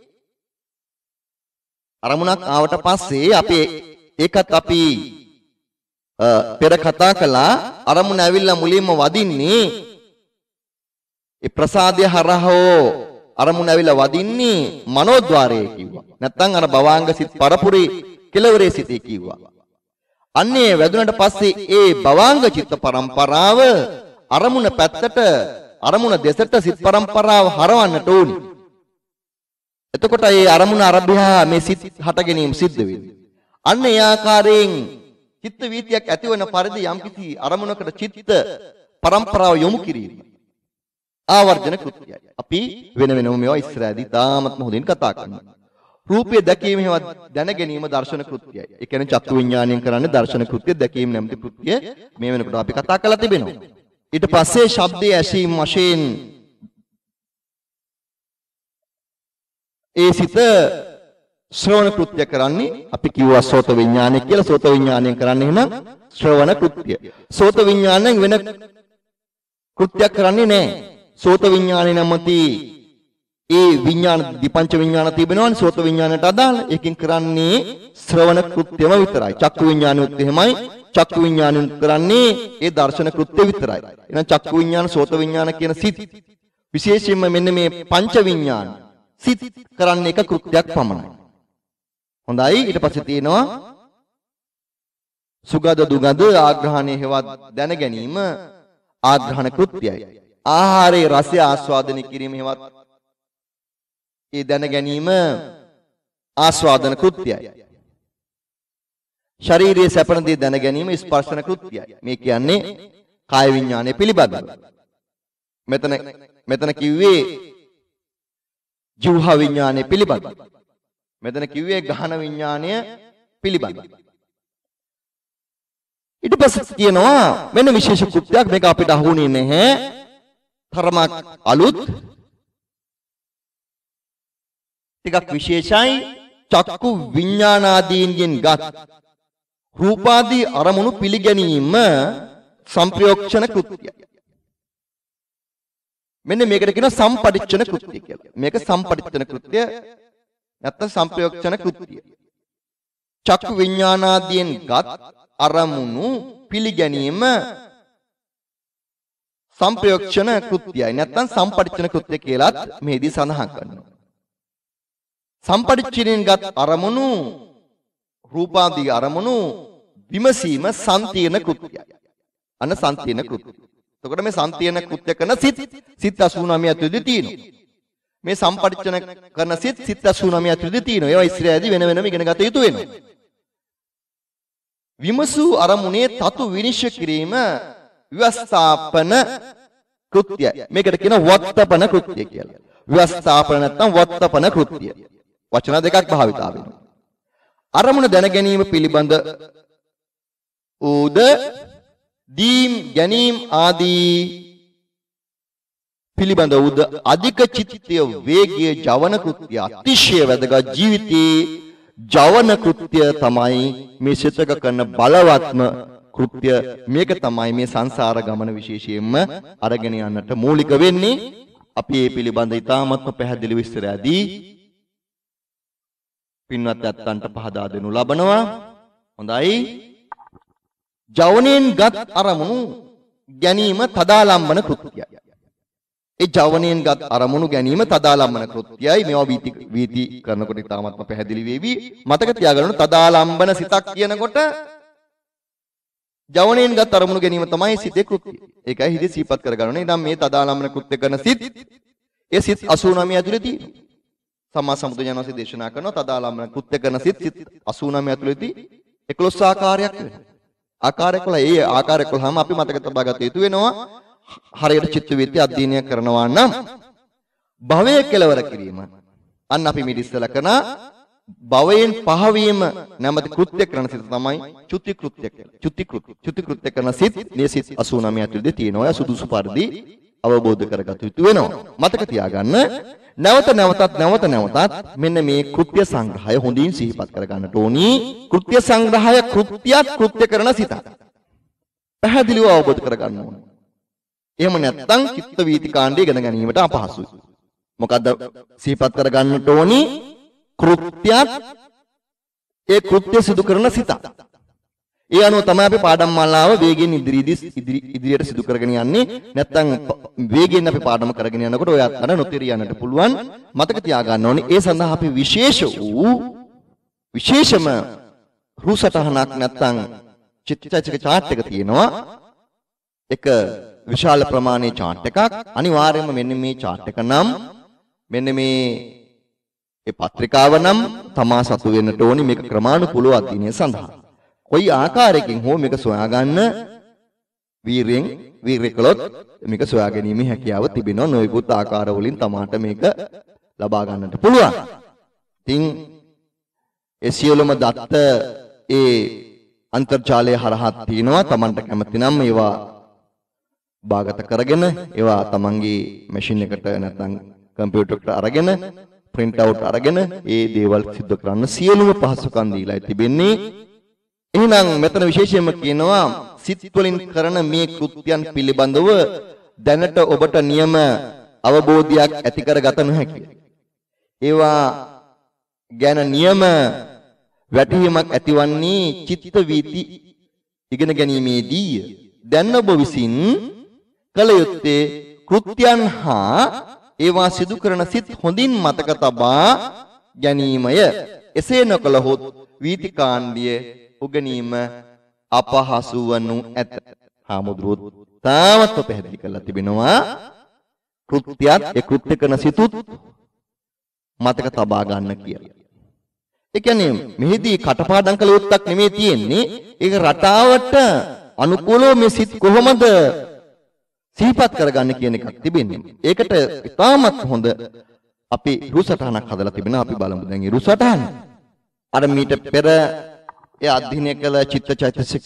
අරමුණක් ආවට පස්සේ අපි ඒකත් අපි පෙර කතා කළා. අරමුණ ඇවිල්ලා මුලින්ම වදින්නේ ඒ ප්‍රසාදය හරහා අරමුණ ඇවිල්ලා වදින්නේ මනෝද්වාරයේ කිව්වා. නැත්නම් අර භවාංග සිත් පරපුරේ කෙලවරේ සිටී කිව්වා. අන්නේ වැදුනට පස්සේ ඒ භවාංග චිත්ත පරම්පරාව අරමුණ පැත්තට අරමුණ දෙසට සිත් පරම්පරාව හරවන්නට ඕනි. එතකොට ඒ අරමුණ අරබ්‍යා මේ සිත් හට ගැනීම සිද්ධ වෙන්නේ. අන්න ඒ ආකාරයෙන් චිත්ත වීතියක් ඇතිවන පරිදි යම්කිසි අරමුණකට චිත්ත පරම්පරාව යොමු කිරීම ආවර්ජන කෘත්‍යයි. අපි වෙන වෙනම මේවා ඉස්සරහදී තාමත්ම හොඳින් කතා කරනවා. රූපය දැකීම හේවත් දැන ගැනීම දර්ශන කෘත්‍යයි. ඒ කියන්නේ චක්කු විඥාණයෙන් කරන්නේ දර්ශන කෘත්‍ය දැකීම නැමැති කෘත්‍ය මේ වෙනකොට අපි කතා කරලා තිබෙනවා. ඊට පස්සේ ශබ්දයේ ඇසීම වශයෙන් ඒ සිත ශ්‍රවණ කෘත්‍ය කරන්නේ අපි කිව්වා සෝත විඥානය කියලා. සෝත විඥාණයෙන් කරන්නේ එහෙනම් ශ්‍රවණ කෘත්‍ය. සෝත විඥාණයෙන් වෙන කෘත්‍යයක් කරන්නේ නැහැ. සෝත විඥානේ නැමැති ඒ විඥාන දීපංච විඥාන තිබෙනවනේ සෝත විඥානයට අදාළ. ඒකෙන් කරන්නේ ශ්‍රවණ කෘත්‍යම විතරයි. චක්කු විඥානෙත් එහෙමයි. චක්කු විඥානෙත් කරන්නේ ඒ දර්ශන කෘත්‍ය විතරයි. එහෙනම් චක්කු විඥාන සෝත විඥාන කියන සිත් විශේෂයෙන්ම මෙන්න මේ පංච විඥාන සිත් කරන්නේ එක කෘත්‍යයක් පමණයි. හොඳයි. ඊට පස්සේ තියෙනවා සුගඳ දුගඳ ආග්‍රහණය හේවත් දැන ගැනීම ආග්‍රහණ කෘත්‍යයි. ආහාරයේ රසය ආස්වාදනය කිරීම හේවත් ඒ දැන ගැනීම ආස්වාදන කෘත්‍යයි. ශාරීරික සැපන දේ දැන ගැනීම ස්පර්ශන කෘත්‍යයි. මේ කියන්නේ කාය විඥානය පිළිබඳව. මෙතන මෙතන කිව්වේ ජීවහා විඥානය පිළිබඳව. මෙතන කිව්වේ ගහන විඥානය පිළිබඳව. ඊට පස්සේ කියනවා වෙන විශේෂ කෘත්‍යයක් මේක අපිට අහුුනේ නැහැ. තරමක් අලුත් ටිකක් විශේෂයි. චක්කු විඥානාදීන්ගෙන් ගත් රූපාදී අරමුණු පිළිගැනීම සම්ප්‍රයෝක්ෂණ කෘත්‍යය. මෙන්න මේකට කියනවා සම්පටිච්ඡන කෘත්‍ය කියලා. මේක සම්පටිච්ඡන කෘත්‍ය නැත්නම් සම්ප්‍රයෝක්ෂණ කෘත්‍ය. චක්කු විඥානාදීන් ගත් අරමුණු පිළිගැනීම සම්ප්‍රයෝක්ෂණ කෘත්‍යයි නැත්නම් සම්පටිච්ඡන කෘත්‍ය කියලාත් මෙහිදී සඳහන් කරනවා. සම්පටිච්ඡනෙන් ගත් අරමුණු රූපාදී අරමුණු විමසීම සංකීර්ණ කෘත්‍යයි. අන්න සංකීර්ණ කෘත්‍ය. එතකොට මේ සංකීර්ණ කෘත්‍ය කරන සිත් සිත් අසූ නවය ඇතුළේ තියෙනවා. මේ සම්පටිච්ඡන කරන සිත් සිත් අසූ නවය ඇතුළේ තියෙනවා. ඒවා ඉස්සරහදී වෙන වෙනම ඉගෙන ගත යුතු වෙනවා. විමසූ අරමුණේ තතු විනිශ්චය කිරීම ව්‍යවස්ථාපන කෘත්‍යය. මේකට කියන වත්තපන කෘත්‍ය කියලා. ව්‍යවස්ථාපන නැත්නම් වත්තපන කෘත්‍ය. වචන දෙකක් භාවිතා වෙනවා. අරමුණ දැන ගැනීම පිළිබඳ උද දීම් ගැනීම ආදී පිළිබඳ උද අධික චිත්තය වේගයේ ජවන කෘත්‍ය අතිශය වැදගත් ජීවිතයේ ජවන කෘත්‍ය තමයි මේ සිතක කරන බලවත්ම කෘත්‍ය. මේක තමයි මේ සංසාර ගමන විශේෂයෙන්ම අරගෙන යන්නට මූලික වෙන්නේ. අපි මේ පිළිබඳ ඉතාමත්ම පැහැදිලි විස්තරයදී පින්වත් ඇත්තන්ට පහදා දෙනු ලබනවා. හොඳයි. ජවණයෙන් ගත් අරමුණු ගැනීම තදාලම්බන කෘත්‍යයි. ඒ ජවණයෙන් ගත් අරමුණු ගැනීම තදාලම්බන කෘත්‍යයි. මේවා වීති වීති කරනකොට ඉතාමත්ම පැහැදිලි වේවි. මතක තියාගන්න තදාලම්බන සිතක් කියනකොට ජවණයෙන් ගත් අරමුණු ගැනීම තමයි සිතේ කෘත්‍යය. ඒකයි හිතේ සිහිපත් කරගන්න ඕනේ. ඉතින් මේ තදාලම්බන කෘත්‍ය කරන සිත් ඒ සිත් අසූ නවය ඇතුලේ තියෙනවා. සම්මා සම්බුදුන් වහන්සේ දේශනා කරනවා තදාලම්බන කෘත්‍ය කරන සිත් සිත් අසූ නවය ඇතුළේදී එකොළොස් ආකාරයක් වෙනවා. ආකාරයක් වල ඒ ආකාරයක් වලම අපි මතක තබා ගත යුතු වෙනවා. හරියට චිත්ත වීති අධ්‍යයනය කරනවා නම් භවයේ කෙලවර කිරීම. අන්න අපි මේ ඉස්සලා කරන භවයෙන් පහවීම නැමැති කෘත්‍ය කරන සිත තමයි චුති කෘත්‍ය කියලා. චුති කෘත්‍ය. චුති කෘත්‍ය කරන සිත් මේ සිත් අසූ නවය ඇතුළේදී තියෙනවා. සුදුසු පරිදි අවබෝධ කරගත යුතු වෙනවා. මතක තියාගන්න. නැවත නැවතත් නැවත නැවතත් මෙන්න මේ කෘත්‍ය සංග්‍රහය හොඳින් සිහිපත් කරගන්නට ඕනි. කෘත්‍ය සංග්‍රහය කෘත්‍යයක් කෘත්‍ය කරන සිතක්. පැහැදිලිව අවබෝධ කරගන්න ඕන. එහෙම නැත්නම් චිත්ත වීති කාණ්ඩය ඉගෙන ගැනීමට අපහසුයි. මොකද්ද සිහිපත් කරගන්නට ඕනි? කෘත්‍යයක් ඒ කෘත්‍ය සිදු කරන සිතක්. ඒ අනුව තමයි අපි පාඩම් මාලාව වේගෙන් ඉදිරියදී ඉදිරියට සිදු කරගෙන යන්නේ. නැත්නම් වේගෙන් අපි පාඩම කරගෙන යනකොට ඔය අතන නොතේරිය යන්නට පුළුවන්. මතක තියාගන්න ඕනේ ඒ සඳහා අපි විශේෂ වූ විශේෂම රූසටහනක් නැත්නම් චිත්තචෛතසික chart එක තියෙනවා. එක විශාල ප්‍රමාණයේ chart එකක්. අනිවාර්යයෙන්ම මෙන්න මේ chart එක නම් මෙන්න මේ ඒ පත්‍රිකාව නම් තමා සතු වෙන්නට ඕනි මේක ක්‍රමානුකූලව අධ්‍යයනය සඳහා. කොයි ආකාරයකින් හෝ මේක සොයාගන්න වීරයෙන් වීරය කළොත් මේක සොයා ගැනීමේ හැකියාව තිබෙනවා. නොයෙකුත් ආකාර වලින් තමාට මේක ලබා ගන්නට පුළුවන්. ඉතින් ඒ සියලුම දත්ත ඒ අන්තර්ජාලය හරහා තිනවා. තමන්ට කැමති නම් ඒවා භාගත කරගෙන ඒවා තමන්ගේ මැෂින් එකට නැත්නම් කම්පියුටර් එකට අරගෙන print out අරගෙන ඒ දේවල් සිද්ධ කරන්න සියලුම පහසුකම් දීලා තිබෙන්නේ. එහෙනම් මෙතන විශේෂයෙන්ම කියනවා සිත් වලින් කරන මේ කෘත්‍යයන් පිළිබඳව දැනට ඔබට නියම අවබෝධයක් ඇති කරගත නොහැකියි. ඒවා ගැන නියම වැටහීමක් ඇතිවන්නේ චිත්ත වීති ඉගෙන ගැනීමේදී. දැන් ඔබ විසින් කල යුත්තේ කෘත්‍යයන් හා ඒවා සිදු කරන සිත් හොඳින් මතක තබා ගැනීමය. එසේ නොකළහොත් වීතිකාණ්ඩය උගනීම අපහසු වනු ඇත. හාමුදුරුවෝ තාමත් පැහැදිලි කරලා තිබෙනවා කෘත්‍යයත් ඒ කෘත්‍ය කරන සිතුත් මතක තබා ගන්න කියලා. ඒ කියන්නේ මෙහිදී කටපාඩම් කළ යුත්තක් නෙමෙයි තියෙන්නේ. ඒක රටාවට අනුකූලව මේ සිත් කොහොමද සිහිපත් කරගන්න කියන එකක් තිබෙන්නේ. ඒකට ඉතාමත් හොඳ අපි රුසටහනක් හදලා තිබෙනවා. අපි බලමු දැන් ඒ රුසටහන. අර මීට පෙර ඒ අධ්‍යයනය කළ චිත්තචෛතසික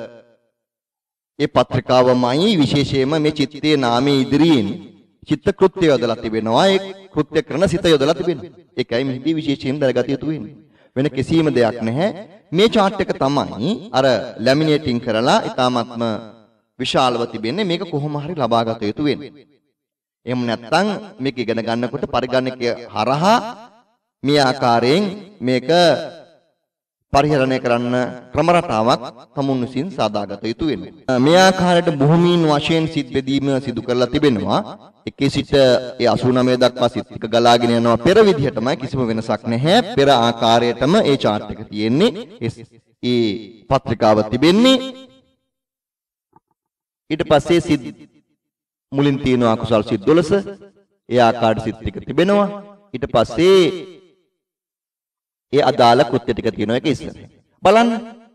ඒ පත්‍රිකාවමයි විශේෂයෙන්ම මේ චිත්තයේ නාමයේ ඉදිරියෙන් චිත්ත කෘත්‍ය යොදලා තිබෙනවා. ඒ කෘත්‍ය කරන සිත යොදලා තිබෙනවා. ඒකයි මෙහිදී විශේෂයෙන් දරගත යුතු වෙන්නේ. වෙන කිසිම දෙයක් නැහැ. මේ chart එක තමයි අර ලැමිනේටින් කරලා ඊ타ත්ම විශාලව තිබෙන්නේ. මේක කොහොම හරි ලබා ගත යුතු වෙන්නේ. එහෙම නැත්නම් මේක ඉගෙන ගන්නකොට පරිගණකය හරහා මේ ආකාරයෙන් මේක පරිහරණය කරන්න ක්‍රම රටාවක් තමුන් විසින් සාදාගත යුතු වෙනවා. මේ ආකාරයට භූමීන් වශයෙන් සිත් බෙදීම සිදු කරලා තිබෙනවා. එකේ සිට ඒ අසූ නවය දක්වා සිත් ටික ගලාගෙන යනවා පෙර විදිහටමයි. කිසිම වෙනසක් නැහැ. පෙර ආකාරයටම ඒ chart එක තියෙන්නේ. ඒ පත්‍රිකාව තිබෙන්නේ. ඊට පස්සේ සිත් මුලින් තියෙන අකුසල් සිත් දොළොස් ඒ ආකාරයට සිත් ටික තිබෙනවා. ඊට පස්සේ ඒ අදාළ කෘත්‍ය ටික තියෙනවා. ඒක ඉස්සර බලන්න.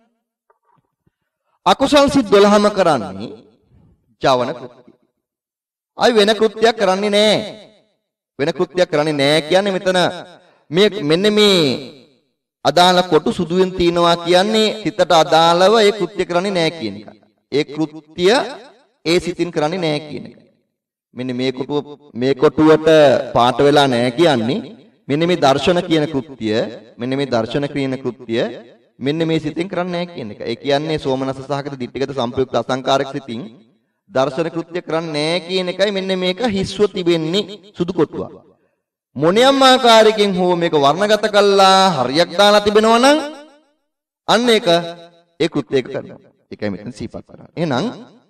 අකුසල් සිත් දොළහම කරන්නේ ජවන කෘත්‍ය. අය වෙන කෘත්‍යයක් කරන්නේ නැහැ. වෙන කෘත්‍යයක් කරන්නේ නැහැ කියන්නේ මෙතන මේ මෙන්න මේ අදාළ කොටු සුදුවෙන් තියනවා කියන්නේ සිතට අදාළව ඒ කෘත්‍ය කරන්නේ නැහැ කියන එක. ඒ කෘත්‍ය ඒ සිතින් කරන්නේ නැහැ කියන එක. මෙන්න මේ කොටුව මේ කොටුවට පාට වෙලා නැහැ කියන්නේ මෙන්න මේ දර්ශන කියන කෘත්‍ය මෙන්න මේ දර්ශන කියන කෘත්‍ය මෙන්න මේ සිතින් කරන්නේ නැහැ කියන එක. ඒ කියන්නේ සෝමනස්ස සහගත ditthිගත සංප්‍රයුක්ත අසංකාරක සිතින් දර්ශන කෘත්‍ය කරන්නේ නැහැ කියන එකයි මෙන්න මේක හිස්ව තිබෙන්නේ සුදු කොටුවක්. මොනියම් ආකාරයකින් හෝ මේක වර්ණගත කළා හරියක් දාලා තිබෙනවා නම් අන්න ඒක ඒ කෘත්‍ය එක කරනවා. ඒකයි මෙතන සිහිපත් කරන්නේ. එහෙනම්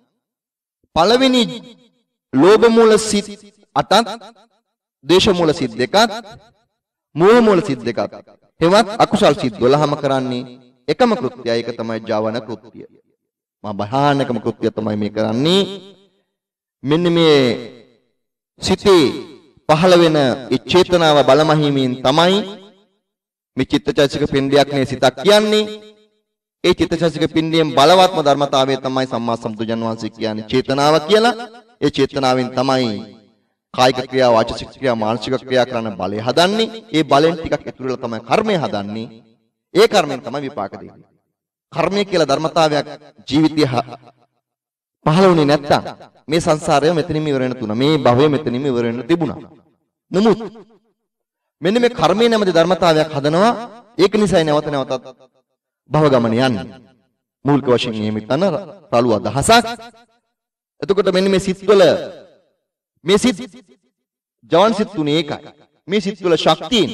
පළවෙනි ලෝභ මූල සිත් අටත් දේශ මූල සිත් දෙකත් මෝහ මූල සිත් දෙකත් එවත් අකුසල් සිත් දොළහම කරන්නේ එකම කෘත්‍යය. ඒක තමයි ජවන කෘත්‍යය. මහා භයානකම කෘත්‍යය තමයි මේ කරන්නේ. මෙන්න මේ සිතේ පහළ වෙන ඒ චේතනාව බලමහිමින් තමයි මේ චිත්තචෛතසික පින්ඩයක් නේ සිතක් කියන්නේ. ඒ චිත්තචෛතසික පින්ඩයෙන් බලවත්ම ධර්මතාවය තමයි සම්මා සම්බුදුජන් වහන්සේ කියන්නේ චේතනාව කියලා. ඒ චේතනාවෙන් තමයි කායික ක්‍රියා වාචික ක්‍රියා මානසික ක්‍රියා කරන බලය හදන්නේ. ඒ බලෙන් ටිකක් ඉතුරු වෙලා තමයි කර්මය හදන්නේ. ඒ කර්මෙන් තමයි විපාක දෙන්නේ. කර්මය කියලා ධර්මතාවයක් ජීවිතය පහළ වුණේ නැත්තම් මේ සංසාරය මෙතනින්ම ඉවර වෙන තුන මේ භවය මෙතනින්ම ඉවර වෙන තිබුණා. නමුත් මෙන්න මේ කර්මය නැමැති ධර්මතාවයක් හදනවා. ඒක නිසායි නැවත නැවතත් භව ගමන යන්නේ. මූලික වශයෙන් එහෙම හිතන රළු අදහසක්. එතකොට මෙන්න මේ සිත්වල මේ සිත් ජවන් සිත් තුනේ එකයි. මේ සිත්වල ශක්තියෙන්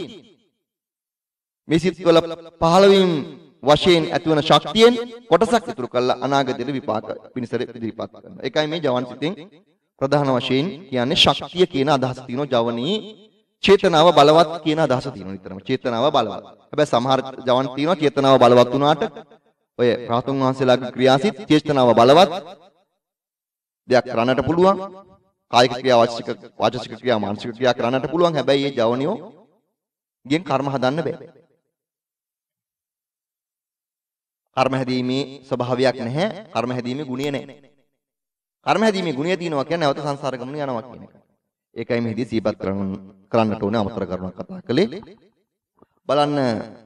මේ සිත්වල පහළ වීම වශයෙන් ඇතිවන ශක්තියෙන් කොටසක් ඉතුරු කළා අනාගතයේ විපාක පිණිසර ඉදිරිපත් කරනවා. ඒකයි මේ ජවන් සිතෙන් ප්‍රධාන වශයෙන් කියන්නේ ශක්තිය කියන අදහස තියෙනවා. ජවනී චේතනාව බලවත් කියන අදහස තියෙනවා නිතරම. චේතනාව බලවත්. හැබැයි සමහර ජවන් තියෙනවා චේතනාව බලවත් වුණාට ඔය රාතුන් වහන්සේලාගේ ක්‍රියාසිත චේතනාව බලවත් දෙයක් කරන්නට පුළුවන්. කායික ක්‍රියා වාචික වාචික ක්‍රියා මානසික ක්‍රියා කරන්නට පුළුවන්. හැබැයි මේ ජවනියෝ ගෙන් කර්ම හදන්න බෑ. කර්ම හැදීමේ ස්වභාවයක් නැහැ. කර්ම හැදීමේ ගුණය නැහැ. කර්ම හැදීමේ ගුණය තියෙනවා කියන්නේ නැවත සංසාර ගමන යනවා කියන එක. ඒකයි මෙහිදී සිහිපත් කරන්න කරන්නට ඕනේ අමතර කරුණක් කතා කළේ. බලන්න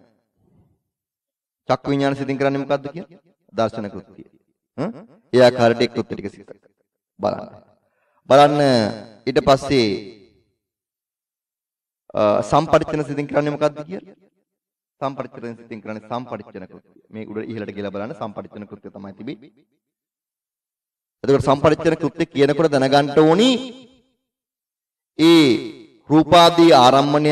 චක්කු විඥාන සිතින් කරන්නේ මොකද්ද කියලා? දර්ශන කෘත්‍යය. හ්ම්? ඒ ආකාරයට එක් කෘත්‍ය ටික සිත. බලන්න. බලන්න ඊට පස්සේ සම්පරිච්ඡන සිතින් කරන්නේ මොකද්ද කියලා? සම්පරිච්ඡන සිතින් කරන්නේ සම්පරිච්ඡන කෘත්‍ය. මේ උඩ ඉහළට ගිහලා බලන්න සම්පරිච්ඡන කෘත්‍ය තමයි තිබෙන්නේ. එතකොට සම්පරිච්ඡන කෘත්‍ය කියනකොට දැනගන්න ඕනි ඒ රූපාදී ආරම්මණය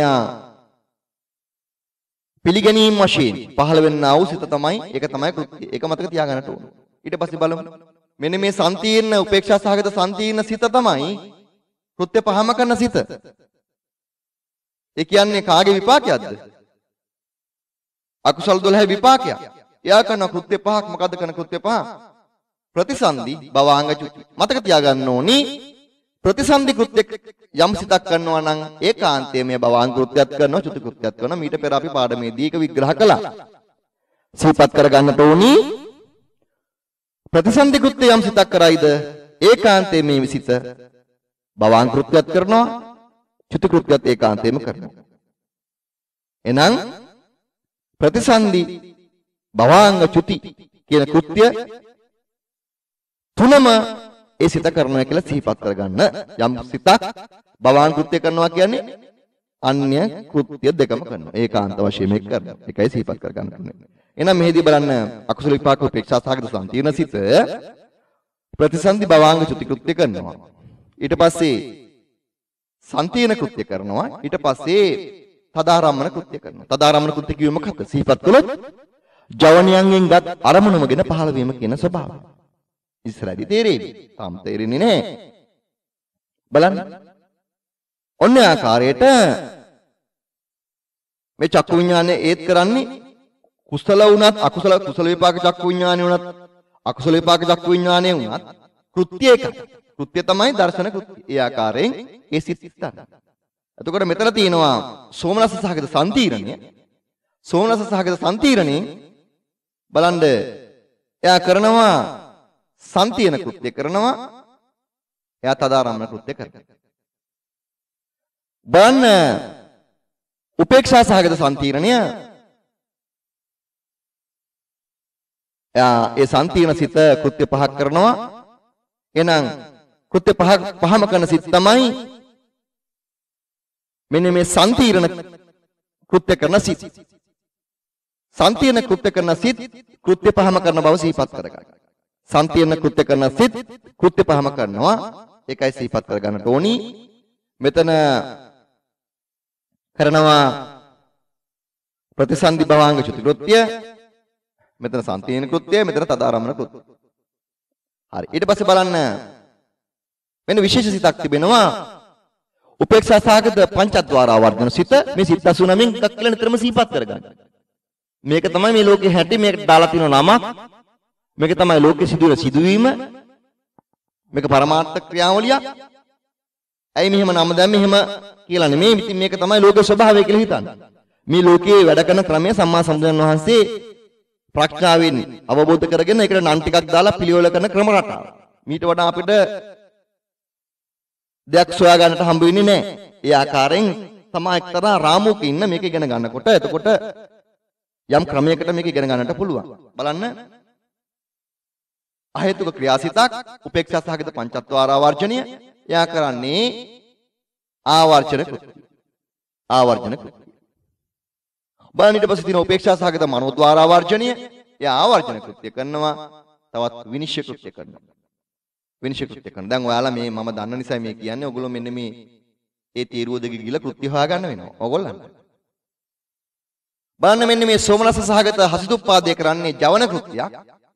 පිළිගැනීම වශයෙන් පහළ වෙන්නා වූ සිත තමයි ඒක තමයි කෘත්‍ය. ඒක මතක තියාගන්නට ඕන. ඊට පස්සේ බලමු. මෙන්න මේ සම්තීර්ණ උපේක්ෂා සහගත සම්තීර්ණ සිත තමයි කෘත්‍ය පහම කරන සිත. ඒ කියන්නේ කාගේ විපාකයක්ද? අකුසල දොළහ විපාකයක්. එයා කරන කෘත්‍ය පහක් මොකද්ද කරන කෘත්‍ය පහ? ප්‍රතිසන්දි භවාංග චුති. මතක තියාගන්න ඕනි ප්‍රතිසන්දි කෘත්‍ය යම් සිතක් කරනවා නම් ඒකාන්තයේ මේ භවාංග කෘත්‍යයක් කරනවා චුති කෘත්‍යයක් කරනවා. මීට පෙර අපි පාඩමේදී ඒක විග්‍රහ කළා. සිහිපත් කරගන්නට ඕනි ප්‍රතිසන්දි කෘත්‍ය යම් සිතක් කරයිද ඒකාන්තයේ මේ සිත භවාංග කෘත්‍යයක් කරනවා චුති කෘත්‍යයක් ඒකාන්තයෙන්ම කරනවා. එහෙනම් ප්‍රතිසන්දි භවාංග චුති කියන කෘත්‍ය තුනම ඒ සිත කරනවා කියලා සිහිපත් කරගන්න. යම් සිතක් භවාංග කෘත්‍ය කරනවා කියන්නේ අන්‍ය කෘත්‍ය දෙකම කරනවා. ඒකාන්ත වශයෙන් මේක කරනවා. ඒකයි සිහිපත් කරගන්න ඕනේ. එහෙනම් මෙහිදී බලන්න අකුසල විපාක උපේක්ෂා සහගත සම්පීර්ණ සිත ප්‍රතිසන්දි භවාංග චුති කෘත්‍ය කරනවා. ඊට පස්සේ සම්පීර්ණ කෘත්‍ය කරනවා. ඊට පස්සේ තදාරම්මන කෘත්‍ය කරනවා. තදාරම්මන කෘත්‍ය කිව්වෙ මොකක්ද? සිහිපත් කළොත් ජවනියන්ගෙන් ගත් අරමුණමගෙන පහළ වීම කියන ස්වභාවය. ඉස්සරහදී තේරෙන්නේ. තාම තේරෙන්නේ නැහැ. බලන්න. ඔන්න ආකාරයට මේ චක්කු විඥානය ඒත් කරන්නේ කුසල වුණත් අකුසල කුසල විපාක චක්කු විඥානය වුණත් අකුසල විපාක චක්කු විඥානය වුණත් කෘත්‍ය එකයි. කෘත්‍ය තමයි දර්ශන කෘත්‍ය. ඒ ආකාරයෙන් ඒ සිත් ස්ථාන. එතකොට මෙතන තියෙනවා සෝමනස්ස සහගත සම්තීරණය. සෝමනස්ස සහගත සම්තීරණේ බලන්න එයා කරනවා සම්තියන කෘත්‍ය කරනවා. එයා තදාරම්මන කෘත්‍ය කරනවා. බලන්න උපේක්ෂා සහගත සම්තීරණය එයා ඒ සම්තීරණ සිත කෘත්‍ය පහක් කරනවා. එහෙනම් කෘත්‍ය පහ පහම කරන සිත තමයි මෙන්න මේ සම්තීරණ කෘත්‍ය කරන සිත්. සම්තීරණ කෘත්‍ය කරන සිත් කෘත්‍ය පහම කරන බව සිහිපත් කරගන්න. සම්තීරණ කෘත්‍ය කරන සිත් කෘත්‍ය පහම කරනවා. ඒකයි සිහිපත් කරගන්නට ඕනි. මෙතන කරනවා ප්‍රතිසන්දි භවාංග චුති කෘත්‍ය. මෙතන සම්තීරණ කෘත්‍ය, මෙතන තදාරම්මන කෘත්‍ය. හරි. ඊට පස්සේ බලන්න මෙන්න විශේෂ සිතක් තිබෙනවා. උපේක්ෂා සහගත පංචද්වාර ආවර්ජන සිත. මේ සිත් අසුනමින් එකක් කියලා නිතරම සිහිපත් කරගන්න. මේක තමයි මේ ලෝකේ හැටි. මේකට දාලා තියෙන නමක්. මේක තමයි ලෝකේ සිදුවෙන සිදුවීම. මේක පරමාර්ථ ක්‍රියාවලියක්. ඇයි මෙහෙම නම දැම්මේ? මෙහෙම කියලා නෙමෙයි. ඉතින් මේක තමයි ලෝකේ ස්වභාවය කියලා හිතන්න. මේ ලෝකයේ වැඩ කරන ක්‍රමය සම්මා සම්බුදුන් වහන්සේ ප්‍රඥාවෙන් අවබෝධ කරගෙන ඒකට නම් ටිකක් දාලා පිළිවෙල කරන ක්‍රම රටාව. මීට වඩා අපිට දෙයක් සොයා ගන්නට හම්බ වෙන්නේ නැහැ. ඒ ආකාරයෙන් තමයි එක්තරා රාමුවක ඉන්න මේක ඉගෙන ගන්නකොට එතකොට යම් ක්‍රමයකට මේක ඉගෙන ගන්නට පුළුවන්. බලන්න අහේතුක ක්‍රියාසිතක් උපේක්ෂා සහගත පංචත්වාර ආවර්ජනය එයා කරන්නේ ආවර්ජන කෘත්‍ය. ආවර්ජන කෘත්‍ය. බලන්න ඊට පස්සේ තියෙන උපේක්ෂා සහගත මනෝද්වාර ආවර්ජනය එයා ආවර්ජන කෘත්‍ය කරනවා. තවත් විනිශ්චය කෘත්‍ය කරනවා. විනිශ්චය කෘත්‍ය කරනවා. දැන් ඔයාලා මේ මම දන්න නිසා මේ කියන්නේ ඔයගොල්ලෝ මෙන්න මේ ඒ තීරුව දෙක ගිහලා කෘත්‍ය හොයාගන්න වෙනවා. ඔයගොල්ලන්ට. බලන්න මෙන්න මේ සෝමනස්ස සහගත හසිතුප්පාදය කරන්නේ ජවන කෘත්‍යයක්.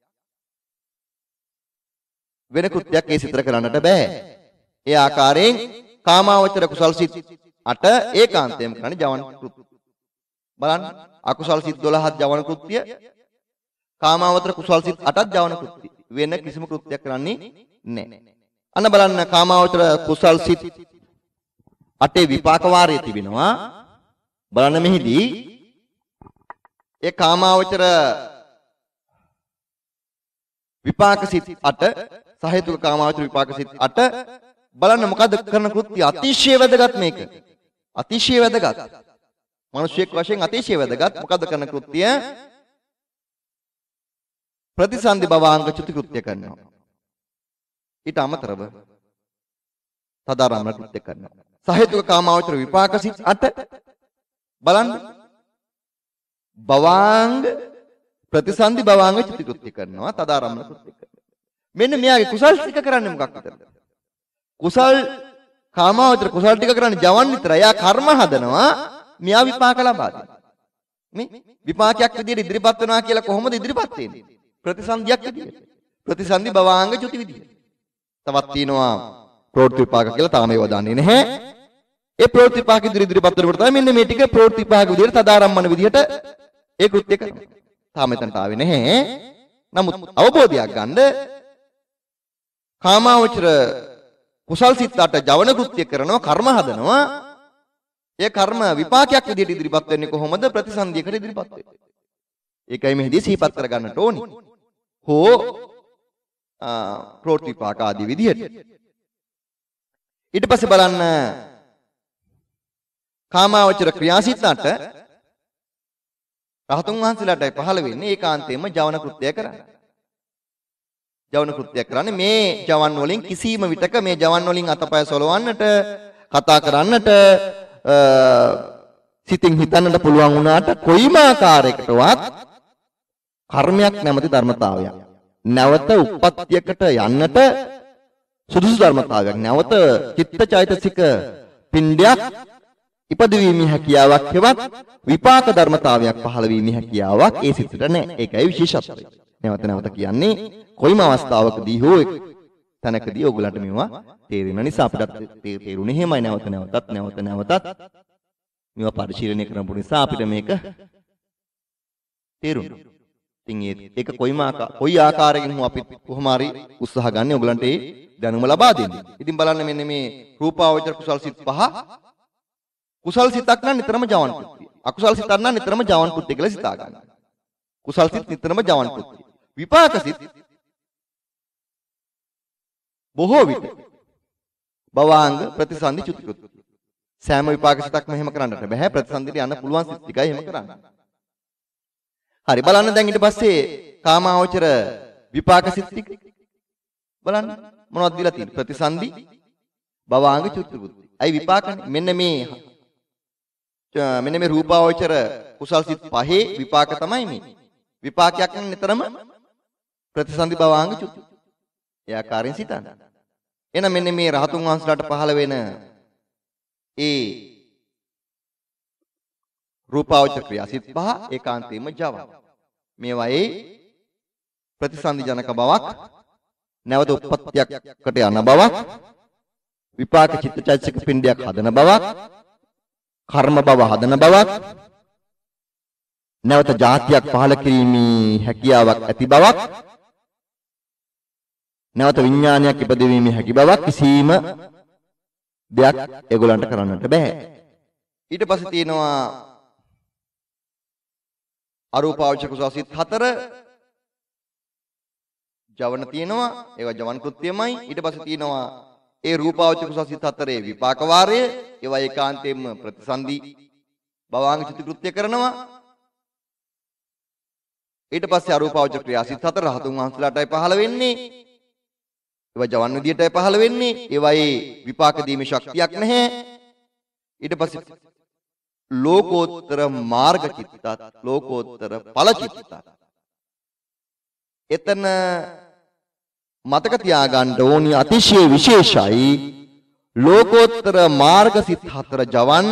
වෙන කෘත්‍යයක් ඒ සිතර කරන්නට බෑ. ඒ ආකාරයෙන් කාමාවචර කුසල් සිත් අට ඒකාන්තයෙන් කරන්නේ ජවන කෘත්‍ය. බලන්න අකුසල් සිත් දොළහක් ජවන කෘත්‍ය, කාමාවචර කුසල් සිත් අටක් ජවන කෘත්‍ය. වෙන කිසිම කෘත්‍යයක් කරන්නේ නැහැ. අන්න බලන්න කාමාවචර කුසල් සිත් අටේ විපාක වාරය තිබෙනවා. බලන්න මෙහිදී ඒ කාමාවචර විපාක සිත් අට සහේතුක කාමාවචර විපාක සිත් අට බලන්න මොකද කරන කෘත්‍ය අතිශය වැදගත් මේක. අතිශය වැදගත්. මිනිසෙක් වශයෙන් අතිශය වැදගත්. මොකද කරන කෘත්‍ය ප්‍රතිසන්දි භවාංග චුති කෘත්‍ය කරනවා. ඊට අමතරව තදාරම්ම කෘත්‍ය කරනවා. සහේතුක කාමාවචර විපාක සිත් අට බලන්න භවාංග ප්‍රතිසන්දි භවාංග චුති කෘත්‍ය කරනවා තදාරම්ම කෘත්‍ය කරනවා. මෙන්න මෙයාගේ කුසල් ටික කරන්නේ මොකක්ද? කුසල් කාමාවචර කුසල් ටික කරන්නේ ජවන් විතරයි. එයා කර්ම හදනවා. මෙයා විපාක ලබා දෙනවා. මේ විපාකයක් විදියට ඉදිරිපත් වෙනවා කියලා කොහොමද ඉදිරිපත් වෙන්නේ? ප්‍රතිසන්දියක් විදියට. ප්‍රතිසන්දි භවාංග චුති විදියට. තවත් තියෙනවා ප්‍රවෘත්ති විපාක කියලා තාම ඒව දන්නේ නැහැ. ඒ ප්‍රවෘත්ති විපාක ඉදිරි ඉදිරිපත් වෙනකොට තමයි මෙන්න මේ ටික ප්‍රවෘත්ති විපාක විදියට තදාරම්මන විදියට ඒ කෘත්‍ය කරනවා. තාම එතනට ආවේ නැහැ. නමුත් අවබෝධයක් ගන්න කාමාවචර කුසල් සිත්කට ජවන කෘත්‍ය කරනවා කර්ම හදනවා. ඒ කර්ම විපාකයක් විදියට ඉදිරිපත් වෙන්නේ කොහොමද? ප්‍රතිසන්දියකට ඉදිරිපත් වෙන්නේ. ඒකයි මෙහිදී සිහිපත් කර ගන්නට ඕනි. හෝ ප්‍රවෘත්ති විපාක ආදී විදියට. ඊට පස්සේ බලන්න කාමාවචර ක්‍රියාසිතට රහතුන් වහන්සේලාටයි පහළ වෙන්නේ ඒකාන්තයෙන්ම ජවන කෘත්‍යය කරන්න. ජවන කෘත්‍ය කරන්නේ මේ ජවන් වලින් කිසිම විටක මේ ජවන් වලින් අතපය සොලවන්නට කතා කරන්නට සිතින් හිතන්නට පුළුවන් වුණාට කොයිම ආකාරයකටවත් කර්මයක් නැමැති ධර්මතාවයක් නැවත උප්පත්තියකට යන්නට සුදුසු ධර්මතාවයක් නැවත චිත්තචෛතසික පින්ඩයක් ඉපදවීමේ හැකියාවක් හෙවත් විපාක ධර්මතාවයක් පහළ වීමේ හැකියාවක් ඒ සිතට නැහැ. ඒකයි විශේෂත්වය. නැවත නැවත කියන්නේ කොයිම අවස්ථාවකදී හෝ තැනකදී ඕගලන්ට මේවා තේරෙන නිසා අපිට තේරුනේ එහෙමයි. නැවත නැවතත් නැවත නැවතත් මේවා පරිශීලනය කරපු නිසා අපිට මේක තේරුණා. ඉතින් ඒක කොයිම කොයි ආකාරයකින් හෝ අපි කොහොම හරි උත්සාහ ගන්න ඕගලන්ට ඒ දැනුම ලබා දෙන්න. ඉතින් බලන්න මෙන්න මේ රූපාවචර කුසල් සිත් පහ කුසල් සිතක් නම් නිතරම ජවන් කෘත්‍ය. අකුසල් සිතක් නම් නිතරම ජවන් කෘත්‍ය කියලා සිතා ගන්න. කුසල් සිත් නිතරම ජවන් කෘත්‍ය. විපාක සිත් බොහෝ විට භවාංග ප්‍රතිසන්දි චුති කෘත්‍ය. සෑම විපාක සිතක්ම එහෙම කරන්නට බෑ. ප්‍රතිසන්දිට යන්න පුළුවන් සිත් ටිකයි එහෙම කරන්න. හරි බලන්න දැන් ඊට පස්සේ කාමාවචර විපාක සිත් ටික බලන්න මොනවද දීලා තියෙන්නේ? ප්‍රතිසන්දි භවාංග චුති කෘත්‍ය. අයි විපාකනේ මෙන්න මේ මෙන්න මේ රූපාවචර කුසල් සිත් පහේ විපාක තමයි මේ. විපාකයක් නම් නිතරම ප්‍රතිසන්දි භවාංග චුති. ඒ ආකාරයෙන් සිතන්න. එහෙනම් මෙන්න මේ රහතුන් වහන්සේලාට පහළ වෙන ඒ රූපාවචර ක්‍රියා සිත් පහ ඒකාන්තයෙන්ම ජව. මේවායේ ප්‍රතිසන්දි ජනක බවක් නැවත උප්පත්තියකට යන බවක් විපාක චිත්තචෛතසික පින්ඩයක් හදන බවක් කර්ම බව හදන බවක් නැවත જાතියක් පහළ කිරීමේ හැකියාවක් ඇති බවක් නැවත විඥානයක් ඉපදවීමේ හැකි බවක් කිසිම දෙයක් ඒගොල්ලන්ට කරන්නට බෑ. ඊට පස්සේ තියෙනවා අරූපාවචර කුසල සිත් හතර ජවන තියෙනවා. ඒවා ජවන් කෘත්‍යමයි. ඊට පස්සේ තියෙනවා ඒ රූපාවචර කුසල සිත් හතරේ විපාක වාරය. ඒවා ඒකාන්තයෙන්ම ප්‍රතිසන්දි භවාංග චුති කෘත්‍ය කරනවා. ඊට පස්සේ අරූපාවචර ක්‍රියා සිත් හතර රහතුන් වහන්සේලාටයි පහළ වෙන්නේ. ඒවා ජවන් විදියටයි පහළ වෙන්නේ. ඒවායේ විපාක දීමේ ශක්තියක් නැහැ. ඊට පස්සේ ලෝකෝත්තර මාර්ග චිත්තත් ලෝකෝත්තර ඵල චිත්තත් එතන මතක තියාගන්න ඕනි අතිශය විශේෂයි ලෝකෝත්තර මාර්ග සිත් හතර ජවන්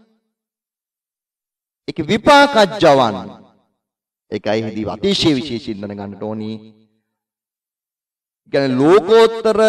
ඒක විපාක ජවන් ඒකයි හිදී අතිශය විශේෂින් දැනගන්න ඕනි. කියන්නේ ලෝකෝත්තර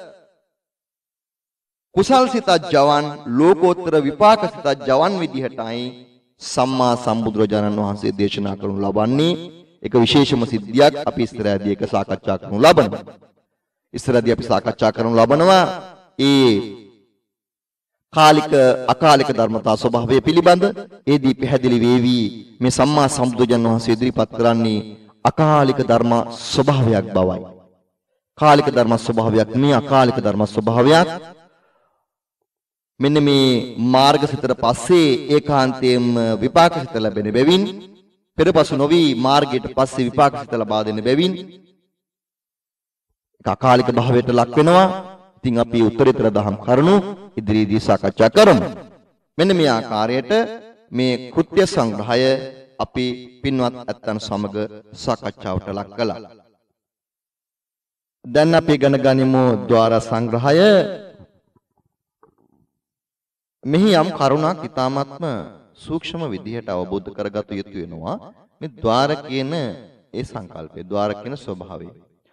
කුසල් සිත ජවන් ලෝකෝත්තර විපාක සිත ජවන් විදිහටයි සම්මා සම්බුදුරජාණන් වහන්සේ දේශනා කරනු ලබන්නේ. ඒක විශේෂම සිද්ධියක්. අපි ඉස්සරහදී ඒක සාකච්ඡා කරනු ලබනවා. ඉස්සරහදී අපි සාකච්ඡා කරනු ලබනවා ඒ කාලික අකාලික ධර්මතා ස්වභාවය පිළිබඳ ඒදී පැහැදිලි වේවි මේ සම්මා සම්බුදුජන් වහන්සේ ඉදිරිපත් කරන්නේ අකාලික ධර්ම ස්වභාවයක් බවයි. කාලික ධර්ම ස්වභාවයක් මේ අකාලික ධර්ම ස්වභාවයක් මෙන්න මේ මාර්ගසිතට පස්සේ ඒකාන්තයෙන්ම විපාකසිත ලැබෙන බැවින් පෙරපසු නොවි මාර්ගයට පස්සේ විපාකසිත ලබා දෙන බැවින් අකාලික භාවයට ලක් වෙනවා. ඉතින් අපි උත්තරීතර දහම් කරුණු ඉදිරියේදී සාකච්ඡා කරමු. මෙන්න මේ ආකාරයට මේ කෘත්‍ය සංග්‍රහය අපි පින්වත් ඇත්තන් සමග සාකච්ඡාවට ලක් කළා. දැන් අපි ඉගෙන ගනිමු ద్వාර සංග්‍රහය. මෙහි යම් කරුණක් ඊ타ත්ම සූක්ෂම විදිහට අවබෝධ කරගත යුතු වෙනවා. මේ ద్వාර කියන ඒ සංකල්පය, ద్వාර කියන ස්වභාවය.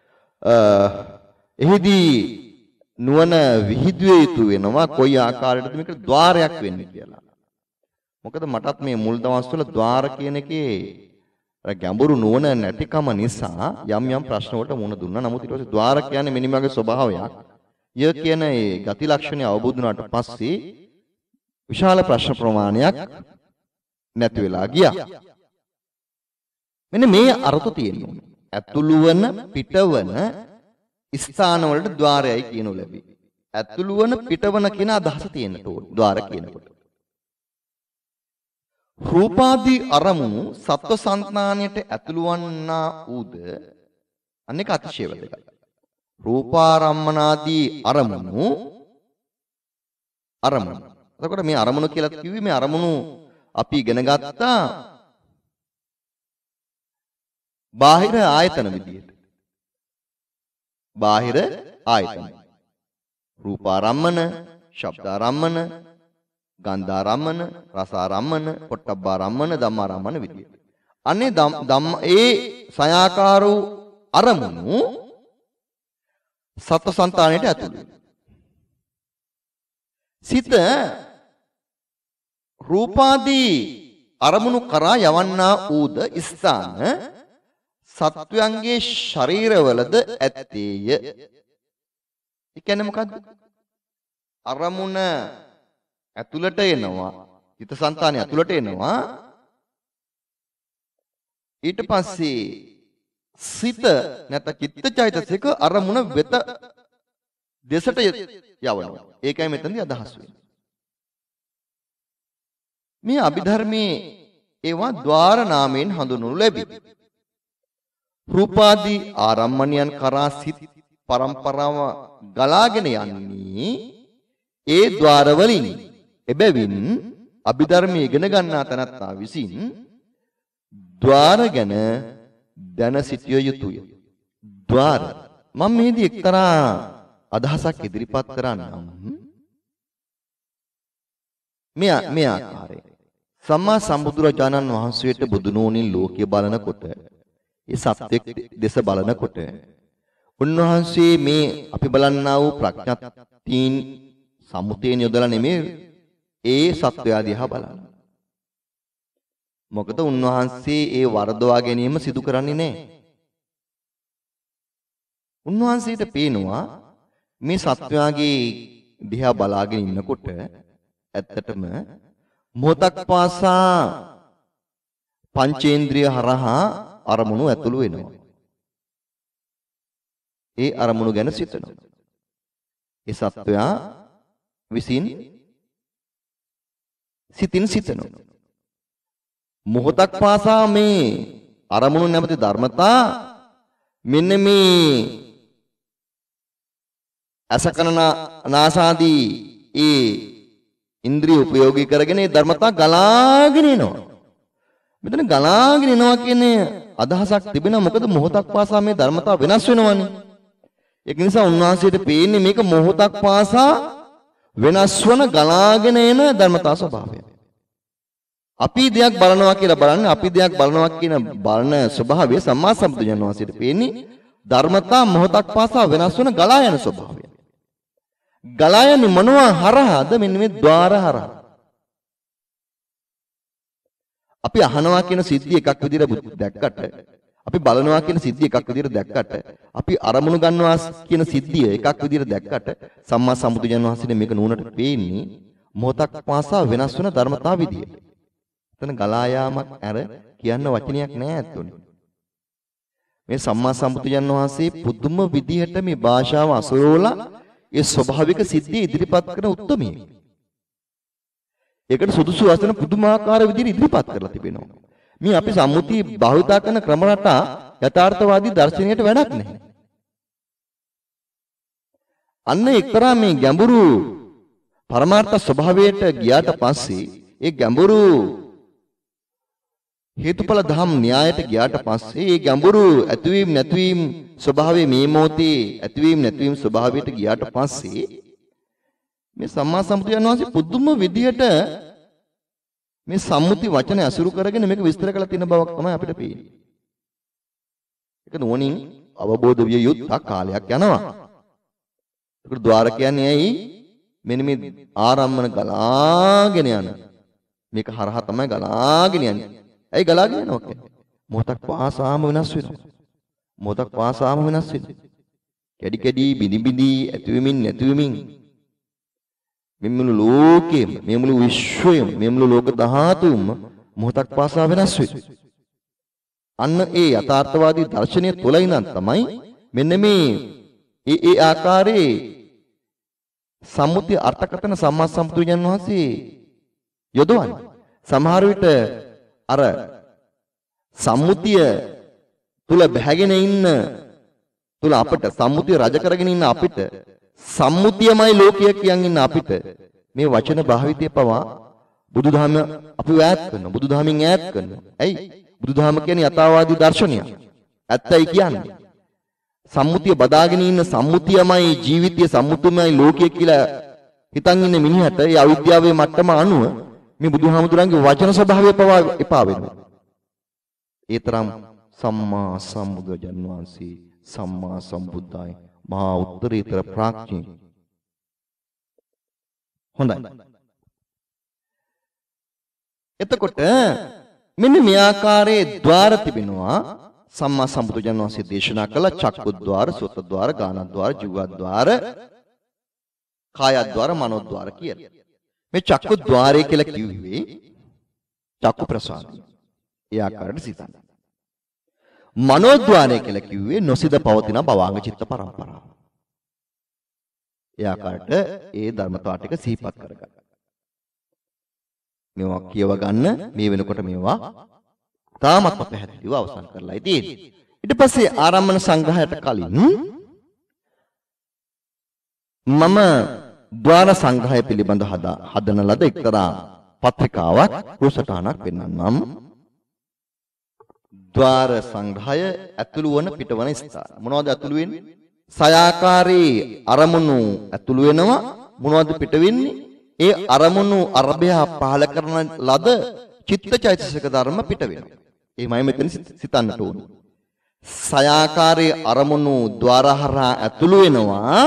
එහිදී නුවණ විහිදුවේ යුතු වෙනවා කොයි ආකාරයකටද මේක ద్వාරයක් වෙන්නේ කියලා. මොකද මටත් මේ මුල් දවස්වල ద్వාර කියන එකේ ගැඹුරු නුවණ නැතිකම නිසා යම් යම් ප්‍රශ්න වලට මුහුණ දුන්නා. නමුත් ඊට පස්සේ ద్వාර කියන්නේ මෙන්න මේ වගේ ස්වභාවයක්. ය කියන ඒ ගති ලක්ෂණය අවබෝධ වුණාට පස්සේ විශාල ප්‍රශ්න ප්‍රමාණයක් නැති වෙලා ගියා. මෙන්න මේ අර්ථ තියෙනවා. ඇතුළු වන පිටවන ස්ථාන වලට ద్వාරයයි කියනු ලැබේ. ඇතුළු වන පිටවන කියන අදහස තියෙන්න ඕන ద్వාර කියනකොට. රූපාදී අරමුණු සත්ව සංඥාණයට ඇතුළු වන්නා ඌද අනෙක අතිශය වැදගත්. රූපාරම්මනාදී අරමුණු අරමුණු. එතකොට මේ අරමුණු කියලා කිව්වේ මේ අරමුණු අපි ඉගෙන ගත්තා බාහිර ආයතන විදියට. බාහිර ආයතන. රූපාරම්මන, ශබ්දාරම්මන, ගන්ධාරම්මන, රසාරම්මන, පොට්ටබ්බාරම්මන, ධම්මාරම්මන විදියට. අනේ ධම්ම ඒ සයාකාර වූ අරමුණු සත්ව సంతාණයට ඇතුළු. සිත රූපාදී අරමුණු කරා යවන්නා ඌද ස්ථාන සත්වයන්ගේ ශරීරවලද ඇත්තේය. ඒ කියන්නේ මොකද්ද? අරමුණ ඇතුළට එනවා. හිත సంతානය ඇතුළට එනවා. ඊට පස්සේ සිත නැත චිත්තචෛතසික අරමුණ වෙත දෙසට යවනවා. ඒකයි මෙතනදී අදහස් වෙන්නේ. මේ අභිධර්මයේ ඒවා ద్వාර නාමයෙන් හඳුන්වනු ලැබේ. රූපාදී ආරම්මණයන් කරා සිත් පරම්පරාව ගලාගෙන යන්නේ ඒ ద్వාර වලින්. එබැවින් අභිධර්මයේ ඉගෙන ගන්නා තැනැත්තා විසින් ద్వාර ගැන දැන සිටිය යුතුය. ద్వාර මම මේදී එක්තරා අදහසක් ඉදිරිපත් කරන්නම්. මෙය මේ ආකාරයෙන් සම්මා සම්බුදුරජාණන් වහන්සේට බුදුනෝනින් ලෝකය බලනකොට ඒ සත්‍යෙක් දෙස බලනකොට උන්වහන්සේ මේ අපි බලන්නා වූ ප්‍රඥප්තියින් සම්මුතියෙන් යොදලා නෙමෙයි ඒ සත්වයා දිහා බලනවා. මොකද උන්වහන්සේ ඒ වරදවා ගැනීම සිදු කරන්නේ නැහැ. උන්වහන්සේට පේනවා මේ සත්වයාගේ දිහා බලාගෙන ඉන්නකොට ඇත්තටම මොහොතක් පාසා පංචේන්ද්‍රිය හරහා අරමුණු ඇතුළු වෙනවා. ඒ අරමුණු ගැන සිතනවා. ඒ සත්වයා විසින් සිතින් සිතනවා. මොහොතක් පාසා මේ අරමුණු නැමැති ධර්මතා මෙන්න මේ අසකන නාසාදී ඒ ඉන්ද්‍රිය උපයෝගී කරගෙන ඒ ධර්මතා ගලාගෙන එනවා. මෙතන ගලාගෙන එනවා කියන්නේ අදහසක් තිබෙනවා. මොකද මොහොතක් පාසා මේ ධර්මතා වෙනස් වෙනවනේ. ඒක නිසා උන්වහන්සේට පේන්නේ මේක මොහොතක් පාසා වෙනස් වන ගලාගෙන එන ධර්මතා ස්වභාවය. අපි දෙයක් බලනවා කියලා බලන්නේ අපි දෙයක් බලනවා කියන බලන ස්වභාවය සම්මා සම්බුදුන් වහන්සේට පේන්නේ ධර්මතා මොහොතක් පාසා වෙනස් වන ගලා යන ස්වභාවය. ගලා යන්නේ මොනවා හරහාද? මෙන්න මේ ద్వාර හරහා. අපි අහනවා කියන සිද්ධිය එකක් විදිහට දැක්කට, අපි බලනවා කියන සිද්ධිය එකක් විදිහට දැක්කට, අපි අරමුණු ගන්නවා කියන සිද්ධිය එකක් විදිහට දැක්කට සම්මා සම්බුදුන් වහන්සේ මේක නුවණට පේන්නේ මොහොතක් පාසා වෙනස් වෙන ධර්මතා විදියට. එතන ගලා යාමක් ඇර කියන්න වචනයක් නැහැ ඇත්තොනේ. මේ සම්මා සම්බුදුන් වහන්සේ පුදුම විදිහට මේ භාෂාව අසරෝලා ඒ ස්වභාවික සිද්ධිය ඉදිරිපත් කරන උත්මයෙක්. ඒකට සුදුසු වචන පුදුමාකාර විදිහට ඉදිරිපත් කරලා තිබෙනවා. මේ අපි සම්මුති භාවිතා කරන ක්‍රම රටා යථාර්ථවාදී දර්ශනයට වැඩක් නැහැ. අන්න එක්තරා මේ ගැඹුරු පරමාර්ථ ස්වභාවයට ගියාට පස්සේ ඒ ගැඹුරු හේතුඵල ධම් න්‍යායට ගියාට පස්සේ ඒ ගැඹුරු ඇතිවීම නැතිවීම ස්වභාවයේ මේ මොහොතේ ඇතිවීම නැතිවීම ස්වභාවයට ගියාට පස්සේ මේ සම්මා සම්බුදුන් වහන්සේ පුදුම විදියට මේ සම්මුති වචන අසුරු කරගෙන මේක විස්තර කරලා තියෙන බවක් තමයි අපිට පේන්නේ. ඒක නුවණින් අවබෝධ විය යුත්තක් කාලයක් යනවා. ඒකට ద్వාර කියන්නේ ඇයි? මෙන්න මේ ආරම්මන ගලාගෙන යන. මේක හරහා තමයි ගලාගෙන යන්නේ. ඇයි ගලාගෙන යනවා කියන්නේ? මොහොතක් පාසාම වෙනස් වෙනවා. මොහොතක් පාසාම වෙනස් වෙනවා. කැඩි කැඩි බිනි බිනි ඇතිවෙමින් නැතිවෙමින් මේ මුළු ලෝකෙම මේ මුළු විශ්වයම මේ මුළු ලෝක ධාතුවම මොහොතක් පාසා වෙනස් වෙනවා. අන්න ඒ යථාර්ථවාදී දර්ශනය තුළ ඉඳන් තමයි මෙන්න මේ ඒ ඒ ආකාරයේ සම්මුති අර්ථකථන සම්මා සම්බුදුන් වහන්සේ යොදවන්නේ. සමහර විට අර සම්මුතිය තුල බැහැගෙන ඉන්න තුල අපිට සම්මුතිය රජ කරගෙන ඉන්න අපිට සම්මුතියමයි ලෝකය කියන ඉන්න අපිට මේ වචන භාවිතය පවා බුදුදහම අපි ඈත් කරනවා. බුදුදහමින් ඈත් කරනවා. ඇයි? බුදුදහම කියන්නේ යථාවාදී දර්ශනය. ඇත්තයි කියන්නේ. සම්මුතිය බදාගෙන ඉන්න සම්මුතියමයි ජීවිතය සම්මුතියමයි ලෝකය කියලා හිතන් ඉන්න මිනිහට ඒ අවිද්‍යාවේ මට්ටම අනුව මේ බුදුහාමුදුරන්ගේ වචන ස්වභාවය පවා එපා වෙනවා. ඒ තරම් සම්මා සම්බුදුජන් වහන්සේ සම්මා සම්බුද්ධයි මහා උත්තරීතර ප්‍රඥා. හොඳයි. එතකොට මෙන්න මේ ආකාරයේ ద్వාර තිබෙනවා. සම්මා සම්බුදුජන් වහන්සේ දේශනා කළ චක්කුද්්වාර, සෝතද්්වාර, ගානද්්වාර, ජීවද්්වාර, කායද්්වාර, මනෝද්්වාර කියලා. මේ චක්කුද්්වාරය කියලා කිව්වේ චක්කු ප්‍රසාදය. ඒ ආකාරයට සිතන්න. මනෝද්්වාරය කියලා කිව්වේ නොසිත පවතින භවාංග චිත්ත පරම්පරාව. ඒ ආකාරයට ඒ ධර්මතාව ටික සිහිපත් කරගන්න. මේවා කියව ගන්න මේ වෙනකොට මේවා තාමත්ම පැහැදිලිව අවසන් කරලායි තියෙන්නේ. ඊට පස්සේ ආරම්මන සංග්‍රහයට කලින් මම ద్వාර සංග්‍රහය පිළිබඳ හදන ලද එක්තරා පත්‍රිකාවක් පුසටහනක් පෙන්වන්නම්. ద్వාර සංග්‍රහය ඇතුළු වන පිටවන ස්ථාන. මොනවද ඇතුළු වෙන්නේ? සයාකාරී අරමුණු ඇතුළු වෙනවා. මොනවද පිට වෙන්නේ? ඒ අරමුණු අරබය පහල කරන ලද චිත්තචෛතසික ධර්ම පිට වෙනවා. එහෙමයි මෙතන සිතන්නට ඕනේ. සයාකාරී අරමුණු ద్వාරහරා ඇතුළු වෙනවා.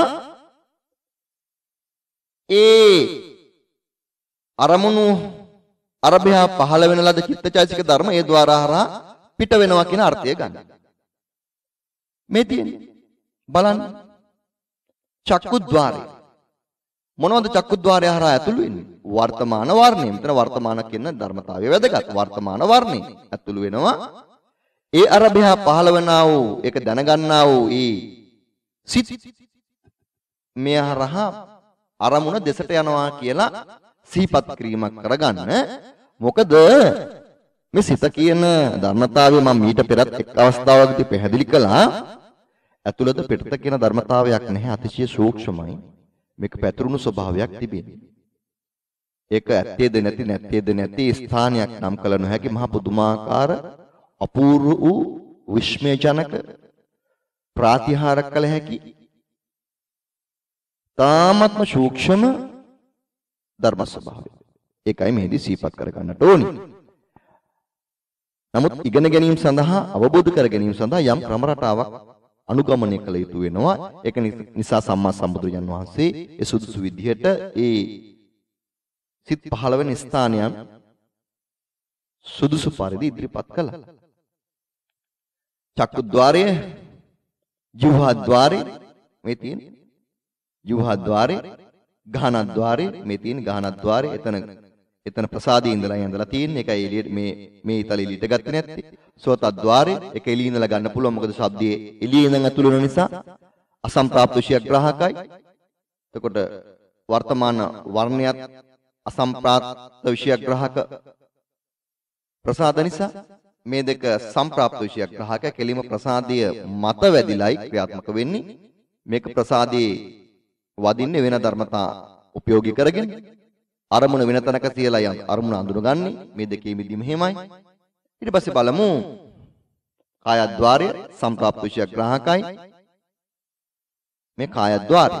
ඒ අරමුණු අරබය පහල වෙන ලද චිත්තචෛතසික ධර්ම ඒ ద్వාරහරා පිට වෙනවා කියන අර්ථය ගන්න. මේ තියෙන්නේ බලන්න චක්කුද්්වාරය. මොනවද චක්කුද්්වාරය හරහා ඇතුළු වෙන්නේ? වර්තමාන වර්ණය. මෙතන වර්තමාන කියන ධර්මතාවය වැදගත්. වර්තමාන වර්ණය ඇතුළු වෙනවා. ඒ අරබය පහළ වනා වූ ඒක දැනගන්නා වූ ඒ සිත් මේ හරහා අරමුණ දෙසට යනවා කියලා සිහිපත් කිරීමක් කරගන්න. මොකද මේ සිත කියන ධර්මතාවය මම ඊට පෙරත් එක් අවස්ථාවකදී පැහැදිලි කළා. ඇතුළත පිටත කියන ධර්මතාවයක් නැහැ. අතිශය සූක්ෂමයි. මේක පැතුරුණු ස්වභාවයක් තිබෙනවා. ඒක ඇත්තේද නැති නැත්තේද නැති ස්ථානයක් නම් කළ නොහැකි මහා පුදුමාකාර අපූර්ව වූ විස්මයජනක ප්‍රාතිහාරක කළ හැකි තාමත්ම සූක්ෂම ධර්ම ස්වභාවය. ඒකයි මෙහිදී සිහිපත් කර ගන්නට ඕනි. නමුත් ඉගෙන ගැනීම සඳහා අවබෝධ කර ගැනීම සඳහා යම් ක්‍රම රටාවක් අනුගමනය කළ යුතු වෙනවා. ඒක නිසා සම්මා සම්බුදුරජාන් වහන්සේ ඒ සුදුසු විදිහට ඒ සිත් පහළ වෙන ස්ථානයන් සුදුසු පරිදි ඉදිරිපත් කළා. චක්කුද්්වාරය, ජීවහද්්වාරය මේ තියෙන්නේ. ජීවහද්්වාරය ගහනද්්වාරේ මේ තියෙන ගහනද්්වාරේ එතන එතන ප්‍රසාදයේ ඉඳලා යඳලා තියෙන එකයි එළියට මේ මේ ඊතල එළියට ගත්තේ නැත්තේ. සෝතද්්වාරේ ඒක එළිය ඉඳලා ගන්න පුළුවන් මොකද ශබ්දයේ එළියේ ඉඳන් ඇතුළු වෙන නිසා අසම්ප්‍රාප්ත විෂයග්‍රාහකයි. එතකොට වර්තමාන වර්ණයත් අසම්ප්‍රාප්ත විෂයග්‍රාහක ප්‍රසාද නිසා මේ දෙක සම්ප්‍රාප්ත විෂයග්‍රාහක කෙලිම ප්‍රසාදීය මත වැදිලායි ක්‍රියාත්මක වෙන්නේ. මේක ප්‍රසාදයේ වදින්නේ වෙන ධර්මතා උපයෝගී කරගෙන අරමුණ වෙන තැනක තියලා යන අරමුණ අඳුනගන්නේ මේ දෙකේ මිදීම එහෙමයි. ඊට පස්සේ බලමු කායද්්වාරය සම්ප්‍රාප්ත විෂයග්‍රාහකයි මේ කායද්්වාරය.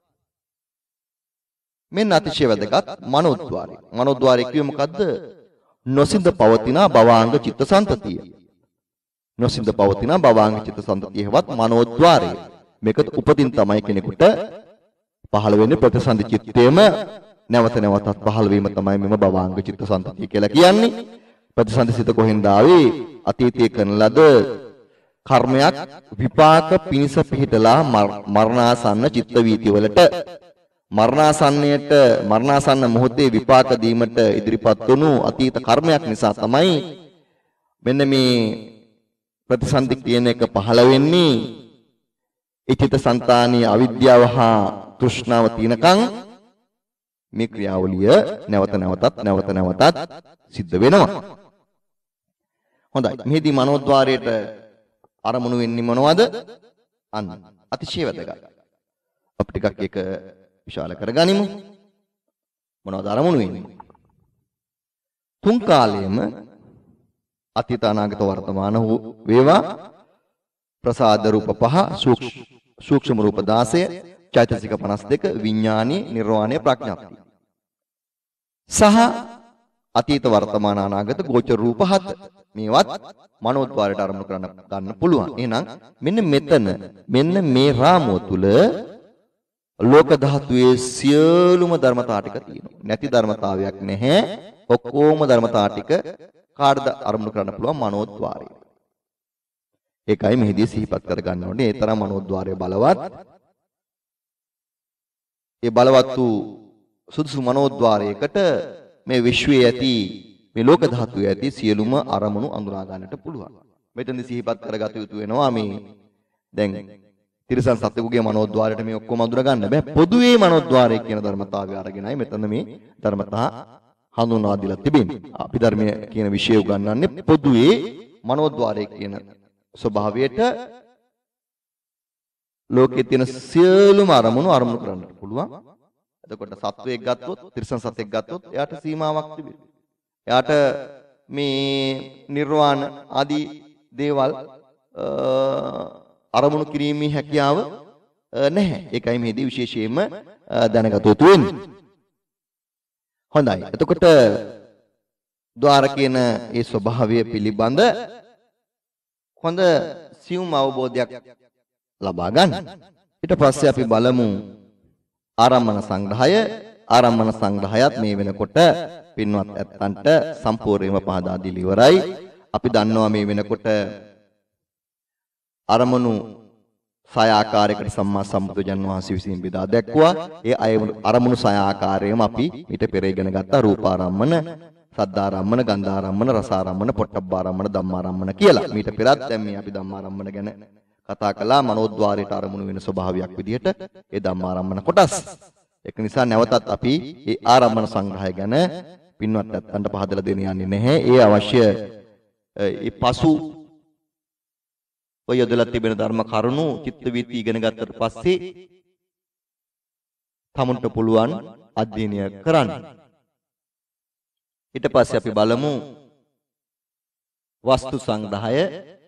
මෙන්න අතිශය වැදගත් මනෝද්්වාරය. මනෝද්්වාරය කිව්වේ මොකද්ද? නොසිඳ පවතින භවාංග චිත්තසංතතිය. නොසිඳ පවතින භවාංග චිත්තසංතතියවත් මනෝද්්වාරය. මේක උපතින් තමයි කෙනෙකුට පහළ වෙන්නේ ප්‍රතිසන්දි චිත්තයේම නැවත නැවතත් පහළ වීම තමයි මෙම භවාංග චිත්තසංතතිය කියලා කියන්නේ. ප්‍රතිසන්දි සිත කොහෙන්ද ආවේ? අතීතයේ කරන ලද කර්මයක් විපාක පිණිස පිහිටලා මරණාසන්න චිත්ත වීති වලට මරණාසන්නයට මරණාසන්න මොහොතේ විපාක දීමට ඉදිරිපත් වුණු අතීත කර්මයක් නිසා තමයි මෙන්න මේ ප්‍රතිසන්දි කියන එක පහළ වෙන්නේ. ඉතිත సంతානී අවිද්‍යාව හා තෘෂ්ණාව තිනකන් මේ ක්‍රියාවලිය නැවත නැවතත් නැවත නැවතත් සිද්ධ වෙනවා. හොඳයි. මෙහිදී මනෝද්්වාරයට අරමුණු වෙන්නේ මොනවද? අන්න අතිශය වැදගත්. අපි ටිකක් ඒක විශාල කරගනිමු. මොනවද අරමුණු වෙන්නේ? තුන් කාලයේම අතීත අනාගත වර්තමාන වේවා ප්‍රසාද රූප පහ සූක්ෂම රූප දාසය චෛතසික පනස් දෙක විඥානීය නිර්වාණය ප්‍රඥාප්තිය සහ අතීත වර්තමාන අනාගත ගෝචර රූප හත මේවත් මනෝද්්වාරයට අරමුණු කරන්න ගන්න පුළුවන්. එහෙනම් මෙන්න මෙතන මෙන්න මේ රාමුව තුල ලෝක ධාතුවේ සියලුම ධර්මතා ටික තියෙනවා. නැති ධර්මතාවයක් නැහැ. ඔක්කොම ධර්මතා ටික කාටද අරමුණු කරන්න පුළුවන්? මනෝද්්වාරය. ඒකයි මෙහිදී සිහිපත් කරගන්න ඕනේ. ඒ තරම් මනෝද්්වාරය බලවත්. ඒ බලවත් වූ සුදුසු මනෝද්්වාරයකට මේ විශ්වයේ ඇති මේ ලෝක ධාතුවේ ඇති සියලුම අරමුණු අඳුනා ගන්නට පුළුවන්. මෙතනදී සිහිපත් කරගත යුතු වෙනවා මේ දැන් තිරසන් සත්‍යකුගේ මනෝද්්වාරයට මේ ඔක්කොම අඳුර ගන්න බෑ. පොදුවේ මනෝද්්වාරය කියන ධර්මතාවය අරගෙනයි මෙතන මේ ධර්මතා හඳුන්වා දීලා තිබෙන්නේ. අපි ධර්මයේ කියන විෂය උගන්වන්නේ පොදුවේ මනෝද්්වාරය කියන ස්වභාවයට ලෝකයේ තියෙන සියලුම අරමුණු අරමුණු කරන්නට පුළුවන්. එතකොට සත්වයක් ගත්තොත්, තිරසන් සත්වයක් ගත්තොත් එයාට සීමාවක් තිබෙනවා. එයාට මේ නිර්වාණ ආදී දේවල් අරමුණු කිරීමේ හැකියාව නැහැ. ඒකයි මේදී විශේෂයෙන්ම දැනගත යුතු වෙන්නේ. හොඳයි. එතකොට ద్వාර කියන ඒ ස්වභාවය පිළිබඳ හොඳ සියුම් අවබෝධයක් ලබා ගන්න. ඊට පස්සේ අපි බලමු ආරම්මන සංග්‍රහය. ආරම්මන සංග්‍රහයත් මේ වෙනකොට පින්වත් ඇත්තන්ට සම්පූර්ණයෙන්ම පහදා දීලා ඉවරයි. අපි දන්නවා මේ වෙනකොට අරමුණු සය ආකාරයකට සම්මා සම්බුදුජන් වහන්සේ විසින් බෙදා දැක්වුවා. ඒ අරමුණු සය ආකාරයෙන්ම අපි ඊට පෙර ඉගෙන ගත්ත රූපාරම්මන, සද්ධාරම්මන, ගන්ධාරම්මන, රසාරම්මන, පොට්ටබ්බාරම්මන, ධම්මාරම්මන කියලා. ඊට පෙරත් දැන් මේ අපි ධම්මාරම්මන ගැන කතා කළා. මනෝද්්වාරයට අරමුණු වෙන ස්වභාවයක් විදිහට ඒ ධම්මාරම්මන කොටස්. ඒක නිසා නැවතත් අපි ඒ ආරම්මන සංග්‍රහය ගැන පින්වත් ඇත්තන්ට පහදලා දෙන්න යන්නේ නැහැ. ඒ අවශ්‍ය ඒ පසු ඔය යොදලා තිබෙන ධර්ම කරුණු චිත්ත වීති ඉගෙන ගත්තට පස්සේ තමුන්ට පුළුවන් අධ්‍යයනය කරන්න. ඊට පස්සේ අපි බලමු වස්තු සංග්‍රහය.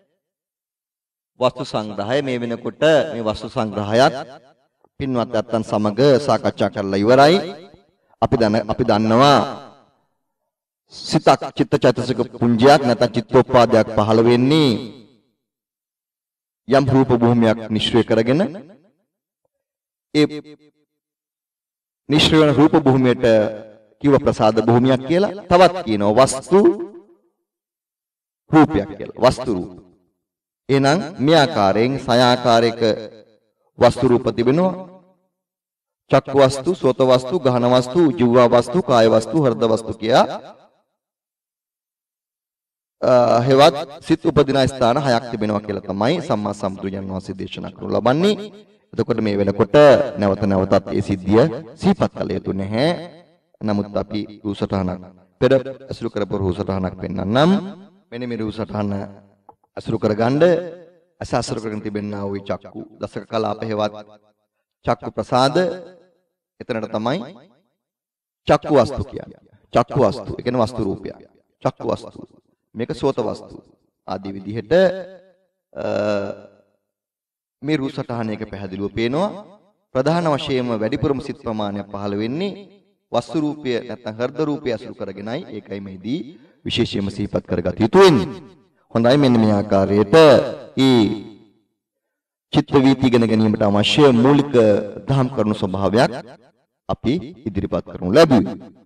වස්තු සංග්‍රහය මේ වෙනකොට මේ වස්තු සංග්‍රහයත් පින්වත් ඇත්තන් සමග සාකච්ඡා කරලා ඉවරයි. අපි දන්න අපි දන්නවා සිතක් චිත්තචෛතසික පුඤ්ජයක් නැත්නම් චිත්තෝපාදයක් පහළ වෙන්නේ යම් රූප භූමියක් නිශ්චය කරගෙන ඒ නිශ්චය වන රූප භූමියට කිව ප්‍රසාද භූමියක් කියලා, තවත් කියනවා වස්තු රූපයක් කියලා. වස්තු රූප. එහෙනම් මේ ආකාරයෙන් සය ආකාරයක වස්තු රූප තිබෙනවා. චක්කු වස්තු, සෝත වස්තු, ගහන වස්තු, ජීවා වස්තු, කාය වස්තු, හෘද වස්තු කියා හේවත් සිත් උපදින ස්ථාන හයක් තිබෙනවා කියලා තමයි සම්මා සම්බුදුන් වහන්සේ දේශනා කරනු ලබන්නේ. එතකොට මේ වෙනකොට නැවත නැවතත් ඒ සිද්ධිය සිහිපත් කළ යුතු නැහැ. නමුත් අපි රූසටහනක් පෙර අසුරු කරපු රූසටහනක් පෙන්වන්නම්. මෙන්න මේ රූසටහන අසුරු කරගන්න අස අසුරු කරගෙන තිබෙනා ওই චක්කු දසක කලාප හේවත් චක්කු ප්‍රසාද එතනට තමයි චක්කු වස්තු කියන්නේ. චක්කු වස්තු ඒ කියන්නේ වස්තු රූපය. චක්කු වස්තු මේක සෝත වස්තු ආදී විදිහට මේ රූසටහනයක පැහැදිලිව පේනවා. ප්‍රධාන වශයෙන්ම වැඩිපුරම සිත් ප්‍රමාණයක් පහළ වෙන්නේ වස්තු රූපය නැත්නම් හෘද රූපය අසුරු කරගෙනයි. ඒකයි මේදී විශේෂයෙන්ම සිහිපත් කරගත යුතු වෙන්නේ. හොඳයි, මෙන්න මේ ආකාරයට ඊ චිත්ත වීති ඉගෙන ගැනීමට අවශ්‍ය මූලික දහම් කරුණු ස්වභාවයක් අපි ඉදිරිපත් කරනු ලැබුවේ.